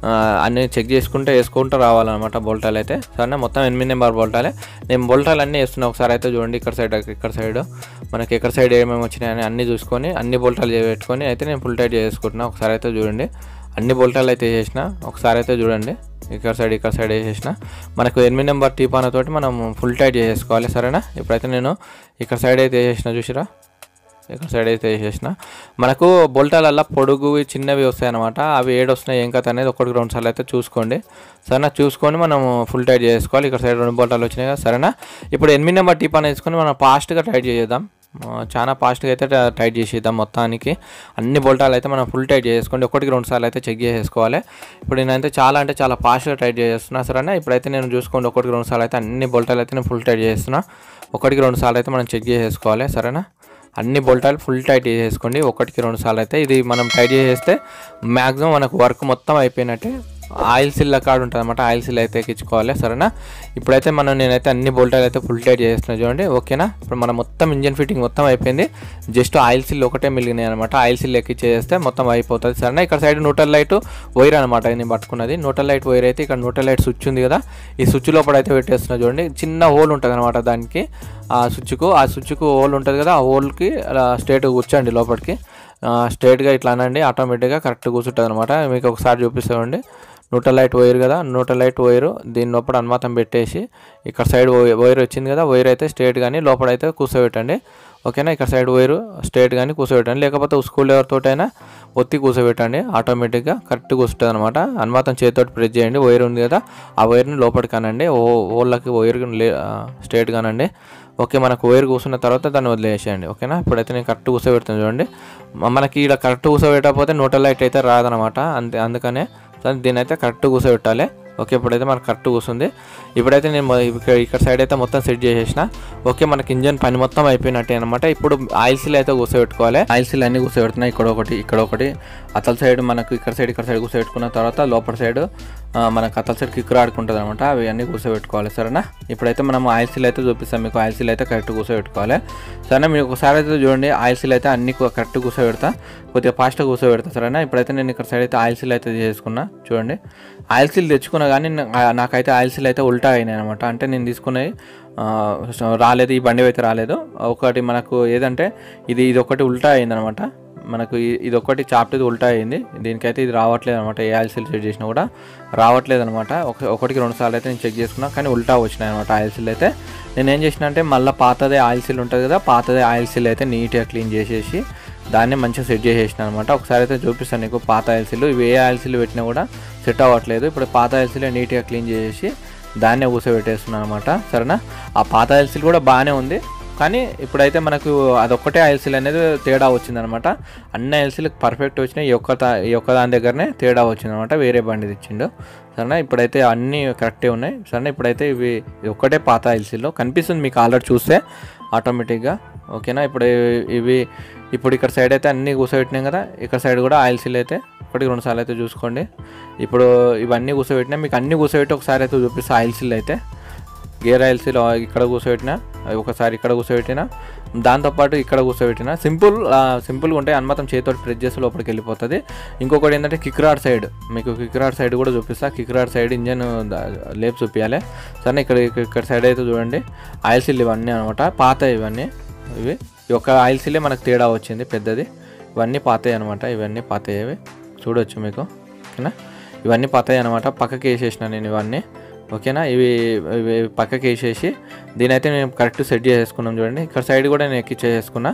అన్నీ చెక్ చేసుకుంటే వేసుకుంటూ రావాలన్నమాట బోల్టాలు అయితే. సరేనా, మొత్తం ఎనిమిది నెంబర్ బోల్టాలే. నేను బోల్టాలు అన్నీ వేస్తున్నా, ఒకసారి అయితే చూడండి. ఇక్కడ సైడ్ ఇక్కడ సైడ్ మనకి ఎక్కడ సైడ్ ఏమేమి వచ్చినాయని అన్నీ చూసుకొని అన్ని బోల్టాలు పెట్టుకొని అయితే నేను ఫుల్ టైట్ చేసుకుంటున్నా. ఒకసారి అయితే చూడండి, అన్ని బోల్టాలు అయితే వేసేసిన. ఒకసారి అయితే చూడండి, ఇక్కడ సైడ్ ఇక్కడ సైడ్ వేసేసిన. మనకు ఎనిమిది నెంబర్ టీపానతోటి మనం ఫుల్ టైట్ చేసుకోవాలి. సరేనా, ఇప్పుడైతే నేను ఇక్కడ సైడ్ అయితే వేసేసిన, చూసిరా, ఇక్కడ సైడ్ అయితే వేసేసిన. మనకు బోల్టాలల్లో పొడుగు చిన్నవి వస్తాయి అన్నమాట. అవి ఏడు వస్తున్నాయి ఏం కథ అనేది ఒకటికి రెండు సార్లు అయితే చూసుకోండి. సరేనా, చూసుకొని మనం ఫుల్ టైట్ చేసుకోవాలి. ఇక్కడ సైడ్ రెండు బోల్టాలు వచ్చినాయి కదా. సరేనా, ఇప్పుడు ఎనిమిది నెంబర్ టీపాన్ వేసుకొని మనం ఫాస్ట్గా టైట్ చేద్దాం. చాలా ఫాస్ట్గా అయితే టైట్ చేసేద్దాం. మొత్తానికి అన్ని బోల్టాలు అయితే మనం ఫుల్ టైట్ చేసుకోండి. ఒకటికి రెండు సార్లు అయితే చెక్ చేసుకోవాలి. ఇప్పుడు నేనైతే చాలా అంటే చాలా ఫాస్ట్గా టైట్ చేస్తున్నా. సరేనా, ఇప్పుడైతే నేను చూసుకోండి, ఒకటికి రెండు సార్లు అయితే అన్ని బోల్టాలు అయితే నేను ఫుల్ టైట్ చేస్తున్నా. ఒకటికి రెండు సార్లు అయితే మనం చెక్ చేసుకోవాలి. సరేనా, అన్ని బోల్టాలు ఫుల్ టైట్ చేసుకోండి. ఒకటికి రెండు సార్లు అయితే ఇది మనం టైట్ చేస్తే మ్యాక్సిమం మనకు వర్క్ మొత్తం అయిపోయినట్టే. ఆయిల్ సిల్ కార్డు ఉంటుంది అనమాట, ఆయిల్ సిల్ అయితే ఎక్కించుకోవాలి. సరేనా, ఇప్పుడైతే మనం నేనైతే అన్ని బోల్టాలు అయితే ఫుల్ టైట్ చేస్తున్నా చూడండి. ఓకేనా, ఇప్పుడు మనం మొత్తం ఇంజన్ ఫిట్టింగ్ మొత్తం అయిపోయింది. జస్ట్ ఆయిల్ సిల్ ఒకటే మిగిలినాయి అనమాట. ఆయిల్ సిల్ ఎక్కించేస్తే మొత్తం అయిపోతుంది. సరేనా, ఇక్కడ సైడ్ న్యూట్రల్ లైట్ వైర్ అనమాట నేను పట్టుకున్నది. న్యూట్రల్ లైట్ వైర్ అయితే ఇక్కడ న్యూట్రల్ లైట్ స్విచ్ ఉంది కదా, ఈ స్విచ్ లోపల అయితే పెట్టేస్తున్నా చూడండి. చిన్న హోల్ ఉంటుంది అనమాట దానికి, ఆ స్విచ్కు ఆ స్విచ్కు హోల్ ఉంటుంది కదా, ఆ హోల్కి అలా స్ట్రేట్గా కూర్చోండి లోపలికి. స్ట్రేట్గా ఇట్లా అనండి, ఆటోమేటిక్గా కరెక్ట్ కూర్చుంటుంది అనమాట. మీకు ఒకసారి చూపిస్తామండి. న్యూట్రల్ లైట్ వైర్ కదా, న్యూట్రల్ లైట్ వైరు దీని లోపల అనుమాతం పెట్టేసి ఇక్కడ సైడ్ వైర్ వచ్చింది కదా, వైర్ అయితే స్ట్రేట్ కానీ లోపల అయితే కూర్చోబెట్టండి. ఓకేనా, ఇక్కడ సైడ్ వైరు స్ట్రేట్ కానీ కూర్చోబెట్టండి, లేకపోతే స్కూల్ ఎవరితోటైనా ఒత్తి కూర్చోబెట్టండి. ఆటోమేటిక్గా కరెక్ట్ కూర్చుంటుంది అనమాట. అనుమాతం చేతితో ప్రెస్ చేయండి. వైర్ ఉంది కదా, ఆ వైర్ని లోపలికి అనండి. ఓ ఓళ్ళకి వైర్ స్ట్రేట్ కానండి. ఓకే, మనకు వైర్ కూర్చున్న తర్వాత దాన్ని వదిలేసేయండి. ఓకేనా, ఇప్పుడైతే నేను కరెక్ట్ కూర్చోబెడతాను చూడండి. మనకి ఇలా కరెక్ట్ కూర్చోబెట్టకపోతే న్యూట్రల్ లైట్ అయితే రాదనమాట. అంతే, అందుకనే దీని అయితే కరెక్ట్ కూర్చోబెట్టాలి. ఓకే, ఇప్పుడైతే మనకు కరెక్ట్ కూర్చుంది. ఇప్పుడైతే నేను ఇక్కడ ఇక్కడ సైడ్ అయితే మొత్తం సెట్ చేసేసిన. ఓకే, మనకి ఇంజన్ పని మొత్తం అయిపోయినట్టే అనమాట. ఇప్పుడు ఆయిల్ సీల్ అయితే కూర్చోబెట్టుకోవాలి. ఆయిల్ సీల్ అన్ని కూర్చోబెడుతున్నాయి. ఇక్కడ ఒకటి ఇక్కడ ఒకటి అతల సైడ్ మనకు ఇక్కడ సైడ్ ఇక్కడ సైడ్ కూర్చోబెట్టుకున్న తర్వాత లోపల సైడ్ మనకు అతల సైడ్ కిక్ ఆడుకుంటుంది అనమాట. అవి అన్నీ కూర్చోబెట్టుకోవాలి. సరేనా, ఇప్పుడైతే మనం ఆయిల్ సీల్ అయితే చూపిస్తాం మీకు. ఆయిల్ సీల్ అయితే కరెక్ట్ కూర్చోబెట్టుకోవాలి. సరేనా, మీరు ఒకసారి అయితే చూడండి, ఆయిల్ సీల్ అయితే అన్ని కరెక్ట్ కూర్చోబెడతా, కొద్దిగా ఫాస్ట్గా కూర్చోబెడతా. సరేనా, ఇప్పుడైతే నేను ఇక్కడ సైడ్ అయితే ఆయిల్ సీల్ అయితే చేసుకున్నా చూడండి. ఆయిల్ సీల్ తెచ్చుకున్నా కానీ నాకైతే ఆయిల్ సీల్ అయితే ఉల్టా అయినాయి అనమాట. అంటే నేను తీసుకున్నవి రాలేదు, ఈ బండి అయితే రాలేదు. ఒకటి మనకు ఏదంటే ఇది ఇది ఒకటి ఉల్టా అయిందనమాట. మనకు ఇది ఒకటి చాప్టది ఉల్టా అయింది. దీనికైతే ఇది రావట్లేదు అనమాట. ఏ ఆయిల్ సీల్ చెక్ చేసినా కూడా రావట్లేదు అనమాట. ఒక ఒకటికి రెండు సార్లు అయితే నేను చెక్ చేసుకున్నా కానీ ఉల్టా వచ్చినాయి అనమాట ఆయిల్ సీల్ అయితే. నేను ఏం చేసిన అంటే మళ్ళీ పాతదే ఆయిల్ సీల్ ఉంటుంది కదా, పాతదే ఆయిల్ సీల్ అయితే నీట్గా క్లీన్ చేసేసి దాన్ని మంచిగా సెట్ చేసేసిన అనమాట. ఒకసారి అయితే చూపిస్తాను నీకు పాత ఆయిల్ సీల్. ఇవి ఏ ఆయిల్ సీల్ పెట్టినా కూడా సెట్ అవ్వట్లేదు. ఇప్పుడు పాత ఆయిల్ సీల్ నీట్గా క్లీన్ చేసేసి దాన్నే కూర్చోబెట్టేస్తున్నాను అనమాట. సరేనా, ఆ పాత ఆయిల్ సీల్ కూడా బాగానే ఉంది కానీ ఇప్పుడైతే మనకు అదొక్కటే ఆయిల్ సీల్ అనేది తేడా వచ్చిందనమాట. అన్ని ఆయిల్ సీల్ పర్ఫెక్ట్ వచ్చినాయి. ఈ ఒక్క ఈ ఒక్క దాని దగ్గరనే తేడా వచ్చిందనమాట, వేరే బండి తెచ్చిండు. సరేనా, ఇప్పుడైతే అన్నీ కరెక్టే ఉన్నాయి. సరేనా, ఇప్పుడైతే ఇవి ఒక్కటే పాత ఆయిల్ సీల్ కనిపిస్తుంది మీకు ఆల్రెడీ చూస్తే ఆటోమేటిక్గా. ఓకేనా, ఇప్పుడు ఇవి ఇప్పుడు ఇక్కడ సైడ్ అయితే అన్నీ కూర్చోబెట్టినాం కదా, ఇక్కడ సైడ్ కూడా ఆయిల్ సీల్ అయితే ఒకటి రెండు సార్లు అయితే చూసుకోండి. ఇప్పుడు ఇవన్నీ కూర్చోబెట్టినా మీకు అన్నీ కూర్చోబెట్టి ఒకసారి అయితే చూపిస్తా. ఆయిల్ సీల్ అయితే గేర్ ఆయిల్ సీల్ ఇక్కడ కూర్చోబెట్టినా, ఒకసారి ఇక్కడ కూర్చోబెట్టినా, దాంతోపాటు ఇక్కడ కూర్చోబెట్టినా. సింపుల్ సింపుల్గా ఉంటాయి. అనుమాతం చేతితో ప్రెస్ చేసి లోపలికి వెళ్ళిపోతుంది. ఇంకొకటి ఏంటంటే కిక్ రాడ్ సైడ్, మీకు కిక్ రాడ్ సైడ్ కూడా చూపిస్తా. కిక్ రాడ్ సైడ్ ఇంజన్ లేపు చూపించాలి. సరే, ఇక్కడ ఇక్కడ సైడ్ అయితే చూడండి ఆయిల్ సీల్ ఇవన్నీ అనమాట పాత. ఇవన్నీ ఇవి ఒక ఆయిల్ సీలే మనకు తేడా వచ్చింది పెద్దది. ఇవన్నీ పాతాయి అనమాట, ఇవన్నీ పాతాయి చూడవచ్చు మీకు. ఓకేనా, ఇవన్నీ పాతాయి అనమాట. పక్కకి వేసేసిన నేను ఇవన్నీ. ఓకేనా, ఇవి ఇవి పక్కకి వేసేసి దీని అయితే నేను కరెక్ట్ సెట్ చేసేసుకున్నాం చూడండి. ఇక్కడ సైడ్ కూడా నేను ఎక్కిచ్చేసుకున్నా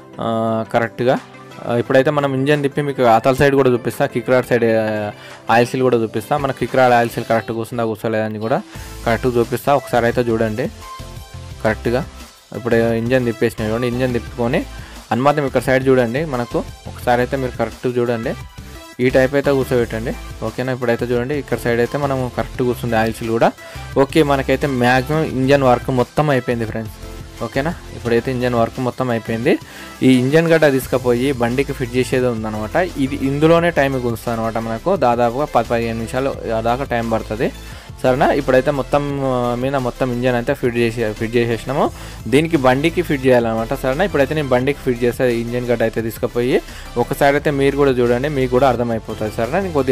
కరెక్ట్గా. ఇప్పుడైతే మనం ఇంజన్ తిప్పి మీకు అతల సైడ్ కూడా చూపిస్తా, kick rod side oil seal కూడా చూపిస్తా. మన kick rod oil seal correct కూర్చుందా కూర్చోలేదని కూడా కరెక్ట్గా చూపిస్తా. ఒకసారి అయితే చూడండి కరెక్ట్గా. ఇప్పుడు ఇంజన్ తిప్పేసినా చూడండి. ఇంజన్ తిప్పుకొని అనుమాతం ఇక్కడ సైడ్ చూడండి మనకు. ఒకసారి అయితే మీరు కరెక్ట్ చూడండి, ఈ టైప్ అయితే కూర్చోబెట్టండి. ఓకేనా, ఇప్పుడైతే చూడండి ఇక్కడ సైడ్ అయితే మనం కరెక్ట్ కూర్చుంది ఆయిల్ సీల్ కూడా. ఓకే, మనకైతే మ్యాక్సిమం ఇంజన్ వర్క్ మొత్తం అయిపోయింది ఫ్రెండ్స్. ఓకేనా, ఇప్పుడైతే ఇంజన్ వర్క్ మొత్తం అయిపోయింది. ఈ ఇంజన్ గడ్డ తీసుకుపోయి బండికి ఫిట్ చేసేది ఉందన్నమాట. ఇది ఇందులోనే టైం గుంచుతుంది అనమాట. మనకు దాదాపుగా పది పదిహేను నిమిషాలు దాకా టైం పడుతుంది. సరేనా, ఇప్పుడైతే మొత్తం మీద మొత్తం ఇంజన్ అయితే ఫిట్ చేసి ఫిట్ చేసేసినాము. దీనికి బండికి ఫిట్ చేయాలన్నమాట. సరేనా, ఇప్పుడైతే నేను బండికి ఫిట్ చేస్తే ఇంజన్ గడ్డ అయితే తీసుకుపోయి ఒకసారి అయితే మీరు కూడా చూడండి, మీకు కూడా అర్థమైపోతుంది. సరేనా, నేను కొద్దిగా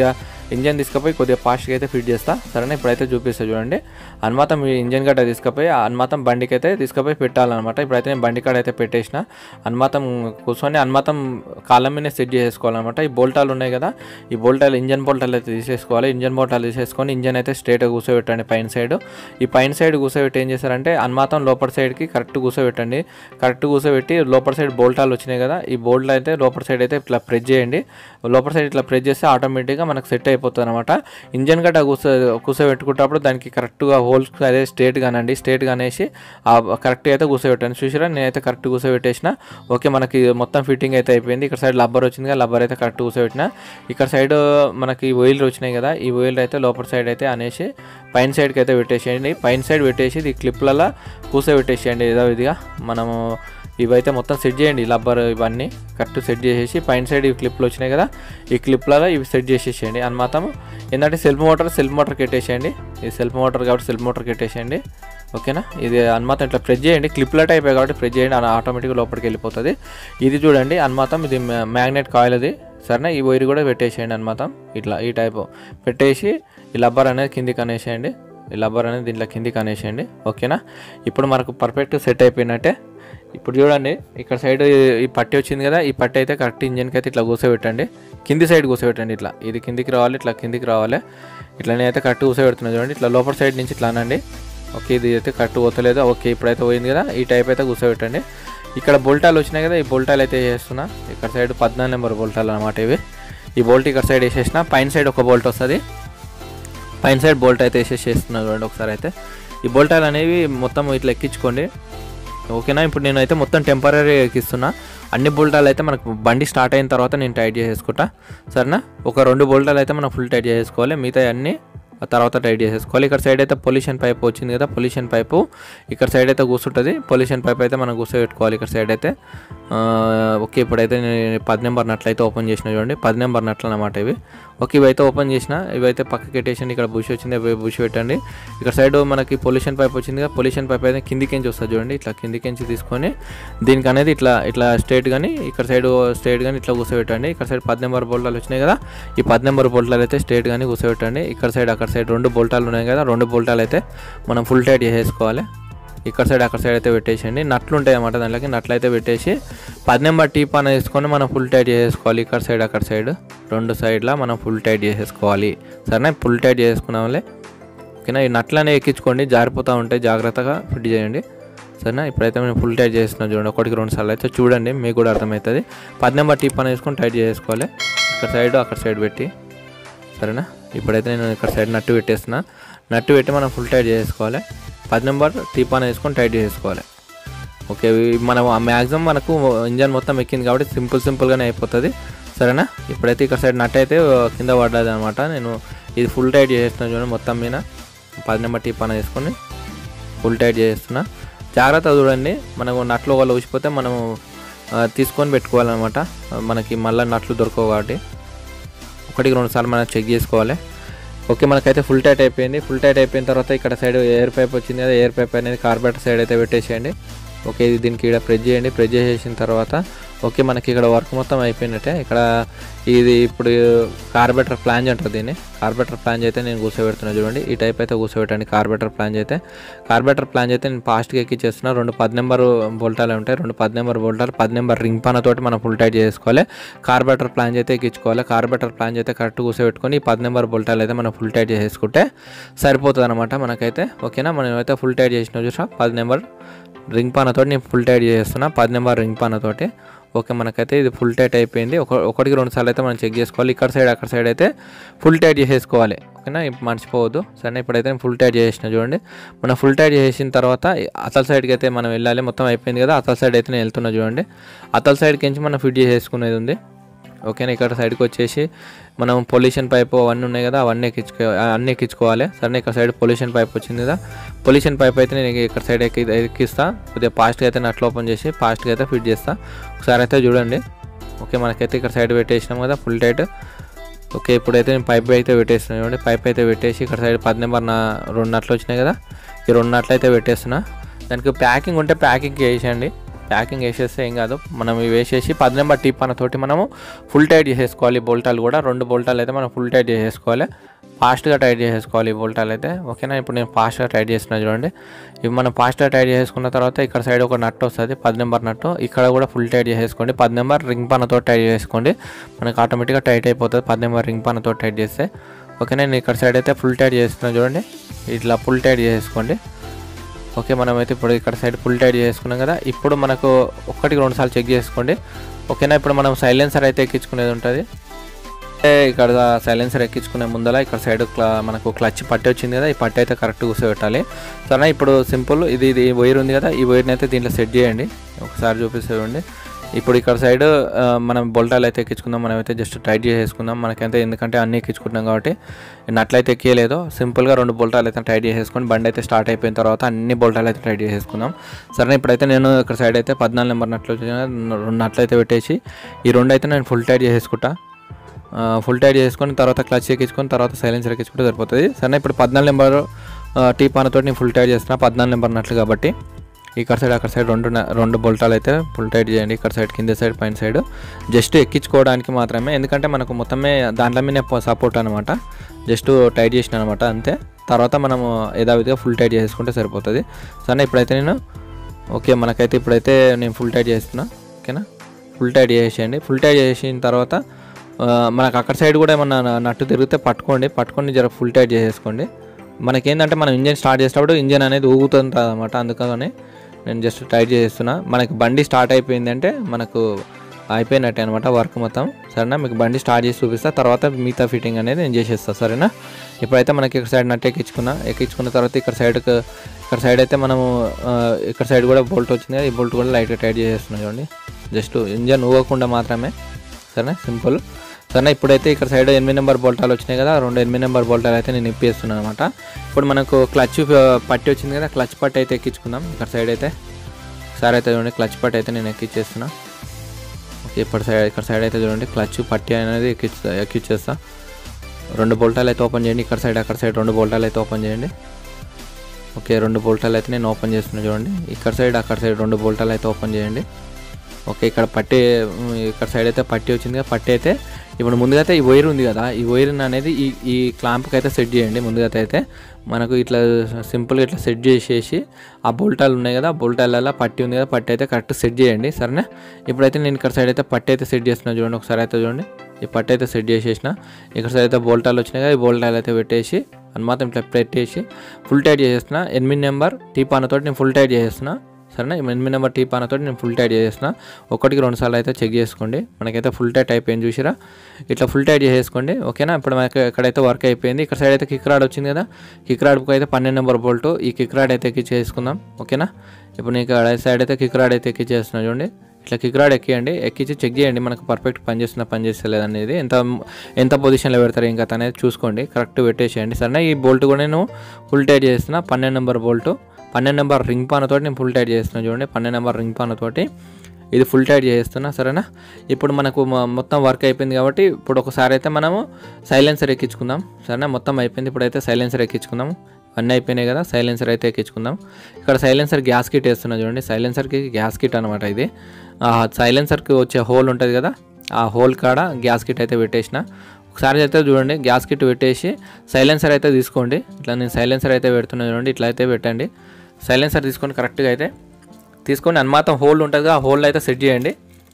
ఇంజన్ తీసుకుపోయి కొద్దిగా ఫాస్ట్గా అయితే ఫిట్ చేస్తా సరేనా. ఇప్పుడైతే చూపిస్తా చూడండి. అనుమాతం మీ ఇంజన్ గట్ట తీసుకుపోయి అనుమాతం బండికి అయితే తీసుకుపోయి పెట్టాలన్నమాట. ఇప్పుడైతే నేను బండి కాడ అయితే పెట్టేసిన అనుమాతం కూర్చొని అనుమాతం కాళ్ళ మీద సెట్ చేసుకోవాలన్నమాట. ఈ బోల్టాలు ఉన్నాయి కదా, ఈ బోల్టాలు ఇంజన్ బోల్టాలు అయితే తీసేసుకోవాలి. ఇంజన్ బోల్టాలు తీసేసుకొని ఇంజన్ అయితే స్ట్రైట్గా కూర్చోబెట్టండి పైన సైడ్. ఈ పైన సైడ్ కూర్చోబెట్టి ఏం చేస్తారంటే అనుమాతం లోపల సైడ్కి కరెక్ట్ కూర్చోబెట్టండి. కరెక్ట్ కూర్చోబెట్టి లోపల సైడ్ బోల్టాలు వచ్చినాయి కదా, ఈ బోల్ట్ అయితే లోపల సైడ్ అయితే ఇట్లా ప్రెస్ చేయండి. లోపల సైడ్ ఇట్లా ప్రెస్ చేస్తే ఆటోమేటిక్గా మనకు సెట్ అయిపోతుంది అనమాట. ఇంజన్ గట్ట కూర్చో కూర్చోబెట్టుకుంటప్పుడు దానికి కరెక్ట్గా హోల్స్ అదే స్ట్రేట్గా అనండి, స్ట్రేట్గా అనేసి కరెక్ట్గా అయితే కూర్చోబెట్టాను. చూసారా నేనైతే కరెక్ట్ కూర్చోబెట్టేసిన. ఓకే మనకి మొత్తం ఫిట్టింగ్ అయితే అయిపోయింది. ఇక్కడ సైడ్ లబ్బర్ వచ్చింది కదా, లబ్బర్ అయితే కరెక్ట్ కూర్చోబెట్టిన. ఇక్కడ సైడ్ మనకి వైర్లు వచ్చినాయి కదా, ఈ వైర్లు అయితే లోపల సైడ్ అయితే అనేసి పైన సైడ్కి అయితే పెట్టేసేయండి. పైన సైడ్ పెట్టేసి ఈ క్లిప్లలో కూర్చోబెట్టేసేయండి. ఏదో ఇదిగా మనము ఇవైతే మొత్తం సెట్ చేయండి. లబ్బర్ ఇవన్నీ కరెక్ట్ సెట్ చేసేసి పైన సైడ్ ఈ క్లిప్లు వచ్చినాయి కదా, ఈ క్లిప్లలో ఇవి సెట్ చేసేసేయండి. అన్నమాట ఏంటంటే సెల్ఫ్ మోటార్ సెల్ఫ్ మోటార్ కట్టేసేయండి. ఇది సెల్ఫ్ మోటార్ కాబట్టి సెల్ఫ్ మోటార్ కట్టేసేయండి. ఓకేనా, ఇది అన్నమాట ఇట్లా ప్రెస్ చేయండి. క్లిప్ల టైప్ కాబట్టి ప్రెస్ చేయండి, అలా ఆటోమేటిక్గా లోపలికి వెళ్ళిపోతుంది. ఇది చూడండి అన్నమాట ఇది మ్యాగ్నెట్ కాయిల్ అది సరేనా. ఈ వైర్ కూడా పెట్టేసేయండి అన్నమాట. ఇట్లా ఈ టైపు పెట్టేసి ఈ లబ్బర్ అనేది కిందికి అనేసేయండి. ఈ లబ్బర్ అనేది దీంట్లో కిందికి అనేసేయండి. ఓకేనా, ఇప్పుడు మనకు పర్ఫెక్ట్ సెట్ అయిపోయినట్టే. ఇప్పుడు చూడండి ఇక్కడ సైడ్ ఈ పట్టి వచ్చింది కదా, ఈ పట్టి అయితే కరెక్ట్ ఇంజన్కి అయితే ఇట్లా కూర్చోబెట్టండి. కింది సైడ్ కూర్చోబెట్టండి. ఇట్లా ఇది కిందికి రావాలి, ఇట్లా కిందికి రావాలి. ఇట్లానే అయితే కరెక్ట్ కూర్చోబెడుతున్నా చూడండి. ఇట్లా లోపల సైడ్ నుంచి ఇట్లా అనండి. ఓకే ఇది అయితే కరెక్ట్ పోతలేదు. ఓకే ఇప్పుడైతే పోయింది కదా, ఈ టైప్ అయితే కూర్చోబెట్టండి. ఇక్కడ బోల్టాలు వచ్చినాయి కదా, ఈ బోల్టాలు అయితే వేసేస్తున్నా. ఇక్కడ సైడ్ పద్నాలుగు నెంబర్ బోల్టాలు అనమాట ఇవి. ఈ బోల్ట్ ఇక్కడ సైడ్ వేసేసిన. పైన సైడ్ ఒక బోల్ట్ వస్తుంది, పైన సైడ్ బోల్ట్ అయితే వేసేసి చేస్తున్నా చూడండి ఒకసారి. అయితే ఈ బోల్టాలు అనేవి మొత్తం ఇట్లా ఎక్కించుకోండి. ఓకేనా, ఇప్పుడు నేను అయితే మొత్తం టెంపరీ ఎక్కిస్తున్నా. అన్ని బోల్టాలు అయితే మనకు బండి స్టార్ట్ అయిన తర్వాత నేను టైట్ చేసేసుకుంటా సరేనా. ఒక రెండు బోల్టాలు అయితే మనం ఫుల్ టైట్ చేసుకోవాలి, మిగతా అన్నీ తర్వాత టైట్ చేసేసుకోవాలి. ఇక్కడ సైడ్ అయితే పొల్యూషన్ పైప్ వచ్చింది కదా, పొల్యూషన్ పైపు ఇక్కడ సైడ్ అయితే కూర్చుంటుంది. పొల్యూషన్ పైప్ అయితే మనం కూర్చోబెట్టుకోవాలి ఇక్కడ సైడ్ అయితే. ఓకే ఇప్పుడైతే నేను పది నెంబర్ నట్లు అయితే ఓపెన్ చేసిన చూడండి, పది నెంబర్ నట్లు అన్నమాట ఇవి. ఓకే ఇవైతే ఓపెన్ చేసిన, ఇవైతే పక్కకి పెట్టేసండి. ఇక్కడ బుష్ వచ్చింది, బుష్ పెట్టండి. ఇక్కడ సైడ్ మనకి పొల్యూషన్ పైప్ వచ్చింది కదా, పొల్యూషన్ పైప్ అయితే కిందికించి వస్తుంది చూడండి. ఇట్లా కిందికించి తీసుకొని దీనికి అనేది ఇట్లా ఇట్లా స్ట్రైట్ కానీ ఇక్కడ సైడ్ స్ట్రైట్ కానీ ఇట్లా కూర్చోబెట్టండి. ఇక్కడ సైడ్ పది నెంబర్ బోల్టాలు వచ్చినాయి కదా, ఈ పది నెంబర్ బోల్టాలు అయితే స్ట్రైట్ కానీ కూర్చోబెట్టండి. ఇక్కడ సైడ్ అక్కడ సైడ్ రెండు బోల్టాలు ఉన్నాయి కదా, రెండు బోల్టాలు అయితే మనం ఫుల్ టైట్ చేసేసుకోవాలి. ఇక్కడ సైడ్ అక్కడ సైడ్ అయితే పెట్టేసేయండి. నట్లు ఉంటాయి అన్నమాట, దాంట్లోకి నట్లు అయితే పెట్టేసి పది నెంబర్ టీప్ అనేది తీసుకొని మనం ఫుల్ టైట్ చేసేసుకోవాలి. ఇక్కడ సైడ్ అక్కడ సైడ్ రెండు సైడ్లా మనం ఫుల్ టైట్ చేసేసుకోవాలి సరేనా. ఫుల్ టైట్ చేసుకున్నాంలే. ఓకేనా, ఈ నట్లు అనేవి ఎక్కించుకోండి, జారిపోతూ ఉంటాయి, జాగ్రత్తగా ఫిట్ చేయండి సరేనా. ఇప్పుడైతే మేము ఫుల్ టైట్ చేస్తున్నాం చూడండి, ఒకటికి రెండు సార్లు అయితే చూడండి, మీకు కూడా అర్థమవుతుంది. పది నెంబర్ టీప్ అనేది వేసుకొని టైట్ చేసుకోవాలి. ఇక్కడ సైడ్ అక్కడ సైడ్ పెట్టి సరేనా. ఇప్పుడైతే నేను ఇక్కడ సైడ్ నట్టు పెట్టేస్తున్నా. నట్టు పెట్టి మనం ఫుల్ టైట్ చేసుకోవాలి. పది నెంబర్ టీప్ అనేది వేసుకొని టైట్ చేసుకోవాలి. ఓకే మనం మ్యాక్సిమం మనకు ఇంజన్ మొత్తం ఎక్కింది కాబట్టి సింపుల్ సింపుల్గానే అయిపోతుంది సరేనా. ఇప్పుడైతే ఇక్కడ సైడ్ నట్ అయితే కింద పడ్డది అనమాట. నేను ఇది ఫుల్ టైట్ చేస్తున్నాను చూడండి, మొత్తం మీద పది నెంబర్ టీప్ అనేది వేసుకొని ఫుల్ టైట్ చేస్తున్నా. జాగ్రత్త చూడండి, మనకు నట్లు వాళ్ళు ఊసిపోతే మనం తీసుకొని పెట్టుకోవాలన్నమాట. మనకి మళ్ళీ నట్లు దొరకవు కాబట్టి ఒకటికి రెండు సార్లు మనం చెక్ చేసుకోవాలి. ఓకే మనకైతే ఫుల్ టైట్ అయిపోయింది. ఫుల్ టైట్ అయిపోయిన తర్వాత ఇక్కడ సైడ్ ఎయిర్ పైప్ వచ్చింది కదా, ఎయిర్ పైప్ అనేది కార్బోరేటర్ సైడ్ అయితే పెట్టేసేయండి. ఓకే ఇది దీనికి ఇక్కడ ప్రెస్ చేయండి. ప్రెస్ చేసేసిన తర్వాత ఓకే మనకి ఇక్కడ వర్క్ మొత్తం అయిపోయినట్టే. ఇక్కడ ఇది ఇప్పుడు కార్బోరేటర్ ప్లాంజ్ అంటారు దీన్ని. కార్బోరేటర్ ప్లాంజ్ అయితే నేను కూర్చోబెడుతున్నా చూడండి, ఈ టైప్ అయితే కూర్చోబెట్టండి. కార్బోరేటర్ ప్లాంజ్ అయితే కార్బోరేటర్ ప్లాంజ్ అయితే నేను ఫాస్ట్గా ఎక్కిచ్చేస్తున్నా. రెండు పది నెంబర్ బోల్టాలు ఉంటాయి, రెండు పది నెంబర్ బోల్టాలు పది నెంబర్ రింగ్ పానతోటి మనం ఫుల్ టైట్ చేసుకోవాలి. కార్బోరేటర్ ప్లాంజ్ అయితే ఎక్కించుకోవాలి. కార్బోరేటర్ ప్లాంజ్ అయితే కరెక్ట్ కూర్చోబెట్టుకొని ఈ పది నెంబర్ బోల్టాలు అయితే మనం ఫుల్ టైట్ చేసుకుంటే సరిపోతుంది అనమాట మనకైతే. ఓకేనా, మనం అయితే ఫుల్ టైట్ చేసిన చూసా పది నెంబర్ రింగ్ పానతోటి నేను ఫుల్ టైట్ చేస్తున్నా, పది నెంబర్ రింగ్ పానతోటి. ఓకే మనకైతే ఇది ఫుల్ టైట్ అయిపోయింది. ఒక ఒకటికి రెండు సార్లు అయితే మనం చెక్ చేసుకోవాలి. ఇక్కడ సైడ్ అక్కడ సైడ్ అయితే ఫుల్ టైట్ చేసేసుకోవాలి. ఓకేనా, మర్చిపోవద్దు సరే. ఇప్పుడైతే నేను ఫుల్ టైట్ చేసిన చూడండి. మనం ఫుల్ టైట్ చేసిన తర్వాత అతల సైడ్కి అయితే మనం వెళ్ళాలి. మొత్తం అయిపోయింది కదా, అతల సైడ్ అయితే నేను వెళ్తున్నా చూడండి. అతల సైడ్కి నుంచి మనం ఫిట్ చేసేసుకునేది ఉంది. ఓకేనా, ఇక్కడ సైడ్కి వచ్చేసి మనం పొల్యూషన్ పైప్ అవన్నీ ఉన్నాయి కదా, అవన్నీ ఎక్కించుకో అన్నీ ఎక్కించుకోవాలి సరే. ఇక్కడ సైడ్ పొల్యూషన్ పైప్ వచ్చింది కదా, పొల్యూషన్ పైప్ అయితే నేను ఇక్కడ సైడ్ ఎక్కి ఎక్కిస్తా. కొద్దిగా ఫాస్ట్గా అయితే నట్లు ఓపెన్ చేసి ఫాస్ట్గా అయితే ఫిట్ చేస్తా. ఒకసారి అయితే చూడండి. ఓకే మనకైతే ఇక్కడ సైడ్ పెట్టేసినాం కదా ఫుల్ టైట్. ఓకే ఇప్పుడైతే నేను పైప్ అయితే పెట్టేస్తున్నాను చూడండి. పైప్ అయితే పెట్టేసి ఇక్కడ సైడ్ పది నెంబర్ నా రెండు నట్లు వచ్చినాయి కదా, ఈ రెండు నట్లు అయితే పెట్టేస్తున్నా. దానికి ప్యాకింగ్ ఉంటే ప్యాకింగ్ వేసేయండి. ప్యాకింగ్ వేసేస్తే ఏం కాదు. మనం ఇవి వేసేసి పది నెంబర్ టీ పానతోటి మనము ఫుల్ టైట్ చేసేసుకోవాలి. బోల్టాలు కూడా రెండు బోల్టాలు అయితే మనం ఫుల్ టైట్ చేసేసుకోవాలి. ఫాస్ట్గా టైట్ చేసేసుకోవాలి ఈ బోల్టాలు అయితే. ఓకేనా, ఇప్పుడు నేను ఫాస్ట్గా టైట్ చేస్తున్నా చూడండి. ఇవి మనం ఫాస్ట్గా టైట్ చేసుకున్న తర్వాత ఇక్కడ సైడ్ ఒక నట్ వస్తుంది, పది నెంబర్ నట్టు. ఇక్కడ కూడా ఫుల్ టైట్ చేసేసుకోండి. పది నెంబర్ రింగ్ పానతో టైట్ చేసుకోండి, మనకు ఆటోమేటిక్గా టైట్ అయిపోతుంది పది నెంబర్ రింగ్ పానతో టైట్ చేస్తే. ఓకేనా, నేను ఇక్కడ సైడ్ అయితే ఫుల్ టైట్ చేస్తున్నాను చూడండి. ఇట్లా ఫుల్ టైట్ చేసుకోండి. ఓకే, మనమైతే ఇప్పుడు ఇక్కడ సైడ్ ఫుల్ టైట్ చేసుకున్నాం కదా. ఇప్పుడు మనకు ఒకటికి రెండు సార్లు చెక్ చేసుకోండి. ఓకేనా, ఇప్పుడు మనం సైలెన్సర్ అయితే ఎక్కించుకునేది ఉంటుంది. ఇక్కడ సైలెన్సర్ ఎక్కించుకునే ముందర ఇక్కడ సైడ్ మనకు క్లచ్ పట్టి వచ్చింది కదా, ఈ పట్టి అయితే కరెక్ట్ కూర్చోబెట్టాలి. సరేనా, ఇప్పుడు సింపుల్ ఇది ఇది వైర్ ఉంది కదా, ఈ వైర్ని అయితే దీంట్లో సెట్ చేయండి. ఒకసారి చూపిస్తామండి. ఇప్పుడు ఇక్కడ సైడ్ మనం బోల్టాలు అయితే ఎక్కించుకుందాం. మనమైతే జస్ట్ టైట్ చేసేసుకుందాం. మనకైతే ఎందుకంటే అన్నీ ఎక్కించుకుంటాం కాబట్టి నట్లయితే ఎక్కియలేదు. సింపుల్గా రెండు బోల్టాలు అయితే టైట్ చేసేసుకొని బండి అయితే స్టార్ట్ అయిపోయిన తర్వాత అన్ని బోల్టాలు అయితే టైట్ చేసేసుకుందాం. సరే, ఇప్పుడైతే నేను ఇక్కడ సైడ్ అయితే పద్నాలుగు నెంబర్ నట్లు రెండు నట్లు అయితే పెట్టేసి ఈ రెండు అయితే నేను ఫుల్ టైట్ చేసేసుకుంటా. ఫుల్ టైట్ చేసుకొని తర్వాత క్లచ్ ఎక్కించుకొని తర్వాత సైలెన్సర్ ఎక్కించుకుంటే సరిపోతుంది. సరే, ఇప్పుడు పద్నాలుగు నెంబర్ టీ పానతో నేను ఫుల్ టైట్ చేస్తున్నా, పద్నాలుగు నెంబర్ నట్లు కాబట్టి. ఇక్కడ సైడ్ అక్కడ సైడ్ రెండు రెండు బోల్టాలు అయితే ఫుల్ టైట్ చేయండి. ఇక్కడ సైడ్ కింద సైడ్ పైన సైడ్ జస్ట్ ఎక్కించుకోవడానికి మాత్రమే, ఎందుకంటే మనకు మొత్తమే దాంట్లో మీద సపోర్ట్ అనమాట. జస్ట్ టైట్ చేసిన అనమాట అంతే. తర్వాత మనము యథావిధిగా ఫుల్ టైట్ చేసుకుంటే సరిపోతుంది. సరే, ఇప్పుడైతే నేను ఓకే మనకైతే ఇప్పుడైతే నేను ఫుల్ టైట్ చేస్తున్నా. ఓకేనా, ఫుల్ టైట్ చేసేయండి. ఫుల్ టైట్ చేసిన తర్వాత మనకు అక్కడ సైడ్ కూడా ఏమన్నా నట్టు తిరిగితే పట్టుకోండి, పట్టుకొని జర ఫుల్ టైట్ చేసేసుకోండి. మనకేంటంటే మనం ఇంజన్ స్టార్ట్ చేసేటప్పుడు ఇంజన్ అనేది ఊగుతుంటుంది అనమాట, అందుకని నేను జస్ట్ టైట్ చేస్తున్నా. మనకి బండి స్టార్ట్ అయిపోయింది అంటే మనకు అయిపోయినట్టే అనమాట వర్క్ మొత్తం. సరేనా, మీకు బండి స్టార్ట్ చేసి చూపిస్తా, తర్వాత మిగతా ఫిట్టింగ్ అనేది నేను చేసేస్తాను. సరేనా, ఇప్పుడైతే మనకి ఇక్కడ సైడ్ నట్టు ఎక్కించుకున్నా. ఎక్కించుకున్న తర్వాత ఇక్కడ సైడ్కి ఇక్కడ సైడ్ అయితే మనము ఇక్కడ సైడ్ కూడా బోల్ట్ వచ్చింది కదా, ఈ బోల్ట్ కూడా లైట్గా టైట్ చేసేస్తున్నాం చూడండి. జస్ట్ ఇంజన్ ఊగకుండా మాత్రమే. సరేనా, సింపుల్. సరే, ఇప్పుడైతే ఇక్కడ సైడ్ ఎనిమిది నెంబర్ బోల్టాలు వచ్చినాయి కదా, రెండు ఎనిమిది నెంబర్ బోల్టాలు అయితే నేను ఇప్పేస్తున్నాను అనమాట. ఇప్పుడు మనకు క్లచ్ పట్టి వచ్చింది కదా, క్లచ్ పట్టి అయితే ఎక్కించుకుందాం. ఇక్కడ సైడ్ అయితే ఒకసారి అయితే చూడండి, క్లచ్ పట్టి అయితే నేను ఎక్కించేస్తున్నా. ఓకే, ఇప్పుడు సైడ్ ఇక్కడ సైడ్ అయితే చూడండి క్లచ్ పట్టి అనేది ఎక్కించా ఎక్కించేస్తా. రెండు బోల్టాలు అయితే ఓపెన్ చేయండి. ఇక్కడ సైడ్ అక్కడ సైడ్ రెండు బోల్టాలు అయితే ఓపెన్ చేయండి. ఓకే, రెండు బోల్టాలు అయితే నేను ఓపెన్ చేస్తున్నా చూడండి. ఇక్కడ సైడ్ అక్కడ సైడ్ రెండు బోల్టాలు అయితే ఓపెన్ చేయండి. ఓకే, ఇక్కడ పట్టి ఇక్కడ సైడ్ అయితే పట్టి వచ్చింది కదా, పట్టి అయితే ఇప్పుడు ముందుగా అయితే ఈ వైర్ ఉంది కదా, ఈ వైర్ అనేది ఈ ఈ క్లాంప్కి అయితే సెట్ చేయండి. ముందుగా అయితే మనకు ఇట్లా సింపుల్గా ఇట్లా సెట్ చేసేసి ఆ బోల్టాలు ఉన్నాయి కదా, బోల్టాలలో పట్టి ఉంది కదా, పట్టి అయితే కరెక్ట్ సెట్ చేయండి. సరేనా, ఇప్పుడైతే నేను ఇక్కడ సైడ్ అయితే పట్టి అయితే సెట్ చేస్తున్నా చూడండి. ఒకసారి అయితే చూడండి, ఈ పట్టి అయితే సెట్ చేసేసిన. ఇక్కడ సైడ్ అయితే బోల్టాలు వచ్చినాయి కదా, ఈ బోల్టాలు అయితే పెట్టేసి అని మాత్రం ఇట్లా పెట్టేసి ఫుల్ టైట్ చేసేస్తున్నా. ఎనిమిది నెంబర్ టీ పానతోటి నేను ఫుల్ టైట్ చేసేస్తున్నా. సరేనా, ఎనిమిది నెంబర్ టీ పానతో నేను ఫుల్ టైట్ చేసేస్తున్నా. ఒకటికి రెండు సార్లు అయితే చెక్ చేసుకోండి. మనకైతే ఫుల్ టైట్ అయిపోయింది చూసిరా, ఇట్లా ఫుల్ టైట్ చేసేసుకోండి. ఓకేనా, ఇప్పుడు మనకి ఎక్కడైతే వర్క్ అయిపోయింది. ఇక్కడ సైడ్ అయితే కిక్ రాడ్ వచ్చింది కదా, కిక్ రాడ్కి అయితే పన్నెండు నెంబర్ బోల్ట్, ఈ కిక్ రాడ్ అయితే ఎక్కి చేసుకుందాం. ఓకేనా, ఇప్పుడు నీకు సైడ్ అయితే కిక్ రాడ్ అయితే ఎక్కి చేస్తున్నా చూడండి. ఇట్లా కిక్ రాడ్ ఎక్కియండి, ఎక్కించి చెక్ చేయండి మనకు పర్ఫెక్ట్ పని చేస్తున్నా పని చేస్తలేదు అనేది, ఎంత ఎంత పొజిషన్లో పెడతారు ఇంకా అనేది చూసుకోండి, కరెక్ట్ పెట్టేసేయండి. సరేనా, ఈ బోల్ట్ కూడా నేను ఫుల్ టైట్ చేస్తున్నా. పన్నెండు నెంబర్ బోల్ట్, పన్నెండు నెంబర్ రింగ్ పానతోటి నేను ఫుల్ టైట్ చేస్తున్నా చూడండి. పన్నెండు నెంబర్ రింగ్ పానతోటి ఇది ఫుల్ టైట్ చేస్తున్నా. సరేనా, ఇప్పుడు మనకు మొత్తం వర్క్ అయిపోయింది కాబట్టి ఇప్పుడు ఒకసారి అయితే మనము సైలెన్సర్ ఎక్కించుకుందాం. సరేనా, మొత్తం అయిపోయింది. ఇప్పుడైతే సైలెన్సర్ ఎక్కించుకుందాం. అన్నీ అయిపోయినాయి కదా, సైలెన్సర్ అయితే ఎక్కించుకుందాం. ఇక్కడ సైలెన్సర్ గ్యాస్ కిట్ వేస్తున్నా చూడండి. సైలెన్సర్కి గ్యాస్ కిట్ అనమాట ఇది. సైలెన్సర్కి వచ్చే హోల్ ఉంటుంది కదా, ఆ హోల్ కాడ గ్యాస్ కిట్ అయితే పెట్టేసిన. ఒకసారి అయితే చూడండి, గ్యాస్ కిట్ పెట్టేసి సైలెన్సర్ అయితే తీసుకోండి. ఇట్లా నేను సైలెన్సర్ అయితే పెడుతున్నా చూడండి, ఇట్లా అయితే పెట్టండి. సైలెన్సర్ తీసుకొని కరెక్ట్గా అయితే తీసుకొని అన్మాత్రం హోల్ ఉంటుంది కదా, ఆ హోల్ అయితే సెట్ చేయండి.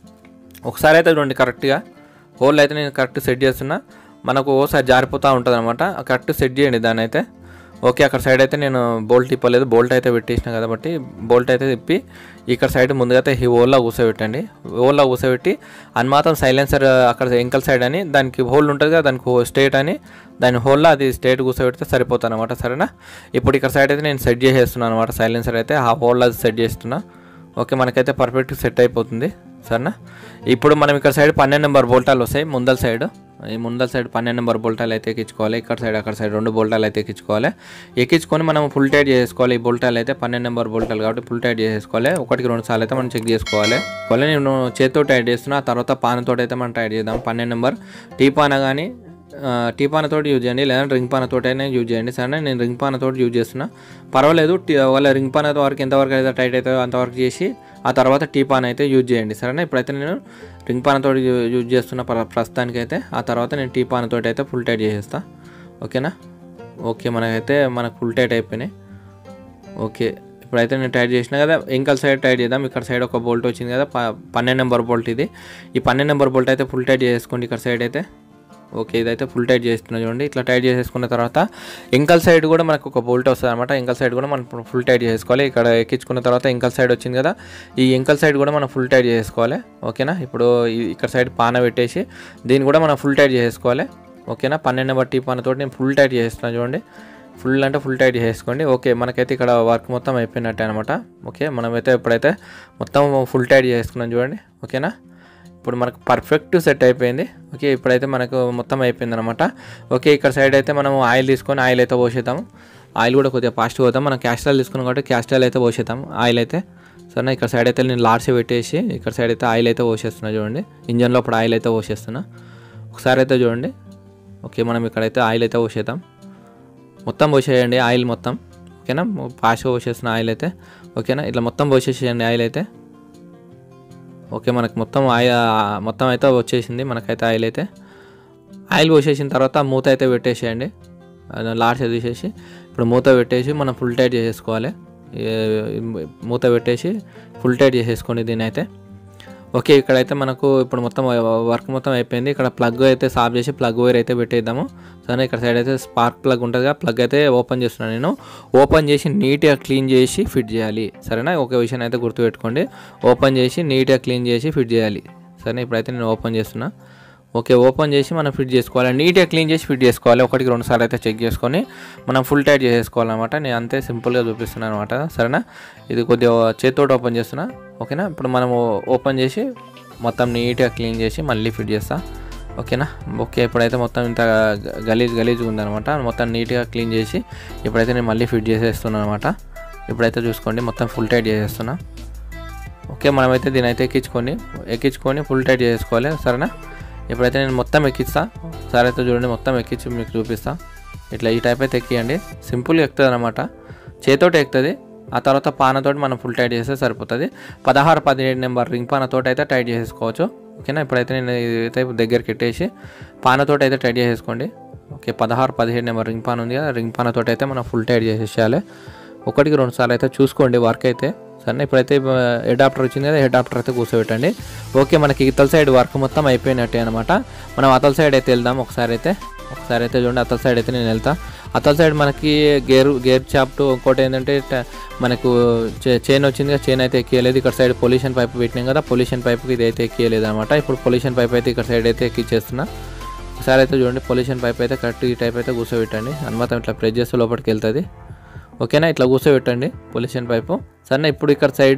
ఒకసారి అయితే చూడండి కరెక్ట్గా హోల్ అయితే నేను కరెక్ట్ సెట్ చేస్తున్నా. మనకు ఓసారి జారిపోతూ ఉంటుంది అనమాట, కరెక్ట్ సెట్ చేయండి దాన్ని అయితే. ఓకే, అక్కడ సైడ్ అయితే నేను బోల్ట్ తిప్పలేదు, బోల్ట్ అయితే పెట్టేసిన కాబట్టి బోల్ట్ అయితే తిప్పి ఇక్కడ సైడ్ ముందుగా అయితే ఈ హోల్లా కూర్చోబెట్టండి. హోల్లా కూర్చోబెట్టి అన్మాత్రం సైలెన్సర్ అక్కడ ఎంకల్ సైడ్ అని దానికి హోల్ ఉంటుంది కదా, దానికి స్టేట్ అని దాని హోల్లా అది స్టేట్ కూర్చోబెడితే సరిపోతుంది అనమాట. సరేనా, ఇప్పుడు ఇక్కడ సైడ్ అయితే నేను సెట్ చేసేస్తున్నాను అనమాట. సైలెన్సర్ అయితే ఆ హోల్లా సెట్ చేస్తున్నా. ఓకే, మనకైతే పర్ఫెక్ట్ సెట్ అయిపోతుంది. సరేనా, ఇప్పుడు మనం ఇక్కడ సైడ్ పన్నెండు నెంబర్ బోల్టాలు వస్తాయి ముందల సైడ్. ఈ ముందల సైడ్ పన్నెండు నెంబర్ బోల్టాలు అయితే ఎక్కించుకోవాలి. ఇక్కడ సైడ్ అక్కడ సైడ్ రెండు బోల్టాలు అయితే ఎక్కించుకోవాలి. ఎక్కించుకొని మనం ఫుల్ టైట్ చేసుకోవాలి. ఈ బోల్టాలు అయితే పన్నెండు నెంబర్ బోల్టాలు కాబట్టి ఫుల్ టైట్ చేసుకోవాలి. ఒకటికి రెండు సార్లు అయితే మనం చెక్ చేసుకోవాలి. నేను చేతితో టైట్ చేస్తున్నా, ఆ తర్వాత పానతో అయితే మనం టైట్ చేద్దాం. పన్నెండు నెంబర్ టీ పాన కానీ టీ పానతోటి యూజ్ చేయండి, లేదంటే రింగ్ పానతోటి అయినా యూజ్ చేయండి. సరే నేను రింగ్ పానతోటి యూజ్ చేస్తున్నా, పర్వాలేదు. వాళ్ళ రింగ్ పాన వరకు ఎంతవరకు అయితే టైట్ అవుతుందో అంతవరకు చేసి ఆ తర్వాత టీ పాన్ అయితే యూజ్ చేయండి. సరేనా ఇప్పుడైతే నేను రింగ్ పానతోటి యూజ్ చేస్తున్న ప్రస్తుతానికి అయితే, ఆ తర్వాత నేను టీ పానతోటి అయితే ఫుల్ టైట్ చేసేస్తా. ఓకేనా? ఓకే, మనకైతే మనకు ఫుల్ టైట్ అయిపోయినాయి. ఓకే, ఇప్పుడైతే నేను టైట్ చేసినా కదా, ఇంకల్ సైడ్ టైట్ చేద్దాం. ఇక్కడ సైడ్ ఒక బోల్ట్ వచ్చింది కదా, పన్నెండు నెంబర్ బోల్ట్ ఇది. ఈ పన్నెండు నెంబర్ బోల్ట్ అయితే ఫుల్ టైట్ చేసుకోండి ఇక్కడ సైడ్ అయితే. ఓకే, ఇదైతే ఫుల్ టైట్ చేస్తున్నా చూడండి. ఇట్లా టైట్ చేసేసుకున్న తర్వాత ఇంకల్ సైడ్ కూడా మనకు ఒక బోల్ట్ వస్తుంది అనమాట. ఇంకల్ సైడ్ కూడా మనం ఫుల్ టైట్ చేసుకోవాలి. ఇక్కడ ఎక్కించుకున్న తర్వాత ఇంకల్ సైడ్ వచ్చింది కదా, ఈ ఇంకల్ సైడ్ కూడా మనం ఫుల్ టైట్ చేసుకోవాలి. ఓకేనా? ఇప్పుడు ఇక్కడ సైడ్ పాన పెట్టేసి దీన్ని కూడా మనం ఫుల్ టైట్ చేసుకోవాలి. ఓకేనా? పన్నెండు నెంబర్ టీ పానతో నేను ఫుల్ టైట్ చేస్తున్నాను చూడండి. ఫుల్ అంటే ఫుల్ టైట్ చేసుకోండి. ఓకే, మనకైతే ఇక్కడ వర్క్ మొత్తం అయిపోయినట్టే అనమాట. ఓకే, మనమైతే ఇప్పుడైతే మొత్తం ఫుల్ టైట్ చేసుకున్నాం చూడండి. ఓకేనా? ఇప్పుడు మనకు పర్ఫెక్ట్ సెట్ అయిపోయింది. ఓకే, ఇప్పుడైతే మనకు మొత్తం అయిపోయింది అనమాట. ఓకే, ఇక్కడ సైడ్ అయితే మనం ఆయిల్ తీసుకొని ఆయిల్ అయితే పోసేద్దాం. ఆయిల్ కూడా కొద్దిగా ఫాస్ట్ పోతాం. మనం క్యాస్ట్రాయిల్ తీసుకున్నాం కాబట్టి క్యాస్ట్రాయిల్ అయితే పోసేద్దాం ఆయిల్ అయితే. సరేనా? ఇక్కడ సైడ్ అయితే నేను లాడ్స్ పెట్టేసి ఇక్కడ సైడ్ అయితే ఆయిల్ అయితే పోసేస్తున్నా చూడండి. ఇంజన్లో ఇప్పుడు ఆయిల్ అయితే పోసేస్తున్నా. ఒకసారి అయితే చూడండి. ఓకే, మనం ఇక్కడైతే ఆయిల్ అయితే పోసేద్దాం. మొత్తం పోసేయండి ఆయిల్ మొత్తం. ఓకేనా? ఫాస్ట్గా పోసేస్తున్న ఆయిల్ అయితే. ఓకేనా? ఇట్లా మొత్తం పోసేసేయండి ఆయిల్ అయితే. ఓకే, మనకు మొత్తం ఆయిల్ మొత్తం అయితే వచ్చేసింది మనకైతే ఆయిల్ అయితే. ఆయిల్ పోసేసిన తర్వాత మూత అయితే పెట్టేసేయండి. లాడ్స్ తీసేసి ఇప్పుడు మూత పెట్టేసి మనం ఫుల్ టైట్ చేసేసుకోవాలి. మూత పెట్టేసి ఫుల్ టైట్ చేసేసుకోండి దీని అయితే. ఓకే, ఇక్కడైతే మనకు ఇప్పుడు మొత్తం వర్క్ మొత్తం అయిపోయింది. ఇక్కడ ప్లగ్ అయితే సాఫ్ చేసి ప్లగ్ వైర్ అయితే పెట్టేద్దాము. సరే, ఇక్కడ సైడ్ అయితే స్పార్క్ ప్లగ్ ఉంటుంది కదా, ప్లగ్ అయితే ఓపెన్ చేస్తున్నాను నేను. ఓపెన్ చేసి నీట్గా క్లీన్ చేసి ఫిట్ చేయాలి. సరేనా? ఒక విషయం అయితే గుర్తుపెట్టుకోండి, ఓపెన్ చేసి నీట్గా క్లీన్ చేసి ఫిట్ చేయాలి. సరే, ఇప్పుడైతే నేను ఓపెన్ చేస్తున్నా. ఓకే, ఓపెన్ చేసి మనం ఫిట్ చేసుకోవాలి. నీట్గా క్లీన్ చేసి ఫిట్ చేసుకోవాలి. ఒకటికి రెండు సార్లు అయితే చెక్ చేసుకొని మనం ఫుల్ టైట్ చేసేసుకోవాలన్నమాట. నేను అంతే సింపుల్గా చూపిస్తున్నాను అనమాట. సరేనా? ఇది కొద్దిగా చేతితోటి ఓపెన్ చేస్తున్నా. ఓకేనా? ఇప్పుడు మనము ఓపెన్ చేసి మొత్తం నీట్గా క్లీన్ చేసి మళ్ళీ ఫిట్ చేస్తా. ఓకేనా? ఓకే, ఇప్పుడైతే మొత్తం ఇంత గలీజ్ గలీజ్గా ఉందనమాట. మొత్తం నీట్గా క్లీన్ చేసి ఇప్పుడైతే నేను మళ్ళీ ఫిట్ చేసేస్తున్నాను అనమాట. ఇప్పుడైతే చూసుకోండి మొత్తం ఫుల్ టైట్ చేసేస్తున్నా. ఓకే, మనమైతే దీని అయితే ఎక్కించుకొని ఎక్కించుకొని ఫుల్ టైట్ చేసుకోవాలి. సరేనా? ఇప్పుడైతే నేను మొత్తం ఎక్కిస్తా. సరే అయితే చూడండి, మొత్తం ఎక్కించి మీకు చూపిస్తా. ఇట్లా ఈ టైప్ అయితే ఎక్కియండి. సింపుల్గా ఎక్కుతుంది అనమాట, చేతోటి ఎక్కుతుంది. ఆ తర్వాత పానతోటి మనం ఫుల్ టైట్ చేస్తే సరిపోతుంది. పదహారు పదిహేడు నెంబర్ రింగ్ పానతోటి అయితే టైట్ చేసుకోవచ్చు. ఓకేనా? ఇప్పుడైతే నేను ఇదైతే దగ్గరికి పెట్టేసి పానతోటి అయితే టైట్ చేసేసుకోండి. ఓకే, పదహారు పదిహేడు నెంబర్ రింగ్ పాన్ ఉంది కదా, రింగ్ పానతోటి అయితే మనం ఫుల్ టైట్ చేసేసేయాలి. ఒకటికి రెండు సార్లు అయితే చూసుకోండి వర్క్ అయితే. సరే, ఇప్పుడైతే అడాప్టర్ వచ్చింది కదా, అడాప్టర్ అయితే కూర్చోబెట్టండి. ఓకే, మనకి ఇతల సైడ్ వర్క్ మొత్తం అయిపోయినట్టే అనమాట. మనం అతల సైడ్ అయితే వెళ్దాం ఒకసారి అయితే. ఒకసారి అయితే చూడండి, అతల సైడ్ అయితే నేను వెళ్తా. అతల సైడ్ మనకి గేర్ గేర్ చాప్ట్, ఇంకోటి ఏంటంటే మనకు చైన్ వచ్చింది కదా, చైన్ అయితే ఎక్కియలేదు. ఇక్కడ సైడ్ పొల్యూషన్ పైప్ పెట్టినాం కదా, పొల్యూషన్ పైప్కి ఇది అయితే ఎక్కియలేదు అనమాట. ఇప్పుడు పొల్యూషన్ పైప్ అయితే ఇక్కడ సైడ్ అయితే ఎక్కిచ్చేస్తున్నా. ఒకసారి అయితే చూడండి, పొల్యూషన్ పైప్ అయితే కరెక్ట్ ఈ టైప్ అయితే కూర్చోబెట్టండి. అనమాట ఇట్లా ప్రెస్ చేస్తే లోపలికి వెళ్తుంది. ఓకేనా? ఇట్లా కూర్చోబెట్టండి పొల్యూషన్ పైపు. సరే, ఇప్పుడు ఇక్కడ సైడ్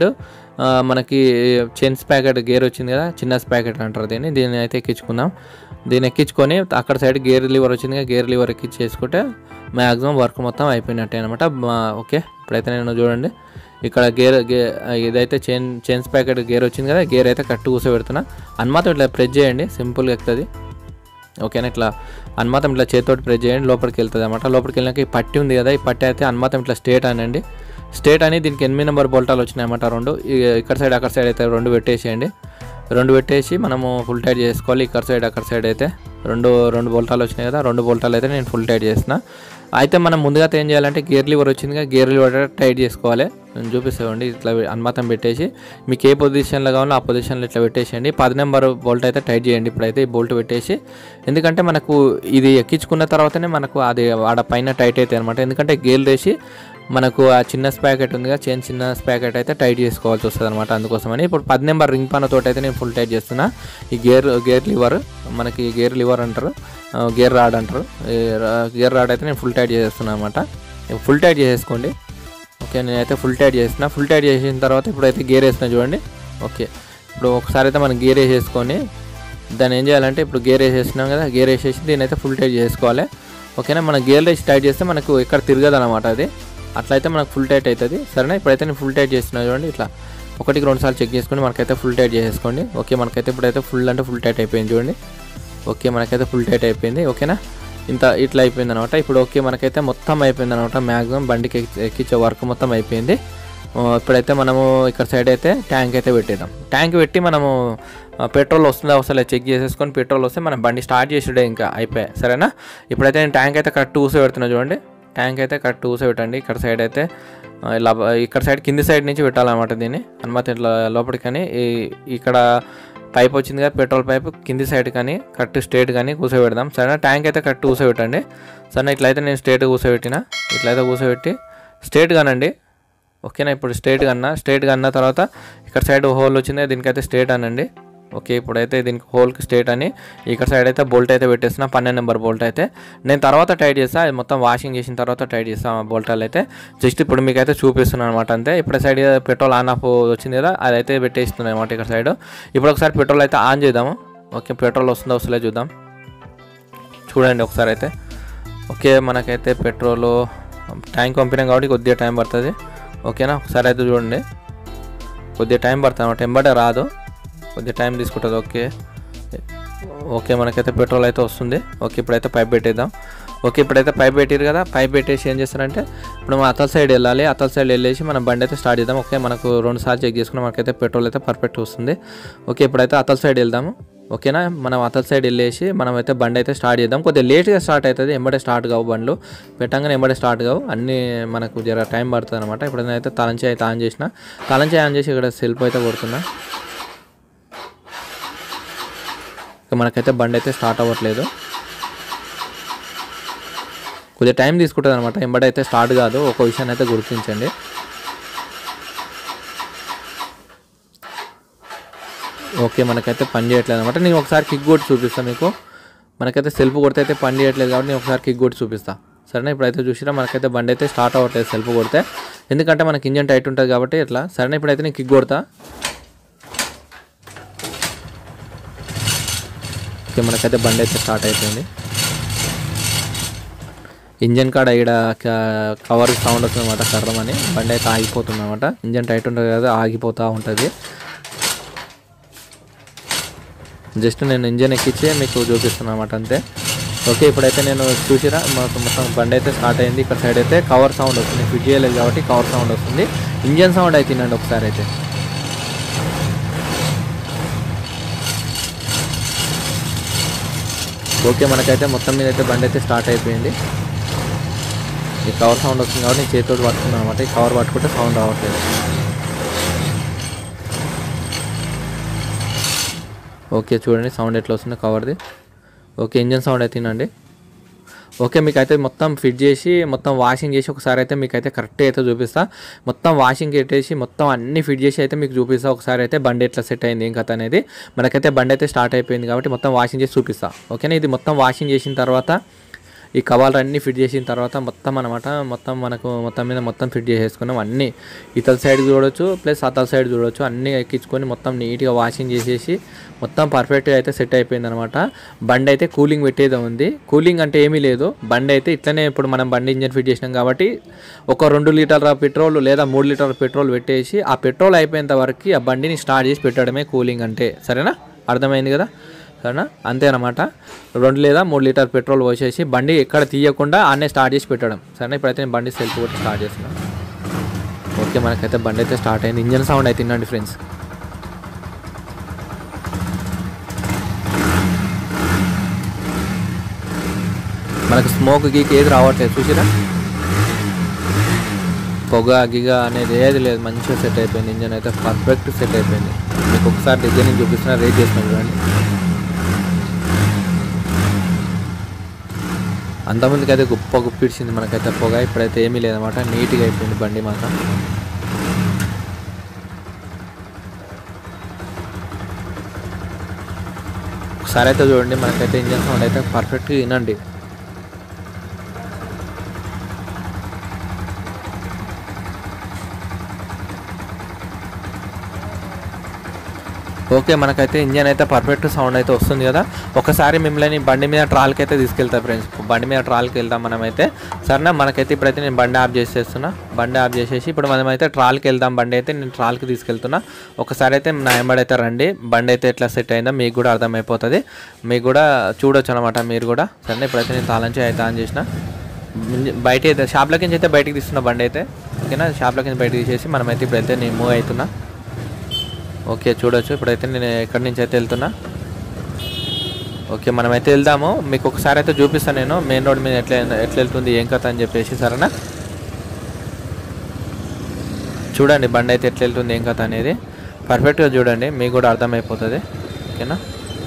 మనకి చైన్స్ ప్యాకెట్ గేర్ వచ్చింది కదా, చిన్న ప్యాకెట్ అంటారు దీన్ని. దీన్ని అయితే ఎక్కించుకుందాం. దీన్ని ఎక్కించుకొని అక్కడ సైడ్ గేర్ లివర్ వచ్చింది కదా, గేర్ లివర్ ఎక్కించేసుకుంటే మ్యాక్సిమం వర్క్ మొత్తం అయిపోయినట్టే అనమాట. ఓకే, ఇప్పుడైతే నేను చూడండి ఇక్కడ గేర్ గే ఇదైతే చైన్ చైన్స్ ప్యాకెట్ గేర్ వచ్చింది కదా, గేర్ అయితే కరెక్ట్ కూర్చోబెడుతున్నా. అన్నమాత్రం ఇట్లా ప్రెస్ చేయండి, సింపుల్గా ఎక్కుతుంది. ఓకేనా? ఇట్లా అన్నమాతం ఇట్లా చేతితోటి ప్రెస్ చేయండి, లోపలికి వెళ్తుంది అనమాట. లోపలికి వెళ్ళినాక ఈ పట్టి ఉంది కదా, ఈ పట్టి అయితే అన్నమాతం ఇట్లా స్ట్రేట్ అనండి. స్ట్రేట్ అని దీనికి ఎనిమిది నెంబర్ బోల్టాలు వచ్చినాయి అన్నమాట, రెండు. ఇక్కడ సైడ్ అక్కడ సైడ్ అయితే రెండు పెట్టేసేయండి. రెండు పెట్టేసి మనము ఫుల్ టైట్ చేసుకోవాలి. ఇక్కడ సైడ్ అక్కడ సైడ్ అయితే రెండు రెండు బోల్టాలు వచ్చినాయి కదా, రెండు బోల్టాలు అయితే నేను ఫుల్ టైట్ చేసిన. అయితే మనం ముందుగా ఏం చేయాలంటే గేర్ లివర్ వచ్చింది కదా, గేర్ లివర్ టైట్ చేసుకోవాలి. నేను చూపిస్తామండి. ఇట్లా అన్మాతం పెట్టేసి మీకు ఏ పొజిషన్లో కావాలో ఆ పొజిషన్లో ఇట్లా పెట్టేసేయండి. పది నెంబర్ బోల్ట్ అయితే టైట్ చేయండి. ఇప్పుడైతే ఈ బోల్ట్ పెట్టేసి, ఎందుకంటే మనకు ఇది ఎక్కించుకున్న తర్వాతనే మనకు అది ఆడ పైన టైట్ అవుతాయి అనమాట. ఎందుకంటే గేర్ వేసి మనకు ఆ చిన్న స్పాకెట్ ఉంది కదా, చైన్ చిన్న స్పాకెట్ అయితే టైట్ చేసుకోవాల్సి వస్తుంది అనమాట. అందుకోసమని ఇప్పుడు పది నెంబర్ రింగ్ పాన తోటి అయితే నేను ఫుల్ టైట్ చేస్తున్నా. ఈ గేర్ గేర్ లివర్ మనకి గేర్ లివర్ అంటారు, గేర్ రాడ్ అంటారు. గేర్ రాడ్ అయితే నేను ఫుల్ టైట్ చేస్తున్నాను అనమాట. ఫుల్ టైట్ చేసేసుకోండి. ఓకే, నేనైతే ఫుల్ టైట్ చేసిన. ఫుల్ టైట్ చేసిన తర్వాత ఇప్పుడైతే గేర్ వేస్తున్నా చూడండి. ఓకే, ఇప్పుడు ఒకసారి అయితే మనం గేర్ వేసేసుకొని దాన్ని ఏం చేయాలంటే, ఇప్పుడు గేర్ వేసేసినాం కదా, గేర్ వేసేసి దీని అయితే ఫుల్ టైట్ చేసుకోవాలి. ఓకేనా? మనం గేర్ వేసి టైట్ చేస్తే మనకు ఎక్కడ తిరగదు అనమాట. అది అట్లయితే మనకు ఫుల్ టైట్ అవుతుంది. సరేనా? ఇప్పుడైతే నేను ఫుల్ టైట్ చేస్తున్నా చూడండి. ఇట్లా ఒకటికి రెండు సార్లు చెక్ చేసుకొని మనకైతే ఫుల్ టైట్ చేసేసుకోండి. ఓకే, మనకైతే ఇప్పుడైతే ఫుల్ అంటే ఫుల్ టైట్ అయిపోయింది చూడండి. ఓకే మనకైతే ఫుల్ టైట్ అయిపోయింది ఓకేనా ఇంత ఇట్లా అయిపోయింది అనమాట ఇప్పుడు ఓకే మనకైతే మొత్తం అయిపోయింది అనమాట మ్యాక్సిమం బండికి ఎక్కించే వర్క్ మొత్తం అయిపోయింది ఇప్పుడైతే మనము ఇక్కడ సైడ్ అయితే ట్యాంక్ అయితే పెట్టేద్దాం ట్యాంక్ పెట్టి మనము పెట్రోల్ వస్తుందా వస్తలే చెక్ చేసేసుకొని పెట్రోల్ వస్తే మనం బండి స్టార్ట్ చేసేడే ఇంకా అయిపోయాయి సరేనా ఇప్పుడైతే నేను ట్యాంక్ అయితే కరెక్ట్ ఊసే పెడుతున్నా చూడండి ట్యాంక్ అయితే కరెక్ట్ ఊసే పెట్టండి ఇక్కడ సైడ్ అయితే ఇలా ఇక్కడ సైడ్ కింది సైడ్ నుంచి పెట్టాలన్నమాట దీన్ని అనుమతి ఇట్లా లోపలికి కానీ ఇక్కడ పైప్ వచ్చింది కదా పెట్రోల్ పైప్ కింది సైడ్ కానీ కరెక్ట్ స్ట్రేట్ కానీ కూర్చోబెడదాం సరేనా ట్యాంక్ అయితే కరెక్ట్ కూర్చోబెట్టండి సరేనా ఇట్లయితే నేను స్ట్రేట్ కూర్చోబెట్టిన ఇట్లయితే కూర్చోబెట్టి స్ట్రేట్ కానండి ఓకేనా ఇప్పుడు స్ట్రేట్గా అన్న స్ట్రేట్గా అన్న తర్వాత ఇక్కడ సైడ్ హోల్ వచ్చింది దీనికైతే స్ట్రేట్ అనండి ఓకే ఇప్పుడైతే దీనికి హోల్కి స్ట్రేట్ అని ఇక్కడ సైడ్ అయితే బోల్ట్ అయితే పెట్టేస్తున్నా పన్నెండు నెంబర్ బోల్ట్ అయితే నేను తర్వాత టైట్ చేస్తాను అది మొత్తం వాషింగ్ చేసిన తర్వాత టైట్ చేస్తాను బోల్టాలు అయితే జస్ట్ ఇప్పుడు మీకు అయితే చూపిస్తున్నాను అనమాట అంతే ఇప్పుడు సైడ్ పెట్రోల్ ఆన్ ఆఫ్ వచ్చింది కదా అది అయితే పెట్టేస్తున్నాను అనమాట ఇక్కడ సైడ్ ఇప్పుడు ఒకసారి పెట్రోల్ అయితే ఆన్ చేద్దాము ఓకే పెట్రోల్ వస్తుందో వస్తలే చూద్దాం చూడండి ఒకసారి అయితే ఓకే మనకైతే పెట్రోల్ ట్యాంక్ పంపినాం కాబట్టి కొద్దిగా టైం పడుతుంది ఓకేనా ఒకసారి అయితే చూడండి కొద్దిగా టైం పడుతుంది అనమాట ఎంబడే రాదు కొద్దిగా టైం తీసుకుంటుంది ఓకే ఓకే మనకైతే పెట్రోల్ అయితే వస్తుంది ఓకే ఇప్పుడైతే పైప్ పెట్టేద్దాం ఓకే ఇప్పుడైతే పైప్ పెట్టారు కదా పైప్ పెట్టేసి ఏం చేస్తారంటే ఇప్పుడు మనం అతల సైడ్ వెళ్ళాలి అతల సైడ్ వెళ్ళేసి మనం బండి అయితే స్టార్ట్ చేద్దాం ఓకే మనకు రెండు సార్లు చెక్ చేసుకున్నాం మనకైతే పెట్రోల్ అయితే పర్ఫెక్ట్ వస్తుంది ఓకే ఇప్పుడైతే అతల సైడ్ వెళ్దాము ఓకేనా మనం అతల సైడ్ వెళ్ళేసి మనం అయితే బండి అయితే స్టార్ట్ చేద్దాం కొద్దిగా లేట్గా స్టార్ట్ అవుతుంది ఎంబడే స్టార్ట్ కావు బండ్లు పెట్టంగానే ఎంబడే స్టార్ట్ కావు అన్నీ మనకు జర టైం పడుతుంది అనమాట ఇప్పుడు నేనైతే తలంచాయి అయితే ఆన్ చేసిన తలంచాయి ఆన్ చేసి ఇక్కడ సెల్ఫ్ అయితే కొడుతున్నా మనకైతే బండి అయితే స్టార్ట్ అవ్వట్లేదు కొద్దిగా టైం తీసుకుంటుంది అనమాట ఎంబడే అయితే స్టార్ట్ కాదు ఒక విషయాన్ని అయితే గుర్తించండి ఓకే మనకైతే పని చేయట్లేదు అనమాట నేను ఒకసారి కిక్ కొట్టి చూపిస్తాను మీకు మనకైతే సెల్ఫ్ కొడితే అయితే పని చేయట్లేదు కాబట్టి నేను ఒకసారి కిక్ కొట్టి చూపిస్తాను సరేనా ఇప్పుడైతే చూసినా మనకైతే బండి అయితే స్టార్ట్ అవ్వట్లేదు సెల్ఫ్ కొడితే ఎందుకంటే మనకి ఇంజన్ టైట్ ఉంటుంది కాబట్టి ఇట్లా సరేనా ఇప్పుడైతే నేను కిక్ కొడతా ఓకే మనకైతే బండి అయితే స్టార్ట్ అయిపోయింది ఇంజన్ కాడ ఇక్కడ కవర్ సౌండ్ వస్తుంది అనమాట కర్రమని బండి అయితే ఆగిపోతుంది అనమాట ఇంజన్ టైట్ ఉంటుంది కదా ఆగిపోతూ ఉంటుంది జస్ట్ నేను ఇంజన్ ఎక్కించే మీకు చూపిస్తున్నాను అనమాట అంతే ఓకే ఇప్పుడైతే నేను చూసిరా మాకు మొత్తం బండి అయితే స్టార్ట్ అయింది ఇక్కడ సైడ్ అయితే కవర్ సౌండ్ వస్తుంది ఫిట్ చేయలేదు కాబట్టి కవర్ సౌండ్ వస్తుంది ఇంజన్ సౌండ్ అయితే తినండి ఒకసారి అయితే ఓకే మనకైతే మొత్తం మీద అయితే బండి అయితే స్టార్ట్ అయిపోయింది ఈ కవర్ సౌండ్ వస్తుంది కాబట్టి నేను చేతితో పట్టుకున్నాను అనమాట ఈ కవర్ పట్టుకుంటే సౌండ్ రావట్లేదు ఓకే చూడండి సౌండ్ ఎట్లా వస్తుందో కవర్ది ఓకే ఇంజన్ సౌండ్ అయితే తినండి ఓకే మీకు అయితే మొత్తం ఫిట్ చేసి మొత్తం వాషింగ్ చేసి ఒకసారి అయితే మీకు అయితే కరెక్ట్ అయితే చూపిస్తా మొత్తం వాషింగ్ పెట్టేసి మొత్తం అన్ని ఫిట్ చేసి అయితే మీకు చూపిస్తా ఒకసారి అయితే బండి ఎట్లా సెట్ అయింది ఏం కథ అనేది మనకైతే బండి అయితే స్టార్ట్ అయిపోయింది కాబట్టి మొత్తం వాషింగ్ చేసి చూపిస్తా ఓకేనా ఇది మొత్తం వాషింగ్ చేసిన తర్వాత ఈ కవర్లు అన్నీ ఫిట్ చేసిన తర్వాత మొత్తం అనమాట మొత్తం మనకు మొత్తం మీద మొత్తం ఫిట్ చేసేసుకున్నాం అన్నీ ఇతల సైడ్ చూడొచ్చు ప్లస్ అతల సైడ్ చూడొచ్చు అన్నీ ఎక్కించుకొని మొత్తం నీట్గా వాషింగ్ చేసేసి మొత్తం పర్ఫెక్ట్గా అయితే సెట్ అయిపోయింది అనమాట బండి అయితే కూలింగ్ పెట్టేది ఉంది కూలింగ్ అంటే ఏమీ లేదు బండి అయితే ఇట్లనే ఇప్పుడు మనం బండి ఇంజన్ ఫిట్ చేసినాం కాబట్టి ఒక రెండు లీటర్ల పెట్రోల్ లేదా మూడు లీటర్ల పెట్రోల్ పెట్టేసి ఆ పెట్రోల్ అయిపోయేంత వరకు ఆ బండిని స్టార్ట్ చేసి పెట్టడమే కూలింగ్ అంటే సరేనా అర్థమైంది కదా సరేనా అంతేనమాట రెండు లేదా మూడు లీటర్ పెట్రోల్ పోసేసి బండి ఎక్కడ తీయకుండా ఆన్నే స్టార్ట్ చేసి పెట్టడం సరేనా ఇప్పుడైతే నేను బండి సెల్ఫ్ కొట్టి స్టార్ట్ చేస్తున్నాను ఓకే మనకైతే బండి అయితే స్టార్ట్ అయింది ఇంజన్ సౌండ్ అయితే తినండి ఫ్రెండ్స్ మనకు స్మోక్ గీక్ ఏది రావట్లేదు చూసిరా పొగ గిగ అనేది ఏది లేదు మంచిగా సెట్ అయిపోయింది ఇంజన్ అయితే పర్ఫెక్ట్ సెట్ అయిపోయింది మీకు ఒకసారి డిజైనింగ్ చూపిస్తున్నా రేట్ చేస్తున్నాను చూడండి అంతమందికి అయితే గొప్ప గుప్పిడిచింది మనకైతే పొగ ఇప్పుడైతే ఏమీ లేదన్నమాట నీట్గా అయిపోయింది బండి మాత్రం ఒకసారి అయితే చూడండి మనకైతే ఇంజన్ సౌండ్ అయితే పర్ఫెక్ట్గా వినండి ఓకే, మనకైతే ఇంజన్ అయితే పర్ఫెక్ట్ సౌండ్ అయితే వస్తుంది కదా. ఒకసారి మిమ్మల్ని బండి మీద ట్రాల్కి అయితే తీసుకెళ్తా ఫ్రెండ్స్. బండి మీద ట్రాల్కి వెళ్తాం మనమైతే. సరేనా, మనకైతే ఇప్పుడైతే నేను బండి ఆఫ్ చేసేస్తున్నా. బండి ఆఫ్ చేసేసి ఇప్పుడు మనమైతే ట్రాల్కి వెళ్దాం. బండి అయితే నేను ట్రాల్కి తీసుకెళ్తున్నా. ఒకసారి అయితే నా వెంబడి అయితే రండి. బండి అయితే ఎట్లా సెట్ అయిందో మీకు కూడా అర్థమైపోతుంది. మీకు కూడా చూడొచ్చు అనమాట మీరు కూడా. సరే, ఇప్పుడైతే నేను తాళంచి అయితే ఆన్ చేసిన. బయట అయితే షాప్లోకి నుంచి అయితే బయటికి తీస్తున్నా బండి అయితే. ఓకేనా, షాప్లోకి నుంచి బయటకి తీసేసి మనమైతే ఇప్పుడైతే నేను మూవ్ అవుతున్నా. ఓకే, చూడొచ్చు ఇప్పుడైతే నేను ఎక్కడి నుంచి అయితే వెళ్తున్నా. ఓకే, మనమైతే వెళ్దాము. మీకు ఒకసారి అయితే చూపిస్తాను నేను మెయిన్ రోడ్ మీద ఎట్లా ఎట్లా వెళ్తుంది ఏం కథ అని చెప్పేసి. సరేనా, చూడండి బండి అయితే ఎట్లా వెళ్తుంది ఏం కథ అనేది పర్ఫెక్ట్గా చూడండి, మీకు కూడా అర్థమైపోతుంది. ఓకేనా,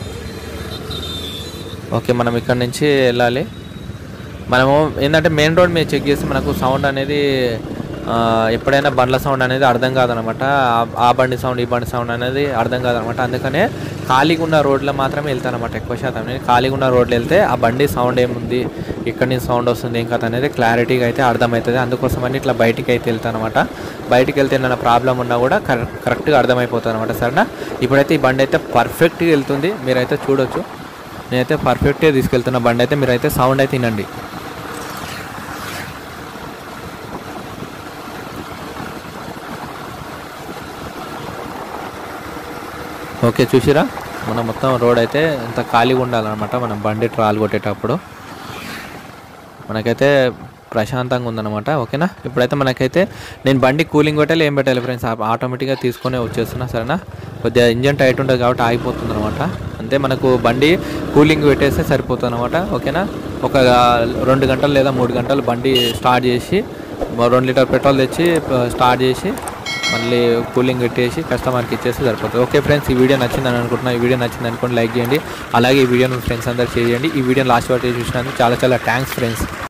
ఓకే మనం ఇక్కడ నుంచి వెళ్ళాలి. మనము ఏంటంటే మెయిన్ రోడ్ మీద చెక్ చేస్తే మనకు సౌండ్ అనేది ఎప్పుడైనా బండ్ల సౌండ్ అనేది అర్థం కాదనమాట. ఆ బండి సౌండ్ ఈ బండి సౌండ్ అనేది అర్థం కాదనమాట. అందుకనే ఖాళీగా ఉన్న రోడ్లో మాత్రమే వెళ్తాను అనమాట ఎక్కువ శాతం. నేను ఖాళీగా ఉన్న రోడ్లు వెళ్తే ఆ బండి సౌండ్ ఏముంది, ఇక్కడ నుంచి సౌండ్ వస్తుంది ఏం కథ అనేది క్లారిటీగా అయితే అర్థమవుతుంది. అందుకోసమని ఇట్లా బయటికి అయితే వెళ్తాను అనమాట. బయటికి వెళ్తే ఏమైనా ప్రాబ్లం ఉన్నా కూడా కరెక్ట్గా అర్థమైపోతుంది అనమాట. సరేనా, ఇప్పుడైతే ఈ బండి అయితే పర్ఫెక్ట్గా వెళ్తుంది, మీరైతే చూడొచ్చు. నేనైతే పర్ఫెక్ట్గా తీసుకెళ్తున్న బండి అయితే మీరైతే సౌండ్ అయితే వినండి. ఓకే, చూసిరా మనం మొత్తం రోడ్ అయితే ఇంత ఖాళీగా ఉండాలన్నమాట. మనం బండి ట్రాల్ కొట్టేటప్పుడు మనకైతే ప్రశాంతంగా ఉందన్నమాట. ఓకేనా, ఇప్పుడైతే మనకైతే నేను బండి కూలింగ్ పెట్టాలి ఏం పెట్టాలి ఫ్రెండ్స్, ఆటోమేటిక్గా తీసుకొని వచ్చేస్తున్నా. సరేనా, కొద్దిగా ఇంజన్ టైట్ ఉంటుంది కాబట్టి ఆగిపోతుంది అనమాట. అంతే, మనకు బండి కూలింగ్ పెట్టేస్తే సరిపోతుంది అనమాట. ఓకేనా, ఒక రెండు గంటలు లేదా మూడు గంటలు బండి స్టార్ట్ చేసి రెండు లీటర్ పెట్రోల్ తెచ్చి స్టార్ట్ చేసి మళ్ళీ కూలింగ్ పెట్టేసి కస్టమర్కి ఇచ్చేస్తే సరిపోతుంది. ఓకే ఫ్రెండ్స్, ఈ వీడియో నచ్చిందని అనుకుంటున్నా. ఈ వీడియో నచ్చింది అనుకోండి లైక్ చేయండి. అలాగే ఈ వీడియోని ఫ్రెండ్స్ అందరూ షేర్ చేయండి. ఈ వీడియోని లాస్ట్ వరకు చూసినందుకు చాలా చాలా థ్యాంక్స్ ఫ్రెండ్స్.